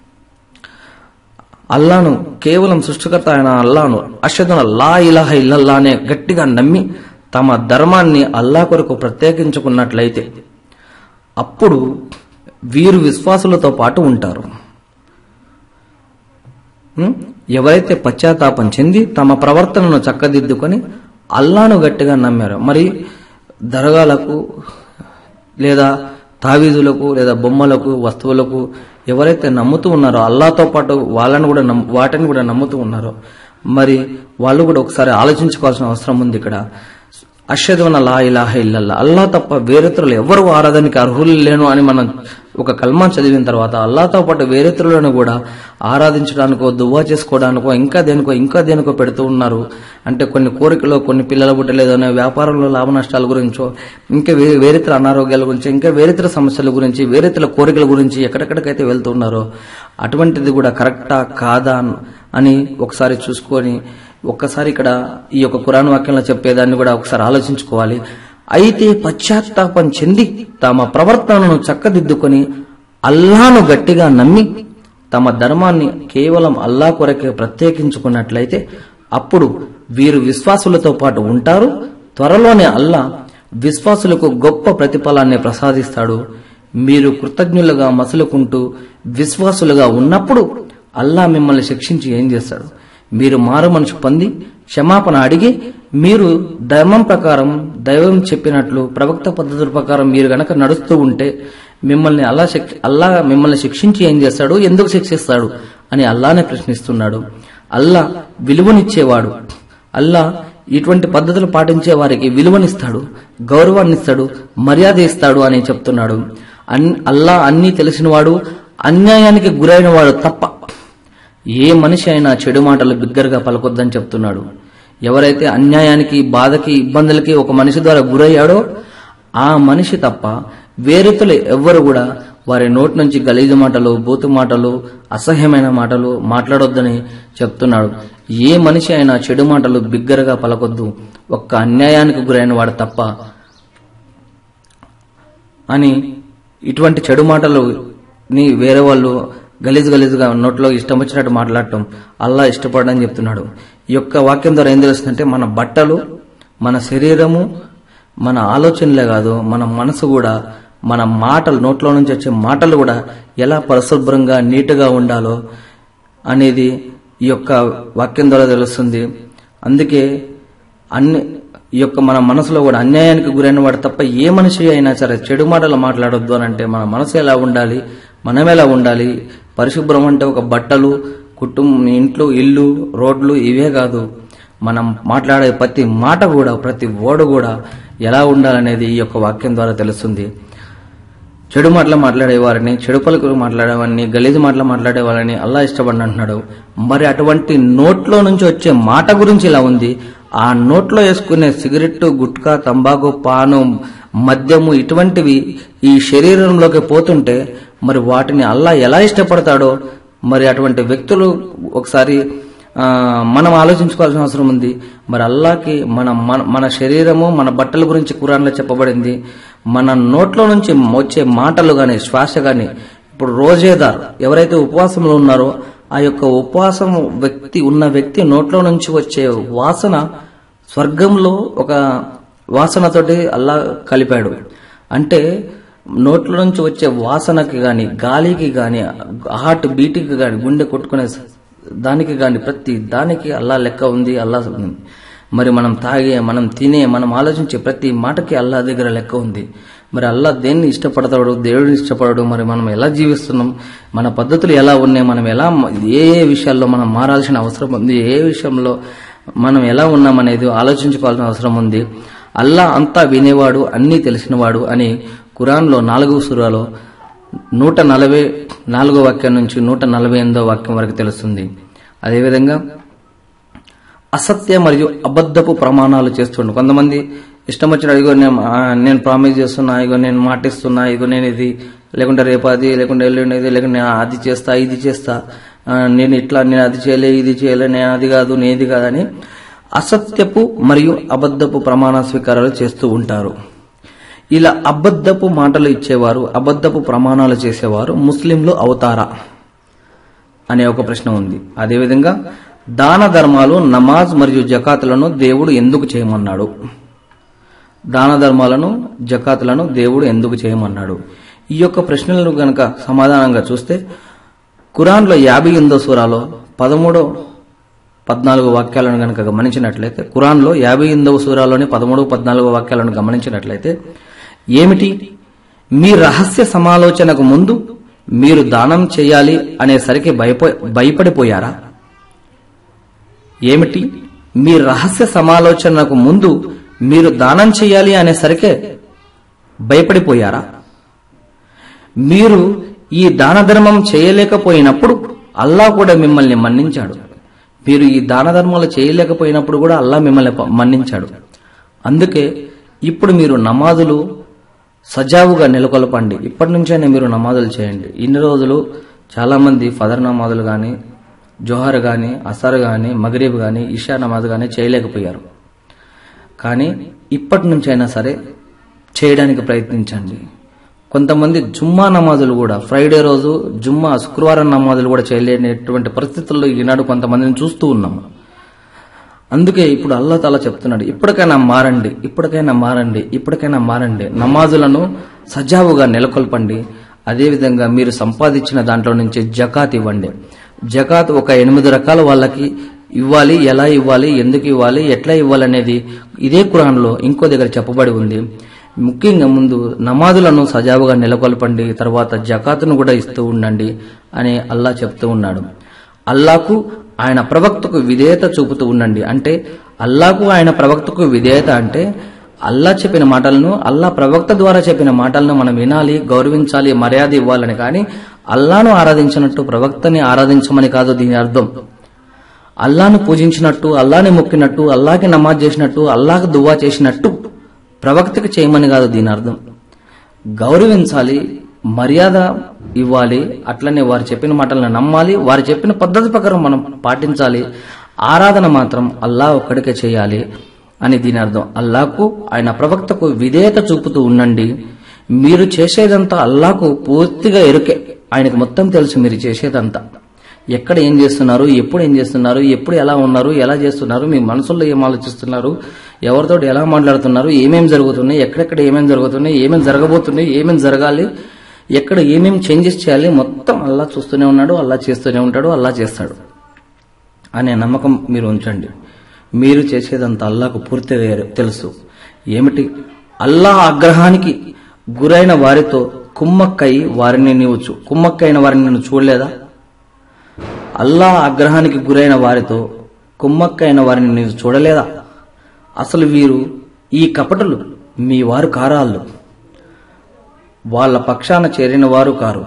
అల్లాను కేవలం సృష్టికర్త అయిన అల్లాను అషదున లా ఇలాహ ఇల్లల్లా అనే గట్టిగా నమ్మి తమ ధర్మాన్ని అల్లా కొరకు ప్రత్యేకించుకున్నట్లయితే అప్పుడు వీరు విశ్వాసులతో పాటు ఉంటారు. ఎవరైతే పశ్చాత్తాపం చెంది తమ ప్రవర్తనను చక్కదిద్దుకొని అల్లాను గట్టిగా నమ్మారు, మరి దర్గాలకు లేదా తావీదులకు లేదా బొమ్మలకు వస్తువులకు ఎవరైతే నమ్ముతూ ఉన్నారో అల్లాతో పాటు వాళ్ళని కూడా వాటిని కూడా నమ్ముతూ ఉన్నారో మరి వాళ్ళు కూడా ఒకసారి ఆలోచించుకోవాల్సిన అవసరం ఉంది. ఇక్కడ అషదు అన్న లా ఇలాహ ఇల్లల్లా, అల్లా తప్ప వేరేతరులు ఎవరు ఆరాధనకి అర్హులు లేను అని మనం ఒక కల్మా చదివిన తర్వాత అల్లాహతో పాటు వేరేతరులను కూడా ఆరాధించడానికో దువా చేసుకోవడానికో ఇంకా దేనికో ఇంకా దేనికో పెడుతూ ఉన్నారు. అంటే కొన్ని కోరికలో కొన్ని పిల్లల పుట్టలేదనే వ్యాపారంలో లాభ నష్టాల గురించో ఇంకా వేరేతర అనారోగ్యాల గురించి ఇంకా వేరేతర సమస్యల గురించి వేరేతర కోరికల గురించి ఎక్కడెక్కడికైతే వెళ్తున్నారో అటువంటిది కూడా కరెక్టా కాదా అని ఒకసారి చూసుకొని ఒక్కసారి ఇక్కడ ఈ యొక్క ఖురాన్ వాక్యంలో చెప్పేదాన్ని కూడా ఒకసారి ఆలోచించుకోవాలి. అయితే పశ్చాత్తాపం చెంది తమ ప్రవర్తనను చక్కదిద్దుకొని అల్లాను గట్టిగా నమ్మి తమ ధర్మాన్ని కేవలం అల్లా కొరకే ప్రత్యేకించుకున్నట్లయితే అప్పుడు వీరు విశ్వాసులతో పాటు ఉంటారు. త్వరలోనే అల్లా విశ్వాసులకు గొప్ప ప్రతిఫలాన్ని ప్రసాదిస్తాడు. మీరు కృతజ్ఞులుగా మసులుకుంటూ విశ్వాసులుగా ఉన్నప్పుడు అల్లా మిమ్మల్ని శిక్షించి ఏం చేస్తాడు? మీరు మారు మనసు పొంది క్షమాపణ అడిగి మీరు ధర్మం ప్రకారం దైవం చెప్పినట్లు ప్రవక్త పద్ధతుల ప్రకారం మీరు గనక నడుస్తూ ఉంటే మిమ్మల్ని అల్లా అల్లా మిమ్మల్ని శిక్షించి ఏం చేస్తాడు, ఎందుకు శిక్షిస్తాడు అని అల్లానే ప్రశ్నిస్తున్నాడు. అల్లా విలువనిచ్చేవాడు. అల్లా ఇటువంటి పద్ధతులు పాటించే వారికి విలువనిస్తాడు, గౌరవాన్నిస్తాడు, మర్యాద ఇస్తాడు అని చెప్తున్నాడు. అల్లా అన్నీ తెలిసినవాడు, అన్యాయానికి గురైన వాడు తప్ప ఏ మనిషి అయినా చెడు మాటలు బిగ్గరగా పలకొద్దని చెప్తున్నాడు. ఎవరైతే అన్యాయానికి బాధకి ఇబ్బందులకి ఒక మనిషి ద్వారా గురయ్యాడో ఆ మనిషి తప్ప వేరేతులు ఎవ్వరు కూడా వారి నోటి నుంచి గలీజు మాటలు బూతు మాటలు అసహ్యమైన మాటలు మాట్లాడొద్దని చెప్తున్నాడు. ఏ మనిషి అయినా చెడు మాటలు బిగ్గరగా పలకొద్దు ఒక్క అన్యాయానికి గురైన వాడు తప్ప అని. ఇటువంటి చెడు మాటలు ని వేరే వాళ్ళు గలీజు గలీజుగా నోట్లో ఇష్టం వచ్చినట్టు మాట్లాడటం అల్లా ఇష్టపడని చెప్తున్నాడు. ఈ యొక్క వాక్యం ద్వారా ఏం తెలుస్తుందంటే మన బట్టలు మన శరీరము మన ఆలోచనలే కాదు మన మనసు కూడా మన మాటలు నోట్లో నుంచి వచ్చే మాటలు కూడా ఎలా పరిశుభ్రంగా నీటుగా ఉండాలో అనేది ఈ యొక్క వాక్యం ద్వారా తెలుస్తుంది. అందుకే అన్ని ఈ యొక్క మన మనసులో కూడా అన్యాయానికి గురైన వాడు తప్ప ఏ మనిషి అయినా సరే చెడు మాటలు మాట్లాడొద్దు అని అంటే మన మనసు ఎలా ఉండాలి, మనం ఎలా ఉండాలి. పరిశుభ్రం అంటే ఒక బట్టలు కుటుంబం ఇంట్లో ఇల్లు రోడ్లు ఇవే కాదు, మనం మాట్లాడే ప్రతి మాట కూడా ప్రతి ఓడు కూడా ఎలా ఉండాలనేది ఈ యొక్క వాక్యం ద్వారా తెలుస్తుంది. చెడు మాటలు మాట్లాడే వారిని చెడు పలుకులు మాట్లాడేవారిని గలీజు మాటలు మాట్లాడే వాళ్ళని అల్లా ఇష్టపడి అంటున్నాడు. మరి అటువంటి నోట్లో నుంచి వచ్చే మాట గురించి ఇలా ఉంది. ఆ నోట్లో వేసుకునే సిగరెట్టు గుట్కా తంబాకు పాను మద్యము ఇటువంటివి ఈ శరీరంలోకి పోతుంటే మరి వాటిని అల్లా ఎలా ఇష్టపడతాడో మరి అటువంటి వ్యక్తులు ఒకసారి మనం ఆలోచించుకోవాల్సిన అవసరం ఉంది. మరి అల్లాకి మన మన శరీరము మన బట్టల గురించి ఖురాన్లో చెప్పబడింది. మన నోట్లో నుంచి వచ్చే మాటలు గాని శ్వాస గాని ఇప్పుడు రోజేదార్ ఎవరైతే ఉపవాసంలో ఉన్నారో ఆ యొక్క ఉపవాసం వ్యక్తి ఉన్న వ్యక్తి నోట్లో నుంచి వచ్చే వాసన స్వర్గంలో ఒక వాసనతోటి అల్లా కలిపాడు. అంటే నోట్ల నుంచి వచ్చే వాసనకి గాని గాలికి గాని హార్ట్ బీట్కి గాని గుండె కొట్టుకునే దానికి గాని ప్రతి దానికి అల్లా లెక్క ఉంది, అల్లా ఉంది. మరి మనం తాగే మనం తినే మనం ఆలోచించే ప్రతి మాటకి అల్లా దగ్గర లెక్క ఉంది. మరి అల్లా దేన్ని ఇష్టపడతాడు, దేవుడిని ఇష్టపడడు, మరి మనం ఎలా జీవిస్తున్నాం, మన పద్ధతులు ఎలా ఉన్నాయి, మనం ఎలా ఏ ఏ విషయాల్లో మనం మారాల్సిన అవసరం ఉంది, ఏ విషయంలో మనం ఎలా ఉన్నామనేది ఆలోచించుకోవాల్సిన అవసరం ఉంది. అల్లా అంతా వినేవాడు అన్నీ తెలిసినవాడు అని ఖురాన్లో నాలుగవ సూరాలో నూట నలభై నాలుగో వాక్యం నుంచి నూట నలభై ఎనిమిదో వాక్యం వరకు తెలుస్తుంది. అదేవిధంగా అసత్య మరియు అబద్ధపు ప్రమాణాలు చేస్తుండే కొంతమంది ఇష్టం వచ్చిన ఇగో నేను ప్రామిస్ చేస్తున్నా, ఇగో నేను మాటిస్తున్నా, ఇగో నేను ఇది లేకుంటే రేపు అది లేకుంటే ఎల్లుండి ఇది లేకుంటే నేను అది చేస్తా ఇది చేస్తా నేను ఇట్లా నేను అది చేయలే ఇది చేయలే నేను అది కాదు నేను ఇది కాదని అసత్యపు మరియు అబద్ధపు ప్రమాణ స్వీకారాలు చేస్తూ ఉంటారు. ఇలా అబద్ధపు మాటలు ఇచ్చేవారు అబద్ధపు ప్రమాణాలు చేసేవారు ముస్లింలు అవుతారా అనే ఒక ప్రశ్న ఉంది. అదేవిధంగా దాన ధర్మాలు నమాజ్ మరియు జకాతులను దేవుడు ఎందుకు చేయమన్నాడు? దాన ధర్మాలను జకాతులను దేవుడు ఎందుకు చేయమన్నాడు? ఈ యొక్క ప్రశ్నలను గనక సమాధానంగా చూస్తే ఖురాన్లో యాభై ఎనిమిదో సూరాలో పదమూడో పద్నాలుగు వాక్యాలను గనక గమనించినట్లయితే ఖురాన్లో యాభై ఎనిమిదవ సూరాలోని పదమూడు పద్నాలుగు వాక్యాలను గమనించినట్లయితే ఏమిటి? మీ రహస్య సమాలోచనకు ముందు మీరు దానం చేయాలి అనేసరికి భయపో భయపడిపోయారా? ఏమిటి? మీ రహస్య సమాలోచనకు ముందు మీరు దానం చేయాలి అనేసరికే భయపడిపోయారా? మీరు ఈ దాన ధర్మం చేయలేకపోయినప్పుడు అల్లా కూడా మిమ్మల్ని మన్నించాడు. మీరు ఈ దాన ధర్మాలు చేయలేకపోయినప్పుడు కూడా అల్లా మిమ్మల్ని మన్నించాడు. అందుకే ఇప్పుడు మీరు నమాజులు సజావుగా నెలకొల్పండి. ఇప్పటి నుంచైనా మీరు నమాజులు చేయండి. ఇన్ని రోజులు చాలా మంది ఫదర్ నమాజులు గాని, జోహర్ గాని, అసర్ గాని, మగరీబ్ గాని, ఇషా నమాజ్ గాని చేయలేకపోయారు. కానీ ఇప్పటి నుంచైనా సరే చేయడానికి ప్రయత్నించండి. కొంతమంది జుమ్మా నమాజులు కూడా ఫ్రైడే రోజు జుమ్మా శుక్రవారం నమాజులు కూడా చేయలేనటువంటి పరిస్థితుల్లో ఈనాడు కొంతమందిని చూస్తూ ఉన్నాము. అందుకే ఇప్పుడు అల్లాహ్ తాలా చెప్తున్నాడు, ఇప్పటికైనా మారండి, ఇప్పటికైనా మారండి, ఇప్పటికైనా మారండి. నమాజులను సజావుగా నెలకొల్పండి. అదేవిధంగా మీరు సంపాదించిన దాంట్లో నుంచి జకాత్ ఇవ్వండి. జకాత్ ఒక ఎనిమిది రకాల వాళ్ళకి ఇవ్వాలి. ఎలా ఇవ్వాలి, ఎందుకు ఇవ్వాలి, ఎట్లా ఇవ్వాలి అనేది ఇదే ఖురాన్లో ఇంకో దగ్గర చెప్పబడి ఉంది. ముఖ్యంగా ముందు నమాజులను సజావుగా నెలకొల్పండి, తర్వాత జకాతును కూడా ఇస్తూ ఉండండి అని అల్లాహ్ చెప్తూ ఉన్నాడు. అల్లాహకు ఆయన ప్రవక్తకు విధేయత చూపుతూ ఉండండి. అంటే అల్లాహకు ఆయన ప్రవక్తకు విధేయత అంటే అల్లాహ్ చెప్పిన మాటలను, అల్లాహ్ ప్రవక్త ద్వారా చెప్పిన మాటలను మనం వినాలి, గౌరవించాలి, మర్యాద ఇవ్వాలని. కానీ అల్లాహను ఆరాధించినట్టు ప్రవక్తని ఆరాధించమని కాదు దీని అర్థం. అల్లాహను పూజించినట్టు, అల్లాహని మొక్కినట్టు, అల్లాహకి నమాజ్ చేసినట్టు, అల్లాహకు దువా చేసినట్టు ప్రవక్తకి చేయమని కాదు దీని అర్థం. గౌరవించాలి, మర్యాద ఇవ్వాలి, అట్లనే వారు చెప్పిన మాటలను నమ్మాలి, వారు చెప్పిన పద్ధతి ప్రకారం మనం పాటించాలి. ఆరాధన మాత్రం అల్లాహ్ ఒక్కడికే చేయాలి అని దీని అర్థం. అల్లాహకు ఆయన ప్రవక్తకు విధేయత చూపుతూ ఉండండి. మీరు చేసేదంతా అల్లాహకు పూర్తిగా ఎరుకే. ఆయనకు మొత్తం తెలుసు మీరు చేసేదంతా. ఎక్కడ ఏం చేస్తున్నారు, ఎప్పుడు ఏం చేస్తున్నారు, ఎప్పుడు ఎలా ఉన్నారు, ఎలా చేస్తున్నారు, మీ మనసులో ఏం ఆలోచిస్తున్నారు, ఎవరితో ఎలా మాట్లాడుతున్నారు, ఏమేమి జరుగుతున్నాయి, ఎక్కడెక్కడ ఏమేమి జరుగుతున్నాయి, ఏమేమి జరగబోతున్నాయి, ఏమేమి జరగాలి, ఎక్కడ ఏమేమి చేంజెస్ చేయాలి, మొత్తం అల్లా చూస్తూనే ఉన్నాడు, అల్లా చేస్తూనే ఉంటాడు, అల్లా చేస్తాడు అనే నమ్మకం మీరు ఉంచండి. మీరు చేసేదంతా అల్లాకు పూర్తిగా తెలుసు. ఏమిటి? అల్లాహ్ ఆగ్రహానికి గురైన వారితో కుమ్మక్కై వారిని నీవు కుమ్మక్కైన వారిని నువ్వు చూడలేదా? అల్లాహ్ ఆగ్రహానికి గురైన వారితో కుమ్మక్కైన వారిని నీవు చూడలేదా? అసలు వీరు ఈ కపటులు మీ వారు కారాళ్ళు, వాళ్ళ పక్షాన చేరిన వారు కారు.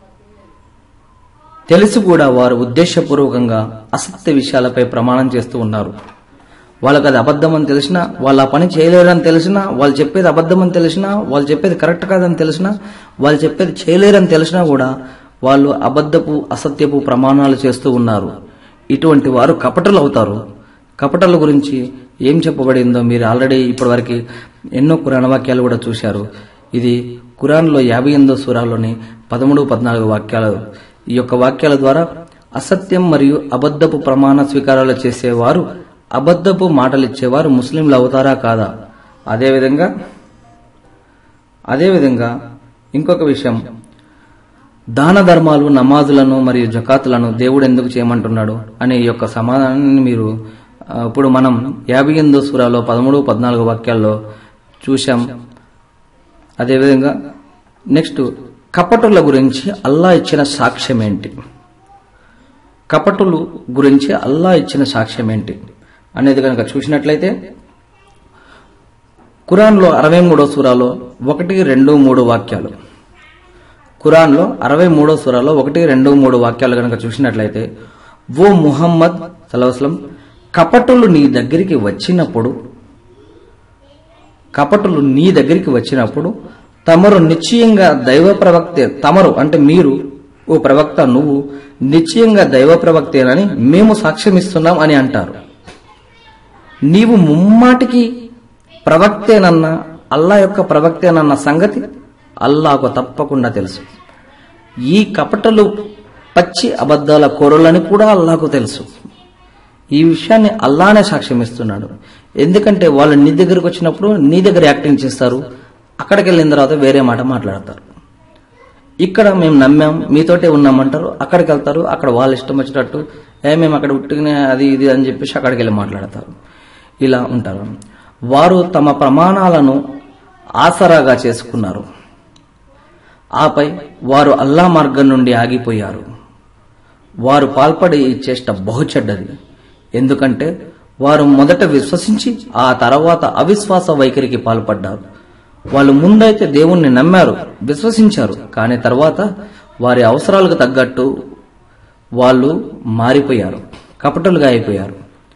తెలిసి కూడా వారు ఉద్దేశపూర్వకంగా అసత్య విషయాలపై ప్రమాణం చేస్తూ ఉన్నారు. వాళ్ళకి అది అబద్ధం అని తెలిసినా, వాళ్ళు ఆ పని చేయలేరని తెలిసినా, వాళ్ళు చెప్పేది అబద్ధం అని తెలిసినా, వాళ్ళు చెప్పేది కరెక్ట్ కాదని తెలిసినా, వాళ్ళు చెప్పేది చేయలేరని తెలిసినా కూడా వాళ్ళు అబద్ధపు అసత్యపు ప్రమాణాలు చేస్తూ ఉన్నారు. ఇటువంటి వారు కపటలు అవుతారు. కపటల గురించి ఏం చెప్పబడిందో మీరు ఆల్రెడీ ఇప్పటివరకు ఎన్నో ఖురాన్ వాక్యాలు కూడా చూశారు. ఇది ఖురాన్లో యాభై ఎనిమిదో సూరాలోని పదమూడు పద్నాలుగు వాక్యాలు. ఈ యొక్క వాక్యాల ద్వారా అసత్యం మరియు అబద్ధపు ప్రమాణ స్వీకారాలు చేసేవారు, అబద్ధపు మాటలు ఇచ్చేవారు ముస్లింలు అవుతారా కాదా? అదేవిధంగా అదేవిధంగా ఇంకొక విషయం, దాన ధర్మాలు, నమాజులను మరియు జకాతులను దేవుడు ఎందుకు చేయమంటున్నాడు అనే ఈ యొక్క సమాధానాన్ని మీరు ఇప్పుడు మనం యాభై ఎనిమిదో సూరాలో పదమూడు పద్నాలుగు వాక్యాల్లో చూశాం. అదేవిధంగా నెక్స్ట్ కపటుల గురించి అల్లా ఇచ్చిన సాక్ష్యం ఏంటి? కపటులు గురించి అల్లా ఇచ్చిన సాక్ష్యం ఏంటి అనేది కనుక చూసినట్లయితే ఖురాన్లో అరవై మూడో సూరాలో ఒకటి రెండు మూడు వాక్యాలు ఖురాన్లో అరవై మూడో సూరాలో ఒకటి రెండు మూడు వాక్యాలు కనుక చూసినట్లయితే, ఓ ముహమ్మద్ సల్లల్లాహు అలైహి వసల్లం, కపటులు నీ దగ్గరికి వచ్చినప్పుడు కపటులు నీ దగ్గరికి వచ్చినప్పుడు తమరు నిశ్చయంగా దైవ ప్రవక్తే, తమరు అంటే మీరు, ఓ ప్రవక్త నువ్వు నిశ్చయంగా దైవ ప్రవక్తేనని మేము సాక్ష్యమిస్తున్నాం అని అంటారు. నీవు ముమ్మాటికి ప్రవక్తేనన్న, అల్లా యొక్క ప్రవక్తేనన్న సంగతి అల్లాకు తప్పకుండా తెలుసు. ఈ కపటలు పచ్చి అబద్ధాల కోరలని కూడా అల్లాకు తెలుసు. ఈ విషయాన్ని అల్లానే సాక్ష్యం ఇస్తున్నాడు. ఎందుకంటే వాళ్ళు నీ దగ్గరకు వచ్చినప్పుడు నీ దగ్గర యాక్టింగ్ చేస్తారు, అక్కడికి వెళ్ళిన తర్వాత వేరే మాట మాట్లాడతారు. ఇక్కడ మేము నమ్మాం, మీతోటే ఉన్నామంటారు, అక్కడికి వెళ్తారు, అక్కడ వాళ్ళ ఇష్టం వచ్చినట్టు ఏ మేము అక్కడ ఉట్టుకునే అది ఇది అని చెప్పేసి అక్కడికి వెళ్ళి మాట్లాడతారు. ఇలా ఉంటారు. వారు తమ ప్రమాణాలను ఆసరాగా చేసుకున్నారు. ఆపై వారు అల్లా మార్గం నుండి ఆగిపోయారు. వారు పాల్పడే ఈ చేష్ట బహుచెడ్డది. ఎందుకంటే వారు మొదట విశ్వసించి ఆ తర్వాత అవిశ్వాస వైఖరికి పాల్పడ్డారు. వాళ్ళు ముందైతే దేవుణ్ణి నమ్మారు, విశ్వసించారు. కానీ తర్వాత వారి అవసరాలకు తగ్గట్టు వాళ్ళు మారిపోయారు, కపటలుగా అయిపోయారు.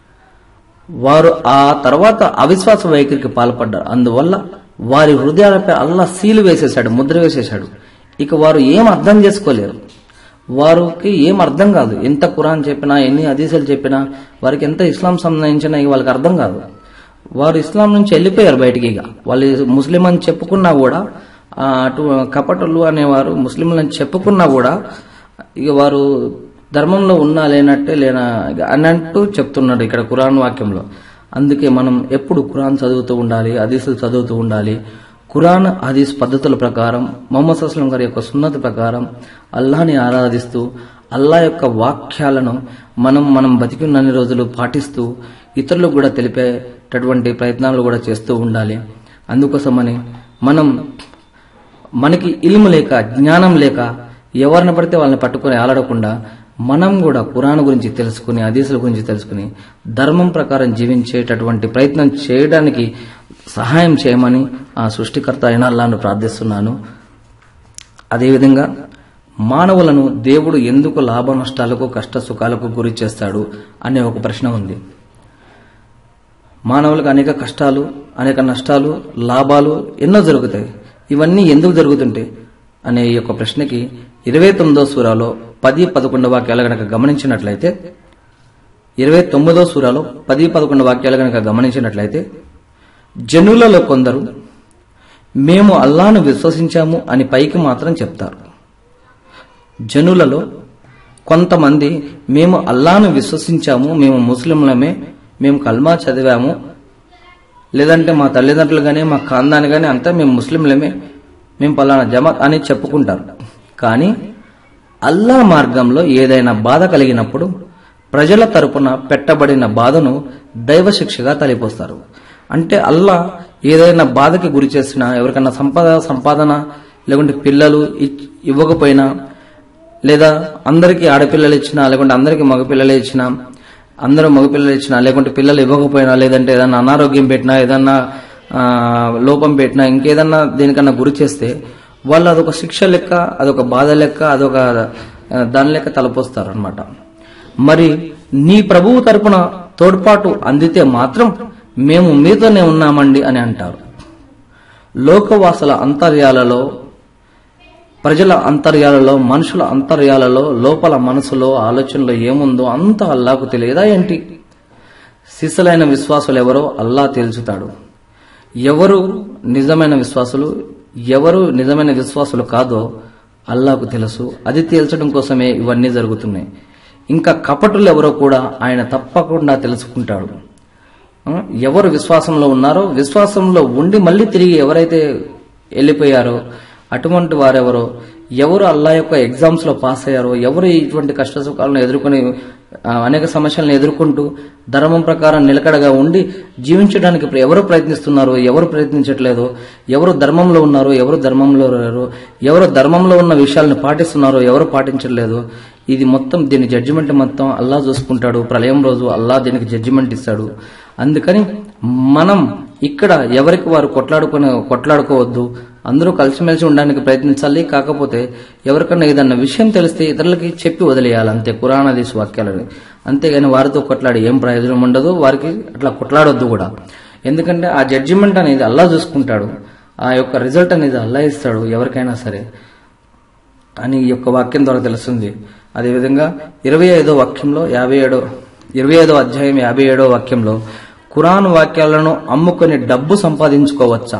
వారు ఆ తర్వాత అవిశ్వాస వైఖరికి పాల్పడ్డారు. అందువల్ల వారి హృదయాలపై అల్లా సీలు వేసేశాడు, ముద్ర వేసేశాడు. ఇక వారు ఏం అర్థం చేసుకోలేరు, వారికి ఏం అర్థం కాదు. ఎంత ఖురాన్ చెప్పినా, ఎన్ని హదీసులు చెప్పినా, వారికి ఎంత ఇస్లాం సంబంధించినా వాళ్ళకి అర్థం కాదు. వారు ఇస్లాం నుంచి వెళ్ళిపోయారు బయటికి. ఇక వాళ్ళు ముస్లిం అని చెప్పుకున్నా కూడా, అటు కపటలు అనేవారు ముస్లింలని చెప్పుకున్నా కూడా ఇక వారు ధర్మంలో ఉన్నా లేనట్టే లేనా అన్నట్టు చెప్తున్నాడు ఇక్కడ ఖురాన్ వాక్యంలో. అందుకే మనం ఎప్పుడు ఖురాన్ చదువుతూ ఉండాలి, హదీసులు చదువుతూ ఉండాలి. ఖురాన్ హదీస్ పద్ధతుల ప్రకారం, మొహమ్మద్ సల్లం గారి యొక్క సున్నత ప్రకారం అల్లాహ్ని ఆరాధిస్తూ, అల్లా యొక్క వాక్యాలను మనం మనం బతికున్నన్ని రోజులు పాటిస్తూ ఇతరులకు కూడా తెలిపేటటువంటి ప్రయత్నాలు కూడా చేస్తూ ఉండాలి. అందుకోసమని మనం మనకి ఇల్ము లేక, జ్ఞానం లేక ఎవరిని పడితే వాళ్ళని పట్టుకుని ఆలాడకుండా మనం కూడా ఖురాన్ గురించి తెలుసుకుని, హదీసుల గురించి తెలుసుకుని ధర్మం ప్రకారం జీవించేటటువంటి ప్రయత్నం చేయడానికి సహాయం చేయమని ఆ సృష్టికర్త అయిన అల్లాహ్ను ప్రార్థిస్తున్నాను. అదేవిధంగా మానవులను దేవుడు ఎందుకు లాభ నష్టాలకు, కష్ట సుఖాలకు గురి చేస్తాడు అనే ఒక ప్రశ్న ఉంది. మానవులకు అనేక కష్టాలు, అనేక నష్టాలు, లాభాలు ఎన్నో జరుగుతాయి. ఇవన్నీ ఎందుకు జరుగుతుంటాయి అనే ఈ యొక్క ప్రశ్నకి ఇరవై తొమ్మిదో సూరాలో పది పదకొండు వాక్యాలు గనక గమనించినట్లయితే ఇరవై తొమ్మిదో సూరాలో పది పదకొండు వాక్యాలు గనక గమనించినట్లయితే జనులలో కొందరు మేము అల్లాను విశ్వసించాము అని పైకి మాత్రం చెప్తారు. జనులలో కొంతమంది మేము అల్లాను విశ్వసించాము, మేము ముస్లింలమే, మేము కల్మా చదివాము, లేదంటే మా తల్లిదండ్రులు గానీ మా ఖాందాని గానీ అంతా మేము ముస్లింలమే, మేము పలానా జమాత్ అని చెప్పుకుంటారు. కానీ అల్లా మార్గంలో ఏదైనా బాధ కలిగినప్పుడు ప్రజల తరపున పెట్టబడిన బాధను దైవశిక్షగా తలిపోస్తారు. అంటే అల్లా ఏదైనా బాధకి గురి చేసినా, ఎవరికైనా సంపద సంపాదన లేకుంటే పిల్లలు ఇవ్వకపోయినా, లేదా అందరికీ ఆడపిల్లలు ఇచ్చినా లేకుంటే అందరికీ మగపిల్లలు ఇచ్చినా, అందరూ మగపిల్లలు ఇచ్చినా లేకుంటే పిల్లలు ఇవ్వకపోయినా, లేదంటే ఏదన్నా అనారోగ్యం పెట్టినా, ఏదన్నా లోపం పెట్టినా, ఇంకేదన్నా దేనికన్నా గురి చేస్తే వాళ్ళు అదొక శిక్ష లెక్క, అదొక బాధ లెక్క, అదొక దాని లెక్క తలపోస్తారు అనమాట. మరి నీ ప్రభువు తరపున తోడ్పాటు అందితే మాత్రం మేము మీతోనే ఉన్నామండి అని అంటారు. లోకవాసుల అంతర్యాలలో, ప్రజల అంతర్యాలలో, మనుషుల అంతర్యాలలో, లోపల మనసులో ఆలోచనలో ఏముందో అంత అల్లాకు తెలియదా ఏంటి? సిసలైన విశ్వాసులు ఎవరో అల్లా తేల్చుతాడు. ఎవరు నిజమైన విశ్వాసులు, ఎవరు నిజమైన విశ్వాసులు కాదో అల్లాకు తెలుసు. అది తేల్చడం కోసమే ఇవన్నీ జరుగుతున్నాయి. ఇంకా కపటులు ఎవరో కూడా ఆయన తప్పకుండా తెలుసుకుంటాడు. ఎవరు విశ్వాసంలో ఉన్నారో, విశ్వాసంలో ఉండి మళ్ళీ తిరిగి ఎవరైతే వెళ్ళిపోయారో అటువంటి వారెవరో, ఎవరు అల్లా యొక్క ఎగ్జామ్స్ లో పాస్ అయ్యారో, ఎవరు ఇటువంటి కష్ట సుఖాలను ఎదుర్కొని అనేక సమస్యలను ఎదుర్కొంటూ ధర్మం ప్రకారం నిలకడగా ఉండి జీవించడానికి ఎవరు ప్రయత్నిస్తున్నారో, ఎవరు ప్రయత్నించట్లేదో, ఎవరు ధర్మంలో ఉన్నారో, ఎవరు ధర్మంలో లేరో, ఎవరు ధర్మంలో ఉన్న విషయాలను పాటిస్తున్నారో, ఎవరు పాటించట్లేదో, ఇది మొత్తం దీని జడ్జిమెంట్ మొత్తం అల్లా చూసుకుంటాడు. ప్రళయం రోజు అల్లా దీనికి జడ్జిమెంట్ ఇస్తాడు. అందుకని మనం ఇక్కడ ఎవరికి వారు కొట్లాడుకుని కొట్లాడుకోవద్దు, అందరూ కలిసిమెలిసి ఉండడానికి ప్రయత్నించాలి. కాకపోతే ఎవరికన్నా ఏదన్నా విషయం తెలిస్తే ఇతరులకి చెప్పి వదిలేయాలి అంతే, ఖురాన్ హదీస్ వాక్యాలని. అంతేగాని వారితో కొట్లాడి ఏం ప్రయోజనం ఉండదు, వారికి అట్లా కొట్లాడొద్దు కూడా. ఎందుకంటే ఆ జడ్జిమెంట్ అనేది అల్లా చూసుకుంటాడు, ఆ యొక్క రిజల్ట్ అనేది అల్లా ఇస్తాడు ఎవరికైనా సరే అని ఈ యొక్క వాక్యం ద్వారా తెలుస్తుంది. అదేవిధంగా ఇరవై ఐదో వాక్యంలో యాభై ఏడో ఇరవై ఐదో అధ్యాయం యాభై ఏడో వాక్యంలో ఖురాన్ వాక్యాలను అమ్ముకొని డబ్బు సంపాదించుకోవచ్చా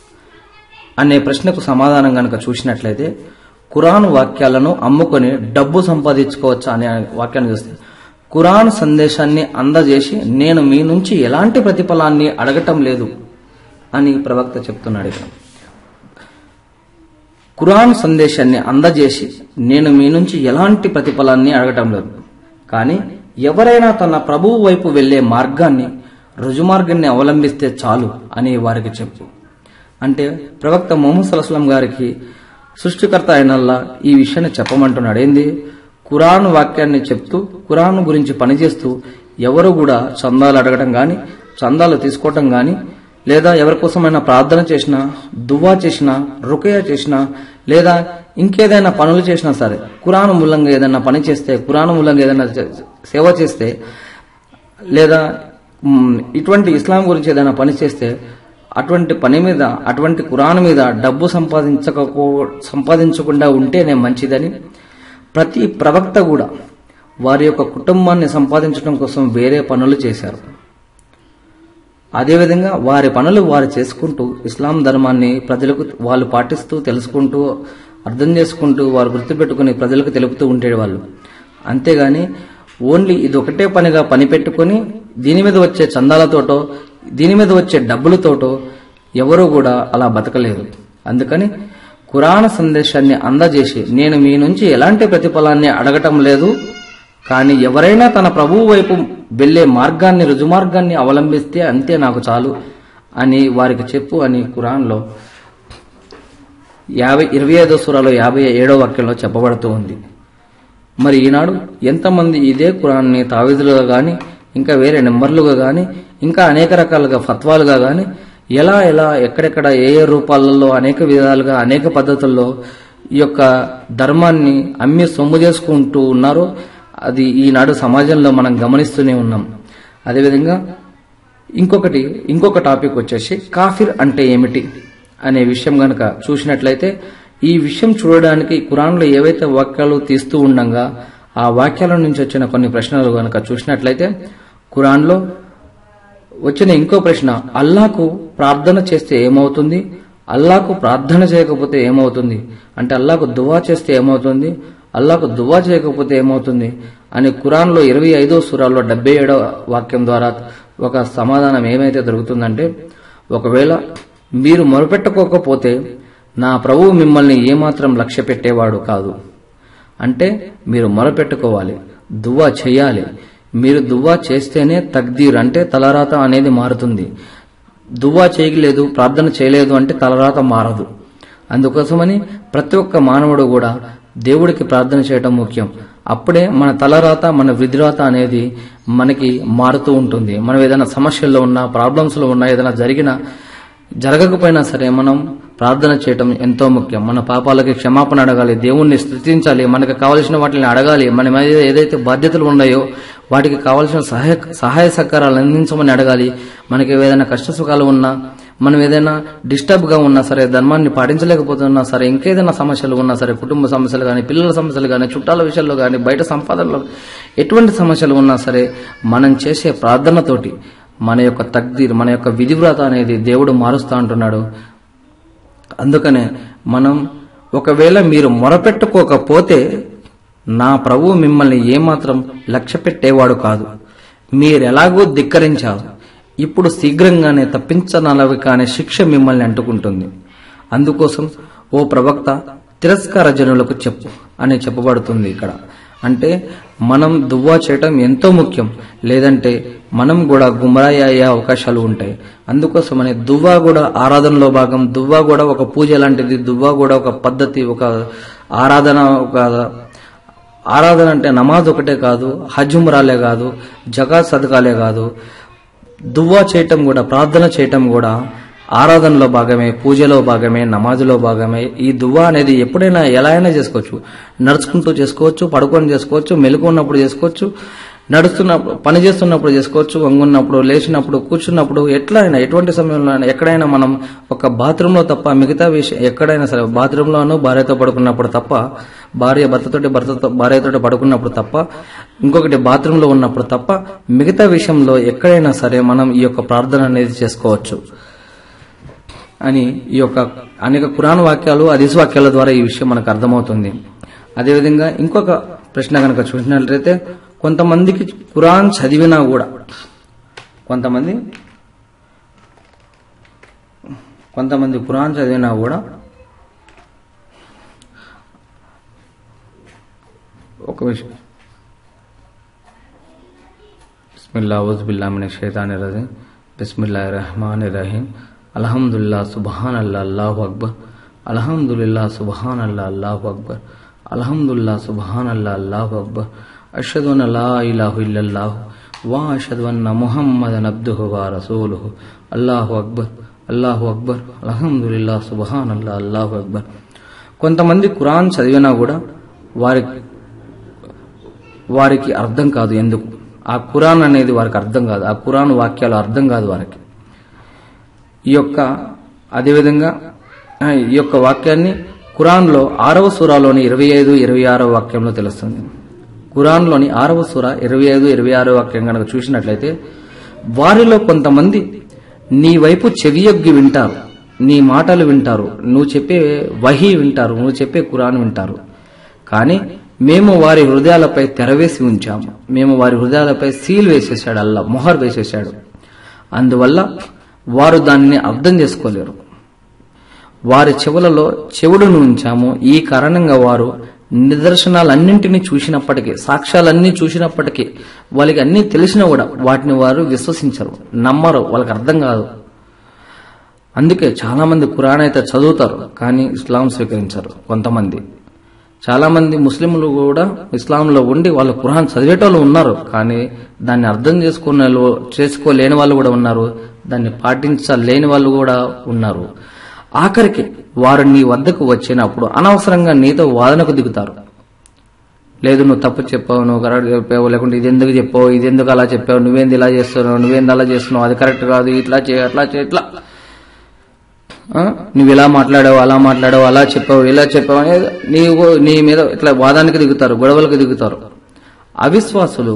అనే ప్రశ్నకు సమాధానం గనక చూసినట్లయితే, ఖురాన్ వాక్యాలను అమ్ముకొని డబ్బు సంపాదించుకోవచ్చా అనే వాక్యాన్ని చూస్తే, ఖురాన్ సందేశాన్ని అందజేసి నేను మీ నుంచి ఎలాంటి ప్రతిఫలాన్ని అడగటం లేదు అని ప్రవక్త చెప్తున్నాడు. ఇక్కడ ఖురాన్ సందేశాన్ని అందజేసి నేను మీ నుంచి ఎలాంటి ప్రతిఫలాన్ని అడగటం లేదు, కానీ ఎవరైనా తన ప్రభువు వైపు వెళ్లే మార్గాన్ని, రుజుమార్గాన్ని అవలంబిస్తే చాలు అని వారికి చెప్పు. అంటే ప్రవక్త ముహమ్మద్ సల్లల్లాహు అలైహి వసల్లం గారికి సృష్టికర్త అయినల్లా ఈ విషయాన్ని చెప్పమంటున్నాడు. ఏంది? ఖురాన్ వాక్యాన్ని చెప్తూ, ఖురాన్ గురించి పనిచేస్తూ ఎవరు కూడా చందాలు అడగటం గాని, చందాలు తీసుకోవటం గాని, లేదా ఎవరికోసమైనా ప్రార్థన చేసినా, దువా చేసినా, రుకయ చేసినా, లేదా ఇంకేదైనా పనులు చేసినా సరే, ఖురాన్ మూలంగా ఏదైనా పని చేస్తే, ఖురాన్ మూలంగా ఏదైనా సేవ చేస్తే, లేదా ఇటువంటి ఇస్లాం గురించి ఏదైనా పని చేస్తే అటువంటి పని మీద, అటువంటి ఖురాన్ మీద డబ్బు సంపాదించకపో సంపాదించకుండా ఉంటేనే మంచిదని ప్రతి ప్రవక్త కూడా వారి యొక్క కుటుంబాన్ని సంపాదించడం కోసం వేరే పనులు చేశారు. అదేవిధంగా వారి పనులు వారు చేసుకుంటూ ఇస్లాం ధర్మాన్ని ప్రజలకు వాళ్ళు పాటిస్తూ, తెలుసుకుంటూ, అర్థం చేసుకుంటూ, వారు గుర్తుపెట్టుకుని ప్రజలకు తెలుపుతూ ఉండేవాళ్ళు. అంతేగాని ఓన్లీ ఇది ఒకటే పనిగా పని పెట్టుకుని దీని మీద వచ్చే చందాలతోటో, దీని మీద వచ్చే డబ్బులతోటో ఎవరూ కూడా అలా బతకలేరు. అందుకని ఖురాన్ సందేశాన్ని అందజేసి, నేను మీ నుంచి ఎలాంటి ప్రతిఫలాన్ని అడగటం లేదు, కానీ ఎవరైనా తన ప్రభువు వైపు వెళ్లే మార్గాన్ని, రుజుమార్గాన్ని అవలంబిస్తే అంతే నాకు చాలు అని వారికి చెప్పు అని ఖురాన్లో యాభై ఇరవై ఐదో సూరాలో యాభై ఏడో వాక్యంలో చెప్పబడుతూ ఉంది. మరి ఈనాడు ఎంతమంది ఇదే ఖురాన్ని తావీదులుగా గాని, ఇంకా వేరే నెంబర్లుగా గాని, ఇంకా అనేక రకాలుగా ఫత్వాలుగా గాని, ఎలా ఎలా ఎక్కడెక్కడ ఏ ఏ రూపాలలో అనేక విధాలుగా అనేక పద్ధతుల్లో ఈ యొక్క ధర్మాన్ని అమ్మి సొమ్ము చేసుకుంటూ ఉన్నారో అది ఈనాడు సమాజంలో మనం గమనిస్తూనే ఉన్నాం. అదేవిధంగా ఇంకొకటి ఇంకొక టాపిక్ వచ్చేసి కాఫిర్ అంటే ఏమిటి అనే విషయం గనక చూసినట్లయితే, ఈ విషయం చూడడానికి ఖురాన్లో ఏవైతే వాక్యాలు తీస్తూ ఉండగా ఆ వాక్యాల నుంచి వచ్చిన కొన్ని ప్రశ్నలు గనక చూసినట్లయితే, ఖురాన్లో వచ్చిన ఇంకో ప్రశ్న, అల్లాహకు ప్రార్థన చేస్తే ఏమవుతుంది, అల్లాహకు ప్రార్థన చేయకపోతే ఏమవుతుంది, అంటే అల్లాహకు దువా చేస్తే ఏమవుతుంది, అల్లాహకు దువా చేయకపోతే ఏమవుతుంది అని ఖురాన్లో ఇరవై ఐదో సూరాల్లో డెబ్బై ఏడో వాక్యం ద్వారా ఒక సమాధానం ఏమైతే దొరుకుతుందంటే, ఒకవేళ మీరు మొరపెట్టుకోకపోతే నా ప్రభువు మిమ్మల్ని ఏమాత్రం లక్ష్య పెట్టేవాడు కాదు. అంటే మీరు మొరపెట్టుకోవాలి, దువా చేయాలి. మీరు దువా చేస్తేనే తక్దీర్ అంటే తలరాత అనేది మారుతుంది. దువా చేయలేదు, ప్రార్థన చేయలేదు అంటే తలరాత మారదు. అందుకోసమని ప్రతి ఒక్క మానవుడు కూడా దేవుడికి ప్రార్థన చేయటం ముఖ్యం. అప్పుడే మన తలరాత, మన విధిరాత అనేది మనకి మారుతూ ఉంటుంది. మనం ఏదైనా సమస్యల్లో ఉన్నా, ప్రాబ్లమ్స్ లో ఉన్నా, ఏదైనా జరిగినా జరగకపోయినా సరే మనం ప్రార్థన చేయటం ఎంతో ముఖ్యం. మన పాపాలకి క్షమాపణ అడగాలి, దేవుణ్ణి స్తుతించాలి, మనకు కావలసిన వాటిని అడగాలి, మన మీద ఏదైతే బాధ్యతలు ఉన్నాయో వాటికి కావలసిన సహాయ సహాయ సహకారాలు అందించమని అడగాలి. మనకి ఏదైనా కష్ట సుఖాలు ఉన్నా, మనం ఏదైనా డిస్టర్బ్ గా ఉన్నా సరే, ధర్మాన్ని పాటించలేకపోతున్నా సరే, ఇంకేదైనా సమస్యలు ఉన్నా సరే, కుటుంబ సమస్యలు కానీ, పిల్లల సమస్యలు కానీ, చుట్టాల విషయాల్లో కానీ, బయట సంపాదనలో ఎటువంటి సమస్యలు ఉన్నా సరే మనం చేసే ప్రార్థనతోటి మన యొక్క తక్దీర్, మన యొక్క విధివ్రత అనేది దేవుడు మారుస్తా అంటున్నాడు. అందుకనే మనం ఒకవేళ మీరు మొరపెట్టుకోకపోతే నా ప్రభువు మిమ్మల్ని ఏమాత్రం లక్ష్య పెట్టేవాడు కాదు. మీరెలాగూ ధిక్కరించారు, ఇప్పుడు శీఘ్రంగానే తప్పించనలవి కాని శిక్ష మిమ్మల్ని అంటుకుంటుంది. అందుకోసం ఓ ప్రవక్త తిరస్కార జనులకు చెప్పు అని చెప్పబడుతుంది ఇక్కడ. అంటే మనం దువా చేయటం ఎంతో ముఖ్యం, లేదంటే మనం కూడా గుమరాయి అయ్యే అవకాశాలు ఉంటాయి. అందుకోసమని దువా కూడా ఆరాధనలో భాగం. దువా కూడా ఒక పూజ లాంటిది. దువా కూడా ఒక పద్ధతి, ఒక ఆరాధన. ఒక ఆరాధన అంటే నమాజ్ ఒకటే కాదు, హజ్ ఉమ్రాలే కాదు, జకాత్ సదకాలే కాదు. దువా చేయటం కూడా, ప్రార్థన చేయటం కూడా ఆరాధనలో భాగమే, పూజలో భాగమే, నమాజులో భాగమే. ఈ దువా అనేది ఎప్పుడైనా ఎలా అయినా చేసుకోవచ్చు. నడుచుకుంటూ చేసుకోవచ్చు, పడుకొని చేసుకోవచ్చు, మెలకు ఉన్నప్పుడు చేసుకోవచ్చు, నడుస్తున్నప్పుడు, పని చేస్తున్నప్పుడు చేసుకోవచ్చు, వంగున్నప్పుడు, లేచినప్పుడు, కూర్చున్నప్పుడు, ఎట్లా అయినా, ఎటువంటి సమయంలో అయినా, ఎక్కడైనా మనం ఒక బాత్రూంలో తప్ప మిగతా విషయం ఎక్కడైనా సరే, బాత్రూంలోనూ భార్యతో పడుకున్నప్పుడు తప్ప, భార్య భర్తతోటి భర్తతో భార్యతో పడుకున్నప్పుడు తప్ప, ఇంకొకటి బాత్రూంలో ఉన్నప్పుడు తప్ప, మిగతా విషయంలో ఎక్కడైనా సరే మనం ఈ యొక్క ప్రార్థన అనేది చేసుకోవచ్చు అని ఈ యొక్క అనేక ఖురాన్ వాక్యాలు, హదీస్ వాక్యాల ద్వారా ఈ విషయం మనకు అర్థమవుతుంది. అదేవిధంగా ఇంకొక ప్రశ్న కనుక చూసినట్లయితే, కొంతమందికి ఖురాన్ చదివినా కూడా కొంతమంది కొంతమంది ఖురాన్ చదివినా కూడా ఒక విషయం, బిస్మిల్లాహ్ ఔజు బిల్లాహి మినష్ షైతానిర్ రజీమ్, బిస్మిల్లాహిర్ రహ్మానిర్ రహీం, అల్హమ్దులిల్లాహ్ సుబ్హానల్లాహ్ అల్లాహు అక్బర్, అల్హమ్దులిల్లాహ్ సుబ్హానల్లాహ్ అల్లాహు అక్బర్, అల్హమ్దులిల్లాహ్ సుబ్హానల్లాహ్ అల్లాహు అక్బర్, అష్హదు అన్ లా ఇలాహా ఇల్లల్లాహ్ వా అషహదు అన్న ముహమ్మదన్ అబ్దుహు వా రసూలుహు అల్లాహు అక్బర్ అల్లాహు అక్బర్ అల్హమ్దులిల్లాహ్ సుబ్హానల్లాహ్ అల్లాహు అక్బర్. కొంతమంది ఖురాన్ చదివినా కూడా వారి వారికి అర్థం కాదు. ఎందుకు? ఆ ఖురాన్ అనేది వారికి అర్థం కాదు, ఆ ఖురాన్ వాక్యాలు అర్థం కాదు వారికి. ఈ యొక్క అదేవిధంగా ఈ యొక్క వాక్యాన్ని ఖురాన్లో ఆరవ సూరాలోని ఇరవై ఐదు ఇరవై ఆరవ వాక్యంలో తెలుస్తుంది. ఖురాన్లోని ఆరవ సూర ఇరవై ఐదు ఇరవై ఆరవ వాక్యం కనుక చూసినట్లయితే, వారిలో కొంతమంది నీ వైపు చెవియొగ్గి వింటారు, నీ మాటలు వింటారు, నువ్వు చెప్పే వహీ వింటారు, నువ్వు చెప్పే ఖురాన్ వింటారు. కానీ మేము వారి హృదయాలపై తెరవేసి ఉంచాము, మేము వారి హృదయాలపై సీల్ వేసేశాడు, అల్లా మొహర్ వేసేశాడు. అందువల్ల వారు దానిని అర్థం చేసుకోలేరు. వారి చెవులలో చెవుడును ఉంచాము. ఈ కారణంగా వారు నిదర్శనాలన్నింటినీ చూసినప్పటికీ, సాక్ష్యాలన్నీ చూసినప్పటికీ, వాళ్ళకి అన్నీ తెలిసినా కూడా వాటిని వారు విశ్వసించరు, నమ్మరు, వాళ్ళకి అర్థం కాదు. అందుకే చాలా మంది ఖురాన్ అయితే చదువుతారు కానీ ఇస్లాం స్వీకరించరు. కొంతమంది చాలా మంది ముస్లింలు కూడా ఇస్లాంలో ఉండి వాళ్ళు ఖురాన్ చదివేటోళ్ళు ఉన్నారు, కానీ దాన్ని అర్థం చేసుకునే చేసుకోలేని వాళ్ళు కూడా ఉన్నారు, దాన్ని పాటించలేని వాళ్ళు కూడా ఉన్నారు. ఆఖరికి వారు నీ వద్దకు వచ్చినప్పుడు అనవసరంగా నీతో వాదనకు దిగుతారు. లేదు, నువ్వు తప్పు చెప్పావు, నువ్వు కరెక్ట్ చెప్పావు, లేకుంటే ఇది ఎందుకు చెప్పావు, ఇది ఎందుకు అలా చెప్పావు, నువ్వేంది ఇలా చేస్తున్నావు, నువ్వేంది అలా చేస్తున్నావు, అది కరెక్ట్ కాదు, ఇట్లా చేయ అట్లా చేయ ఇట్లా నువ్వు ఇలా మాట్లాడావు, అలా మాట్లాడావు, అలా చెప్పావు, ఇలా చెప్పావు అనేది నీవు నీ మీద ఇట్లా వాదానికి దిగుతారు, గొడవలకు దిగుతారు. అవిశ్వాసులు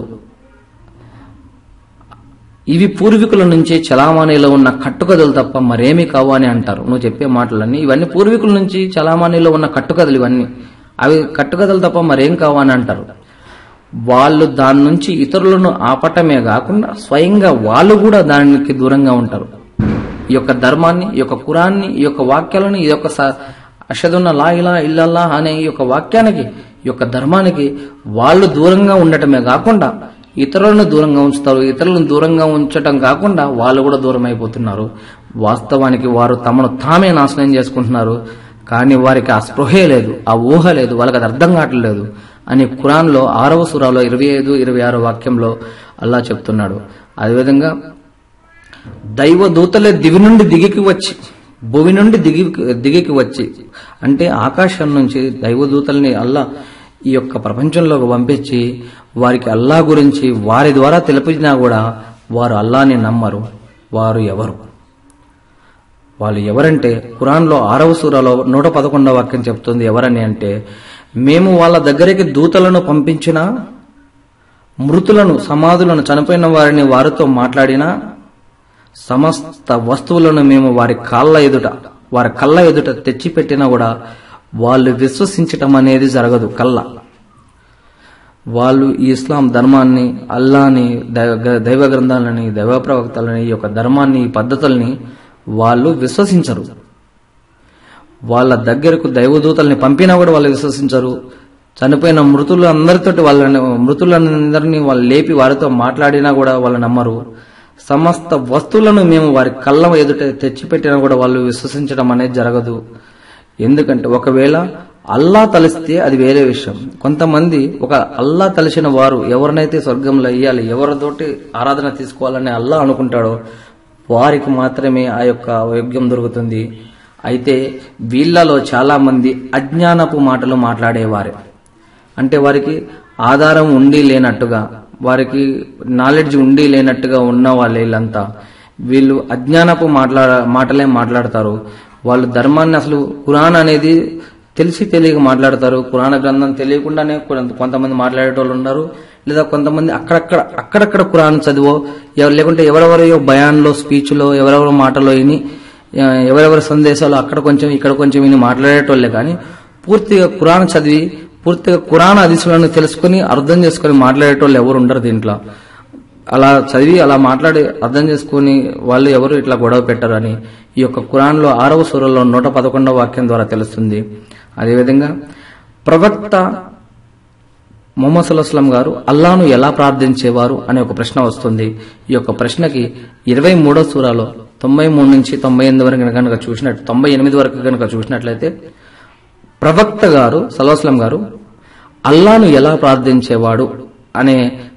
ఇవి పూర్వీకుల నుంచి చలామణిలో ఉన్న కట్టుకథలు తప్ప మరేమీ కావు అని అంటారు. నువ్వు చెప్పే మాటలన్నీ ఇవన్నీ పూర్వీకుల నుంచి చలామణిలో ఉన్న కట్టుకథలు, ఇవన్నీ అవి కట్టుకథలు తప్ప మరేం కావు అని అంటారు. వాళ్ళు దాని నుంచి ఇతరులను ఆపటమే కాకుండా స్వయంగా వాళ్ళు కూడా దానికి దూరంగా ఉంటారు. ఈ యొక్క ధర్మాన్ని, ఈ యొక్క ఖురాన్ని, ఈ యొక్క వాక్యాలను, ఈ యొక్క అషదున్న లా ఇలాహ ఇల్లల్లాహ్ అనే ఈ యొక్క వాక్యానికి, ఈ యొక్క ధర్మానికి వాళ్ళు దూరంగా ఉండటమే కాకుండా ఇతరులను దూరంగా ఉంచుతారు. ఇతరులను దూరంగా ఉంచటం కాకుండా వాళ్ళు కూడా దూరం అయిపోతున్నారు. వాస్తవానికి వారు తమను తామే నాశనం చేసుకుంటున్నారు. కానీ వారికి ఆ స్పృహే లేదు, ఆ ఊహ లేదు, వాళ్ళకి అది అర్థం కావట్లేదు అని ఖురాన్లో ఆరవ సూరాలో ఇరవై ఐదు ఇరవై ఆరో వాక్యంలో అల్లా చెప్తున్నాడు. అదేవిధంగా దైవ దూతలే దివి నుండి దిగికి వచ్చి, భూమి నుండి దిగి దిగికి వచ్చి అంటే ఆకాశం నుంచి దైవదూతల్ని అల్లా ఈ యొక్క ప్రపంచంలోకి పంపించి వారికి అల్లా గురించి వారి ద్వారా తెలిపించినా కూడా వారు అల్లాని నమ్మరు. వారు ఎవరు? వాళ్ళు ఎవరంటే ఖురాన్లో ఆరవ సూరాలో నూట పదకొండవ వాక్యం చెప్తుంది. ఎవరని అంటే, మేము వాళ్ళ దగ్గరికి దూతలను పంపించినా, మృతులను, సమాధులను, చనిపోయిన వారిని వారితో మాట్లాడినా, సమస్త వస్తువులను మేము వారి కాళ్ళ ఎదుట వారి కళ్ళ ఎదుట తెచ్చిపెట్టినా కూడా వాళ్ళు విశ్వసించటం అనేది జరగదు. కళ్ళ వాళ్ళు ఈ ఇస్లాం ధర్మాన్ని, అల్లాని, దైవ గ్రంథాలని, దైవ ప్రవక్తలని, ఈ యొక్క ధర్మాన్ని, ఈ పద్ధతుల్ని వాళ్ళు విశ్వసించరు. వాళ్ళ దగ్గరకు దైవదూతల్ని పంపినా కూడా వాళ్ళు విశ్వసించరు. చనిపోయిన మృతులు అందరితోటి వాళ్ళని మృతులందరినీ వాళ్ళు లేపి వారితో మాట్లాడినా కూడా వాళ్ళు నమ్మరు. సమస్త వస్తువులను మేము వారి కళ్ళ ఎదుట తెచ్చిపెట్టినా కూడా వాళ్ళు విశ్వసించడం అనేది జరగదు. ఎందుకంటే ఒకవేళ అల్లా తలిస్తే అది వేరే విషయం. కొంతమంది ఒక అల్లా తలిసిన వారు ఎవరినైతే స్వర్గంలో ఇయ్యాలి, ఎవరితోటి ఆరాధన తీసుకోవాలని అల్లా అనుకుంటాడో వారికి మాత్రమే ఆ యొక్క యోగ్యం దొరుకుతుంది. అయితే వీళ్లలో చాలా మంది అజ్ఞానపు మాటలు మాట్లాడేవారే, అంటే వారికి ఆధారం ఉండి లేనట్టుగా, వారికి నాలెడ్జ్ ఉండి లేనట్టుగా ఉన్న వాళ్ళు వీళ్ళంతా వీళ్ళు అజ్ఞానపు మాట్లా మాటలే మాట్లాడతారు. వాళ్ళు ధర్మాన్ని అసలు ఖురాన్ అనేది తెలిసి తెలియక మాట్లాడతారు. ఖురాన్ గ్రంథం తెలియకుండానే కొంతమంది మాట్లాడేటోళ్ళు ఉన్నారు. లేదా కొంతమంది అక్కడక్కడ అక్కడక్కడ ఖురాన్ చదివో, లేకుంటే ఎవరెవరో బయాన్లో, స్పీచ్లో, ఎవరెవరో మాటలో విని, ఎవరెవరి సందేశాలు అక్కడ కొంచెం ఇక్కడ కొంచెం విని మాట్లాడేటోళ్లే. కానీ పూర్తిగా ఖురాన్ చదివి పూర్తిగా ఖురాన్ హదీసులను తెలుసుకుని అర్థం చేసుకుని మాట్లాడేటోళ్ళు ఎవరు ఉండరు దీంట్లో. అలా చదివి అలా మాట్లాడి అర్థం చేసుకుని వాళ్ళు ఎవరు ఇట్లా గొడవ పెట్టరు అని ఈ యొక్క ఖురాన్లో ఆరవ సూరలో నూట పదకొండవ వాక్యం ద్వారా తెలుస్తుంది. అదేవిధంగా ప్రవక్త ముహమ్మద్ సల్లల్లాహు అలైహి వసల్లం గారు అల్లాను ఎలా ప్రార్థించేవారు అనే ఒక ప్రశ్న వస్తుంది. ఈ యొక్క ప్రశ్నకి ఇరవై మూడో సూరాలో తొంభై మూడు నుంచి తొంభై ఎనిమిది వరకు కనుక చూసినట్టు తొంభై ఎనిమిది వరకు కనుక చూసినట్లయితే ప్రవక్త గారు సల్లల్లాహు అలైహి వసల్లం గారు అల్లాను ఎలా ప్రార్థించేవాడు అనే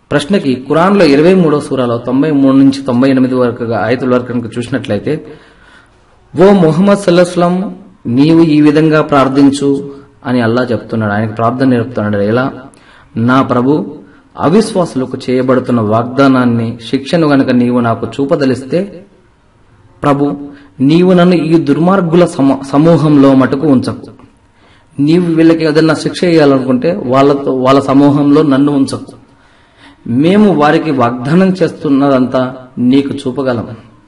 ప్రశ్నకి ఖురాన్లో ఇరవై మూడో సూరాలో తొంభై మూడు నుంచి తొంభై ఎనిమిది వరకు ఆయతుల వరకు కనుక చూసినట్లయితే, ఓ ముహమ్మద్ సల్లల్లాహు అలైహి వసల్లం నీవు ఈ విధంగా ప్రార్థించు అని అల్లా చెప్తున్నాడు. ఆయనకు ప్రార్థన నేర్పుతున్నాడు. ఎలా? నా ప్రభు, అవిశ్వాసులకు చేయబడుతున్న వాగ్దానాన్ని శిక్షను గనక నీవు నాకు చూపదలిస్తే ప్రభు, నీవు నన్ను ఈ దుర్మార్గుల సమూహంలో మటుకు ఉంచకు. నీవు వీళ్ళకి ఏదైనా శిక్ష చేయాలనుకుంటే వాళ్ళతో వాళ్ళ సమూహంలో నన్ను ఉంచకు. మేము వారికి వాగ్దానం చేస్తున్నదంతా నీకు చూపగలం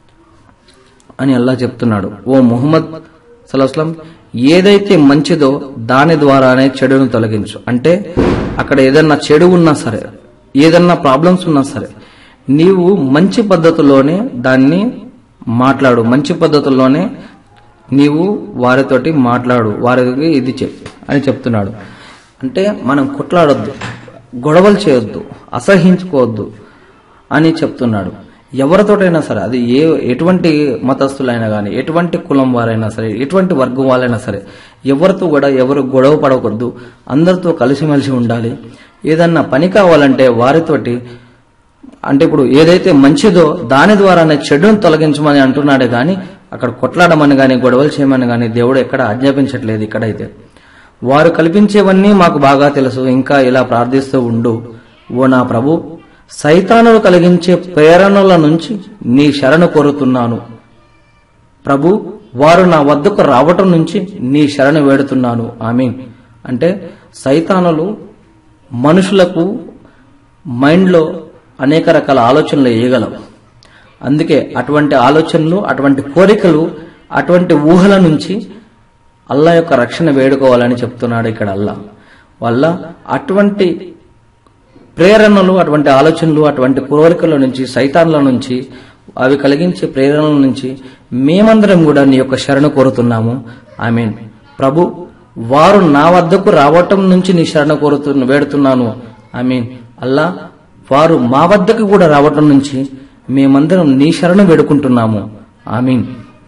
అని అల్లా చెప్తున్నాడు. ఓ ముహమ్మద్ సల్లల్లాహు అలైహి వసల్లం, ఏదైతే మంచిదో దాని ద్వారానే చెడును తొలగించు. అంటే అక్కడ ఏదన్నా చెడు ఉన్నా సరే, ఏదన్నా ప్రాబ్లమ్స్ ఉన్నా సరే, నీవు మంచి పద్ధతిలోనే దాన్ని మాట్లాడు, మంచి పద్ధతుల్లోనే నీవు వారితోటి మాట్లాడు, వారికి ఇది చెప్ అని చెప్తున్నాడు. అంటే మనం కొట్లాడొద్దు, గొడవలు చేయొద్దు, అసహించుకోవద్దు అని చెప్తున్నాడు. ఎవరితోటైనా సరే, అది ఏ ఎటువంటి మతస్థులైనా కానీ, ఎటువంటి కులం వారైనా సరే, ఎటువంటి వర్గం వాళ్ళైనా సరే, ఎవరితో కూడా ఎవరు గొడవ పడవద్దు, అందరితో కలిసిమెలిసి ఉండాలి. ఏదన్నా పని కావాలంటే వారితోటి, అంటే ఇప్పుడు ఏదైతే మంచిదో దాని ద్వారానే చెడును తొలగించమని అంటున్నాడే గాని అక్కడ కొట్లాడమని గాని గొడవలు చేయమని గాని దేవుడు ఎక్కడ ఆజ్ఞాపించట్లేదు. ఇక్కడైతే వారు కల్పించేవన్నీ మాకు బాగా తెలుసు, ఇంకా ఇలా ప్రార్థిస్తూ ఉండు. ఓ నా ప్రభు, సైతానులు కలిగించే ప్రేరణల నుంచి నీ శరణు కోరుతున్నాను. ప్రభు, వారు నా వద్దకు రావటం నుంచి నీ శరణు వేడుతున్నాను. ఆమీన్. అంటే సైతానులు మనుషులకు మైండ్లో అనేక రకాల ఆలోచనలు వేయగలవు. అందుకే అటువంటి ఆలోచనలు, అటువంటి కోరికలు, అటువంటి ఊహల నుంచి అల్లా యొక్క రక్షణ వేడుకోవాలని చెప్తున్నాడు ఇక్కడ అల్లా. వల్ల అటువంటి ప్రేరణలు, అటువంటి ఆలోచనలు, అటువంటి కోరికల నుంచి, సైతాన్ల నుంచి, అవి కలిగించే ప్రేరణల నుంచి మేమందరం కూడా నీ యొక్క శరణు కోరుతున్నాము. ఆమీన్. ప్రభు, వారు నా వద్దకు రావటం నుంచి నీ శరణ కోరుతు వేడుతున్నాను. ఆమీన్. అల్లా, వారు మా వద్దకు కూడా రావటం నుంచి మేమందరం నీ శరణు వేడుకుంటున్నాము. ఆమీన్.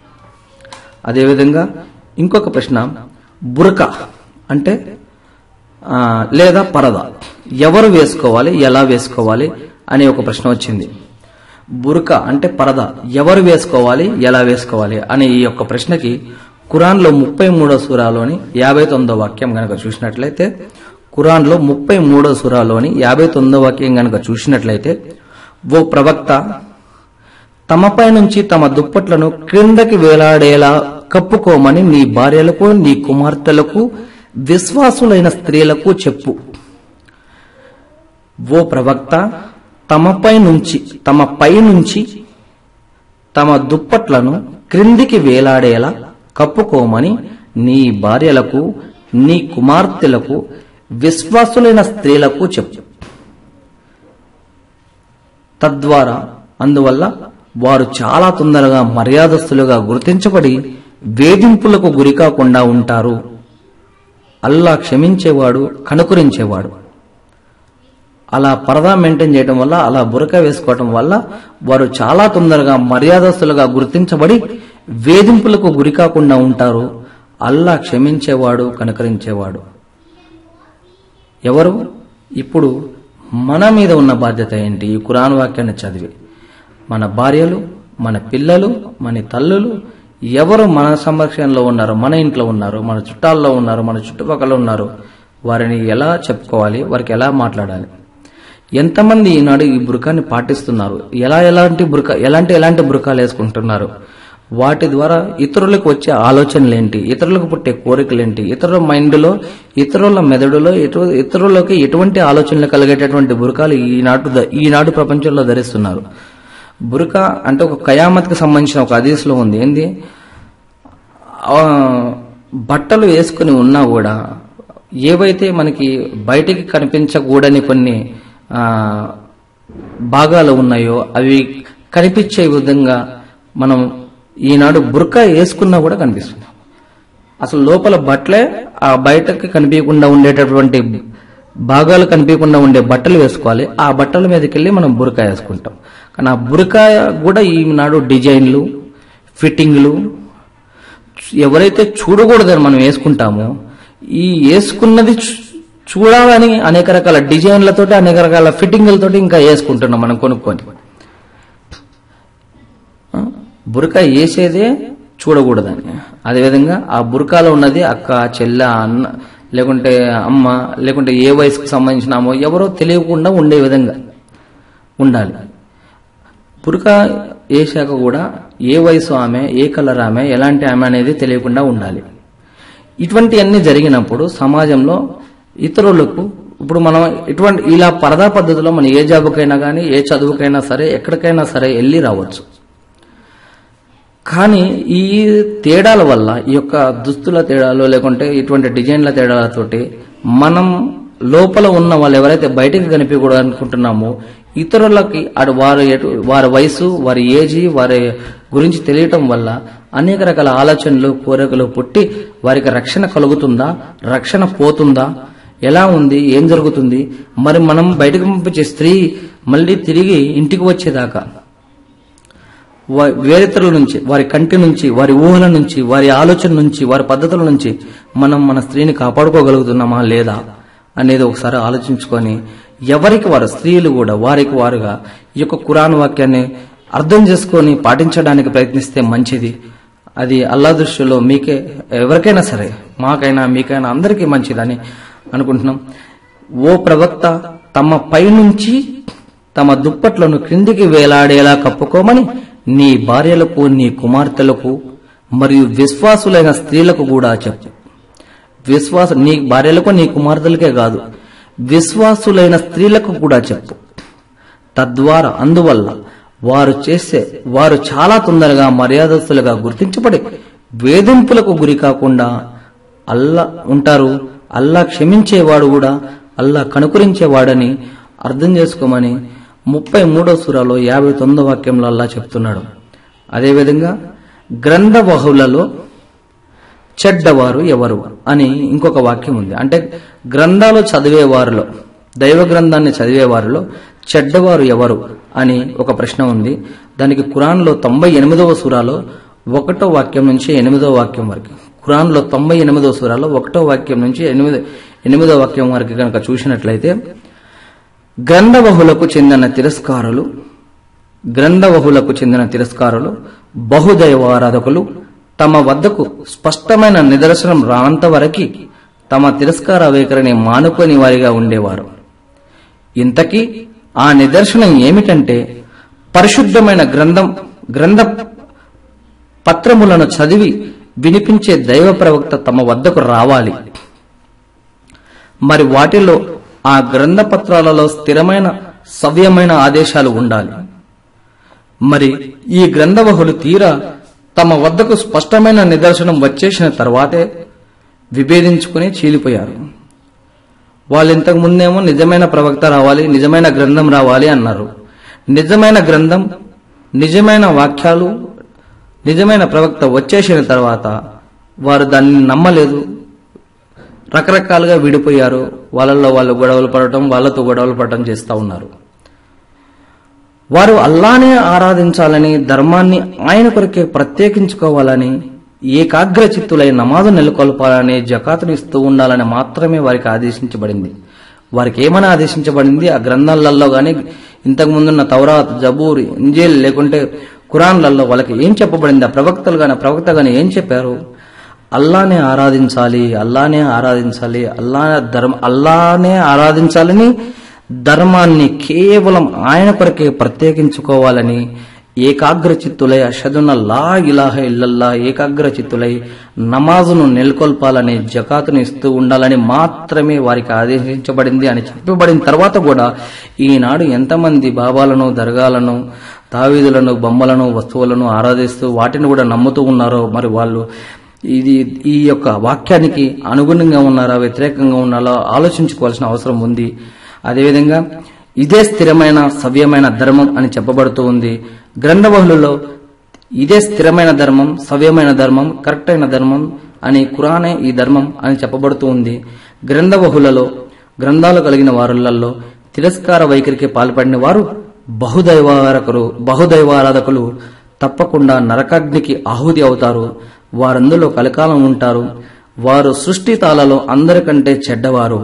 అదేవిధంగా ఇంకొక ప్రశ్న, బురకా అంటే లేదా పరదా ఎవరు వేసుకోవాలి, ఎలా వేసుకోవాలి అనే ఒక ప్రశ్న వచ్చింది. బురకా అంటే పరదా ఎవరు వేసుకోవాలి, ఎలా వేసుకోవాలి అనే ఈ యొక్క ప్రశ్నకి ఖురాన్లో ముప్పై మూడో సూరాలోని యాభై తొమ్మిదో వాక్యం గనక చూసినట్లయితే, ఖురాన్లో ముప్పై మూడో సూరాలోని యాభై తొమ్మిదో వాక్యం గనక చూసినట్లయితే, ఓ ప్రవక్త, తమపై నుంచి తమ దుప్పట్లను క్రిందకి వేలాడేలా కప్పుకోమని నీ భార్యలకు, నీ కుమార్తెలకు, విశ్వాసులైన స్త్రీలకు చెప్పు. ఓ ప్రవక్త, తమపై నుంచి తమ పై నుంచి తమ దుప్పట్లను క్రిందికి వేలాడేలా కప్పుకోమని నీ భార్యలకు, నీ కుమార్తెలకు, విశ్వాసులైన స్త్రీలకు చెప్పు. తద్వారా అందువల్ల వారు చాలా తొందరగా మర్యాదస్తులుగా గుర్తించబడి వేధింపులకు గురికాకుండా ఉంటారు. అల్లా క్షమించేవాడు, కనుకరించేవాడు. అలా పరదా మెయింటైన్ చేయడం వల్ల, అలా బురకా వేసుకోవటం వల్ల వారు చాలా తొందరగా మర్యాదస్తులుగా గుర్తించబడి వేధింపులకు గురికాకుండా ఉంటారు. అల్లా క్షమించేవాడు, కనుకరించేవాడు. ఎవరు? ఇప్పుడు మన మీద ఉన్న బాధ్యత ఏంటి? ఈ ఖురాన్ వాక్యాన్ని చదివి మన భార్యలు, మన పిల్లలు, మన తల్లులు ఎవరు మన సంరక్షణలో ఉన్నారు, మన ఇంట్లో ఉన్నారు, మన చుట్టాల్లో ఉన్నారు, మన చుట్టుపక్కల ఉన్నారు, వారిని ఎలా చెప్పుకోవాలి, వారికి ఎలా మాట్లాడాలి? ఎంతమంది ఈనాడు ఈ బురకాన్ని పాటిస్తున్నారు? ఎలా ఎలాంటి బురకా ఎలాంటి ఎలాంటి బురకాలు వేసుకుంటున్నారు? వాటి ద్వారా ఇతరులకు వచ్చే ఆలోచనలేంటి, ఇతరులకు పుట్టే కోరికలేంటి, ఇతరుల మైండ్లో, ఇతరుల మెదడులో ఇతరులకి ఎటువంటి ఆలోచనలు కలిగేటటువంటి బురకాలు ఈనాడు ఈనాడు ప్రపంచంలో ధరిస్తున్నారు. బురకా అంటే ఒక కయామత్కి సంబంధించిన ఒక హదీస్లో ఉంది. ఏంది? బట్టలు వేసుకుని ఉన్నా కూడా ఏవైతే మనకి బయటికి కనిపించకూడని కొన్ని భాగాలు ఉన్నాయో అవి కనిపించే విధంగా మనం ఈనాడు బురకా వేసుకున్నా కూడా కనిపిస్తుంది. అసలు లోపల బట్టలే ఆ బయటకి కనిపించకుండా ఉండేటటువంటి భాగాలు కనిపించకుండా ఉండే బట్టలు వేసుకోవాలి. ఆ బట్టల మీదకి వెళ్ళి మనం బురకా వేసుకుంటాం. కానీ ఆ బురకా కూడా ఈనాడు డిజైన్లు, ఫిట్టింగ్లు ఎవరైతే చూడకూడదని మనం వేసుకుంటామో, ఈ వేసుకున్నది చూడాలని అనేక రకాల డిజైన్లతో అనేక రకాల ఫిట్టింగ్లతోటి ఇంకా వేసుకుంటున్నాం మనం కొనుక్కొని. బురకా వేసేదే చూడకూడదని. అదేవిధంగా ఆ బురకాలో ఉన్నది అక్క, చెల్ల, అన్న, లేకుంటే అమ్మ, లేకుంటే ఏ వయసుకు సంబంధించిన అమ్మో ఎవరో తెలియకుండా ఉండే విధంగా ఉండాలి. బురకా వేసాక కూడా ఏ వయసు ఆమె, ఏ కలర్ ఆమె, ఎలాంటి ఆమె అనేది తెలియకుండా ఉండాలి. ఇటువంటివన్నీ జరిగినప్పుడు సమాజంలో ఇతరులకు ఇప్పుడు మనం ఇటువంటి ఇలా పరదా పద్ధతిలో మనం ఏ జాబుకైనా కానీ ఏ చదువుకైనా సరే ఎక్కడికైనా సరే వెళ్ళి రావచ్చు. కానీ ఈ తేడాల వల్ల ఈ యొక్క దుస్తుల తేడాలు లేకుంటే ఇటువంటి డిజైన్ల తేడాలతోటి మనం లోపల ఉన్న వాళ్ళు ఎవరైతే బయటకు కనిపించకూడదు అనుకుంటున్నామో ఇతరులకి అటు వారి వారి వయసు, వారి ఏజీ, వారి గురించి తెలియటం వల్ల అనేక రకాల ఆలోచనలు, కోరికలు పుట్టి వారికి రక్షణ కలుగుతుందా, రక్షణ పోతుందా, ఎలా ఉంది, ఏం జరుగుతుంది, మరి మనం బయటకు పంపించే స్త్రీ మళ్ళీ తిరిగి ఇంటికి వచ్చేదాకా వేరితరుల నుంచి, వారి కంటి నుంచి, వారి ఊహల నుంచి, వారి ఆలోచన నుంచి, వారి పద్ధతుల నుంచి మనం మన స్త్రీని కాపాడుకోగలుగుతున్నామా లేదా అనేది ఒకసారి ఆలోచించుకొని ఎవరికి వారు స్త్రీలు కూడా వారికి వారుగా ఈ యొక్క ఖురాన్ వాక్యాన్ని అర్థం చేసుకొని పాటించడానికి ప్రయత్నిస్తే మంచిది. అది అల్లా దృష్టిలో మీకే, ఎవరికైనా సరే, మాకైనా మీకైనా అందరికీ మంచిదని అనుకుంటున్నాం. ఓ ప్రవక్త, తమ పైనుంచి తమ దుప్పట్లను క్రిందికి వేలాడేలా కప్పుకోమని నీ భార్యలకు, నీ కుమార్తెలకు మరియు విశ్వాసులైన స్త్రీలకు కూడా చెప్పు. విశ్వాస నీ భార్యలకు, నీ కుమార్తెలకే కాదు, విశ్వాసులైన స్త్రీలకు కూడా చెప్పు. తద్వారా అందువల్ల వారు చేసే వారు చాలా తొందరగా మర్యాదస్తులుగా గుర్తించబడి వేధింపులకు గురి కాకుండా అల్లా ఉంటారు. అల్లా క్షమించేవాడు కూడా, అల్లా కనుకరించేవాడని అర్థం చేసుకోమని ముప్పై మూడో సూరాలో యాభై తొమ్మిదో వాక్యంలో అల్లా చెప్తున్నాడు. అదేవిధంగా గ్రంథ బహుళలో చెడ్డవారు ఎవరు అని ఇంకొక వాక్యం ఉంది. అంటే గ్రంథాలు చదివే వారిలో, దైవ గ్రంథాన్ని చదివే వారిలో చెడ్డవారు ఎవరు అని ఒక ప్రశ్న ఉంది. దానికి ఖురాన్లో తొంభై ఎనిమిదవ సూరాలో ఒకటో వాక్యం నుంచి ఎనిమిదో వాక్యం వరకు, ఖురాన్లో తొంభై ఎనిమిదవ సూరాలో ఒకటో వాక్యం నుంచి ఎనిమిది ఎనిమిదో వాక్యం వరకు కనుక చూసినట్లయితే గ్రంథబహులకు చెందిన తిరస్కారులు గ్రంథబహులకు చెందిన తిరస్కారులు బహుదైవారాధకులు తమ వద్దకు స్పష్టమైన నిదర్శనం రానంత వరకు తమ తిరస్కార వైఖరిని మానుకొని వారిగా ఉండేవారు. ఇంతకీ ఆ నిదర్శనం ఏమిటంటే పరిశుద్ధమైన గ్రంథం గ్రంథ పత్రములను చదివి వినిపించే దైవ ప్రవక్త తమ వద్దకు రావాలి. మరి వాటిలో ఆ గ్రంథ పత్రాలలో స్థిరమైన సవ్యమైన ఆదేశాలు ఉండాలి. మరి ఈ గ్రంథబహులు తీరా తమ వద్దకు స్పష్టమైన నిదర్శనం వచ్చేసిన తర్వాతే విభేదించుకుని చీలిపోయారు. వాళ్ళు ఇంతకు ముందేమో నిజమైన ప్రవక్త రావాలి, నిజమైన గ్రంథం రావాలి అన్నారు. నిజమైన గ్రంథం, నిజమైన వాక్యాలు, నిజమైన ప్రవక్త వచ్చేసిన తర్వాత వారు దాన్ని నమ్మలేదు, రకరకాలుగా విడిపోయారు. వాళ్ళల్లో వాళ్ళు గొడవలు పడటం, వాళ్ళతో గొడవలు పడటం చేస్తూ ఉన్నారు. వారు అల్లానే ఆరాధించాలని, ధర్మాన్ని ఆయన కొరకే ప్రత్యేకించుకోవాలని, ఏకాగ్ర చిత్తులై నమాజు నెలకొల్పాలని, జకాతును ఇస్తూ ఉండాలని మాత్రమే వారికి ఆదేశించబడింది. వారికి ఏమైనా ఆదేశించబడింది ఆ గ్రంథాలలో గాని, ఇంతకు ముందున్న తౌరాత్, జబూర్, ఇంజీల్ లేకుంటే ఖురాన్లలో వాళ్ళకి ఏం చెప్పబడింది? ఆ ప్రవక్తలు గాని ప్రవక్త గాని ఏం చెప్పారు? అల్లానే ఆరాధించాలి, అల్లానే ఆరాధించాలి, అల్లా ధర్మ అల్లానే ఆరాధించాలని, ధర్మాన్ని కేవలం ఆయన కొరకే ప్రత్యేకించుకోవాలని, ఏకాగ్ర చిత్తులై అషదున లా ఇలాహ ఇల్లల్లా ఏకాగ్ర చిత్తులై నమాజును నెలకొల్పాలని, జకాతును ఇస్తూ ఉండాలని మాత్రమే వారికి ఆదేశించబడింది అని చెప్పబడిన తర్వాత కూడా ఈనాడు ఎంతమంది బాబాలను, దర్గాలను, తావీదులను, బొమ్మలను, వస్తువులను ఆరాధిస్తూ వాటిని కూడా నమ్ముతూ ఉన్నారో మరి వాళ్ళు ఇది ఈ యొక్క వాక్యానికి అనుగుణంగా ఉన్నారా, వ్యతిరేకంగా ఉన్నారో ఆలోచించుకోవాల్సిన అవసరం ఉంది. అదేవిధంగా ఇదే స్థిరమైన సవ్యమైన ధర్మం అని చెప్పబడుతూ ఉంది. గ్రంథబహులలో ఇదే స్థిరమైన ధర్మం, సవ్యమైన ధర్మం, కరెక్ట్ అయిన ధర్మం అని ఖురానే ఈ ధర్మం అని చెప్పబడుతూ ఉంది. గ్రంథబహులలో గ్రంథాలు కలిగిన వారులలో తిరస్కార వైఖరికి పాల్పడిన వారు బహుదైవారకులు బహుదైవారాధకులు తప్పకుండా నరకాగ్నికి ఆహుతి అవుతారు. వారందులో కలకాలం ఉంటారు. వారు సృష్టితాలలో అందరికంటే చెడ్డవారు.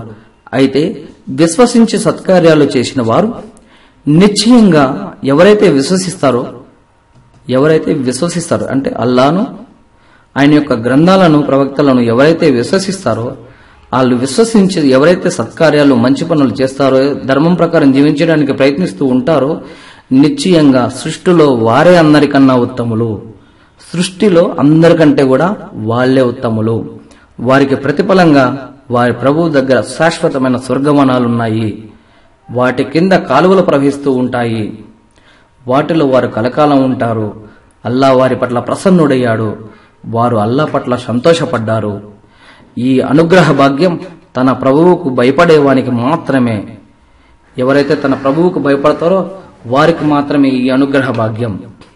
అయితే విశ్వసించి సత్కార్యాలు చేసిన వారు నిశ్చయంగా ఎవరైతే విశ్వసిస్తారో ఎవరైతే విశ్వసిస్తారో అంటే అల్లాను ఆయన యొక్క గ్రంథాలను ప్రవక్తలను ఎవరైతే విశ్వసిస్తారో వాళ్ళు విశ్వసించి ఎవరైతే సత్కార్యాలు మంచి పనులు చేస్తారో ధర్మం ప్రకారం జీవించడానికి ప్రయత్నిస్తూ ఉంటారో నిశ్చయంగా సృష్టిలో వారే అందరికన్నా ఉత్తములు. సృష్టిలో అందరికంటే కూడా వాళ్లే ఉత్తములు. వారికి ప్రతిఫలంగా వారి ప్రభువు దగ్గర శాశ్వతమైన స్వర్గవనాలున్నాయి. వాటి కింద కాలువలు ప్రవహిస్తూ ఉంటాయి. వాటిలో వారు కలకాలం ఉంటారు. అల్లా వారి పట్ల ప్రసన్నుడయ్యాడు. వారు అల్లా పట్ల సంతోషపడ్డారు. ఈ అనుగ్రహ భాగ్యం తన ప్రభువుకు భయపడేవానికి మాత్రమే. ఎవరైతే తన ప్రభువుకు భయపడతారో వారికి మాత్రమే ఈ అనుగ్రహ భాగ్యం.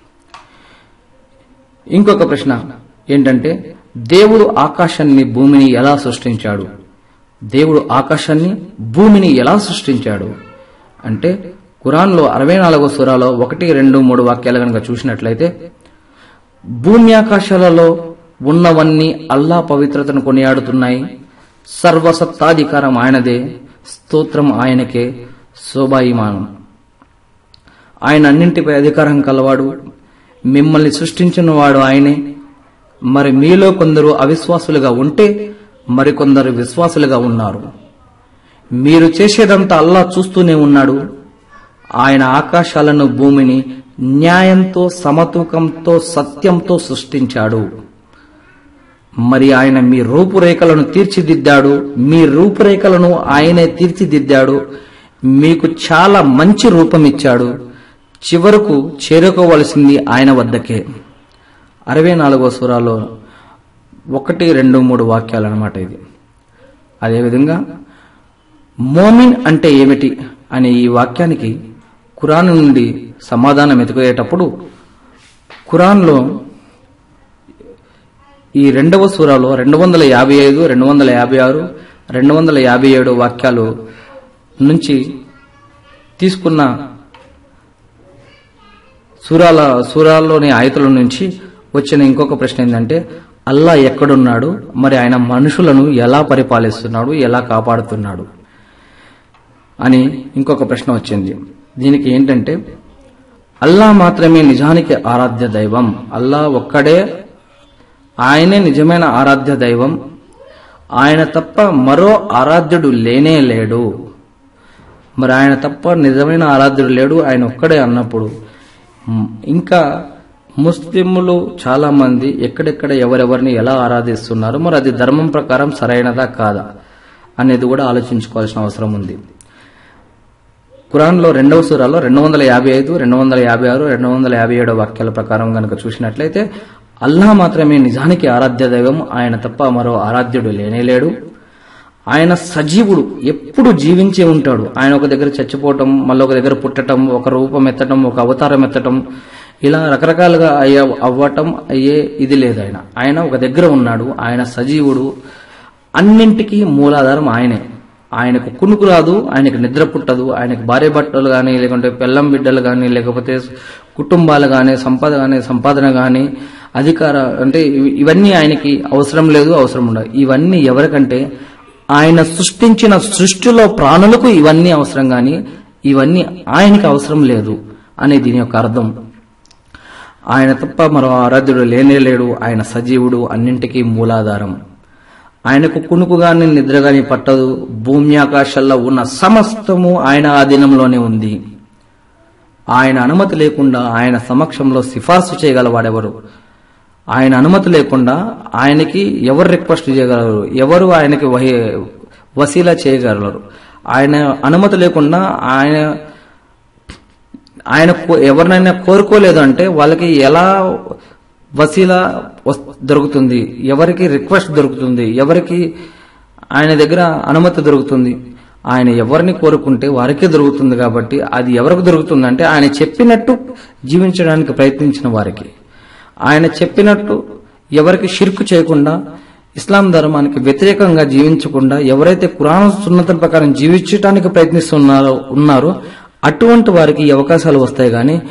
ఇంకొక ప్రశ్న ఏంటంటే, దేవుడు ఆకాశాన్ని భూమిని ఎలా సృష్టించాడు? దేవుడు ఆకాశాన్ని భూమిని ఎలా సృష్టించాడు అంటే ఖురాన్లో అరవై నాలుగో సూరాలో ఒకటి రెండు మూడు వాక్యాలు కనుక చూసినట్లయితే, భూమి ఆకాశాలలో ఉన్నవన్నీ అల్లా పవిత్రతను కొనియాడుతున్నాయి. సర్వసత్తాధికారం ఆయనదే, స్తోత్రం ఆయనకే, శోభాయిమానం. ఆయన అన్నింటిపై అధికారం కలవాడు. మిమ్మల్ని సృష్టించిన వాడు ఆయనే. మరి మీలో కొందరు అవిశ్వాసులుగా ఉంటే మరికొందరు విశ్వాసులుగా ఉన్నారు. మీరు చేసేదంతా అల్లా చూస్తూనే ఉన్నాడు. ఆయన ఆకాశాలను భూమిని న్యాయంతో సమతూకంతో సత్యంతో సృష్టించాడు. మరి ఆయన మీ రూపురేఖలను తీర్చిదిద్దాడు. మీ రూపురేఖలను ఆయనే తీర్చిదిద్దాడు. మీకు చాలా మంచి రూపం ఇచ్చాడు. చివరకు చేరుకోవలసింది ఆయన వద్దకే. అరవై నాలుగో సూరాలో ఒకటి రెండు మూడు వాక్యాలు అన్నమాట ఇది. అదేవిధంగా మోమిన్ అంటే ఏమిటి అనే ఈ వాక్యానికి ఖురాన్ నుండి సమాధానం వెతుకునేటప్పుడు ఖురాన్లో ఈ రెండవ సూరాలో రెండు వందల యాభై ఐదు రెండు వందల యాభై ఆరు రెండు వందల యాభై ఏడు వాక్యాలు నుంచి తీసుకున్న సూరాల సూరాల్లోని ఆయతుల నుంచి వచ్చిన ఇంకొక ప్రశ్న ఏంటంటే, అల్లా ఎక్కడున్నాడు, మరి ఆయన మనుషులను ఎలా పరిపాలిస్తున్నాడు, ఎలా కాపాడుతున్నాడు అని ఇంకొక ప్రశ్న వచ్చింది. దీనికి ఏంటంటే, అల్లా మాత్రమే నిజానికి ఆరాధ్య దైవం. అల్లా ఒక్కడే, ఆయనే నిజమైన ఆరాధ్య దైవం. ఆయన తప్ప మరో ఆరాధ్యుడు లేనే లేడు. మరి ఆయన తప్ప నిజమైన ఆరాధ్యుడు లేడు, ఆయన ఒక్కడే అన్నప్పుడు ఇంకా ముస్లింలు చాలా మంది ఎక్కడెక్కడ ఎవరెవరిని ఎలా ఆరాధిస్తున్నారు, మరి అది ధర్మం ప్రకారం సరైనదా కాదా అనేది కూడా ఆలోచించుకోవాల్సిన అవసరం ఉంది. ఖురాన్లో రెండవ సూరాలో రెండు వందల యాభై ఐదు రెండు వందల యాభై ఆరు రెండు వందల యాభై ఏడో వాక్యాల ప్రకారం గనక చూసినట్లయితే, అల్లా మాత్రమే నిజానికి ఆరాధ్య దైవం. ఆయన తప్ప మరో ఆరాధ్యుడు లేనేలేడు. ఆయన సజీవుడు, ఎప్పుడు జీవించే ఉంటాడు. ఆయన ఒక దగ్గర చచ్చిపోవటం, మళ్ళీ ఒక దగ్గర పుట్టడం, ఒక రూపం ఎత్తటం, ఒక అవతారం ఎత్తటం, ఇలా రకరకాలుగా అయ్యే అవ్వటం అయ్యే ఇది లేదు. ఆయన ఆయన ఒక దగ్గర ఉన్నాడు. ఆయన సజీవుడు. అన్నింటికీ మూలాధారం ఆయనే. ఆయనకు కునుకు రాదు, ఆయనకు నిద్ర పుట్టదు. ఆయనకు భార్య భర్తలు కానీ, లేకుంటే పెళ్ళం బిడ్డలు కానీ, లేకపోతే కుటుంబాలు కానీ, సంపద కానీ, సంపాదన కానీ, అధికార అంటే ఇవన్నీ ఆయనకి అవసరం లేదు, అవసరం ఉండదు. ఇవన్నీ ఎవరికంటే ఆయన సృష్టించిన సృష్టిలో ప్రాణులకు ఇవన్నీ అవసరం, కానీ ఇవన్నీ ఆయనకి అవసరం లేదు అనే దీని యొక్క అర్థం. ఆయన తప్ప మరో ఆరాధ్యుడు లేనే లేడు. ఆయన సజీవుడు, అన్నింటికీ మూలాధారం. ఆయనకు కునుకు గాని నిద్ర గాని పట్టదు. భూమి ఆకాశాల్లో ఉన్న సమస్తము ఆయన ఆధీనంలోనే ఉంది. ఆయన అనుమతి లేకుండా ఆయన సమక్షంలో సిఫార్సు చేయగలవాడెవరు? ఆయన అనుమతి లేకుండా ఆయనకి ఎవరు రిక్వెస్ట్ చేయగలరు? ఎవరు ఆయనకి వసీలా చేయగలరు? ఆయన అనుమతి లేకుండా ఆయన ఆయన ఎవరినైనా కోరుకోలేదు అంటే వాళ్ళకి ఎలా వసీలా దొరుకుతుంది? ఎవరికి రిక్వెస్ట్ దొరుకుతుంది? ఎవరికి ఆయన దగ్గర అనుమతి దొరుకుతుంది? ఆయన ఎవరిని కోరుకుంటే వారికే దొరుకుతుంది. కాబట్టి అది ఎవరికి దొరుకుతుందంటే ఆయన చెప్పినట్టు జీవించడానికి ప్రయత్నించిన వారికి. ఆయన చెప్పినట్టు ఎవరికి షిర్కు చేయకుండా, ఇస్లాం ధర్మానికి వ్యతిరేకంగా జీవించకుండా, ఎవరైతే ఖురాన్ సున్నతుల ప్రకారం జీవించడానికి ప్రయత్నిస్తున్నారో ఉన్నారో అటువంటి వారికి ఈ అవకాశాలు వస్తాయి. కానీ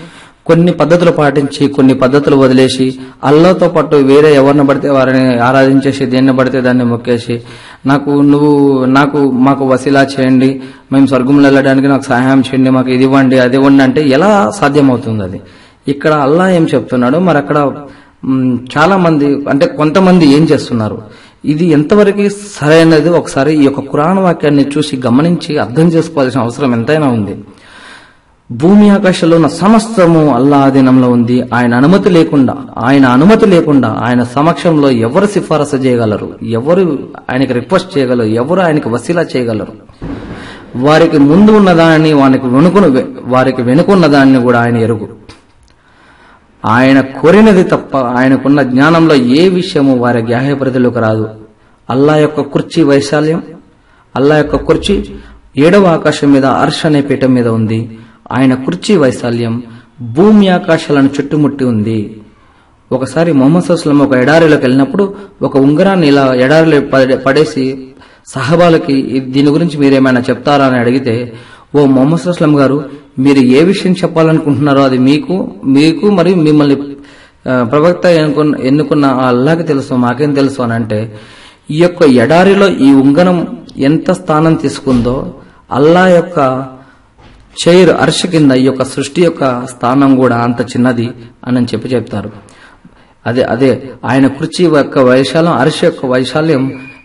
కొన్ని పద్ధతులు పాటించి కొన్ని పద్ధతులు వదిలేసి అల్లాతో పాటు వేరే ఎవరిని పడితే వారిని ఆరాధించేసి దేన్ని పడితే దాన్ని మొక్కేసి నాకు నువ్వు నాకు మాకు వసీలా చేయండి, మేము స్వర్గంలో వెళ్ళడానికి నాకు సహాయం చేయండి, మాకు ఇది ఇవ్వండి అది ఇవ్వండి అంటే ఎలా సాధ్యమవుతుంది? అది ఇక్కడ అల్లా ఏం చెప్తున్నాడు, మరి అక్కడ చాలా మంది అంటే కొంతమంది ఏం చేస్తున్నారు, ఇది ఎంతవరకు సరైనది ఒకసారి ఈ యొక్క ఖురాన్ వాక్యాన్ని చూసి గమనించి అర్థం చేసుకోవాల్సిన అవసరం ఎంతైనా ఉంది. భూమి ఆకాశంలో ఉన్న సమస్తము అల్లా అధీనంలో ఉంది. ఆయన అనుమతి లేకుండా ఆయన అనుమతి లేకుండా ఆయన సమక్షంలో ఎవరు సిఫారసు చేయగలరు, ఎవరు ఆయనకి రిక్వెస్ట్ చేయగలరు, ఎవరు ఆయనకి వసీలా చేయగలరు? వారికి ముందు ఉన్నదాన్ని వారికి వెనుకును వారికి వెనుకున్న దాన్ని కూడా ఆయన ఎరుగు. ఆయన కోరినది తప్ప ఆయనకున్న జ్ఞానంలో ఏ విషయము వారి గ్రాహ్య పరిధిలోకి రాదు. అల్లా యొక్క కుర్చీ వైశాల్యం, అల్లా యొక్క కుర్చీ ఏడవ ఆకాశం మీద అర్ష్ అనే పీఠం మీద ఉంది. ఆయన కుర్చీ వైశాల్యం భూమి ఆకాశాలను చుట్టుముట్టి ఉంది. ఒకసారి మొహమ్మద్ సల్లం ఒక ఎడారిలోకి వెళ్ళినప్పుడు ఒక ఉంగరాన్ని ఇలా ఎడారిలో పడేసి సహబాలకి దీని గురించి మీరేమైనా చెప్తారా అని అడిగితే, ఓ మొహమ్మద్ సల్లం గారు, మీరు ఏ విషయం చెప్పాలనుకుంటున్నారో అది మీకు మీకు మరియు మిమ్మల్ని ప్రవక్త ఎన్నుకున్న అల్లాకి తెలుసు, మాకేం తెలుసు అని అంటే, ఈ యొక్క ఎడారిలో ఈ ఉంగరం ఎంత స్థానం తీసుకుందో అల్లా యొక్క చైర్ అర్ష్ కింద ఈ యొక్క సృష్టి యొక్క స్థానం కూడా అంత చిన్నది అని చెప్పి చెప్తారు. అదే అదే ఆయన కుర్చీ యొక్క వైశాల్యం, అర్ష్ యొక్క వైశాల్యం,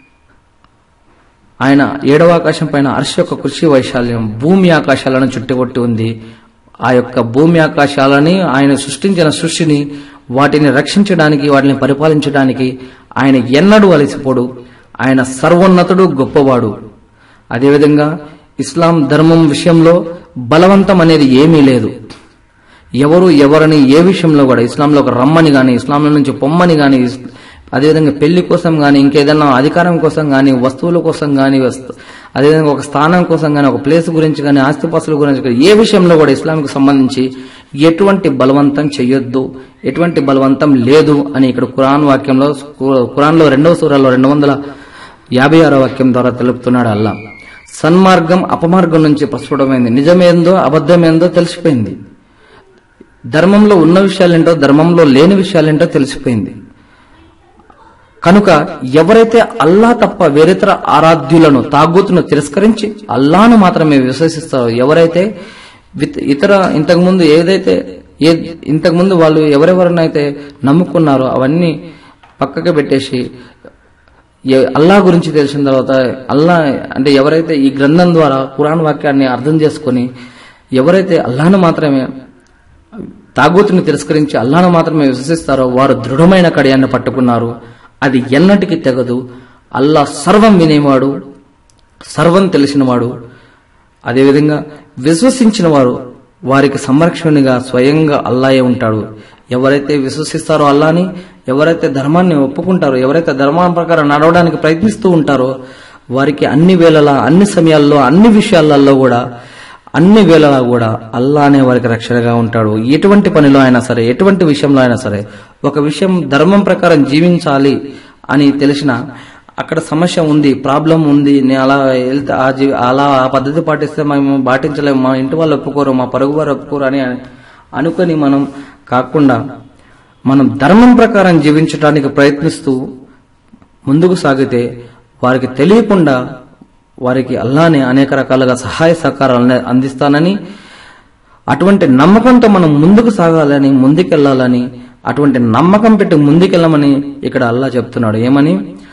ఆయన ఏడవ ఆకాశం పైన అర్ష్ యొక్క కుర్చీ వైశాల్యం భూమి ఆకాశాలను చుట్టుకొట్టి ఉంది. ఆ యొక్క భూమి ఆకాశాలని ఆయన సృష్టించిన సృష్టిని వాటిని రక్షించడానికి వాటిని పరిపాలించడానికి ఆయన ఎన్నడూ అలసిపోడు. ఆయన సర్వోన్నతుడు, గొప్పవాడు. అదేవిధంగా ఇస్లాం ధర్మం విషయంలో బలవంతం అనేది ఏమీ లేదు. ఎవరు ఎవరిని ఏ విషయంలో కూడా ఇస్లాంలో ఒక రమ్మని గాని, ఇస్లాంలో నుంచి పొమ్మని గాని, అదేవిధంగా పెళ్లి కోసం గాని, ఇంకేదన్నా అధికారం కోసం గాని, వస్తువుల కోసం గాని, అదేవిధంగా ఒక స్థానం కోసం గాని, ఒక ప్లేస్ గురించి గాని, ఆస్తిపాస్తుల గురించి కానీ ఏ విషయంలో కూడా ఇస్లాంకి సంబంధించి ఎటువంటి బలవంతం చెయ్యొద్దు, ఎటువంటి బలవంతం లేదు అని ఇక్కడ ఖురాన్ వాక్యంలో ఖురాన్లో రెండవ సూరాలో రెండు వందల యాభై ఆరో వాక్యం ద్వారా తెలుపుతున్నాడు అల్లా. సన్మార్గం అపమార్గం నుంచి ప్రస్ఫుటమైంది. నిజమేందో అబద్ధమేందో తెలిసిపోయింది. ధర్మంలో ఉన్న విషయాలేంటో ధర్మంలో లేని విషయాలేంటో తెలిసిపోయింది. కనుక ఎవరైతే అల్లా తప్ప వేరేతర ఆరాధ్యులను తాగుతును తిరస్కరించి అల్లాను మాత్రమే విశ్వసిస్తారో, ఎవరైతే ఇతర ఇంతకుముందు ఏదైతే ఏ ఇంతకుముందు వాళ్ళు ఎవరెవరినైతే నమ్ముకున్నారో అవన్నీ పక్కకి పెట్టేసి అల్లా గురించి తెలిసిన తర్వాత అల్లా అంటే ఎవరైతే ఈ గ్రంథం ద్వారా ఖురాన్ వాక్యాన్ని అర్థం చేసుకుని ఎవరైతే అల్లాను మాత్రమే తాగుతుని తిరస్కరించి అల్లాను మాత్రమే విశ్వసిస్తారో వారు దృఢమైన కడియాన్ని పట్టుకున్నారు. అది ఎన్నటికీ తెగదు. అల్లా సర్వం వినేవాడు, సర్వం తెలిసినవాడు. అదేవిధంగా విశ్వసించిన వారు వారికి సంరక్షణగా స్వయంగా అల్లాయే ఉంటాడు. ఎవరైతే విశ్వసిస్తారో అల్లాని, ఎవరైతే ధర్మాన్ని ఒప్పుకుంటారో, ఎవరైతే ధర్మం ప్రకారం నడవడానికి ప్రయత్నిస్తూ ఉంటారో వారికి అన్ని వేళలా, అన్ని సమయాల్లో, అన్ని విషయాలలో కూడా అన్ని వేళలా కూడా అల్లానే వారికి రక్షణగా ఉంటాడు. ఎటువంటి పనిలో అయినా సరే, ఎటువంటి విషయంలో అయినా సరే, ఒక విషయం ధర్మం ప్రకారం జీవించాలి అని తెలిసిన అక్కడ సమస్య ఉంది, ప్రాబ్లం ఉంది, నేను అలా వెళ్తే ఆ జీ అలా ఆ పద్ధతి పాటిస్తే మేము పాటించలేము, మా ఇంటి వాళ్ళు ఒప్పుకోరు, మా పరుగు వారు ఒప్పుకోరు అని అనుకుని మనం కాకుండా మనం ధర్మం ప్రకారం జీవించడానికి ప్రయత్నిస్తూ ముందుకు సాగితే వారికి తెలియకుండా వారికి అల్లానే అనేక రకాలుగా సహాయ సహకారాలను అందిస్తానని, అటువంటి నమ్మకంతో మనం ముందుకు సాగాలని, ముందుకెళ్లాలని, అటువంటి నమ్మకం పెట్టి ముందుకెళ్ళమని ఇక్కడ అల్లా చెప్తున్నాడు. ఏమని?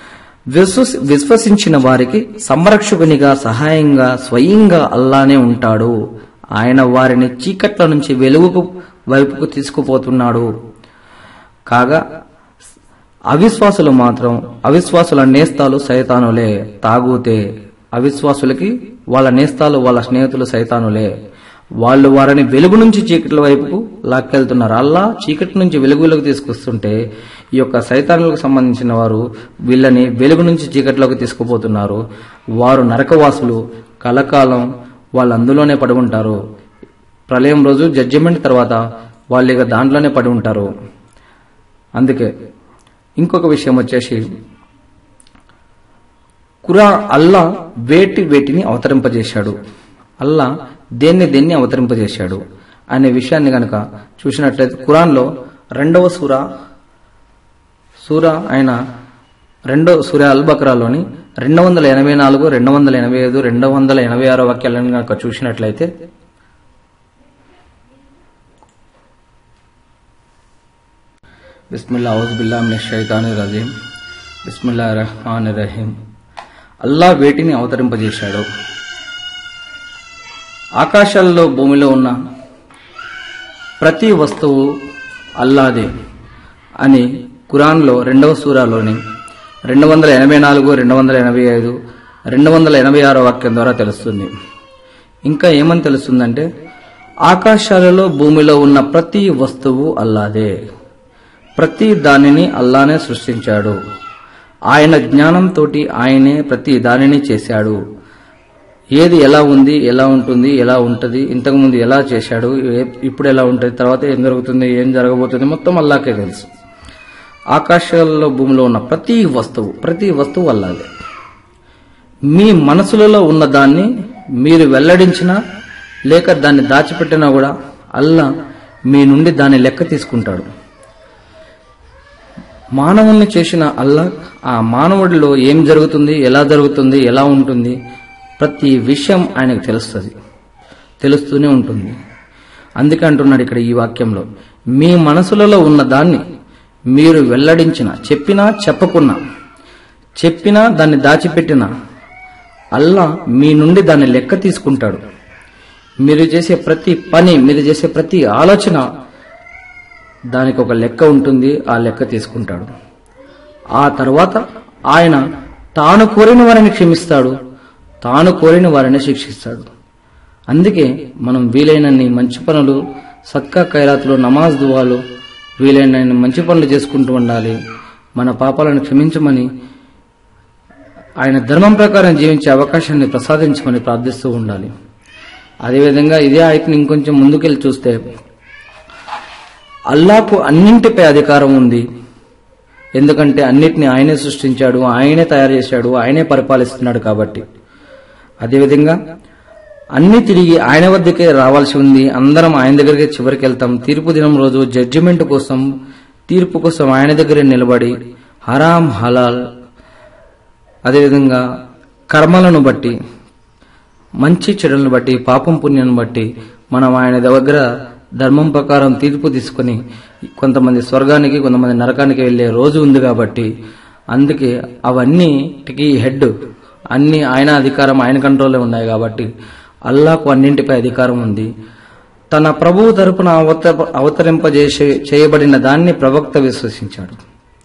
విశ్వసించిన వారికి సంరక్షకునిగా, సహాయంగా స్వయంగా అల్లానే ఉంటాడు. ఆయన వారిని చీకట్ల నుంచి వెలుగుకు వైపుకు తీసుకుపోతున్నాడు. కాగా అవిశ్వాసులు మాత్రం అవిశ్వాసుల నేస్తాలు సైతానులే, తాగుతే అవిశ్వాసులకి వాళ్ళ నేస్తాలు వాళ్ళ స్నేహితులు సైతానులే. వాళ్ళు వారిని వెలుగు నుంచి చీకట్ల వైపుకు లాక్కెళ్తున్నారు. అల్లా చీకటి నుంచి వెలుగులోకి తీసుకొస్తుంటే ఈ యొక్క సైతానులకు సంబంధించిన వారు వీళ్ళని వెలుగు నుంచి చీకట్లోకి తీసుకుపోతున్నారు. వారు నరకవాసులు, కలకాలం వాళ్ళు అందులోనే పడి ఉంటారు. ప్రళయం రోజు జడ్జిమెంట్ తర్వాత వాళ్ళు ఇక దాంట్లోనే పడి ఉంటారు. అందుకే ఇంకొక విషయం వచ్చేసి ఖురా అల్లా వేటి వేటిని అవతరింపజేశాడు. అల్లా దేన్ని దేన్ని అవతరింపజేశాడు అనే విషయాన్ని గనక చూసినట్లయితే ఖురాన్లో రెండవ సూర సూర అయిన రెండో సూర అల్ బక్రాలోని రెండు వందల ఎనభై నాలుగు రెండు వందల ఎనభై ఐదు రెండు వందల ఎనభై ఆరో వాక్యాలను గనక చూసినట్లయితే బిస్మిల్లా ఔజు బిల్లాహి మినష్ షైతానిర్ రజీం బిస్మిల్లాహిర్ రహ్మానిర్ రహీం. అల్లా వేటిని అవతరింపజేశాడు. ఆకాశాల్లో భూమిలో ఉన్న ప్రతి వస్తువు అల్లాదే అని ఖురాన్లో రెండవ సూరాలోని రెండు వందల ఎనభై నాలుగు రెండు వందల ఎనభై ఐదు రెండు వందల ఎనభై ఆరో వాక్యం ద్వారా తెలుస్తుంది. ఇంకా ఏమని తెలుస్తుందంటే ఆకాశాలలో భూమిలో ఉన్న ప్రతి వస్తువు అల్లాదే, ప్రతి దానిని అల్లానే సృష్టించాడు. ఆయన జ్ఞానంతో ఆయనే ప్రతి దానిని చేశాడు. ఏది ఎలా ఉంది, ఎలా ఉంటుంది, ఎలా ఉంటుంది, ఇంతకుముందు ఎలా చేశాడు, ఇప్పుడు ఎలా ఉంటుంది, తర్వాత ఏం జరుగుతుంది, ఏం జరగబోతుంది, మొత్తం అల్లాకే తెలుసు. ఆకాశాలలో భూమిలో ఉన్న ప్రతి వస్తువు ప్రతి వస్తువు అల్లాదే. మీ మనసులలో ఉన్న దాన్ని మీరు వెల్లడించినా లేక దాన్ని దాచిపెట్టినా కూడా అల్లా మీ నుండి దాన్ని లెక్క తీసుకుంటాడు. మానవుల్ని చేసిన అల్లా ఆ మానవుడిలో ఏం జరుగుతుంది, ఎలా జరుగుతుంది, ఎలా ఉంటుంది, ప్రతి విషయం ఆయనకు తెలుస్తుంది, తెలుస్తూనే ఉంటుంది. అందుకే అంటున్నాడు ఇక్కడ ఈ వాక్యంలో, మీ మనసులలో ఉన్న దాన్ని మీరు వెల్లడించిన, చెప్పినా చెప్పకున్నా, చెప్పినా దాన్ని దాచిపెట్టినా అల్లా మీ నుండి దాన్ని లెక్క తీసుకుంటాడు. మీరు చేసే ప్రతి పని, మీరు చేసే ప్రతి ఆలోచన దానికి ఒక లెక్క ఉంటుంది, ఆ లెక్క తీసుకుంటాడు. ఆ తర్వాత ఆయన తాను కోరిన వారిని క్షమిస్తాడు, తాను కోరిన వారిని శిక్షిస్తాడు. అందుకే మనం వీలైనన్ని మంచి పనులు, సత్కా ఖైరాతులు, నమాజ్ దువాలు, వీలైనన్ని మంచి పనులు చేసుకుంటూ ఉండాలి. మన పాపాలను క్షమించమని, ఆయన ధర్మం ప్రకారం జీవించే అవకాశాన్ని ప్రసాదించమని ప్రార్థిస్తూ ఉండాలి. అదేవిధంగా ఇదే ఆయతని ఇంకొంచెం ముందుకెళ్ళి చూస్తే అల్లాకు అన్నింటిపై అధికారం ఉంది. ఎందుకంటే అన్నిటిని ఆయనే సృష్టించాడు, ఆయనే తయారు చేశాడు, ఆయనే పరిపాలిస్తున్నాడు కాబట్టి. అదేవిధంగా అన్ని తిరిగి ఆయన వద్దకే రావాల్సి ఉంది. అందరం ఆయన దగ్గరికి చివరికి వెళ్తాం. తీర్పు దినం రోజు జడ్జిమెంట్ కోసం, తీర్పు కోసం ఆయన దగ్గరే నిలబడి హరాం హలాల్, అదేవిధంగా కర్మలను బట్టి, మంచి చెడులను బట్టి, పాపం పుణ్యాన్ని బట్టి మనం ఆయన దగ్గర ధర్మం ప్రకారం తీర్పు తీసుకుని కొంతమంది స్వర్గానికి, కొంతమంది నరకానికి వెళ్లే రోజు ఉంది కాబట్టి, అందుకే అవన్నీటికి హెడ్, అన్ని ఆయన అధికారం, ఆయన కంట్రోల్లో ఉన్నాయి కాబట్టి అల్లాకు అన్నింటిపై అధికారం ఉంది. తన ప్రభువు తరపున అవత అవతరింపజేసే చేయబడిన దాన్ని ప్రవక్త విశ్వసించాడు.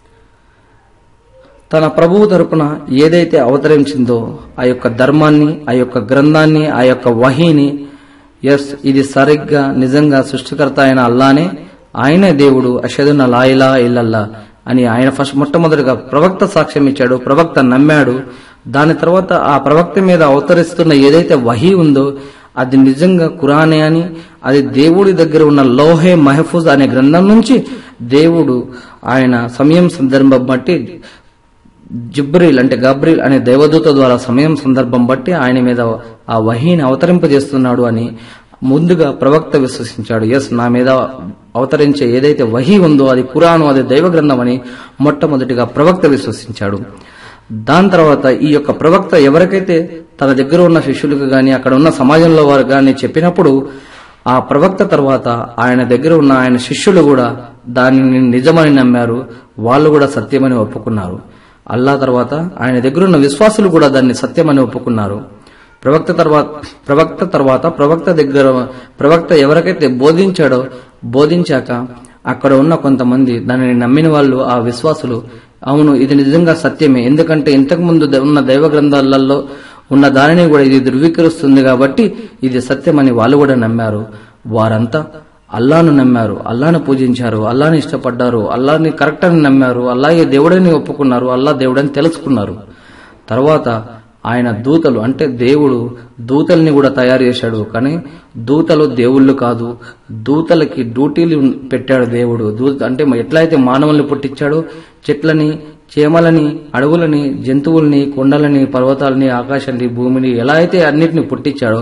తన ప్రభువు తరపున ఏదైతే అవతరించిందో ఆ యొక్క ధర్మాన్ని, ఆ యొక్క గ్రంథాన్ని, ఆ యొక్క వహీని, ఎస్ ఇది సరిగ్గా నిజంగా సృష్టికర్త అయిన అల్లానే, ఆయనే దేవుడు, అషదున లా ఇలాహ ఇల్లల్లా అని ఆయన ఫస్ట్ మొట్టమొదటిగా ప్రవక్త సాక్ష్యం ఇచ్చాడు. ప్రవక్త నమ్మాడు. దాని తర్వాత ఆ ప్రవక్త మీద అవతరిస్తున్న ఏదైతే వహీ ఉందో అది నిజంగా ఖురానే అని, అది దేవుడి దగ్గర ఉన్న లోహే మహఫూజ్ అనే గ్రంథం నుంచి దేవుడు ఆయన సమయం సందర్భం బట్టి జిబ్రీల్ అంటే గబ్రీల్ అనే దేవదూత ద్వారా సమయం సందర్భం బట్టి ఆయన మీద ఆ వహీని అవతరింపజేస్తున్నాడు అని ముందుగా ప్రవక్త విశ్వసించాడు. ఎస్, నా మీద అవతరించే ఏదైతే వహీ ఉందో అది ఖురాను, అది దైవ గ్రంథం అని మొట్టమొదటిగా ప్రవక్త విశ్వసించాడు. దాని తర్వాత ఈ యొక్క ప్రవక్త ఎవరికైతే తన దగ్గర ఉన్న శిష్యులకు గాని, అక్కడ ఉన్న సమాజంలో వారు గాని చెప్పినప్పుడు ఆ ప్రవక్త తర్వాత ఆయన దగ్గర ఉన్న ఆయన శిష్యులు కూడా దానిని నిజమని నమ్మారు. వాళ్ళు కూడా సత్యమని ఒప్పుకున్నారు. అల్లా తర్వాత ఆయన దగ్గర ఉన్న విశ్వాసులు కూడా దాన్ని సత్యమని ఒప్పుకున్నారు. ప్రవక్త తర్వాత ప్రవక్త తర్వాత ప్రవక్త దగ్గర ప్రవక్త ఎవరికైతే బోధించాడో, బోధించాక అక్కడ ఉన్న కొంతమంది దానిని నమ్మిన వాళ్ళు, ఆ విశ్వాసులు, అవును ఇది నిజంగా సత్యమే, ఎందుకంటే ఇంతకు ముందు ఉన్న దైవ గ్రంథాలలో ఉన్న దానిని కూడా ఇది ధృవీకరిస్తుంది కాబట్టి ఇది సత్యమని వాళ్ళు కూడా నమ్మారు. వారంతా అల్లాను నమ్మారు, అల్లాను పూజించారు, అల్లాని ఇష్టపడ్డారు, అల్లాని కరెక్ట్ అని నమ్మారు, అల్లాయే దేవుడని ఒప్పుకున్నారు, అల్లా దేవుడని తెలుసుకున్నారు. తర్వాత ఆయన దూతలు అంటే దేవుడు దూతల్ని కూడా తయారు చేశాడు. కానీ దూతలు దేవుళ్ళు కాదు, దూతలకి డ్యూటీలు పెట్టాడు దేవుడు. దూత అంటే ఎట్లయితే మానవుల్ని పుట్టించాడో, చెట్లని, చేమలని, అడవులని, జంతువుల్ని, కొండలని, పర్వతాలని, ఆకాశాన్ని, భూమిని ఎలా అయితే అన్నిటిని పుట్టించాడో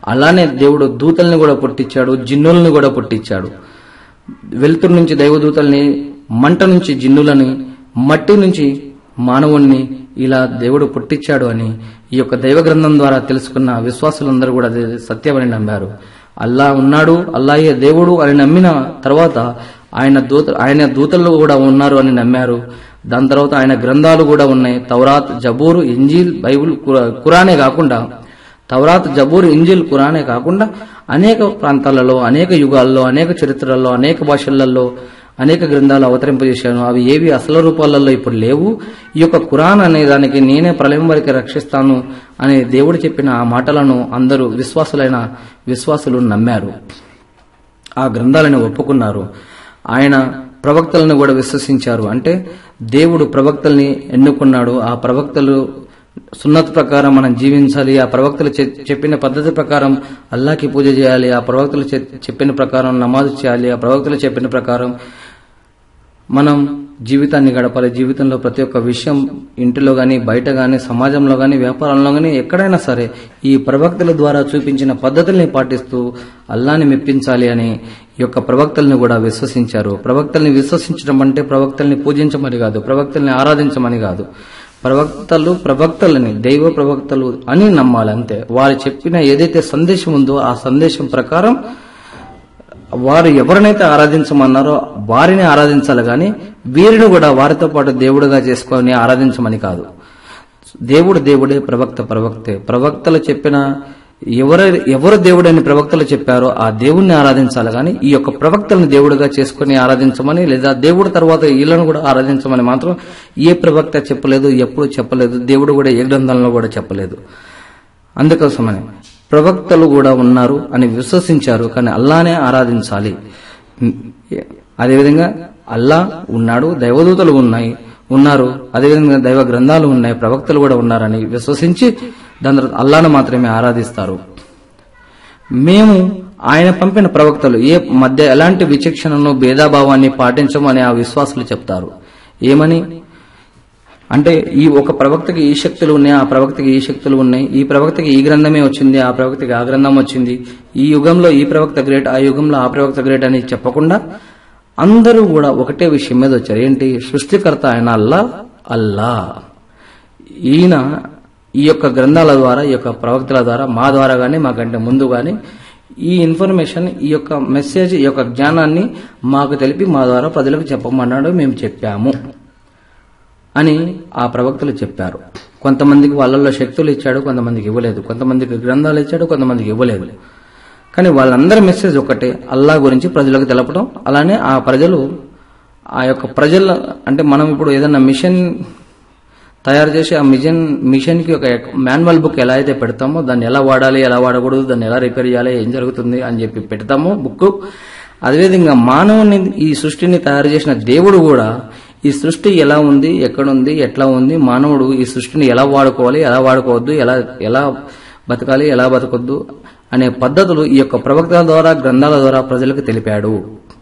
అలానే దేవుడు దూతల్ని కూడా పుట్టించాడు, జిన్నుల్ని కూడా పుట్టించాడు. వెలుతురు నుంచి దైవదూతల్ని, మంట నుంచి జిన్నులని, మట్టి నుంచి మానవుణ్ణి ఇలా దేవుడు పుట్టించాడు అని ఈ యొక్క దైవ గ్రంథం ద్వారా తెలుసుకున్న విశ్వాసులందరూ కూడా అదే సత్యమని నమ్మారు. అల్లా ఉన్నాడు, అల్లాయే దేవుడు అని నమ్మిన తర్వాత ఆయన దూత ఆయన దూతలు కూడా ఉన్నారు అని నమ్మారు. దాని తర్వాత ఆయన గ్రంథాలు కూడా ఉన్నాయి. తౌరాత్, జబూరు, ఇంజీల్, బైబుల్, ఖురానే కాకుండా తౌరాత్, జబూర్, ఇంజిల్, ఖురానే కాకుండా అనేక ప్రాంతాలలో, అనేక యుగాల్లో, అనేక చరిత్రల్లో, అనేక భాషలలో అనేక గ్రంథాలు అవతరింపజేశాను. అవి ఏవి అసలు రూపాలలో ఇప్పుడు లేవు. ఈ యొక్క ఖురాన్ అనే దానికి నేనే ప్రళయం వరకు రక్షిస్తాను అని దేవుడు చెప్పిన ఆ మాటలను అందరూ విశ్వాసులైన విశ్వాసులు నమ్మారు. ఆ గ్రంథాలను ఒప్పుకున్నారు. ఆయన ప్రవక్తలను కూడా విశ్వసించారు. అంటే దేవుడు ప్రవక్తల్ని ఎన్నుకున్నాడు. ఆ ప్రవక్తలు సున్నత్ ప్రకారం మనం జీవించాలి. ఆ ప్రవక్తలు చెప్పిన పద్ధతి ప్రకారం అల్లాకి పూజ చేయాలి. ఆ ప్రవక్తలు చెప్పిన ప్రకారం నమాజ్ చేయాలి. ఆ ప్రవక్తలు చెప్పిన ప్రకారం మనం జీవితాన్ని గడపాలి. జీవితంలో ప్రతి ఒక్క విషయం ఇంటిలో గాని, బయట గాని, సమాజంలో గాని, వ్యాపారంలో గాని, ఎక్కడైనా సరే ఈ ప్రవక్తల ద్వారా చూపించిన పద్ధతుల్ని పాటిస్తూ అల్లాని మెప్పించాలి అని ఈ యొక్క ప్రవక్తల్ని కూడా విశ్వసించారు. ప్రవక్తల్ని విశ్వసించడం అంటే ప్రవక్తల్ని పూజించమని కాదు, ప్రవక్తల్ని ఆరాధించమని కాదు. ప్రవక్తలు ప్రవక్తలని దైవ ప్రవక్తలు అని నమ్మాలి అంతే. వారు చెప్పిన ఏదైతే సందేశం ఉందో ఆ సందేశం ప్రకారం వారు ఎవరినైతే ఆరాధించమన్నారో వారిని ఆరాధించాలి గాని వీరిని కూడా వారితో పాటు దేవుడుగా చేసుకొని ఆరాధించమని కాదు. దేవుడు దేవుడే, ప్రవక్త ప్రవక్తే. ప్రవక్తలు చెప్పిన ఎవరు ఎవరు దేవుడని ప్రవక్తలు చెప్పారో ఆ దేవుణ్ణి ఆరాధించాలి గాని ఈ యొక్క ప్రవక్తలను దేవుడుగా చేసుకుని ఆరాధించమని, లేదా దేవుడు తర్వాత వీళ్ళను కూడా ఆరాధించమని మాత్రం ఏ ప్రవక్త చెప్పలేదు, ఎప్పుడు చెప్పలేదు. దేవుడు కూడా ఏ గ్రంథంలో కూడా చెప్పలేదు. అందుకోసమని ప్రవక్తలు కూడా ఉన్నారు అని విశ్వసించారు. కానీ అల్లానే ఆరాధించాలి. అదేవిధంగా అల్లా ఉన్నాడు, దైవదూతలు ఉన్నాయి ఉన్నారు అదేవిధంగా దైవ గ్రంథాలు ఉన్నాయి, ప్రవక్తలు కూడా ఉన్నారని విశ్వసించి దాని తర్వాత అల్లాను మాత్రమే ఆరాధిస్తారు. మేము ఆయన పంపిన ప్రవక్తలు ఏ మధ్య ఎలాంటి విచక్షణను, భేదాభావాన్ని పాటించమని ఆ విశ్వాసులు చెప్తారు. ఏమని అంటే ఈ ఒక ప్రవక్తకి ఈ శక్తులు ఉన్నాయి, ఆ ప్రవక్తకి ఈ శక్తులు ఉన్నాయి, ఈ ప్రవక్తకి ఈ గ్రంథమే వచ్చింది, ఆ ప్రవక్తకి ఆ గ్రంథం వచ్చింది, ఈ యుగంలో ఈ ప్రవక్త గ్రేట్, ఆ యుగంలో ఆ ప్రవక్త గ్రేట్ అని చెప్పకుండా అందరూ కూడా ఒకటే విషయం మీద వచ్చారు. ఏంటి? సృష్టికర్త ఆయన అల్లా అల్లా. ఈయన ఈ యొక్క గ్రంథాల ద్వారా, ఈ యొక్క ప్రవక్తల ద్వారా, మా ద్వారా గానీ మాకంటే ముందు గానీ ఈ ఇన్ఫర్మేషన్, ఈ యొక్క మెసేజ్, ఈ యొక్క జ్ఞానాన్ని మాకు తెలిపి మా ద్వారా ప్రజలకు చెప్పమన్నాడు, మేము చెప్పాము అని ఆ ప్రవక్తలు చెప్పారు. కొంతమందికి వాళ్ళల్లో శక్తులు ఇచ్చాడు, కొంతమందికి ఇవ్వలేదు. కొంతమందికి గ్రంథాలు ఇచ్చాడు, కొంతమందికి ఇవ్వలేదు. కానీ వాళ్ళందరి మెసేజ్ ఒకటే, అల్లా గురించి ప్రజలకు తెలపడం. అలానే ఆ ప్రజలు ఆ యొక్క ప్రజల అంటే మనం ఇప్పుడు ఏదైనా మిషన్ తయారు చేసి ఆ మిషన్ మిషన్ కి ఒక మాన్యువల్ బుక్ ఎలా అయితే పెడతామో, దాన్ని ఎలా వాడాలి, ఎలా వాడకూడదు, దాన్ని ఎలా రిపేర్ చేయాలి, ఏం జరుగుతుంది అని చెప్పి పెడతామో బుక్. అదేవిధంగా మానవుని ఈ సృష్టిని తయారు చేసిన దేవుడు కూడా ఈ సృష్టి ఎలా ఉంది, ఎక్కడుంది, ఎట్లా ఉంది, మానవుడు ఈ సృష్టిని ఎలా వాడుకోవాలి, ఎలా వాడుకోవద్దు, ఎలా ఎలా బతకాలి, ఎలా బతకొద్దు అనే పద్ధతులు ఈ యొక్క ప్రవక్తల ద్వారా, గ్రంథాల ద్వారా ప్రజలకు తెలిపాడు.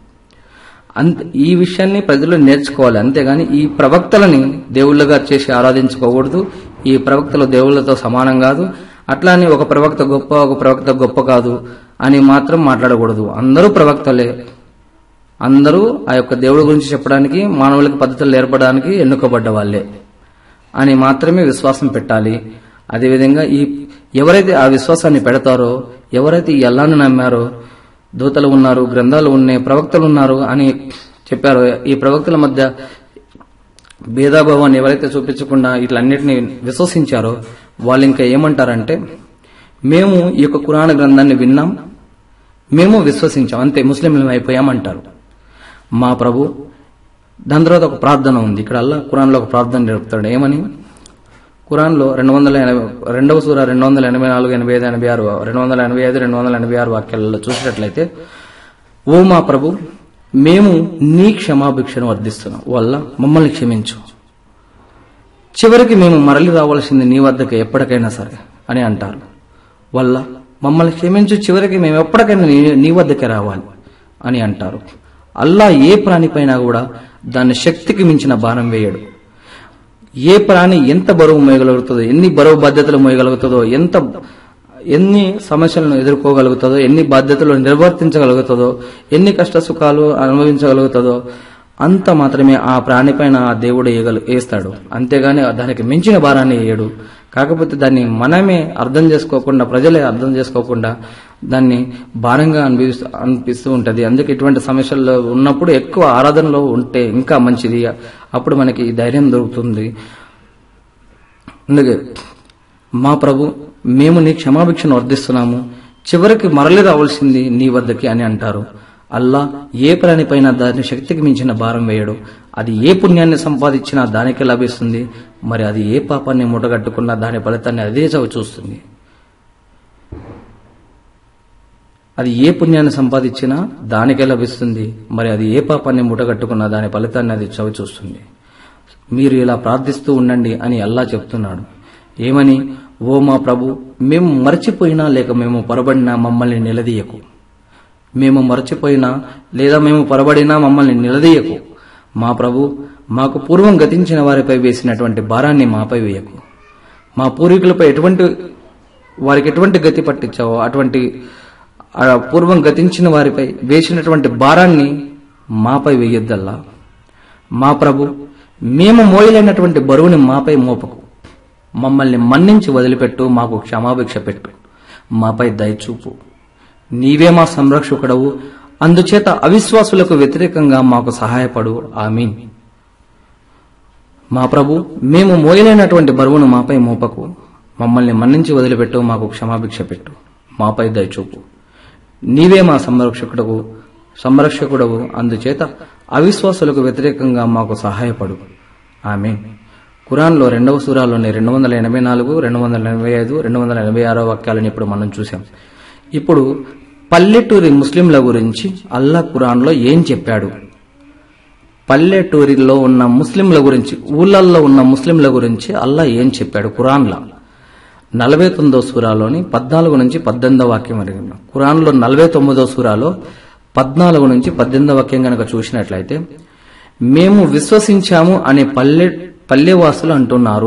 ఈ విషయాన్ని ప్రజలు నేర్చుకోవాలి. అంతేగాని ఈ ప్రవక్తలని దేవుళ్ళగా చేసి ఆరాధించుకోకూడదు. ఈ ప్రవక్తలు దేవుళ్లతో సమానం కాదు. అట్లానే ఒక ప్రవక్త గొప్ప, ఒక ప్రవక్త గొప్ప కాదు అని మాత్రం మాట్లాడకూడదు. అందరూ ప్రవక్తలే. అందరూ ఆ యొక్క దేవుడి గురించి చెప్పడానికి, మానవులకు పద్ధతులు ఏర్పడడానికి ఎన్నుకోబడ్డ వాళ్లే అని మాత్రమే విశ్వాసం పెట్టాలి. అదేవిధంగా ఈ ఎవరైతే ఆ విశ్వాసాన్ని పెడతారో, ఎవరైతే ఈ అల్లాను నమ్మారో, దూతలు ఉన్నారు, గ్రంథాలు ఉన్నాయి, ప్రవక్తలు ఉన్నారు అని చెప్పారో, ఈ ప్రవక్తల మధ్య భేదాభావాన్ని ఎవరైతే చూపించకుండా ఇట్లన్నిటిని విశ్వసించారో వాళ్ళు ఇంకా ఏమంటారంటే, మేము ఈ యొక్క ఖురాన్ గ్రంథాన్ని విన్నాం, మేము విశ్వసించాం, అంతే, ముస్లింలు అయిపోయామంటారు. మా ప్రభు దాని తర్వాత ఒక ప్రార్థన ఉంది. ఇక్కడ అల్లా ఖురాన్లో ఒక ప్రార్థన నేర్పుతాడు. ఏమని? ఖురాన్లో రెండు వందల ఎనభై రెండవ సూర రెండు వందల ఎనభై నాలుగు ఎనభై ఐదు ఎనభై ఆరు రెండు వందల ఎనభై ఐదు రెండు వందల ఎనభై ఆరు వాక్యాలలో చూసినట్లయితే, ఓ మా ప్రభు, మేము నీ క్షమాభిక్షను వర్ధిస్తున్నాం, వల్ల మమ్మల్ని క్షమించు, చివరికి మేము మరలి రావాల్సింది నీ వద్దకు ఎప్పటికైనా సరే అని అంటారు. వల్ల మమ్మల్ని క్షమించు, చివరికి మేము ఎప్పటికైనా నీ వద్దకే రావాలి అని అంటారు. అల్లా ఏ ప్రాణిపైనా కూడా దాని శక్తికి మించిన భారం వేయడు. ఏ ప్రాణి ఎంత బరువు మోయగలుగుతుందో, ఎన్ని బరువు బాధ్యతలు మోయగలుగుతుందో, ఎంత ఎన్ని సమస్యలను ఎదుర్కోగలుగుతుందో, ఎన్ని బాధ్యతలు నిర్వర్తించగలుగుతుందో, ఎన్ని కష్ట సుఖాలు అనుభవించగలుగుతుందో అంత మాత్రమే ఆ ప్రాణిపైన ఆ దేవుడు వేస్తాడు. అంతేగాని దానికి మించిన భారాన్ని వేయడు. కాకపోతే దాన్ని మనమే అర్థం చేసుకోకుండా, ప్రజలే అర్థం చేసుకోకుండా దాన్ని భారంగా అనిపిస్తూ అనిపిస్తూ ఉంటది. అందుకే ఇటువంటి సమస్యల్లో ఉన్నప్పుడు ఎక్కువ ఆరాధనలో ఉంటే ఇంకా మంచిది. అప్పుడు మనకి ధైర్యం దొరుకుతుంది. అందుకే మా ప్రభు, మేము నీ క్షమాభిక్షను వర్ధిస్తున్నాము, చివరికి మరలి రావాల్సింది నీ వద్దకి అని అంటారు. అల్లా ఏ ప్రాణిపైన దాని శక్తికి మించిన భారం వేయడు. అది ఏ పుణ్యాన్ని సంపాదించినా దానికే లభిస్తుంది. మరి అది ఏ పాపాన్ని మూటగట్టుకున్నా దాని ఫలితాన్ని అదే చవి చూస్తుంది. అది ఏ పుణ్యాన్ని సంపాదించినా దానికే లభిస్తుంది. మరి అది ఏ పాపాన్ని మూటగట్టుకున్నా దాని ఫలితాన్ని అది చవి చూస్తుంది. మీరు ఇలా ప్రార్థిస్తూ ఉండండి అని అల్లా చెప్తున్నాడు. ఏమని? ఓ మా ప్రభు, మేము మరచిపోయినా లేక మేము పొరబడినా మమ్మల్ని నిలదీయకు. మేము మరచిపోయినా లేదా మేము పొరబడినా మమ్మల్ని నిలదీయకు. మా ప్రభు, మాకు పూర్వం గతించిన వారిపై వేసినటువంటి భారాన్ని మాపై వేయకు. మా పూర్వీకులపై ఎటువంటి వారికి ఎటువంటి గతి పట్టించావో అటువంటి పూర్వం గతించిన వారిపై వేసినటువంటి భారాన్ని మాపై వేయొద్దల్లా. మా ప్రభు, మేము మోయలేనటువంటి బరువుని మాపై మోపకు. మమ్మల్ని మన్నించి వదిలిపెట్టు, మాకు క్షమాభిక్ష పెట్టు, మాపై దయచూపు. నీవే మా సంరక్షకుడవు, అందుచేత అవిశ్వాసులకు వ్యతిరేకంగా మాకు సహాయపడు. ఆమీన్. మా ప్రభు, మేము మోయలేనటువంటి బరువును మాపై మోపకు, మమ్మల్ని మన్నించి వదిలిపెట్టు, మాకు క్షమాభిక్ష పెట్టు, మాపై దయచూపు. నీవే మా సంరక్షకుడవు సంరక్షకుడవు అందుచేత అవిశ్వాసులకు వ్యతిరేకంగా మాకు సహాయపడు. ఆమీన్. ఖురాన్లో రెండవ సూరాలోని రెండు వందల ఎనభై నాలుగు రెండు వందల ఎనభై ఐదు రెండు వందల ఎనభై ఆరో వాక్యాలను ఇప్పుడు మనం చూసాం. ఇప్పుడు పల్లెటూరి ముస్లింల గురించి అల్లా ఖురాన్లో ఏం చెప్పాడు? పల్లెటూరిలో ఉన్న ముస్లింల గురించి, ఊళ్ళల్లో ఉన్న ముస్లింల గురించి అల్లా ఏం చెప్పాడు ఖురాన్లో? నలభై తొమ్మిదో సూరాలోని పద్నాలుగు నుంచి పద్దెనిమిదో వాక్యం అడిగిన ఖురాన్లో నలభై తొమ్మిదో సూరాలో పద్నాలుగు నుంచి పద్దెనిమిదో వాక్యం కనుక చూసినట్లయితే, మేము విశ్వసించాము అనే పల్లె పల్లెవాసులు అంటున్నారు.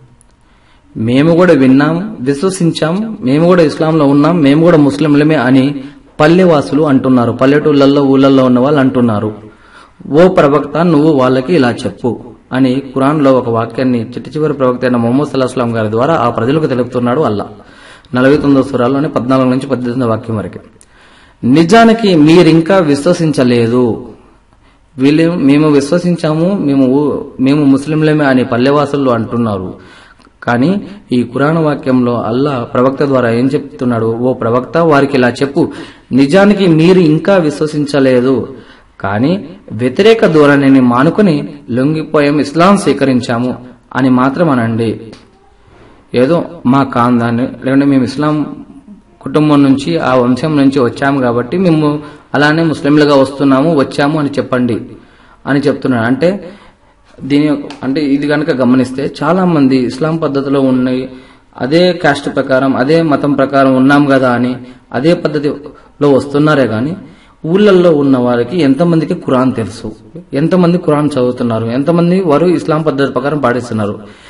మేము కూడా విన్నాం, విశ్వసించాం, మేము కూడా ఇస్లాంలో ఉన్నాం, మేము కూడా ముస్లింలమే అని పల్లెవాసులు అంటున్నారు. పల్లెటూళ్ళల్లో ఊళ్ళల్లో ఉన్న వాళ్ళు అంటున్నారు. ఓ ప్రవక్త, నువ్వు వాళ్ళకి ఇలా చెప్పు అని ఖురాన్లో ఒక వాక్యాన్ని చిట్ట చివరి ప్రవక్త అయిన ముహమ్మద్ సల్లల్లాహు అలైహి వసల్లం గారి ద్వారా ఆ ప్రజలకు తెలుపుతున్నాడు అల్లా. నలభై తొమ్మిదో సూరాలోని పద్నాలుగు నుంచి పద్దెనిమిదో వాక్యం వరకు. నిజానికి మీరింకా విశ్వసించలేదు. వీళ్ళు మేము విశ్వసించాము, మేము మేము ముస్లింలమే అని పల్లెవాసులు అంటున్నారు. కానీ ఈ ఖురాన్ వాక్యంలో అల్లా ప్రవక్త ద్వారా ఏం చెప్తున్నాడు? ఓ ప్రవక్త, వారికి ఇలా చెప్పు, నిజానికి మీరు ఇంకా విశ్వసించలేదు, కానీ వ్యతిరేక ధోరణిని మానుకుని లొంగిపోయాం, ఇస్లాం స్వీకరించాము అని మాత్రం అనండి. ఏదో మా కాందాన్ని లేకుంటే మేము ఇస్లాం కుటుంబం నుంచి, ఆ వంశం నుంచి వచ్చాము కాబట్టి మేము అలానే ముస్లింలుగా వస్తున్నాము వచ్చాము అని చెప్పండి అని చెప్తున్నాడు. అంటే దీని అంటే ఇది కనుక గమనిస్తే చాలా మంది ఇస్లాం పద్ధతిలో ఉన్నాయి, అదే కాస్ట్ ప్రకారం అదే మతం ప్రకారం ఉన్నాం కదా అని అదే పద్ధతిలో వస్తున్నారే గాని ఊళ్ళల్లో ఉన్న వారికి ఎంతమందికి ఖురాన్ తెలుసు, ఎంతమంది ఖురాన్ చదువుతున్నారు, ఎంతమంది వారు ఇస్లాం పద్ధతి ప్రకారం పాటిస్తున్నారు,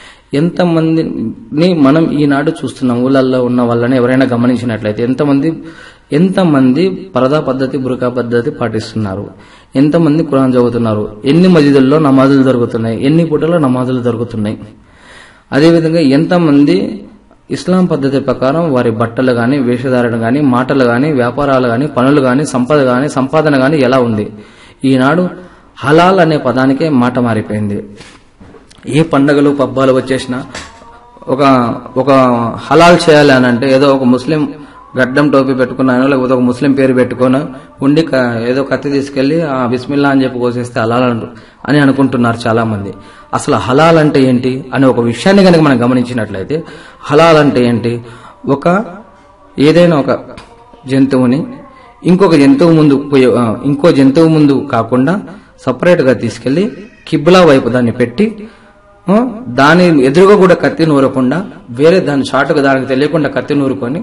ఎంతమందిని మనం ఈనాడు చూస్తున్నాం. ఊళ్ళల్లో ఉన్న వాళ్ళని ఎవరైనా గమనించినట్లయితే ఎంతమంది ఎంతమంది పరదా పద్ధతి, బురకా పద్ధతి పాటిస్తున్నారు, ఎంతమంది ఖురాన్ చదువుతున్నారు, ఎన్ని మసీదుల్లో నమాజులు జరుగుతున్నాయి, ఎన్ని పూటల్లో నమాజులు జరుగుతున్నాయి. అదేవిధంగా ఎంతమంది ఇస్లాం పద్ధతి ప్రకారం వారి బట్టలు గాని, వేషధారణ గాని, మాటలు గాని, వ్యాపారాలు గాని, పనులు గాని, సంపద గాని, సంపాదన గాని ఎలా ఉంది. ఈనాడు హలాల్ అనే పదానికే మాట మారిపోయింది. ఏ పండగలు పబ్బాలు వచ్చేసినా ఒక ఒక హలాల్ చేయాలి అని అంటే ఏదో ఒక ముస్లిం గడ్డం టోపీ పెట్టుకున్నాను, లేకపోతే ఒక ముస్లిం పేరు పెట్టుకుని ఉండి ఏదో కత్తి తీసుకెళ్లి ఆ బిస్మిల్లా అని చెప్పి కోసేస్తే హలాల్ అని అనుకుంటున్నారు చాలా మంది. అసలు హలాల్ అంటే ఏంటి అనే ఒక విషయాన్ని కనుక మనం గమనించినట్లయితే, హలాల్ అంటే ఏంటి? ఒక ఏదైనా ఒక జంతువుని ఇంకొక జంతువు ముందు ఇంకో జంతువు ముందు కాకుండా సపరేట్ గా తీసుకెళ్లి కిబ్లా వైపు దాన్ని పెట్టి దాని ఎదురుగా కూడా కత్తి నూరకుండా వేరే దాని చాటుగా దానికి తెలియకుండా కత్తి నూరుకొని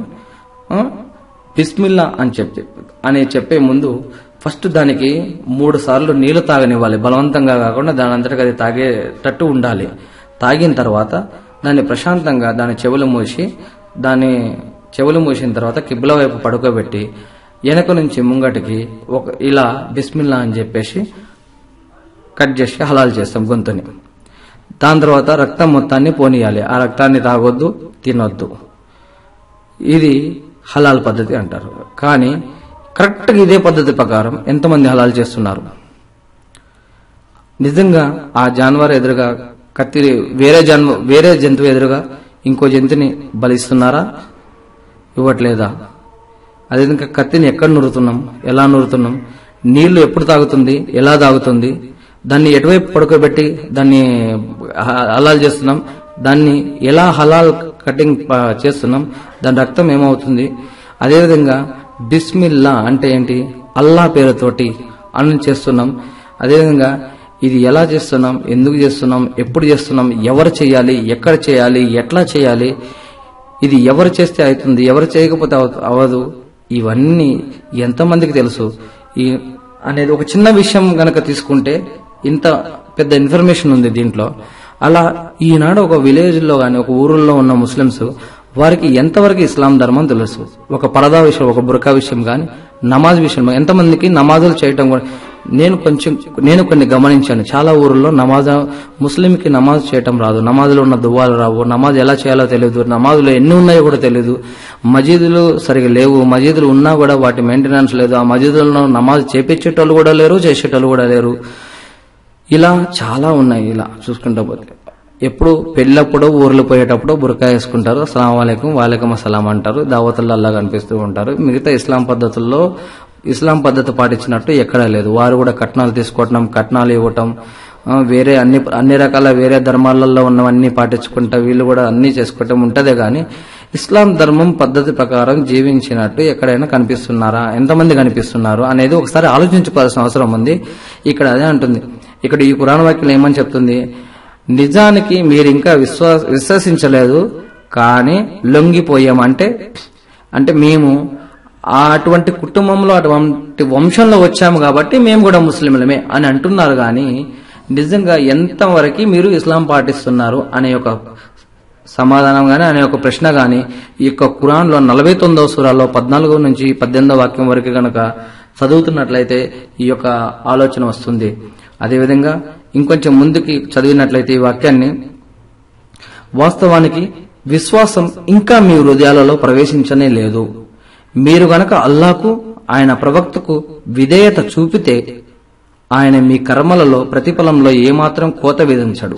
బిస్మిల్లా అని చెప్పి అని చెప్పే ముందు ఫస్ట్ దానికి మూడు సార్లు నీళ్లు తాగనివ్వాలి. బలవంతంగా కాకుండా దాని అంతటికి అది తాగేటట్టు ఉండాలి. తాగిన తర్వాత దాన్ని ప్రశాంతంగా దాని చెవులు మూసి దాని చెవులు మూసిన తర్వాత కిబ్లా వైపు పడుకోబెట్టి వెనక నుంచి ముంగటికి ఒక ఇలా బిస్మిల్లా అని చెప్పేసి కట్ చేసి హలాల్ చేస్తాం గొంతుని. దాని తర్వాత రక్తం మొత్తాన్ని పోనీయాలి. ఆ రక్తాన్ని తాగొద్దు, తినొద్దు. ఇది హలాల్ పద్ధతి అంటారు. కానీ కరెక్ట్గా ఇదే పద్ధతి ప్రకారం ఎంతమంది హలాల్ చేస్తున్నారు? నిజంగా ఆ జాన్వర్ ఎదురుగా కత్తి వేరే జన్మ వేరే జంతువు ఎదురుగా ఇంకో జంతువుని బలిస్తున్నారా? ఇవ్వట్లేదా? అదేవిధంగా కత్తిని ఎక్కడ నూరుతున్నాం, ఎలా నూరుతున్నాం, నీళ్లు ఎప్పుడు తాగుతుంది, ఎలా తాగుతుంది, దాన్ని ఎటువైపు పడుకోబెట్టి దాన్ని హలాల్ చేస్తున్నాం, దాన్ని ఎలా హలాల్ కటింగ్ చేస్తున్నాం, దాని రక్తం ఏమవుతుంది. అదేవిధంగా బిస్మిల్లా అంటే ఏంటి? అల్లా పేరుతోటి అన్నం చేస్తున్నాం. అదేవిధంగా ఇది ఎలా చేస్తున్నాం, ఎందుకు చేస్తున్నాం, ఎప్పుడు చేస్తున్నాం, ఎవరు చేయాలి, ఎక్కడ చేయాలి, ఎట్లా చేయాలి, ఇది ఎవరు చేస్తే అవుతుంది, ఎవరు చేయకపోతే అవదు, ఇవన్నీ ఎంతమందికి తెలుసు ఈ అనేది ఒక చిన్న విషయం గనక తీసుకుంటే ఇంత పెద్ద ఇన్ఫర్మేషన్ ఉంది దీంట్లో. అలా ఈనాడు ఒక విలేజ్ లో గాని ఒక ఊరుల్లో ఉన్న ముస్లింస్ వారికి ఎంతవరకు ఇస్లాం ధర్మం తెలుసు. ఒక పరదా విషయం, ఒక బురకా విషయం గాని, నమాజ్ విషయం ఎంతమందికి నమాజులు చేయటం కూడా నేను కొంచెం నేను కొన్ని గమనించాను. చాలా ఊర్లో నమాజ్ ముస్లింకి నమాజ్ చేయటం రాదు, నమాజులో ఉన్న దువ్వాలు రావు, నమాజ్ ఎలా చేయాలో తెలియదు, నమాజులు ఎన్ని ఉన్నాయో కూడా తెలియదు, మజీదులు సరిగా లేవు, మజీదులు ఉన్నా కూడా వాటి మెయింటెనెన్స్ లేదు, ఆ మజీదులను నమాజ్ చేపించేటోళ్ళు కూడా లేరు, చేసేటోళ్ళు కూడా లేరు. ఇలా చాలా ఉన్నాయి. ఇలా చూసుకుంటా పోతే ఎప్పుడు పెళ్ళప్పుడు ఊర్లు పోయేటప్పుడు బురకా వేసుకుంటారు, అస్సలాము అలైకుం వాలేకుం అస్సలాం అంటారు, దావతుల్లో అల్లా కనిపిస్తూ ఉంటారు. మిగతా ఇస్లాం పద్ధతుల్లో ఇస్లాం పద్ధతి పాటించినట్టు ఎక్కడా లేదు. వారు కూడా కట్నాలు తీసుకోవటం, కట్నాలు ఇవ్వటం, వేరే అన్ని అన్ని రకాల వేరే ధర్మాలలో ఉన్నవన్నీ పాటించుకుంటా వీళ్ళు కూడా అన్ని చేసుకోవటం ఉంటదే గాని ఇస్లాం ధర్మం పద్ధతి ప్రకారం జీవించినట్టు ఎక్కడైనా కనిపిస్తున్నారా, ఎంతమంది కనిపిస్తున్నారు అనేది ఒకసారి ఆలోచించుకోవాల్సిన అవసరం ఉంది. ఇక్కడ అదే అంటుంది. ఇక్కడ ఈ ఖురాన్ వాక్యం ఏమని చెప్తుంది? నిజానికి మీరు ఇంకా విశ్వాస విశ్వసించలేదు కానీ లొంగిపోయామంటే అంటే మేము అటువంటి కుటుంబంలో అటువంటి వంశంలో వచ్చాము కాబట్టి మేము కూడా ముస్లింలమే అని అంటున్నారు. కానీ నిజంగా ఎంతవరకు మీరు ఇస్లాం పాటిస్తున్నారు అనే ఒక సమాధానం గాని అనే ఒక ప్రశ్న గాని ఈ యొక్క ఖురాన్ లో నలభై తొమ్మిదవ సూరాలో పద్నాలుగో నుంచి పద్దెనిమిదవ వాక్యం వరకు గనక చదువుతున్నట్లయితే ఈ యొక్క ఆలోచన వస్తుంది. అదేవిధంగా ఇంకొంచెం ముందుకి చదివినట్లయితే ఈ వాక్యాన్ని వాస్తవానికి విశ్వాసం ఇంకా మీ హృదయాలలో ప్రవేశించనే లేదు. మీరు గనక అల్లాకు ఆయన ప్రవక్తకు విధేయత చూపితే ఆయన మీ కర్మలలో ప్రతిఫలంలో ఏమాత్రం కోత విధించడు.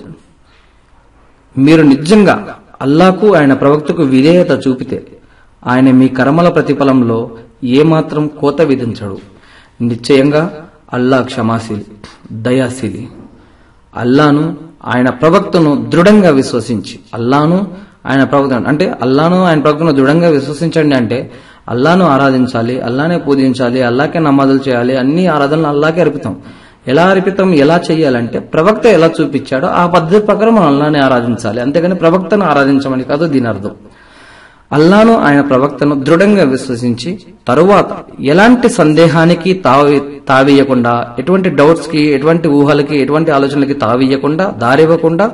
మీరు నిజంగా అల్లాకు ఆయన ప్రవక్తకు విధేయత చూపితే ఆయన మీ కర్మల ప్రతిఫలంలో ఏమాత్రం కోత విధించడు. నిశ్చయంగా అల్లా క్షమాశీలి, దయాశీలి. అల్లాను ఆయన ప్రవక్తను దృఢంగా విశ్వసించి అల్లాను ఆయన ప్రవక్త అంటే అల్లాను ఆయన ప్రవక్తను దృఢంగా విశ్వసించండి అంటే అల్లాను ఆరాధించాలి, అల్లానే పూజించాలి, అల్లాకే నమాజులు చేయాలి, అన్ని ఆరాధనలు అల్లాకే అర్పితం. ఎలా అర్పితం ఎలా చేయాలంటే ప్రవక్త ఎలా చూపించాడో ఆ పద్ధతి ప్రకారం మనం అల్లానే ఆరాధించాలి, అంతేగాని ప్రవక్తను ఆరాధించమని కాదు దీని అర్థం. అల్లాను ఆయన ప్రవక్తను దృఢంగా విశ్వసించి తరువాత ఎలాంటి సందేహానికి తావి తావీయకుండా ఎటువంటి డౌట్స్ కి ఎటువంటి ఊహలకి ఎటువంటి ఆలోచనలకి తావీయకుండా దారివ్వకుండా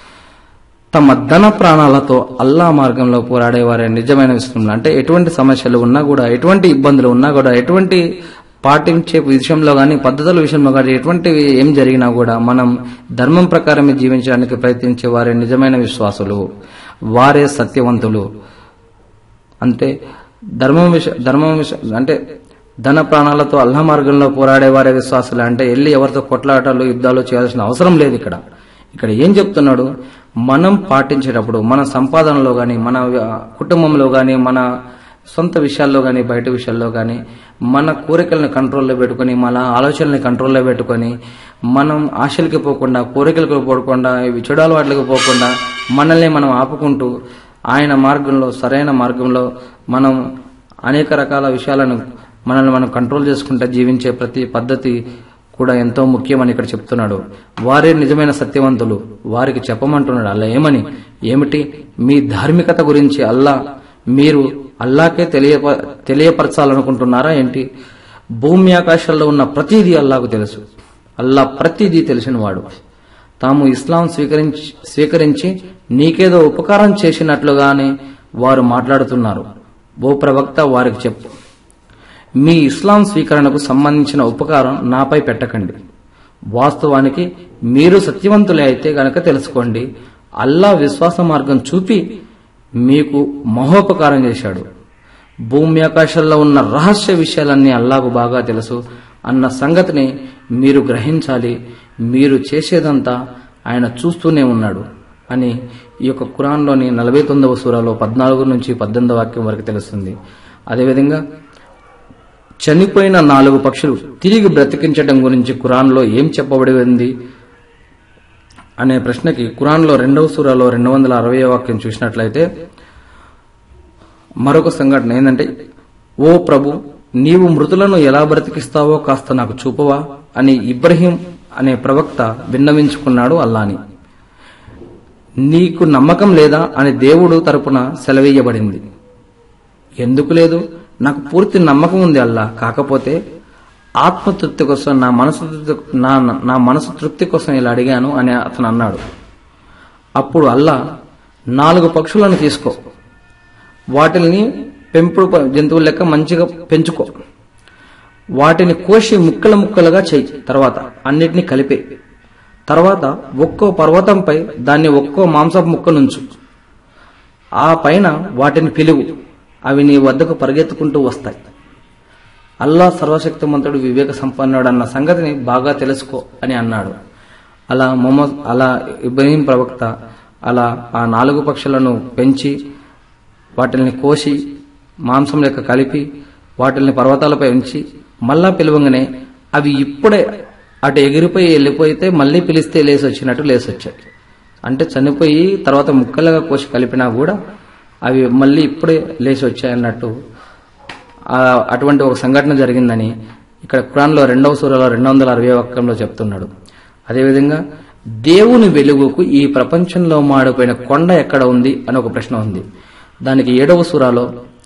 తమ ధన ప్రాణాలతో అల్లా మార్గంలో పోరాడేవారే నిజమైన విశ్వాసులు. అంటే ఎటువంటి సమస్యలు ఉన్నా కూడా ఎటువంటి ఇబ్బందులు ఉన్నా కూడా ఎటువంటి పాటించే విషయంలో గాని పద్ధతుల విషయంలో కానీ ఎటువంటి ఏం జరిగినా కూడా మనం ధర్మం ప్రకారమే జీవించడానికి ప్రయత్నించే వారే నిజమైన విశ్వాసులు, వారే సత్యవంతులు. అంటే ధర్మం విష ధర్మం విష అంటే ధన ప్రాణాలతో అల్లా మార్గంలో పోరాడేవారే విశ్వాసులు. అంటే వెళ్ళి ఎవరితో కొట్లాటలు యుద్ధాలు చేయాల్సిన అవసరం లేదు. ఇక్కడ ఇక్కడ ఏం చెప్తున్నాడు? మనం పాటించేటప్పుడు మన సంపాదనలో గాని మన కుటుంబంలో గాని మన సొంత విషయాల్లో గాని బయట విషయాల్లో గాని మన కోరికలను కంట్రోల్లో పెట్టుకుని మన ఆలోచనల్ని కంట్రోల్లో పెట్టుకుని మనం ఆశలకి పోకుండా కోరికలకు పోకుండా చెడు అలవాట్లకు పోకుండా మనల్ని మనం ఆపుకుంటూ ఆయన మార్గంలో సరైన మార్గంలో మనం అనేక రకాల విషయాలను మనల్ని మనం కంట్రోల్ చేసుకుంటూ జీవించే ప్రతి పద్ధతి కూడా ఎంతో ముఖ్యమని ఇక్కడ చెప్తున్నాడు. వారే నిజమైన సత్యవంతులు. వారికి చెప్పమంటున్నాడు అల్లా ఏమని, ఏమిటి మీ ధార్మికత గురించి అల్లా మీరు అల్లాకే తెలియ తెలియపరచాలనుకుంటున్నారా ఏంటి? భూమి ఆకాశాల్లో ఉన్న ప్రతిదీ అల్లాకు తెలుసు. అల్లా ప్రతిదీ తెలిసినవాడు. తాము ఇస్లాం స్వీకరించి స్వీకరించి నీకేదో ఉపకారం చేసినట్లుగానే వారు మాట్లాడుతున్నారు. ఓ ప్రవక్త వారికి చెప్పు, మీ ఇస్లాం స్వీకరణకు సంబంధించిన ఉపకారం నాపై పెట్టకండి. వాస్తవానికి మీరు సత్యవంతులే అయితే గనక తెలుసుకోండి, అల్లా విశ్వాస మార్గం చూపి మీకు మహోపకారం చేశాడు. భూమి ఆకాశాల్లో ఉన్న రహస్య విషయాలన్నీ అల్లాకు బాగా తెలుసు అన్న సంగతిని మీరు గ్రహించాలి. మీరు చేసేదంతా ఆయన చూస్తూనే ఉన్నాడు అని ఈ యొక్క ఖురాన్లోని నలభై తొమ్మిదవ సూరాలో పద్నాలుగు నుంచి పద్దెనిమిదవ వాక్యం వరకు తెలుస్తుంది. అదేవిధంగా చనిపోయిన నాలుగు పక్షులు తిరిగి బ్రతికించడం గురించి ఖురాన్లో ఏం చెప్పబడింది అనే ప్రశ్నకి ఖురాన్లో రెండవ సూరాలో రెండు వందల అరవై వాక్యం చూసినట్లయితే మరొక సంఘటన ఏంటంటే, ఓ ప్రభు, నీవు మృతులను ఎలా బ్రతికిస్తావో కాస్త నాకు చూపవా అని ఇబ్రహీం అనే ప్రవక్త విన్నవించుకున్నాడు అల్లాని. నీకు నమ్మకం లేదా అని దేవుడు తరపున సెలవీయబడింది. ఎందుకు లేదు? నాకు పూర్తి నమ్మకం ఉంది అల్లా, కాకపోతే ఆత్మతృప్తి కోసం నా మనసు నా నా మనసు తృప్తి కోసం ఇలా అడిగాను అని అతను అన్నాడు. అప్పుడు అల్లా, నాలుగు పక్షులను తీసుకో, వాటిని పెంపుడు జంతువుల లెక్క మంచిగా పెంచుకో, వాటిని కోసి ముక్కల ముక్కలుగా చెయ్యి, తర్వాత అన్నిటినీ కలిపే, తర్వాత ఒక్కో పర్వతంపై దాన్ని ఒక్కో మాంసపు ముక్కనుంచు, ఆ పైన వాటిని పిలువు, అవి నీ వద్దకు పరిగెత్తుకుంటూ వస్తాయి. అల్లా సర్వశక్తిమంతుడు వివేక సంపన్నుడు అన్న సంగతిని బాగా తెలుసుకో అని అన్నాడు. అలా మొహమ్మద్ అలా ఇబ్రహీం ప్రవక్త అలా ఆ నాలుగు పక్షులను పెంచి వాటిని కోసి మాంసం లెక్క కలిపి వాటిని పర్వతాలపై ఉంచి మళ్ళా పిలవంగానే అవి ఇప్పుడే అటు ఎగిరిపోయి వెళ్ళిపోయితే మళ్లీ పిలిస్తే లేసి వచ్చినట్టు లేసి వచ్చాయి. అంటే చనిపోయి తర్వాత ముక్కలుగా కోసి కలిపినా కూడా అవి మళ్లీ ఇప్పుడే లేచి వచ్చాయన్నట్టు అటువంటి ఒక సంఘటన జరిగిందని ఇక్కడ ఖురాన్లో రెండవ సూరాలో రెండు వందల అరవై వాక్యంలో చెప్తున్నాడు. అదేవిధంగా దేవుని వెలుగుకు ఈ ప్రపంచంలో మాడిపోయిన కొండ ఎక్కడ ఉంది అని ఒక ప్రశ్న ఉంది. దానికి ఏడవ సూరాలో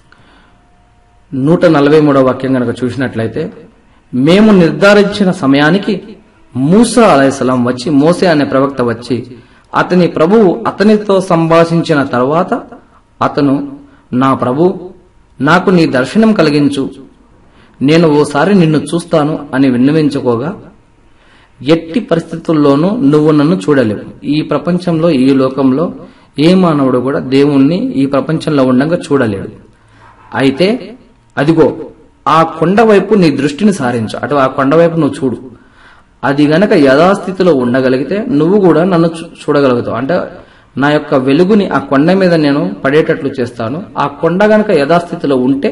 నూట నలభై మూడవ వాక్యం కనుక చూసినట్లయితే, మేము నిర్ధారించిన సమయానికి మూసా అలైహిస్సలాం వచ్చి మోసే అనే ప్రవక్త వచ్చి అతని ప్రభువు అతనితో సంభాషించిన తర్వాత అతను, నా ప్రభు, నాకు నీ దర్శనం కలిగించు, నేను ఓసారి నిన్ను చూస్తాను అని విన్నవించుకోగా, ఎట్టి పరిస్థితుల్లోనూ నువ్వు నన్ను చూడలేవు. ఈ ప్రపంచంలో ఈ లోకంలో ఏ మానవుడు కూడా దేవుణ్ణి ఈ ప్రపంచంలో ఉండగా చూడలేడు. అయితే అదిగో ఆ కొండ వైపు నీ దృష్టిని సారించు, అటు ఆ కొండ వైపు నువ్వు చూడు, అది గనక యథాస్థితిలో ఉండగలిగితే నువ్వు కూడా నన్ను చూడగలుగుతావు. అంటే నా యొక్క వెలుగుని ఆ కొండ మీద నేను పడేటట్లు చేస్తాను, ఆ కొండ గనక యథాస్థితిలో ఉంటే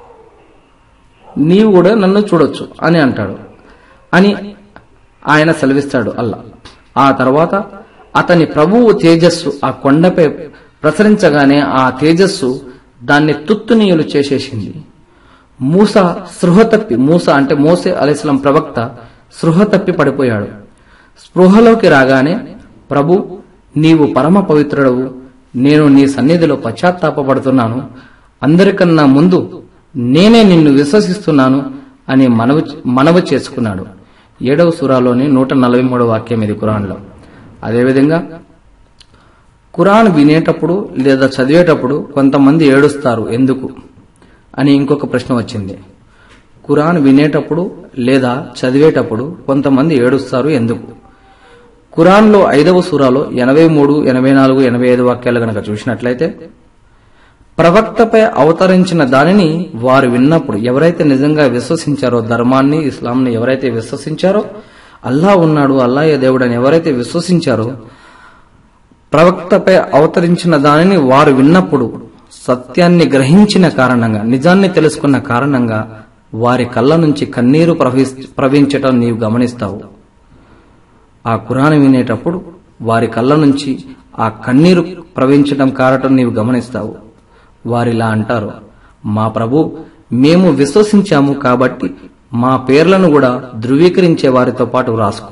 నీవు కూడా నన్ను చూడొచ్చు అని అంటాడు అని ఆయన సెలవిస్తాడు అల్లా. ఆ తర్వాత అతని ప్రభువు తేజస్సు ఆ కొండపై ప్రసరించగానే ఆ తేజస్సు దాన్ని తుత్తునీయులు చేసేసింది. మూస స్పృహ తప్పి, మూస అంటే మోసే అలైహిస్సలాం ప్రవక్త స్పృహ తప్పి పడిపోయాడు. స్పృహలోకి రాగానే, ప్రభు, నీవు పరమ పవిత్రుడవు, నేను నీ సన్నిధిలో పశ్చాత్తాపపడుతున్నాను, అందరికన్నా ముందు నేనే నిన్ను విశ్వసిస్తున్నాను అని మనవి మనవి చేసుకున్నాడు. ఏడవ సూరాలోని నూట నలభై మూడవ వాక్యం ఇది ఖురాన్లో. అదేవిధంగా ఖురాన్ వినేటప్పుడు లేదా చదివేటప్పుడు కొంతమంది ఏడుస్తారు ఎందుకు అని ఇంకొక ప్రశ్న వచ్చింది. ఖురాన్ వినేటప్పుడు లేదా చదివేటప్పుడు కొంతమంది ఏడుస్తారు ఎందుకు? ఖురాన్లో ఐదవ సూరాలో ఎనభై మూడు ఎనభై నాలుగు ఎనభై ఐదు వాక్యాలు గనక చూసినట్లయితే, ప్రవక్తపై అవతరించిన దానిని వారు విన్నప్పుడు, ఎవరైతే నిజంగా విశ్వసించారో, ధర్మాన్ని ఇస్లాంని ఎవరైతే విశ్వసించారో, అల్లా ఉన్నాడు, అల్లాయే దేవుడు అని ఎవరైతే విశ్వసించారో, ప్రవక్తపై అవతరించిన దానిని వారు విన్నప్పుడు సత్యాన్ని గ్రహించిన కారణంగా, నిజాన్ని తెలుసుకున్న కారణంగా వారి కళ్ళ నుంచి కన్నీరు ప్రవహించటం నీవు గమనిస్తావు. ఆ ఖురాన్ వినేటప్పుడు వారి కళ్ళ నుంచి ఆ కన్నీరు ప్రవహించటం కారటం నీవు గమనిస్తావు. వారిలా అంటారు, మా ప్రభు, మేము విశ్వసించాము కాబట్టి మా పేర్లను కూడా ధృవీకరించే వారితో పాటు రాసుకో.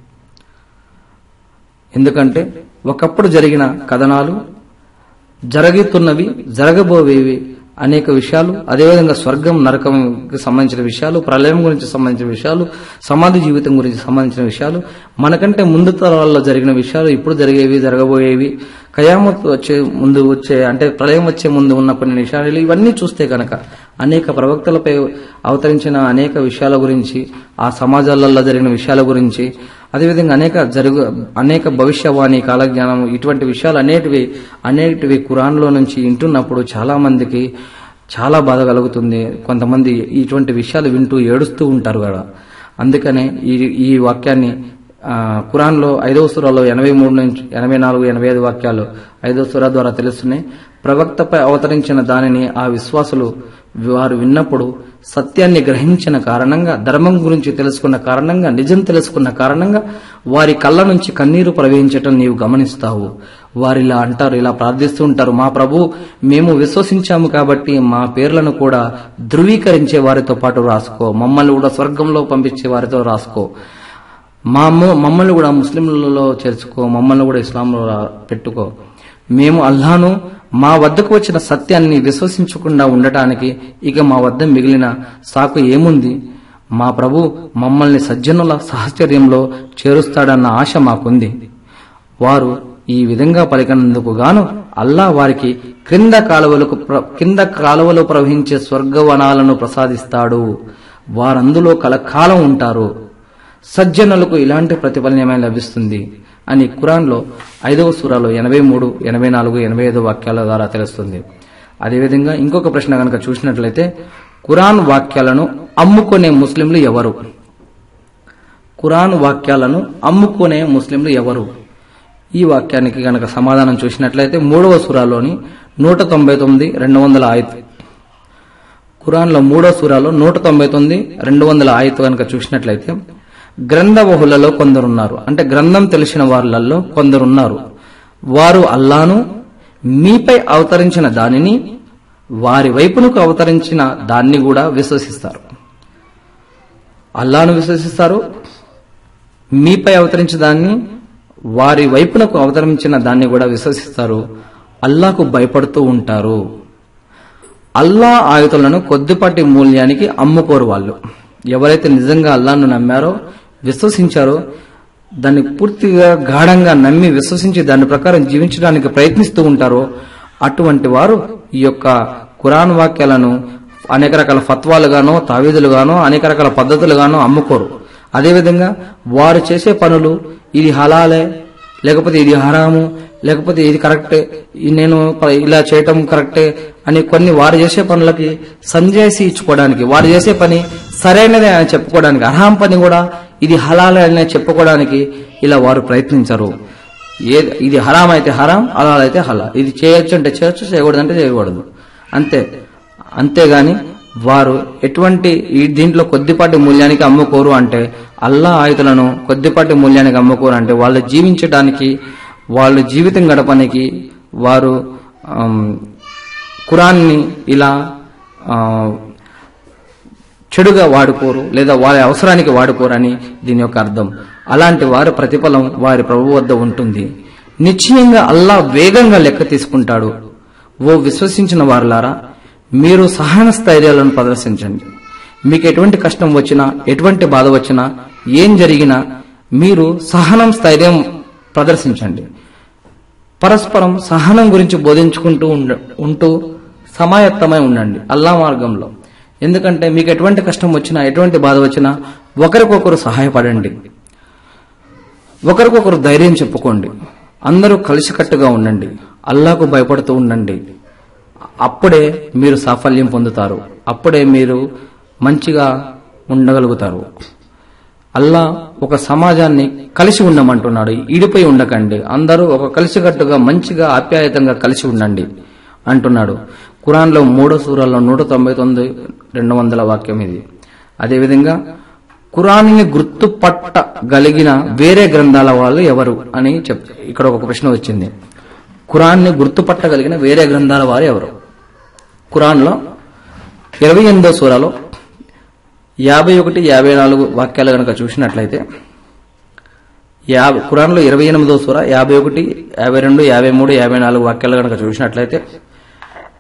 ఎందుకంటే ఒకప్పుడు జరిగిన కథనాలు, జరుగుతున్నవి, జరగబోవేవి అనేక విషయాలు, అదేవిధంగా స్వర్గం నరకంకి సంబంధించిన విషయాలు, ప్రళయం గురించి సంబంధించిన విషయాలు, సమాధి జీవితం గురించి సంబంధించిన విషయాలు, మనకంటే ముందు తరాల్లో జరిగిన విషయాలు, ఇప్పుడు జరిగేవి, జరగబోయేవి, కయామత్ వచ్చే ముందు వచ్చే అంటే ప్రళయం వచ్చే ముందు ఉన్న కొన్ని విషయాలు, ఇవన్నీ చూస్తే కనుక అనేక ప్రవక్తలపై అవతరించిన అనేక విషయాల గురించి, ఆ సమాజాలలో జరిగిన విషయాల గురించి, అదేవిధంగా అనేక జరుగు అనేక భవిష్యవాణి, కాలజ్ఞానం, ఇటువంటి విషయాలు అనేటివి అనేటివి ఖురాన్లో నుంచి వింటున్నప్పుడు చాలా మందికి చాలా బాధ కలుగుతుంది. కొంతమంది ఇటువంటి విషయాలు వింటూ ఏడుస్తూ ఉంటారు కదా. అందుకనే ఈ ఈ వాక్యాన్ని ఖురాన్లో ఐదవ సూరాలో ఎనభై మూడు నుంచి ఎనభై నాలుగు ఎనభై ఐదు వాక్యాలు ఐదవ సూరా ద్వారా తెలుస్తున్నాయి. ప్రవక్తపై అవతరించిన దానిని ఆ విశ్వాసులు వారు విన్నప్పుడు సత్యాన్ని గ్రహించిన కారణంగా, ధర్మం గురించి తెలుసుకున్న కారణంగా, నిజం తెలుసుకున్న కారణంగా వారి కళ్ళ నుంచి కన్నీరు ప్రవహించటం నీవు గమనిస్తావు. వారిలా అంటారు, ఇలా ప్రార్థిస్తూ ఉంటారు, మా ప్రభు, మేము విశ్వసించాము కాబట్టి మా పేర్లను కూడా ధృవీకరించే వారితో పాటు రాసుకో, మమ్మల్ని కూడా స్వర్గంలో పంపించే వారితో రాసుకో, మా మమ్మల్ని కూడా ముస్లింలలో చేర్చుకో, మమ్మల్ని కూడా ఇస్లాంలో పెట్టుకో. మేము అల్లాను మా వద్దకు వచ్చిన సత్యాన్ని విశ్వసించకుండా ఉండటానికి ఇక మా వద్ద మిగిలిన సాకు ఏముంది? మా ప్రభు మమ్మల్ని సజ్జనుల సహచర్యంలో చేరుస్తాడన్న ఆశ మాకుంది. వారు ఈ విధంగా పలికినందుకు గాను అల్లా వారికి క్రింద కాలువలకు కింద కాలువలో ప్రవహించే స్వర్గవనాలను ప్రసాదిస్తాడు. వారందులో కలకాలం ఉంటారు. సజ్జనులకు ఇలాంటి ప్రతిఫలమే లభిస్తుంది అని ఖురాన్లో ఐదవ సూరాలో ఎనభై మూడు ఎనభై నాలుగు ఎనభై ఐదు వాక్యాల ద్వారా తెలుస్తుంది. అదేవిధంగా ఇంకొక ప్రశ్న కనుక చూసినట్లయితే, ఖురాన్ వాక్యాలను అమ్ముకునే ముస్లింలు ఎవరు? ఖురాన్ వాక్యాలను అమ్ముకునే ముస్లింలు ఎవరు? ఈ వాక్యానికి గనక సమాధానం చూసినట్లయితే మూడవ సూరాలోని నూట తొంభై తొమ్మిది రెండు వందల ఆయత్ ఖురాన్లో మూడవ సూరాలో నూట తొంభై తొమ్మిది రెండు వందల ఆయత్ కనుక చూసినట్లయితే, గ్రంథబహులలో కొందరున్నారు, అంటే గ్రంథం తెలిసిన వాళ్లలో కొందరున్నారు, వారు అల్లాను మీపై అవతరించిన దానిని, వారి వైపునకు అవతరించిన దాన్ని కూడా విశ్వసిస్తారు. అల్లాను విశ్వసిస్తారు, మీపై అవతరించిన దాన్ని, వారి వైపునకు అవతరించిన దాన్ని కూడా విశ్వసిస్తారు. అల్లాకు భయపడుతూ ఉంటారు. అల్లా ఆయుతులను కొద్దిపాటి మూల్యానికి అమ్ముకోరు. వాళ్ళు ఎవరైతే నిజంగా అల్లాను నమ్మారో, విశ్వసించారో, దాన్ని పూర్తిగా గాఢంగా నమ్మి విశ్వసించి దాని ప్రకారం జీవించడానికి ప్రయత్నిస్తూ ఉంటారో, అటువంటి వారు ఈ యొక్క ఖురాన్ వాక్యాలను అనేక రకాల ఫత్వాలుగానో, తావీదులుగానో, అనేక రకాల పద్ధతులుగానో అమ్ముకోరు. అదేవిధంగా వారు చేసే పనులు ఇది హలాలే, లేకపోతే ఇది హరాము, లేకపోతే ఇది కరెక్టే, నేను ఇలా చేయటం కరెక్టే అని కొన్ని వారు చేసే పనులకి సంజాయిషి ఇచ్చుకోవడానికి, వారు చేసే పని సరైనదే అని చెప్పుకోవడానికి, అర్హం పని కూడా ఇది హలాలే అని చెప్పుకోవడానికి ఇలా వారు ప్రయత్నించరు. ఏ ఇది హరాం అయితే హరాం, హలాల్ అయితే హలా, ఇది చేయొచ్చు అంటే చేయొచ్చు, చేయకూడదంటే చేయకూడదు, అంతే. అంతేగాని వారు ఎటువంటి ఈ దీంట్లో కొద్దిపాటి మూల్యానికి అమ్ముకోరు. అంటే అల్లా ఆయుధులను కొద్దిపాటి మూల్యానికి అమ్ముకోరు అంటే వాళ్ళు జీవించడానికి, వాళ్ళు జీవితం గడపడానికి వారు ఖురాన్ని ఇలా చెడుగా వాడుకోరు, లేదా వారి అవసరానికి వాడుకోరు అని దీని యొక్క అర్థం. అలాంటి వారి ప్రతిఫలం వారి ప్రభు వద్ద ఉంటుంది. నిశ్చయంగా అల్లా వేగంగా లెక్క తీసుకుంటాడు. ఓ విశ్వసించిన వారులారా, మీరు సహన స్థైర్యాలను ప్రదర్శించండి. మీకు ఎటువంటి కష్టం వచ్చినా, ఎటువంటి బాధ వచ్చినా, ఏం జరిగినా మీరు సహనం స్థైర్యం ప్రదర్శించండి. పరస్పరం సహనం గురించి బోధించుకుంటూ ఉంటూ సమాయత్తమై ఉండండి అల్లా మార్గంలో. ఎందుకంటే మీకు ఎటువంటి కష్టం వచ్చినా, ఎటువంటి బాధ వచ్చినా ఒకరికొకరు సహాయపడండి, ఒకరికొకరు ధైర్యం చెప్పుకోండి, అందరూ కలిసికట్టుగా ఉండండి, అల్లాకు భయపడుతూ ఉండండి. అప్పుడే మీరు సాఫల్యం పొందుతారు, అప్పుడే మీరు మంచిగా ఉండగలుగుతారు. అల్లా ఒక సమాజాన్ని కలిసి ఉండమంటున్నాడు, ఈడిపోయి ఉండకండి, అందరూ ఒక కలిసికట్టుగా మంచిగా ఆప్యాయతంగా కలిసి ఉండండి అంటున్నాడు. ఖురాన్లో మూడో సూరాలో నూట తొంభై తొమ్మిది రెండు వందల వాక్యం ఇది. అదేవిధంగా ఖురాన్ని గుర్తుపట్టగలిగిన వేరే గ్రంథాల వాళ్ళు ఎవరు అని చెప్ ఇక్కడ ఒక ప్రశ్న వచ్చింది. ఖురాన్ని గుర్తుపట్టగలిగిన వేరే గ్రంథాల వారు ఎవరు? ఖురాన్లో ఇరవై ఎనిమిదో సూరాలో యాభై ఒకటి యాభై నాలుగు వాక్యాలు కనుక చూసినట్లయితే, యాభై ఖురాన్లో ఇరవై ఎనిమిదో సూర యాభై ఒకటి యాభై రెండు యాభై మూడు యాభై నాలుగు వాక్యాలు కనుక చూసినట్లయితే,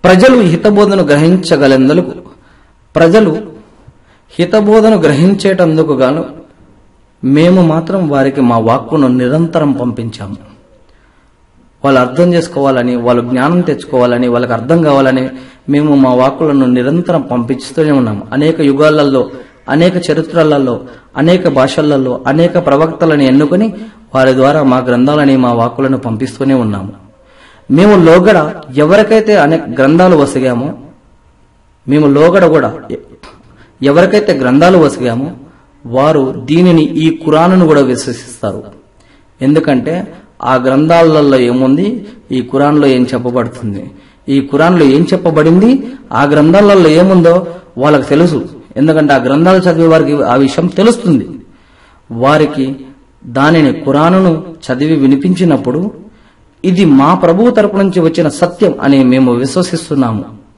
ప్రజలు హితబోధను గ్రహించగలెందుకు ప్రజలు హితబోధను గ్రహించేటందుకు గాను మేము మాత్రం వారికి మా వాక్కును నిరంతరం పంపించాము. వాళ్ళు అర్థం చేసుకోవాలని, వాళ్ళు జ్ఞానం తెచ్చుకోవాలని, వాళ్ళకి అర్థం కావాలని మేము మా వాక్కులను నిరంతరం పంపిస్తూనే ఉన్నాము. అనేక యుగాలలో, అనేక చరిత్రలలో, అనేక భాషలలో అనేక ప్రవక్తలను ఎన్నుకొని వారి ద్వారా మా గ్రంథాలని, మా వాక్కులను పంపిస్తూనే ఉన్నాము. మేము లోగడ ఎవరికైతే అనేక గ్రంథాలు వసిగామో మేము లోగడ కూడా ఎవరికైతే గ్రంథాలు వసిగామో వారు దీనిని, ఈ ఖురానును కూడా విశ్వసిస్తారు. ఎందుకంటే ఆ గ్రంథాలలో ఏముంది, ఈ ఖురాన్లో ఏం చెప్పబడుతుంది, ఈ ఖురాన్లో ఏం చెప్పబడింది, ఆ గ్రంథాలలో ఏముందో వాళ్ళకి తెలుసు. ఎందుకంటే ఆ గ్రంథాలు చదివే వారికి ఆ విషయం తెలుస్తుంది. వారికి దానిని, ఖురానును చదివి వినిపించినప్పుడు ఇది మా ప్రభువు తరపు నుంచి వచ్చిన సత్యం అని మేము విశ్వసిస్తున్నాము,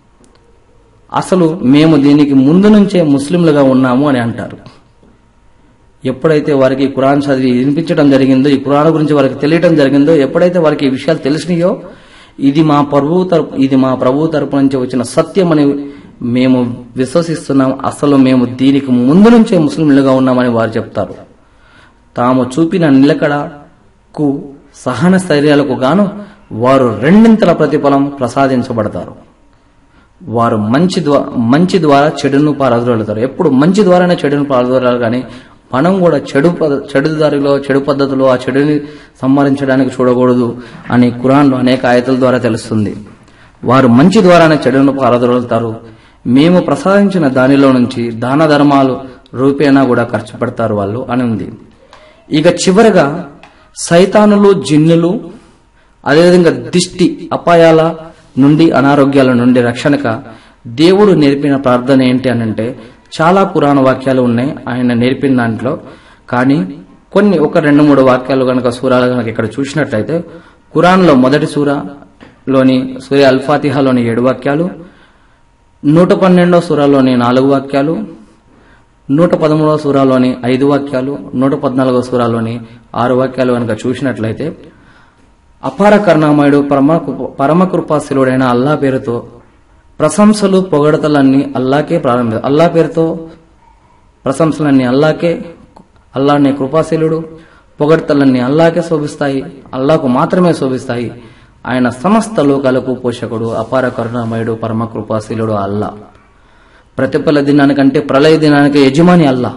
అసలు మేము దీనికి ముందు నుంచే ముస్లింలుగా ఉన్నాము అని అంటారు. ఎప్పుడైతే వారికి ఖురాన్ చదివి వినిపించడం జరిగిందో, ఈ ఖురాన్ గురించి వారికి తెలియటం జరిగిందో, ఎప్పుడైతే వారికి ఈ విషయాలు తెలిసినాయో ఇది మా ప్రభువు తరపు ఇది మా ప్రభువు తరపు నుంచి వచ్చిన సత్యం అని మేము విశ్వసిస్తున్నాం, అసలు మేము దీనికి ముందు నుంచే ముస్లింలుగా ఉన్నామని వారు చెప్తారు. తాము చూపిన నిలకడకు, సహన స్థైర్యాలకు గాను వారు రెండింతల ప్రతిఫలం ప్రసాదించబడతారు. వారు మంచి మంచి ద్వారా చెడును పారదోలుతారు. ఎప్పుడు మంచి ద్వారానే చెడును పారదోలాలి, కానీ మనం కూడా చెడు చెడు దారిలో, చెడు పద్ధతిలో ఆ చెడుని సంహరించడానికి చూడకూడదు అని ఖురాన్లో అనేక ఆయతుల ద్వారా తెలుస్తుంది. వారు మంచి ద్వారానే చెడును పారదోలుతారు. మేము ప్రసాదించిన దానిలో నుంచి దాన ధర్మాలు రూపేణా కూడా ఖర్చు పెడతారు వాళ్ళు అని ఉంది. ఇక చివరగా సైతానులు, జిన్నులు, అదేవిధంగా దిష్టి, అపాయాల నుండి, అనారోగ్యాల నుండి రక్షణక దేవుడు నేర్పిన ప్రార్థన ఏంటి అనంటే చాలా పురాణ వాక్యాలు ఉన్నాయి ఆయన నేర్పిన దాంట్లో. కానీ కొన్ని ఒక రెండు మూడు వాక్యాలు గనక సూరాలు గనక ఇక్కడ చూసినట్లయితే ఖురాన్లో మొదటి సూరాలోని సూర అల్ఫాతిహాలోని ఏడు వాక్యాలు, నూట పన్నెండో సూరాలోని నాలుగు వాక్యాలు, నూట పదమూడవ సూరాలోని ఐదు వాక్యాలు, నూట పద్నాలుగో సూరాలోని ఆరు వాక్యాలు గనక చూసినట్లయితే అపార కరుణామయుడు పరమ పరమకృపాశీలుడైన అల్లా పేరుతో ప్రశంసలు, పొగడతలన్నీ అల్లాకే ప్రారంభ అల్లా పేరుతో ప్రశంసలన్నీ అల్లాకే, అల్లానే కృపాశీలుడు, పొగడతలన్నీ అల్లాకే శోభిస్తాయి, అల్లాకు మాత్రమే శోభిస్తాయి. ఆయన సమస్త లోకాలకు పోషకుడు, అపార కరుణామయుడు, పరమ కృపాశీలుడు అల్లా. ప్రతిఫల దినానికంటే ప్రళయ దినానికి యజమాని అల్లా.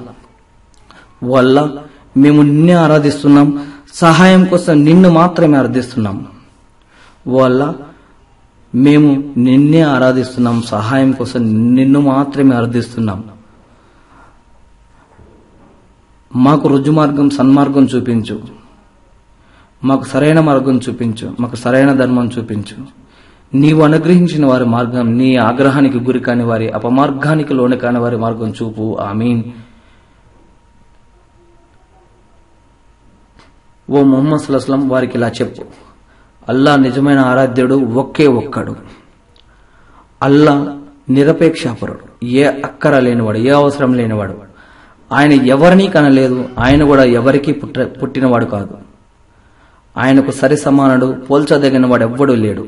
ఓ అల్లా, మేము నిన్నే ఆరాధిస్తున్నాం, సహాయం కోసం నిన్ను మాత్రమే ఆరాధిస్తున్నాం. ఓ అల్లా, మేము నిన్నే ఆరాధిస్తున్నాం, సహాయం కోసం నిన్ను మాత్రమే ఆరాధిస్తున్నాం. మాకు రుజు మార్గం, సన్మార్గం చూపించు, మాకు సరైన మార్గం చూపించు, మాకు సరైన ధర్మం చూపించు. నీవు అనుగ్రహించిన వారి మార్గం, నీ ఆగ్రహానికి గురి కాని వారి, అపమార్గానికి లోని కాని వారి మార్గం చూపు. ఆమీన్. ఓ ముహమ్మద్ సల్లల్లాహు అలైహి వసల్లం వారికి ఇలా చెప్పు, అల్లా నిజమైన ఆరాధ్యుడు ఒకే ఒక్కడు. అల్లా నిరపేక్షాపరుడు, ఏ అక్కర లేనివాడు, ఏ అవసరం లేనివాడు. ఆయన ఎవరినీ కనలేదు, ఆయన కూడా ఎవరికీ పుట్ట పుట్టినవాడు కాదు. ఆయనకు సరి సమానుడు, పోల్చదగిన వాడు ఎవ్వడూ లేడు.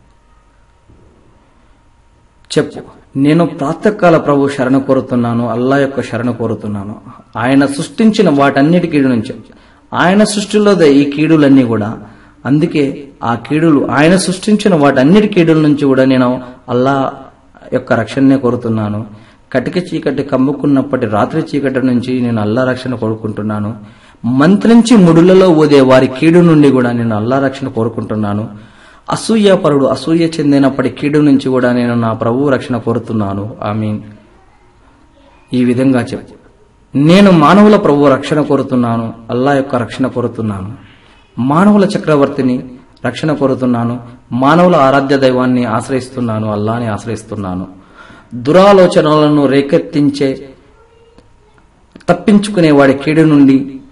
చెప్పు, నేను ప్రాతకాల ప్రభు శరణ కోరుతున్నాను, అల్లా యొక్క శరణ కోరుతున్నాను. ఆయన సృష్టించిన వాటన్నిటి కీడు నుంచి, ఆయన సృష్టిలో ఈ కీడులన్నీ కూడా, అందుకే ఆ కీడులు, ఆయన సృష్టించిన వాటన్నిటి కీడుల నుంచి కూడా నేను అల్లా యొక్క రక్షణనే కోరుతున్నాను. కటిక చీకటి కమ్ముకున్నప్పటి రాత్రి చీకటి నుంచి నేను అల్లా రక్షణ కోరుకుంటున్నాను. మంత్రించి ముడులలో ఊదే వారి కీడు నుండి కూడా నేను అల్లా రక్షణ కోరుకుంటున్నాను. అసూయాపరుడు, అసూయ చెందినప్పటి కీడు నుంచి కూడా నేను నా ప్రభువు రక్షణ కోరుతున్నాను. ఆమీన్. ఈ విధంగా చెప్పు, నేను మానవుల ప్రభువు రక్షణ కోరుతున్నాను, అల్లా యొక్క రక్షణ కోరుతున్నాను. మానవుల చక్రవర్తిని రక్షణ కోరుతున్నాను, మానవుల ఆరాధ్య దైవాన్ని ఆశ్రయిస్తున్నాను, అల్లాని ఆశ్రయిస్తున్నాను. దురాలోచనలను రేకెత్తించే తప్పించుకునే వాడి కీడు నుండి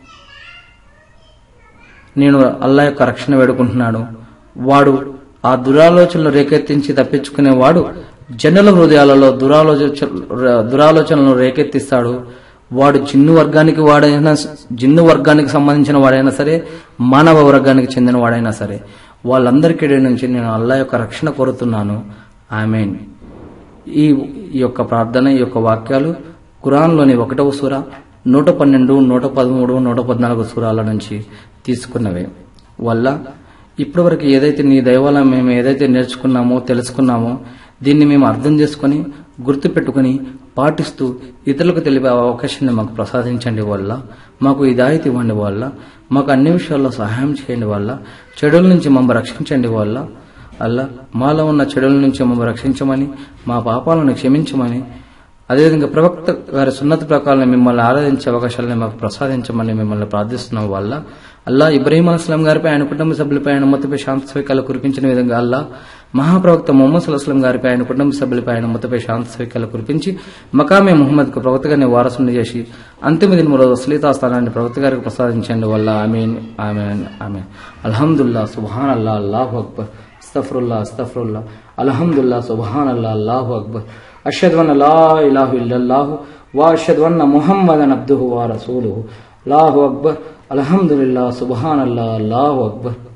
నేను అల్లా యొక్క రక్షణ వేడుకుంటున్నాను. వాడు ఆ దురాలోచనలు రేకెత్తించి తప్పించుకునేవాడు జనుల హృదయాలలో దురాలోచన దురాలోచనలను రేకెత్తిస్తాడు. వాడు జిన్ను వర్గానికి వాడైనా జిన్ను వర్గానికి సంబంధించిన వాడైనా సరే, మానవ వర్గానికి చెందిన వాడైనా సరే, వాళ్ళందరికీ నుంచి నేను అల్లా యొక్క రక్షణ కోరుతున్నాను. ఆమేన్. ఈ ఈ యొక్క ప్రార్థన, ఈ యొక్క వాక్యాలు ఖురాన్లోని ఒకటవ సూర నూట పన్నెండు నూట పదమూడు నూట పద్నాలుగు సూరాల నుంచి తీసుకున్నవే. వల్ల ఇప్పటివరకు ఏదైతే నీ దయవల్ల మేము ఏదైతే నేర్చుకున్నామో తెలుసుకున్నామో దీన్ని మేము అర్థం చేసుకుని గుర్తు పెట్టుకుని పాటిస్తూ ఇతరులకు తెలిపే అవకాశాన్ని మాకు ప్రసాదించండి. వల్ల మాకు హిదాయత్ ఇవ్వండి. వల్ల మాకు అన్ని విషయాల్లో సహాయం చేయండి. వల్ల చెడుల నుంచి మమ్మల్ని రక్షించండి. వల్ల అల్లా మాలో ఉన్న చెడుల నుంచి మమ్మల్ని రక్షించమని, మా పాపాలను క్షమించమని, అదేవిధంగా ప్రవక్త గారి సున్నతి ప్రకారం మిమ్మల్ని ఆరాధించే అవకాశాలను మాకు ప్రసాదించమని మిమ్మల్ని ప్రార్థిస్తున్నాం. వల్ల అల్లా ఇబ్రాహీం అలైహిస్సలాం గారిపై, ఆయన కుటుంబ సభ్యులపై, ఆయన ఉమ్మతిపై శాంతి సౌఖ్యాలు కురిపించిన విధంగా అల్లా మహాప్రవక్త ముహమ్మద్ సల్లల్లాహు అలైహి వసల్లం గారిపై, ఆయన కుటుంబ సభ్యులపై, ఆయన ఉమ్మతిపై శాంతి సౌఖ్యాలు కురిపించి మకామే ముహమ్మద్ కు ప్రవక్తగానే వారసుని చేసి అంతిమ దిన రోజు అస్లీతా స్థానాన్ని ప్రవక్త గారికి ప్రసాదించండి. వల్ల ఆమీన్ ఆమీన్ ఆమీన్. అల్హమ్దుల్లా సుబ్హానల్లా అల్లాహు అక్బర్ అస్తగ్ఫిరుల్లా అస్తగ్ఫిరుల్లా అల్హమ్దుల్లా సుబ్హానల్లా అల్లాహు అక్బర్ అష్హదు అన్న లా ఇలాహ ఇల్లల్లాహు వ అష్హదు అన్న ముహమ్మదన్ అబ్దుహు వ రసూలుహు అల్లాహు అక్బర్ అల్హమ్దులిల్లా సుబ్హానల్లా అల్లాహు అక్బర్.